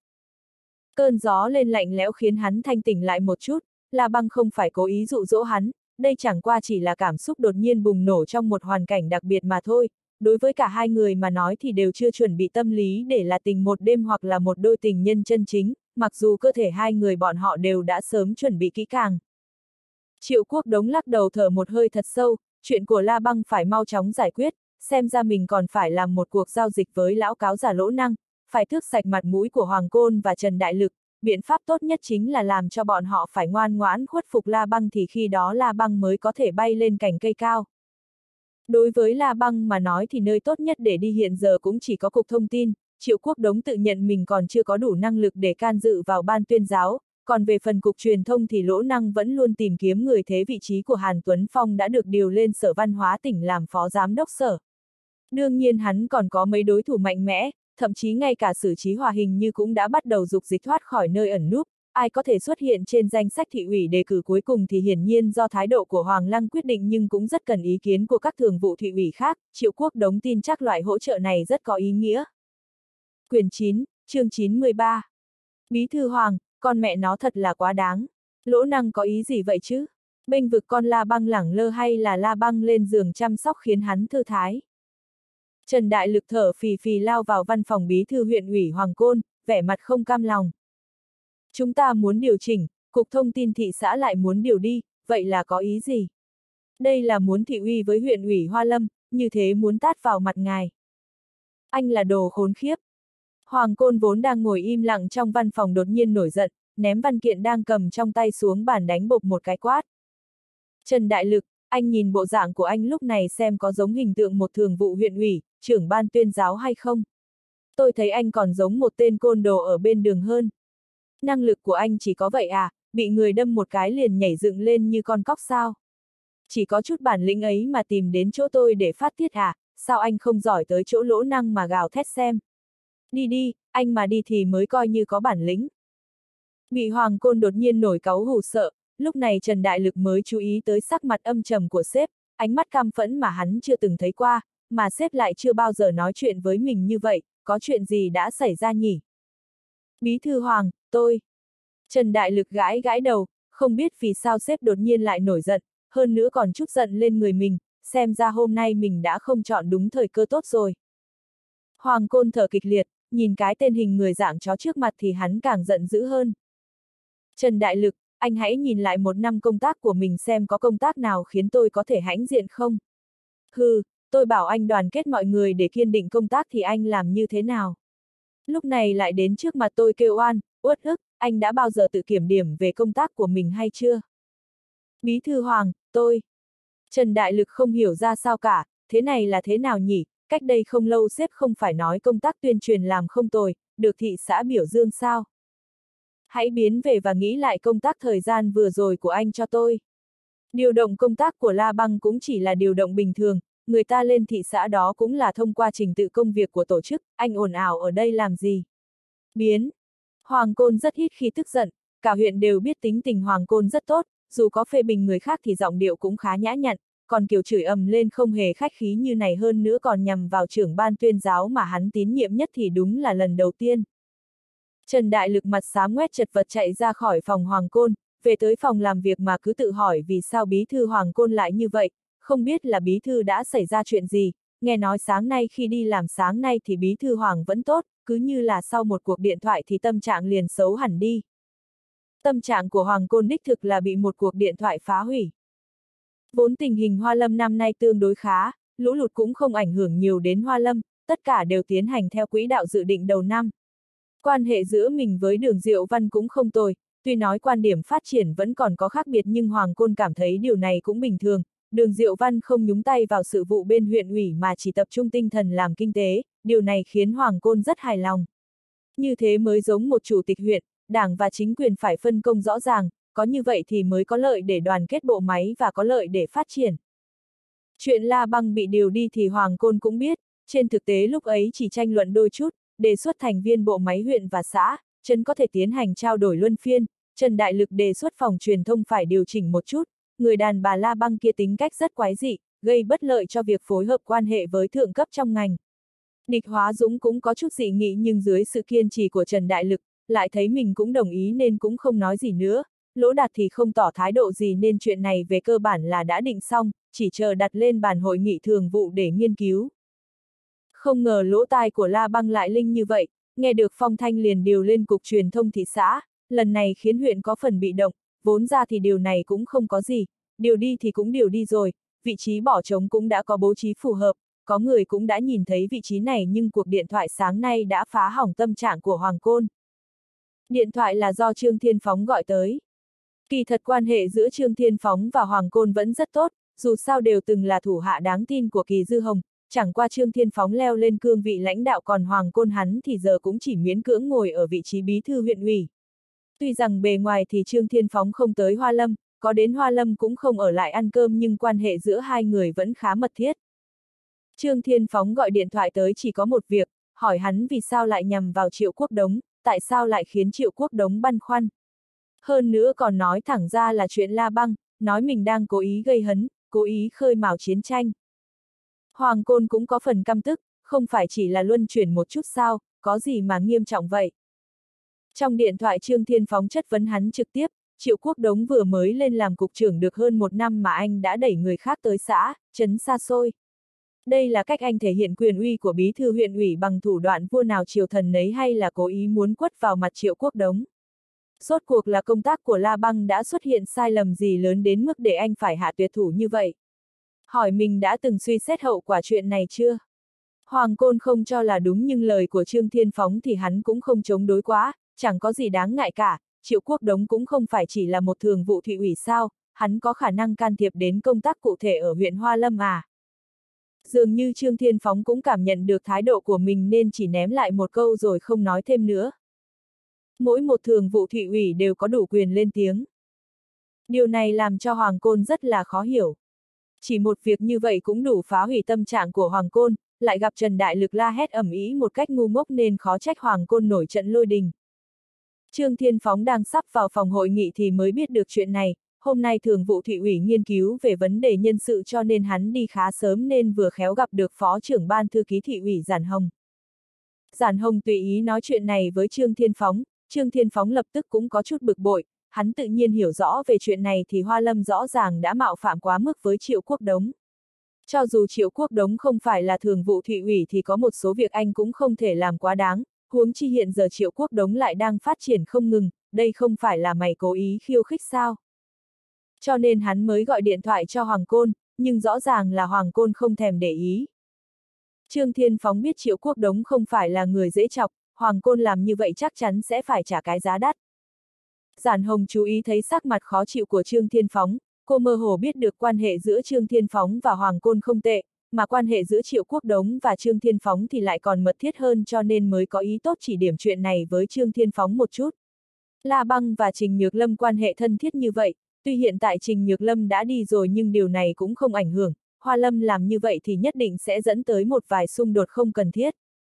Cơn gió lên lạnh lẽo khiến hắn thanh tỉnh lại một chút, La Băng không phải cố ý dụ dỗ hắn, đây chẳng qua chỉ là cảm xúc đột nhiên bùng nổ trong một hoàn cảnh đặc biệt mà thôi, đối với cả hai người mà nói thì đều chưa chuẩn bị tâm lý để là tình một đêm hoặc là một đôi tình nhân chân chính, mặc dù cơ thể hai người bọn họ đều đã sớm chuẩn bị kỹ càng. Triệu Quốc Đống lắc đầu thở một hơi thật sâu, chuyện của La Băng phải mau chóng giải quyết, xem ra mình còn phải làm một cuộc giao dịch với lão cáo giả lỗ năng, phải tước sạch mặt mũi của Hoàng Côn và Trần Đại Lực, biện pháp tốt nhất chính là làm cho bọn họ phải ngoan ngoãn khuất phục La Băng thì khi đó La Băng mới có thể bay lên cành cây cao. Đối với La Băng mà nói thì nơi tốt nhất để đi hiện giờ cũng chỉ có Cục Thông tin, Triệu Quốc Đống tự nhận mình còn chưa có đủ năng lực để can dự vào ban tuyên giáo, còn về phần Cục Truyền thông thì Lỗ Năng vẫn luôn tìm kiếm người thế vị trí của Hàn Tuấn Phong đã được điều lên Sở Văn hóa tỉnh làm phó giám đốc sở. Đương nhiên hắn còn có mấy đối thủ mạnh mẽ, thậm chí ngay cả Sử Chí Hòa hình như cũng đã bắt đầu dục dịch thoát khỏi nơi ẩn núp, ai có thể xuất hiện trên danh sách thị ủy đề cử cuối cùng thì hiển nhiên do thái độ của Hoàng Lăng quyết định nhưng cũng rất cần ý kiến của các thường vụ thị ủy khác, Triệu Quốc Đống tin chắc loại hỗ trợ này rất có ý nghĩa. Quyển 9, chương 913. Bí thư Hoàng, con mẹ nó thật là quá đáng. Lỗ Năng có ý gì vậy chứ? Bênh vực con La Băng lẳng lơ hay là La Băng lên giường chăm sóc khiến hắn thư thái? Trần Đại Lực thở phì phì lao vào văn phòng bí thư huyện ủy Hoàng Côn, vẻ mặt không cam lòng. Chúng ta muốn điều chỉnh, Cục Thông tin thị xã lại muốn điều đi, vậy là có ý gì? Đây là muốn thị uy với huyện ủy Hoa Lâm, như thế muốn tát vào mặt ngài. Anh là đồ khốn khiếp. Hoàng Côn vốn đang ngồi im lặng trong văn phòng đột nhiên nổi giận, ném văn kiện đang cầm trong tay xuống bàn đánh bộp một cái quát. Trần Đại Lực, anh nhìn bộ dạng của anh lúc này xem có giống hình tượng một thường vụ huyện ủy, trưởng ban tuyên giáo hay không? Tôi thấy anh còn giống một tên côn đồ ở bên đường hơn. Năng lực của anh chỉ có vậy à, bị người đâm một cái liền nhảy dựng lên như con cóc sao? Chỉ có chút bản lĩnh ấy mà tìm đến chỗ tôi để phát tiết à, sao anh không giỏi tới chỗ lỗ năng mà gào thét xem? Đi đi, anh mà đi thì mới coi như có bản lĩnh. Bị Hoàng Côn đột nhiên nổi cáu hù sợ, lúc này Trần Đại Lực mới chú ý tới sắc mặt âm trầm của sếp, ánh mắt căm phẫn mà hắn chưa từng thấy qua, mà sếp lại chưa bao giờ nói chuyện với mình như vậy, có chuyện gì đã xảy ra nhỉ? Bí thư Hoàng, tôi. Trần Đại Lực gãi gãi đầu, không biết vì sao sếp đột nhiên lại nổi giận, hơn nữa còn chút giận lên người mình, xem ra hôm nay mình đã không chọn đúng thời cơ tốt rồi. Hoàng Côn thở kịch liệt, nhìn cái tên hình người dạng chó trước mặt thì hắn càng giận dữ hơn. Trần Đại Lực, anh hãy nhìn lại 1 năm công tác của mình xem có công tác nào khiến tôi có thể hãnh diện không? Hừ, tôi bảo anh đoàn kết mọi người để kiên định công tác thì anh làm như thế nào? Lúc này lại đến trước mặt tôi kêu oan, uất ức, anh đã bao giờ tự kiểm điểm về công tác của mình hay chưa? Bí thư Hoàng, tôi. Trần Đại Lực không hiểu ra sao cả, thế này là thế nào nhỉ? Cách đây không lâu sếp không phải nói công tác tuyên truyền làm không tồi, được thị xã biểu dương sao? Hãy biến về và nghĩ lại công tác thời gian vừa rồi của anh cho tôi. Điều động công tác của La Băng cũng chỉ là điều động bình thường, người ta lên thị xã đó cũng là thông qua trình tự công việc của tổ chức, anh ồn ào ở đây làm gì? Biến. Hoàng Côn rất ít khi tức giận, cả huyện đều biết tính tình Hoàng Côn rất tốt, dù có phê bình người khác thì giọng điệu cũng khá nhã nhặn, còn kiểu chửi ầm lên không hề khách khí như này hơn nữa còn nhằm vào trưởng ban tuyên giáo mà hắn tín nhiệm nhất thì đúng là lần đầu tiên. Trần Đại Lực mặt xám ngoét chật vật chạy ra khỏi phòng Hoàng Côn, về tới phòng làm việc mà cứ tự hỏi vì sao bí thư Hoàng Côn lại như vậy, không biết là bí thư đã xảy ra chuyện gì, nghe nói sáng nay khi đi làm sáng nay thì bí thư Hoàng vẫn tốt, cứ như là sau một cuộc điện thoại thì tâm trạng liền xấu hẳn đi. Tâm trạng của Hoàng Côn đích thực là bị một cuộc điện thoại phá hủy. Vốn tình hình Hoa Lâm năm nay tương đối khá, lũ lụt cũng không ảnh hưởng nhiều đến Hoa Lâm, tất cả đều tiến hành theo quỹ đạo dự định đầu năm. Quan hệ giữa mình với Đường Diệu Văn cũng không tồi, tuy nói quan điểm phát triển vẫn còn có khác biệt nhưng Hoàng Côn cảm thấy điều này cũng bình thường, Đường Diệu Văn không nhúng tay vào sự vụ bên huyện ủy mà chỉ tập trung tinh thần làm kinh tế, điều này khiến Hoàng Côn rất hài lòng. Như thế mới giống một chủ tịch huyện, đảng và chính quyền phải phân công rõ ràng, có như vậy thì mới có lợi để đoàn kết bộ máy và có lợi để phát triển. Chuyện La Băng bị điều đi thì Hoàng Côn cũng biết, trên thực tế lúc ấy chỉ tranh luận đôi chút, đề xuất thành viên bộ máy huyện và xã, Trần có thể tiến hành trao đổi luân phiên, Trần Đại Lực đề xuất phòng truyền thông phải điều chỉnh một chút, người đàn bà La Băng kia tính cách rất quái dị, gây bất lợi cho việc phối hợp quan hệ với thượng cấp trong ngành. Địch Hóa Dũng cũng có chút dị nghị nhưng dưới sự kiên trì của Trần Đại Lực, lại thấy mình cũng đồng ý nên cũng không nói gì nữa, Lỗ Đạt thì không tỏ thái độ gì nên chuyện này về cơ bản là đã định xong, chỉ chờ đặt lên bàn hội nghị thường vụ để nghiên cứu. Không ngờ lỗ tai của La Băng lại linh như vậy, nghe được phong thanh liền điều lên cục truyền thông thị xã, lần này khiến huyện có phần bị động, vốn ra thì điều này cũng không có gì, điều đi thì cũng điều đi rồi, vị trí bỏ trống cũng đã có bố trí phù hợp, có người cũng đã nhìn thấy vị trí này nhưng cuộc điện thoại sáng nay đã phá hỏng tâm trạng của Hoàng Côn. Điện thoại là do Trương Thiên Phóng gọi tới. Kỳ thật quan hệ giữa Trương Thiên Phóng và Hoàng Côn vẫn rất tốt, dù sao đều từng là thủ hạ đáng tin của Kỳ Dư Hồng, chẳng qua Trương Thiên Phóng leo lên cương vị lãnh đạo còn Hoàng Côn hắn thì giờ cũng chỉ miễn cưỡng ngồi ở vị trí bí thư huyện ủy. Tuy rằng bề ngoài thì Trương Thiên Phóng không tới Hoa Lâm, có đến Hoa Lâm cũng không ở lại ăn cơm nhưng quan hệ giữa hai người vẫn khá mật thiết. Trương Thiên Phóng gọi điện thoại tới chỉ có một việc, hỏi hắn vì sao lại nhằm vào Triệu Quốc Đống, tại sao lại khiến Triệu Quốc Đống băn khoăn. Hơn nữa còn nói thẳng ra là chuyện La Băng, nói mình đang cố ý gây hấn, cố ý khơi mào chiến tranh. Hoàng Côn cũng có phần căm tức, không phải chỉ là luân chuyển một chút sao, có gì mà nghiêm trọng vậy. Trong điện thoại Trương Thiên Phóng chất vấn hắn trực tiếp, Triệu Quốc Đống vừa mới lên làm cục trưởng được hơn 1 năm mà anh đã đẩy người khác tới xã, trấn xa xôi. Đây là cách anh thể hiện quyền uy của bí thư huyện ủy bằng thủ đoạn vua nào triều thần nấy hay là cố ý muốn quất vào mặt Triệu Quốc Đống. Rốt cuộc là công tác của La Băng đã xuất hiện sai lầm gì lớn đến mức để anh phải hạ tuyệt thủ như vậy? Hỏi mình đã từng suy xét hậu quả chuyện này chưa? Hoàng Côn không cho là đúng nhưng lời của Trương Thiên Phóng thì hắn cũng không chống đối quá, chẳng có gì đáng ngại cả, Triệu Quốc Đống cũng không phải chỉ là một thường vụ thị ủy sao, hắn có khả năng can thiệp đến công tác cụ thể ở huyện Hoa Lâm à. Dường như Trương Thiên Phóng cũng cảm nhận được thái độ của mình nên chỉ ném lại một câu rồi không nói thêm nữa. Mỗi một thường vụ thị ủy đều có đủ quyền lên tiếng. Điều này làm cho Hoàng Côn rất là khó hiểu. Chỉ một việc như vậy cũng đủ phá hủy tâm trạng của Hoàng Côn, lại gặp Trần Đại Lực la hét ầm ĩ một cách ngu ngốc nên khó trách Hoàng Côn nổi trận lôi đình. Trương Thiên Phóng đang sắp vào phòng hội nghị thì mới biết được chuyện này, hôm nay thường vụ thị ủy nghiên cứu về vấn đề nhân sự cho nên hắn đi khá sớm nên vừa khéo gặp được phó trưởng ban thư ký thị ủy Giản Hồng. Giản Hồng tùy ý nói chuyện này với Trương Thiên Phóng lập tức cũng có chút bực bội, hắn tự nhiên hiểu rõ về chuyện này thì Hoa Lâm rõ ràng đã mạo phạm quá mức với Triệu Quốc Đống. Cho dù Triệu Quốc Đống không phải là thường vụ thị ủy thì có một số việc anh cũng không thể làm quá đáng, huống chi hiện giờ Triệu Quốc Đống lại đang phát triển không ngừng, đây không phải là mày cố ý khiêu khích sao? Cho nên hắn mới gọi điện thoại cho Hoàng Côn, nhưng rõ ràng là Hoàng Côn không thèm để ý. Trương Thiên Phóng biết Triệu Quốc Đống không phải là người dễ chọc, Hoàng Côn làm như vậy chắc chắn sẽ phải trả cái giá đắt. Giản Hồng chú ý thấy sắc mặt khó chịu của Trương Thiên Phóng, cô mơ hồ biết được quan hệ giữa Trương Thiên Phóng và Hoàng Côn không tệ, mà quan hệ giữa Triệu Quốc Đống và Trương Thiên Phóng thì lại còn mật thiết hơn cho nên mới có ý tốt chỉ điểm chuyện này với Trương Thiên Phóng một chút. La Băng và Trình Nhược Lâm quan hệ thân thiết như vậy, tuy hiện tại Trình Nhược Lâm đã đi rồi nhưng điều này cũng không ảnh hưởng, Hoa Lâm làm như vậy thì nhất định sẽ dẫn tới một vài xung đột không cần thiết.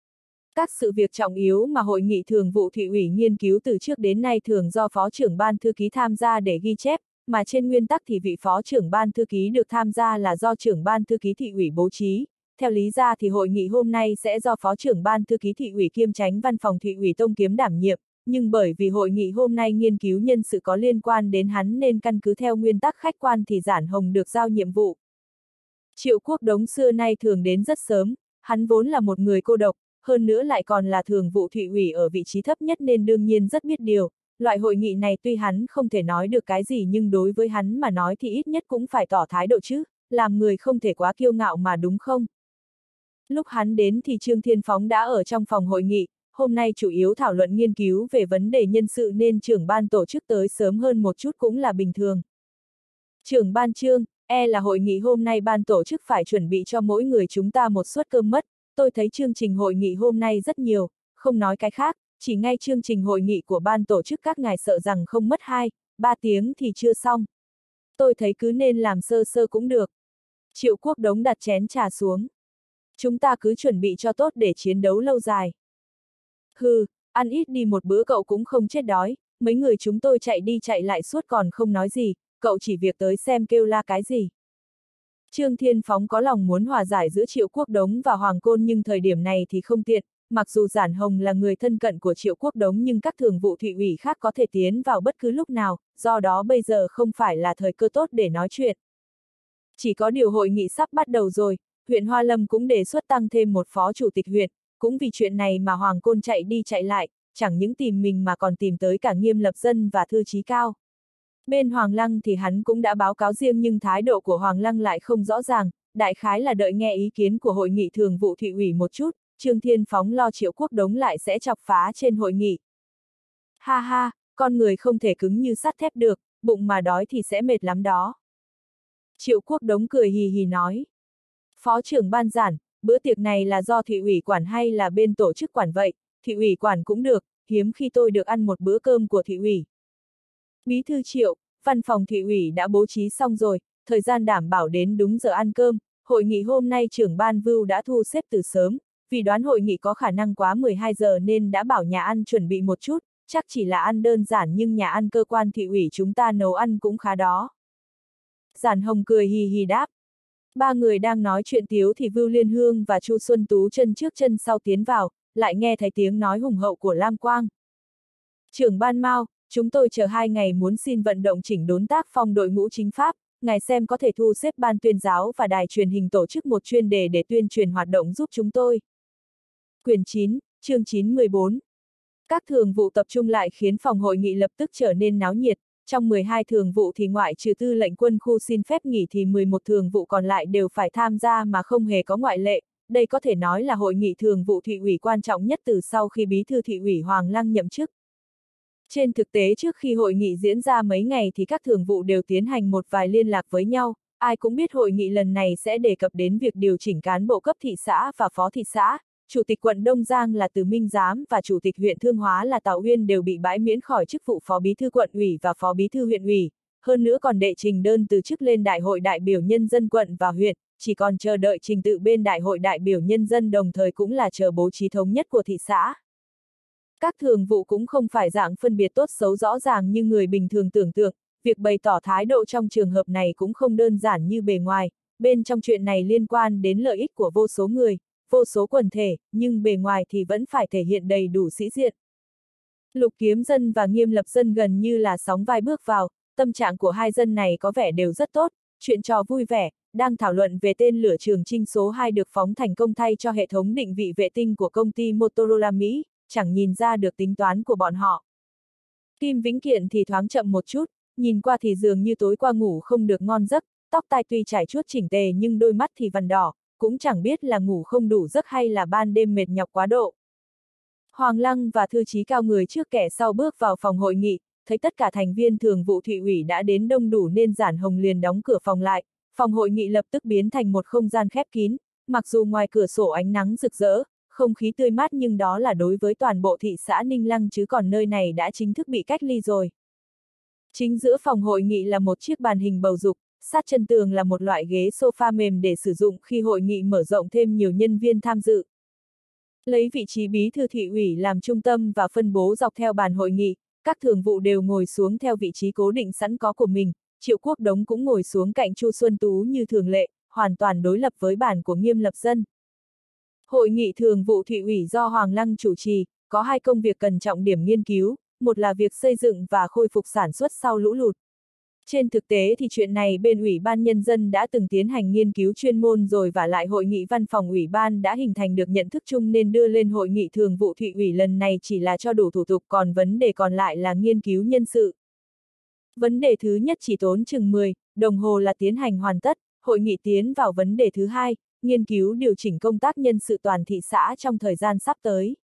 Các sự việc trọng yếu mà hội nghị thường vụ thị ủy nghiên cứu từ trước đến nay thường do phó trưởng ban thư ký tham gia để ghi chép, mà trên nguyên tắc thì vị phó trưởng ban thư ký được tham gia là do trưởng ban thư ký thị ủy bố trí. Theo lý ra thì hội nghị hôm nay sẽ do phó trưởng ban thư ký thị ủy kiêm chánh văn phòng thị ủy Tông Kiếm đảm nhiệm, nhưng bởi vì hội nghị hôm nay nghiên cứu nhân sự có liên quan đến hắn nên căn cứ theo nguyên tắc khách quan thì Giản Hồng được giao nhiệm vụ. Triệu Quốc Đống xưa nay thường đến rất sớm, hắn vốn là một người cô độc, hơn nữa lại còn là thường vụ thị ủy ở vị trí thấp nhất nên đương nhiên rất biết điều. Loại hội nghị này tuy hắn không thể nói được cái gì nhưng đối với hắn mà nói thì ít nhất cũng phải tỏ thái độ chứ, làm người không thể quá kiêu ngạo mà đúng không? Lúc hắn đến thì Trương Thiên Phóng đã ở trong phòng hội nghị, hôm nay chủ yếu thảo luận nghiên cứu về vấn đề nhân sự nên trưởng ban tổ chức tới sớm hơn một chút cũng là bình thường. Trưởng ban Trương, là hội nghị hôm nay ban tổ chức phải chuẩn bị cho mỗi người chúng ta một suất cơm mất, tôi thấy chương trình hội nghị hôm nay rất nhiều, không nói cái khác, chỉ ngay chương trình hội nghị của ban tổ chức các ngài sợ rằng không mất 2-3 tiếng thì chưa xong. Tôi thấy cứ nên làm sơ sơ cũng được. Triệu Quốc Đống đặt chén trà xuống. Chúng ta cứ chuẩn bị cho tốt để chiến đấu lâu dài. Hừ, ăn ít đi một bữa cậu cũng không chết đói, mấy người chúng tôi chạy đi chạy lại suốt còn không nói gì, cậu chỉ việc tới xem kêu la cái gì. Trương Thiên Phóng có lòng muốn hòa giải giữa Triệu Quốc Đống và Hoàng Côn nhưng thời điểm này thì không tiện, mặc dù Giản Hồng là người thân cận của Triệu Quốc Đống nhưng các thường vụ thị ủy khác có thể tiến vào bất cứ lúc nào, do đó bây giờ không phải là thời cơ tốt để nói chuyện. Chỉ có điều hội nghị sắp bắt đầu rồi, huyện Hoa Lâm cũng đề xuất tăng thêm một phó chủ tịch huyện, cũng vì chuyện này mà Hoàng Côn chạy đi chạy lại, chẳng những tìm mình mà còn tìm tới cả Nghiêm Lập Dân và Thư Chí Cao. Bên Hoàng Lăng thì hắn cũng đã báo cáo riêng nhưng thái độ của Hoàng Lăng lại không rõ ràng, đại khái là đợi nghe ý kiến của hội nghị thường vụ thị ủy một chút, Trương Thiên Phóng lo Triệu Quốc Đống lại sẽ chọc phá trên hội nghị. Ha ha, con người không thể cứng như sắt thép được, bụng mà đói thì sẽ mệt lắm đó. Triệu Quốc Đống cười hì hì nói. Phó trưởng ban Giản, bữa tiệc này là do thị ủy quản hay là bên tổ chức quản vậy, thị ủy quản cũng được, hiếm khi tôi được ăn một bữa cơm của thị ủy. Bí thư Triệu, văn phòng thị ủy đã bố trí xong rồi, thời gian đảm bảo đến đúng giờ ăn cơm, hội nghị hôm nay trưởng ban Vưu đã thu xếp từ sớm, vì đoán hội nghị có khả năng quá 12 giờ nên đã bảo nhà ăn chuẩn bị một chút, chắc chỉ là ăn đơn giản nhưng nhà ăn cơ quan thị ủy chúng ta nấu ăn cũng khá đó. Giản Hồng cười hì hì đáp. Ba người đang nói chuyện tiếu thì Vưu Liên Hương và Chu Xuân Tú chân trước chân sau tiến vào, lại nghe thấy tiếng nói hùng hậu của Lam Quang. Trưởng ban Mao, chúng tôi chờ 2 ngày muốn xin vận động chỉnh đốn tác phong đội ngũ chính pháp, ngài xem có thể thu xếp ban tuyên giáo và đài truyền hình tổ chức một chuyên đề để tuyên truyền hoạt động giúp chúng tôi. Quyển 9, chương 9-14. Các thường vụ tập trung lại khiến phòng hội nghị lập tức trở nên náo nhiệt, trong 12 thường vụ thì ngoại trừ tư lệnh quân khu xin phép nghỉ thì 11 thường vụ còn lại đều phải tham gia mà không hề có ngoại lệ, đây có thể nói là hội nghị thường vụ thị ủy quan trọng nhất từ sau khi bí thư thị ủy Hoàng Lăng nhậm chức. Trên thực tế trước khi hội nghị diễn ra mấy ngày thì các thường vụ đều tiến hành một vài liên lạc với nhau, ai cũng biết hội nghị lần này sẽ đề cập đến việc điều chỉnh cán bộ cấp thị xã và phó thị xã, chủ tịch quận Đông Giang là Từ Minh Giám và chủ tịch huyện Thương Hóa là Tào Uyên đều bị bãi miễn khỏi chức vụ phó bí thư quận ủy và phó bí thư huyện ủy, hơn nữa còn đệ trình đơn từ chức lên Đại hội đại biểu nhân dân quận và huyện, chỉ còn chờ đợi trình tự bên Đại hội đại biểu nhân dân đồng thời cũng là chờ bố trí thống nhất của thị xã. Các thường vụ cũng không phải dạng phân biệt tốt xấu rõ ràng như người bình thường tưởng tượng, việc bày tỏ thái độ trong trường hợp này cũng không đơn giản như bề ngoài, bên trong chuyện này liên quan đến lợi ích của vô số người, vô số quần thể, nhưng bề ngoài thì vẫn phải thể hiện đầy đủ sĩ diện. Lục Kiếm Dân và Nghiêm Lập Dân gần như là sóng vai bước vào, tâm trạng của hai dân này có vẻ đều rất tốt, chuyện trò vui vẻ, đang thảo luận về tên lửa Trường Chinh số 2 được phóng thành công thay cho hệ thống định vị vệ tinh của công ty Motorola Mỹ, chẳng nhìn ra được tính toán của bọn họ. Kim Vĩnh Kiện thì thoáng chậm một chút, nhìn qua thì dường như tối qua ngủ không được ngon giấc, tóc tai tuy trải chuốt chỉnh tề nhưng đôi mắt thì vằn đỏ, cũng chẳng biết là ngủ không đủ giấc hay là ban đêm mệt nhọc quá độ. Hoàng Lăng và thư chí cao người trước kẻ sau bước vào phòng hội nghị, thấy tất cả thành viên thường vụ Thụy ủy đã đến đông đủ nên Giản Hồng liền đóng cửa phòng lại, phòng hội nghị lập tức biến thành một không gian khép kín, mặc dù ngoài cửa sổ ánh nắng rực rỡ, không khí tươi mát nhưng đó là đối với toàn bộ thị xã Ninh Lăng chứ còn nơi này đã chính thức bị cách ly rồi. Chính giữa phòng hội nghị là một chiếc bàn hình bầu dục, sát chân tường là một loại ghế sofa mềm để sử dụng khi hội nghị mở rộng thêm nhiều nhân viên tham dự. Lấy vị trí bí thư thị ủy làm trung tâm và phân bố dọc theo bàn hội nghị, các thường vụ đều ngồi xuống theo vị trí cố định sẵn có của mình, Triệu Quốc Đống cũng ngồi xuống cạnh Chu Xuân Tú như thường lệ, hoàn toàn đối lập với bàn của Nghiêm Lập Dân. Hội nghị thường vụ Thụy ủy do Hoàng Lăng chủ trì, có hai công việc cần trọng điểm nghiên cứu, một là việc xây dựng và khôi phục sản xuất sau lũ lụt. Trên thực tế thì chuyện này bên Ủy ban Nhân dân đã từng tiến hành nghiên cứu chuyên môn rồi và lại hội nghị văn phòng Ủy ban đã hình thành được nhận thức chung nên đưa lên hội nghị thường vụ Thụy ủy lần này chỉ là cho đủ thủ tục còn vấn đề còn lại là nghiên cứu nhân sự. Vấn đề thứ nhất chỉ tốn chừng 10 đồng hồ là tiến hành hoàn tất, hội nghị tiến vào vấn đề thứ hai, nghiên cứu điều chỉnh công tác nhân sự toàn thị xã trong thời gian sắp tới.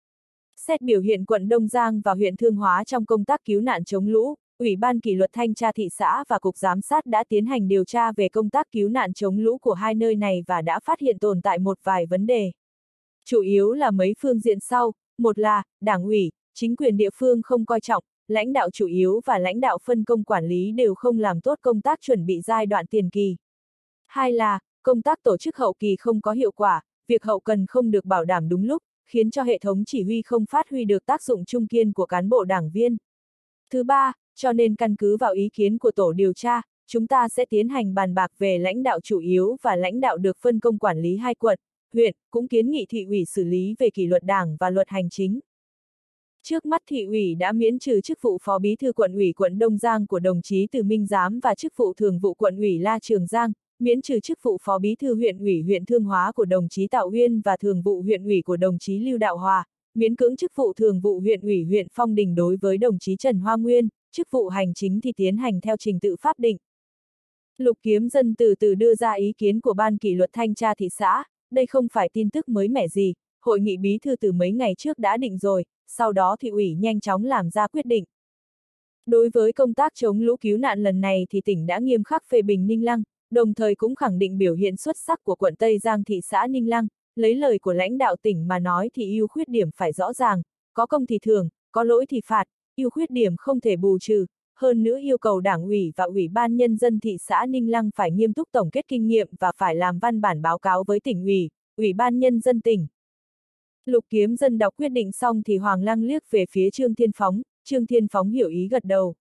Xét biểu hiện quận Đông Giang và huyện Thương Hóa trong công tác cứu nạn chống lũ, Ủy ban kỷ luật thanh tra thị xã và Cục Giám sát đã tiến hành điều tra về công tác cứu nạn chống lũ của hai nơi này và đã phát hiện tồn tại một vài vấn đề. Chủ yếu là mấy phương diện sau, một là, Đảng ủy, chính quyền địa phương không coi trọng, lãnh đạo chủ yếu và lãnh đạo phân công quản lý đều không làm tốt công tác chuẩn bị giai đoạn tiền kỳ. Hai là, công tác tổ chức hậu kỳ không có hiệu quả, việc hậu cần không được bảo đảm đúng lúc, khiến cho hệ thống chỉ huy không phát huy được tác dụng trung kiên của cán bộ đảng viên. Thứ ba, cho nên căn cứ vào ý kiến của tổ điều tra, chúng ta sẽ tiến hành bàn bạc về lãnh đạo chủ yếu và lãnh đạo được phân công quản lý hai quận, huyện, cũng kiến nghị thị ủy xử lý về kỷ luật đảng và luật hành chính. Trước mắt thị ủy đã miễn trừ chức vụ phó bí thư quận ủy quận Đông Giang của đồng chí Từ Minh Giám và chức vụ thường vụ quận ủy La Trường Giang, miễn trừ chức vụ phó bí thư huyện ủy huyện Thương Hóa của đồng chí Tạo Uyên và thường vụ huyện ủy của đồng chí Lưu Đạo Hòa, miễn cưỡng chức vụ thường vụ huyện ủy huyện Phong Đình đối với đồng chí Trần Hoa Nguyên, chức vụ hành chính thì tiến hành theo trình tự pháp định. Lục Kiếm Dân từ từ đưa ra ý kiến của ban kỷ luật thanh tra thị xã, đây không phải tin tức mới mẻ gì, hội nghị bí thư từ mấy ngày trước đã định rồi, sau đó thị ủy nhanh chóng làm ra quyết định. Đối với công tác chống lũ cứu nạn lần này thì tỉnh đã nghiêm khắc phê bình Ninh Lăng, đồng thời cũng khẳng định biểu hiện xuất sắc của quận Tây Giang thị xã Ninh Lăng, lấy lời của lãnh đạo tỉnh mà nói thì ưu khuyết điểm phải rõ ràng, có công thì thưởng, có lỗi thì phạt, ưu khuyết điểm không thể bù trừ, hơn nữa yêu cầu Đảng ủy và Ủy ban Nhân dân thị xã Ninh Lăng phải nghiêm túc tổng kết kinh nghiệm và phải làm văn bản báo cáo với tỉnh ủy, Ủy ban Nhân dân tỉnh. Lục Kiếm Dân đọc quyết định xong thì Hoàng Lăng liếc về phía Trương Thiên Phóng, Trương Thiên Phóng hiểu ý gật đầu.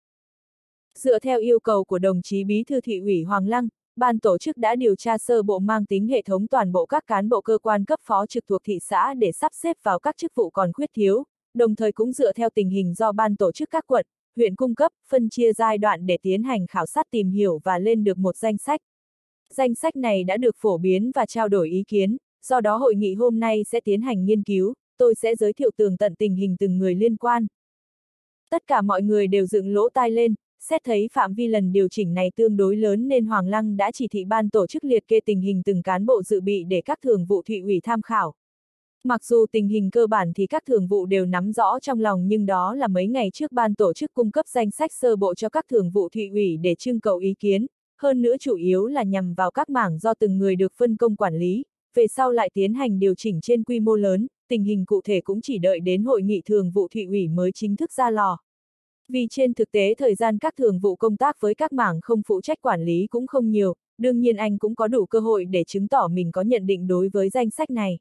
Dựa theo yêu cầu của đồng chí Bí thư thị ủy Hoàng Lăng, ban tổ chức đã điều tra sơ bộ mang tính hệ thống toàn bộ các cán bộ cơ quan cấp phó trực thuộc thị xã để sắp xếp vào các chức vụ còn khuyết thiếu, đồng thời cũng dựa theo tình hình do ban tổ chức các quận, huyện cung cấp, phân chia giai đoạn để tiến hành khảo sát tìm hiểu và lên được một danh sách. Danh sách này đã được phổ biến và trao đổi ý kiến, do đó hội nghị hôm nay sẽ tiến hành nghiên cứu, tôi sẽ giới thiệu tường tận tình hình từng người liên quan. Tất cả mọi người đều dựng lỗ tai lên, xét thấy phạm vi lần điều chỉnh này tương đối lớn nên Hoàng Lăng đã chỉ thị ban tổ chức liệt kê tình hình từng cán bộ dự bị để các thường vụ Thụy ủy tham khảo. Mặc dù tình hình cơ bản thì các thường vụ đều nắm rõ trong lòng, nhưng đó là mấy ngày trước ban tổ chức cung cấp danh sách sơ bộ cho các thường vụ thị ủy để trưng cầu ý kiến, hơn nữa chủ yếu là nhằm vào các mảng do từng người được phân công quản lý, về sau lại tiến hành điều chỉnh trên quy mô lớn, tình hình cụ thể cũng chỉ đợi đến hội nghị thường vụ thị ủy mới chính thức ra lò. Vì trên thực tế thời gian các thường vụ công tác với các mảng không phụ trách quản lý cũng không nhiều, đương nhiên anh cũng có đủ cơ hội để chứng tỏ mình có nhận định đối với danh sách này.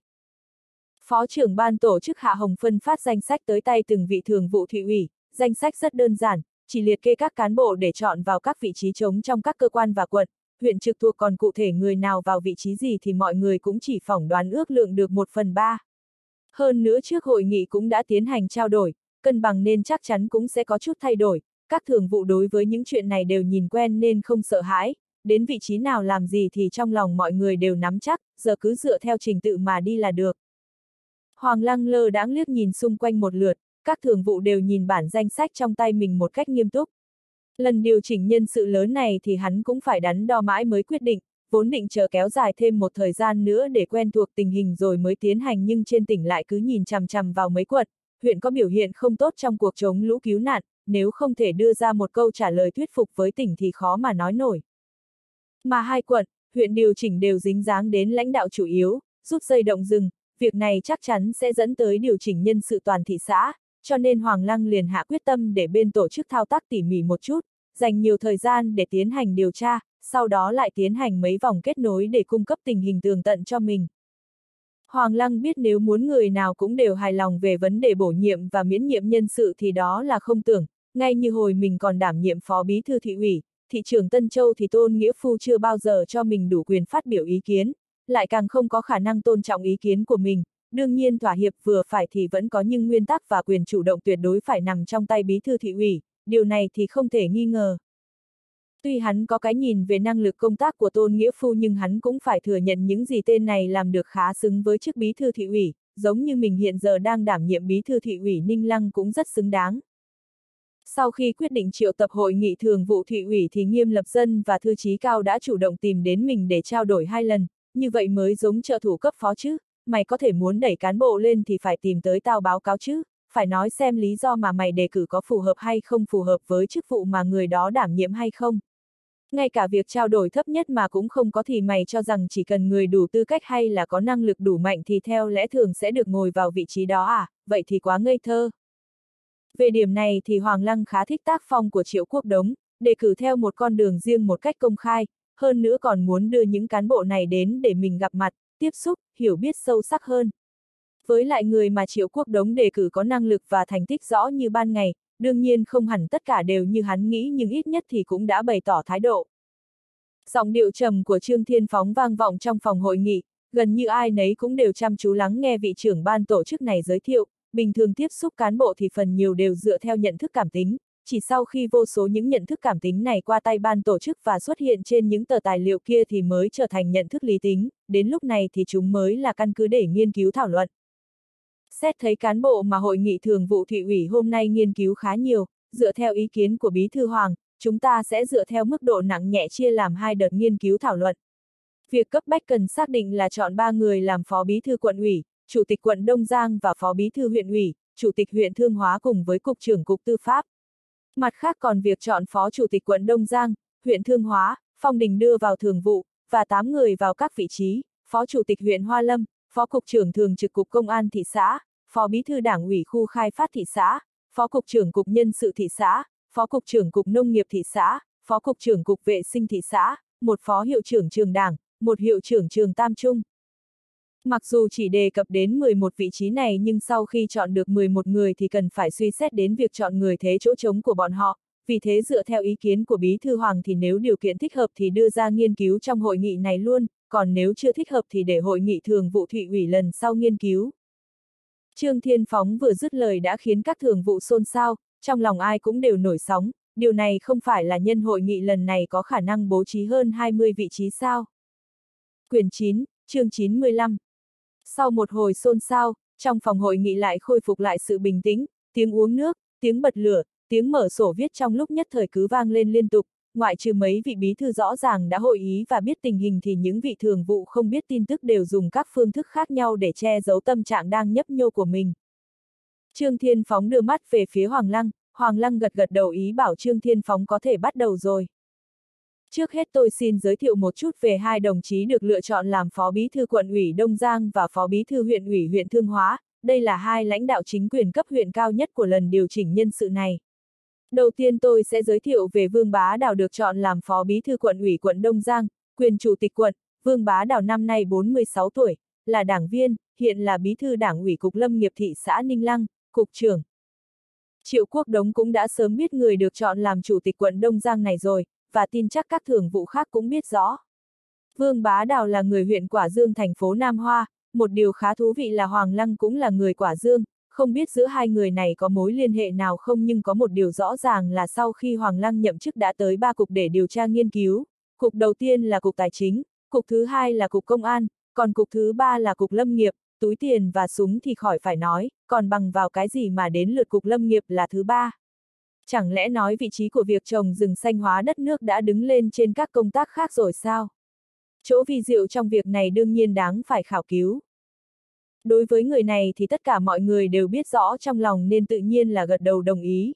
Phó trưởng ban tổ chức Hạ Hồng phân phát danh sách tới tay từng vị thường vụ thị ủy, danh sách rất đơn giản, chỉ liệt kê các cán bộ để chọn vào các vị trí trống trong các cơ quan và quận, huyện trực thuộc, còn cụ thể người nào vào vị trí gì thì mọi người cũng chỉ phỏng đoán ước lượng được 1/3. Hơn nữa trước hội nghị cũng đã tiến hành trao đổi, cân bằng nên chắc chắn cũng sẽ có chút thay đổi, các thường vụ đối với những chuyện này đều nhìn quen nên không sợ hãi, đến vị trí nào làm gì thì trong lòng mọi người đều nắm chắc, giờ cứ dựa theo trình tự mà đi là được. Hoàng Lăng lơ đãng liếc nhìn xung quanh một lượt, các thường vụ đều nhìn bản danh sách trong tay mình một cách nghiêm túc. Lần điều chỉnh nhân sự lớn này thì hắn cũng phải đắn đo mãi mới quyết định, vốn định chờ kéo dài thêm một thời gian nữa để quen thuộc tình hình rồi mới tiến hành, nhưng trên tỉnh lại cứ nhìn chằm chằm vào mấy quận, huyện có biểu hiện không tốt trong cuộc chống lũ cứu nạn, nếu không thể đưa ra một câu trả lời thuyết phục với tỉnh thì khó mà nói nổi. Mà hai quận, huyện điều chỉnh đều dính dáng đến lãnh đạo chủ yếu, rút dây động rừng, việc này chắc chắn sẽ dẫn tới điều chỉnh nhân sự toàn thị xã, cho nên Hoàng Lăng liền hạ quyết tâm để bên tổ chức thao tác tỉ mỉ một chút, dành nhiều thời gian để tiến hành điều tra, sau đó lại tiến hành mấy vòng kết nối để cung cấp tình hình tường tận cho mình. Hoàng Lăng biết nếu muốn người nào cũng đều hài lòng về vấn đề bổ nhiệm và miễn nhiệm nhân sự thì đó là không tưởng, ngay như hồi mình còn đảm nhiệm phó bí thư thị ủy, thị trưởng Tân Châu thì Tôn Nghĩa Phu chưa bao giờ cho mình đủ quyền phát biểu ý kiến, lại càng không có khả năng tôn trọng ý kiến của mình, đương nhiên thỏa hiệp vừa phải thì vẫn có, nhưng nguyên tắc và quyền chủ động tuyệt đối phải nằm trong tay bí thư thị ủy, điều này thì không thể nghi ngờ. Tuy hắn có cái nhìn về năng lực công tác của Tôn Nghĩa Phu, nhưng hắn cũng phải thừa nhận những gì tên này làm được khá xứng với chức bí thư thị ủy, giống như mình hiện giờ đang đảm nhiệm bí thư thị ủy Ninh Lăng cũng rất xứng đáng. Sau khi quyết định triệu tập hội nghị thường vụ thị ủy thì Nghiêm Lập Dân và Thư Chí Cao đã chủ động tìm đến mình để trao đổi 2 lần, như vậy mới giống trợ thủ cấp phó chứ, mày có thể muốn đẩy cán bộ lên thì phải tìm tới tao báo cáo chứ, phải nói xem lý do mà mày đề cử có phù hợp hay không phù hợp với chức vụ mà người đó đảm nhiệm hay không. Ngay cả việc trao đổi thấp nhất mà cũng không có thì mày cho rằng chỉ cần người đủ tư cách hay là có năng lực đủ mạnh thì theo lẽ thường sẽ được ngồi vào vị trí đó à, vậy thì quá ngây thơ. Về điểm này thì Hoàng Lăng khá thích tác phong của Triệu Quốc Đống, đề cử theo một con đường riêng một cách công khai, hơn nữa còn muốn đưa những cán bộ này đến để mình gặp mặt, tiếp xúc, hiểu biết sâu sắc hơn. Với lại người mà Triệu Quốc Đống đề cử có năng lực và thành tích rõ như ban ngày, đương nhiên không hẳn tất cả đều như hắn nghĩ, nhưng ít nhất thì cũng đã bày tỏ thái độ. Giọng điệu trầm của Trương Thiên Phóng vang vọng trong phòng hội nghị, gần như ai nấy cũng đều chăm chú lắng nghe vị trưởng ban tổ chức này giới thiệu. Bình thường tiếp xúc cán bộ thì phần nhiều đều dựa theo nhận thức cảm tính, chỉ sau khi vô số những nhận thức cảm tính này qua tay ban tổ chức và xuất hiện trên những tờ tài liệu kia thì mới trở thành nhận thức lý tính, đến lúc này thì chúng mới là căn cứ để nghiên cứu thảo luận. Xét thấy cán bộ mà hội nghị thường vụ thị ủy hôm nay nghiên cứu khá nhiều, dựa theo ý kiến của Bí thư Hoàng, chúng ta sẽ dựa theo mức độ nặng nhẹ chia làm 2 đợt nghiên cứu thảo luận. Việc cấp bách cần xác định là chọn 3 người làm phó bí thư quận ủy, chủ tịch quận Đông Giang và phó bí thư huyện ủy, chủ tịch huyện Thương Hóa cùng với cục trưởng cục tư pháp. Mặt khác còn việc chọn phó chủ tịch quận Đông Giang, huyện Thương Hóa, Phong Đình đưa vào thường vụ, và 8 người vào các vị trí, phó chủ tịch huyện Hoa Lâm, phó cục trưởng thường trực cục công an thị xã, phó bí thư đảng ủy khu khai phát thị xã, phó cục trưởng cục nhân sự thị xã, phó cục trưởng cục nông nghiệp thị xã, phó cục trưởng cục vệ sinh thị xã, một phó hiệu trưởng trường đảng, một hiệu trưởng trường Tam Trung. Mặc dù chỉ đề cập đến 11 vị trí này, nhưng sau khi chọn được 11 người thì cần phải suy xét đến việc chọn người thế chỗ trống của bọn họ, vì thế dựa theo ý kiến của Bí thư Hoàng thì nếu điều kiện thích hợp thì đưa ra nghiên cứu trong hội nghị này luôn, còn nếu chưa thích hợp thì để hội nghị thường vụ thị ủy lần sau nghiên cứu. Trương Thiên Phóng vừa dứt lời đã khiến các thường vụ xôn xao, trong lòng ai cũng đều nổi sóng, điều này không phải là nhân hội nghị lần này có khả năng bố trí hơn 20 vị trí sao? Quyển 9, chương 95. Sau một hồi xôn xao, trong phòng hội nghị lại khôi phục lại sự bình tĩnh, tiếng uống nước, tiếng bật lửa, tiếng mở sổ viết trong lúc nhất thời cứ vang lên liên tục, ngoại trừ mấy vị bí thư rõ ràng đã hội ý và biết tình hình thì những vị thường vụ không biết tin tức đều dùng các phương thức khác nhau để che giấu tâm trạng đang nhấp nhô của mình. Trương Thiên Phóng đưa mắt về phía Hoàng Lăng gật gật đầu ý bảo Trương Thiên Phóng có thể bắt đầu rồi. Trước hết tôi xin giới thiệu một chút về hai đồng chí được lựa chọn làm Phó Bí thư Quận ủy Đông Giang và Phó Bí thư huyện ủy huyện Thương Hóa, đây là hai lãnh đạo chính quyền cấp huyện cao nhất của lần điều chỉnh nhân sự này. Đầu tiên tôi sẽ giới thiệu về Vương Bá Đào được chọn làm Phó Bí thư Quận ủy quận Đông Giang, quyền Chủ tịch quận. Vương Bá Đào năm nay 46 tuổi, là đảng viên, hiện là Bí thư Đảng ủy Cục Lâm nghiệp thị xã Ninh Lăng, Cục trưởng. Triệu Quốc Đống cũng đã sớm biết người được chọn làm Chủ tịch quận Đông Giang này rồi, và tin chắc các thường vụ khác cũng biết rõ. Vương Bá Đào là người huyện Quả Dương thành phố Nam Hoa, một điều khá thú vị là Hoàng Lăng cũng là người Quả Dương, không biết giữa hai người này có mối liên hệ nào không, nhưng có một điều rõ ràng là sau khi Hoàng Lăng nhậm chức đã tới 3 cục để điều tra nghiên cứu. Cục đầu tiên là Cục Tài chính, cục thứ hai là Cục Công an, còn cục thứ ba là Cục Lâm nghiệp, túi tiền và súng thì khỏi phải nói, còn bằng vào cái gì mà đến lượt Cục Lâm nghiệp là thứ ba. Chẳng lẽ nói vị trí của việc trồng rừng xanh hóa đất nước đã đứng lên trên các công tác khác rồi sao? Chỗ vi diệu trong việc này đương nhiên đáng phải khảo cứu. Đối với người này thì tất cả mọi người đều biết rõ trong lòng nên tự nhiên là gật đầu đồng ý.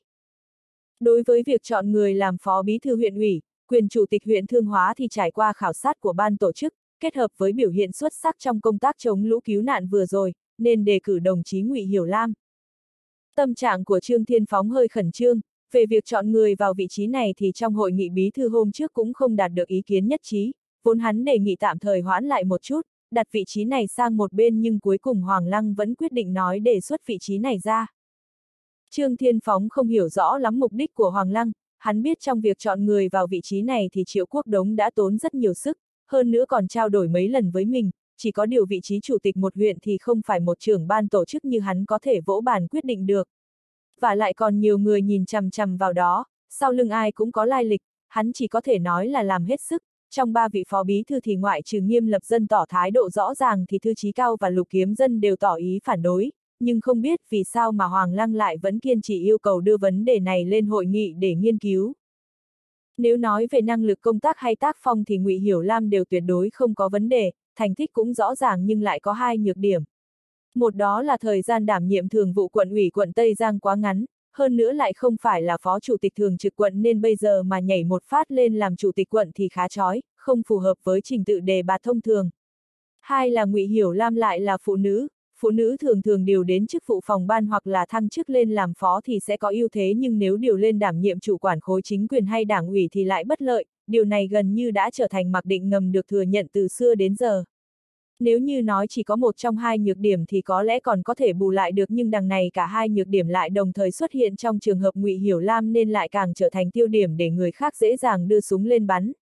Đối với việc chọn người làm Phó Bí thư huyện ủy, quyền Chủ tịch huyện Thương Hóa thì trải qua khảo sát của ban tổ chức, kết hợp với biểu hiện xuất sắc trong công tác chống lũ cứu nạn vừa rồi, nên đề cử đồng chí Ngụy Hiểu Lam. Tâm trạng của Trương Thiên Phóng hơi khẩn trương, về việc chọn người vào vị trí này thì trong hội nghị bí thư hôm trước cũng không đạt được ý kiến nhất trí, vốn hắn đề nghị tạm thời hoãn lại một chút, đặt vị trí này sang một bên, nhưng cuối cùng Hoàng Lăng vẫn quyết định nói đề xuất vị trí này ra. Trương Thiên Phóng không hiểu rõ lắm mục đích của Hoàng Lăng, hắn biết trong việc chọn người vào vị trí này thì Triệu Quốc Đống đã tốn rất nhiều sức, hơn nữa còn trao đổi mấy lần với mình, chỉ có điều vị trí chủ tịch một huyện thì không phải một trưởng ban tổ chức như hắn có thể vỗ bàn quyết định được. Và lại còn nhiều người nhìn chằm chằm vào đó, sau lưng ai cũng có lai lịch, hắn chỉ có thể nói là làm hết sức. Trong 3 vị phó bí thư thì ngoại trừ Nghiêm Lập Dân tỏ thái độ rõ ràng thì Thư Chí Cao và Lục Kiếm Dân đều tỏ ý phản đối, nhưng không biết vì sao mà Hoàng Lăng lại vẫn kiên trì yêu cầu đưa vấn đề này lên hội nghị để nghiên cứu. Nếu nói về năng lực công tác hay tác phong thì Ngụy Hiểu Lam đều tuyệt đối không có vấn đề, thành tích cũng rõ ràng nhưng lại có hai nhược điểm. Một đó là thời gian đảm nhiệm thường vụ quận ủy quận Tây Giang quá ngắn, hơn nữa lại không phải là phó chủ tịch thường trực quận nên bây giờ mà nhảy một phát lên làm chủ tịch quận thì khá chói, không phù hợp với trình tự đề bạt thông thường. Hai là Ngụy Hiểu Lam lại là phụ nữ thường thường điều đến chức vụ phòng ban hoặc là thăng chức lên làm phó thì sẽ có ưu thế, nhưng nếu điều lên đảm nhiệm chủ quản khối chính quyền hay đảng ủy thì lại bất lợi, điều này gần như đã trở thành mặc định ngầm được thừa nhận từ xưa đến giờ. Nếu như nói chỉ có một trong hai nhược điểm thì có lẽ còn có thể bù lại được, nhưng đằng này cả hai nhược điểm lại đồng thời xuất hiện trong trường hợp Ngụy Hiểu Lam nên lại càng trở thành tiêu điểm để người khác dễ dàng đưa súng lên bắn,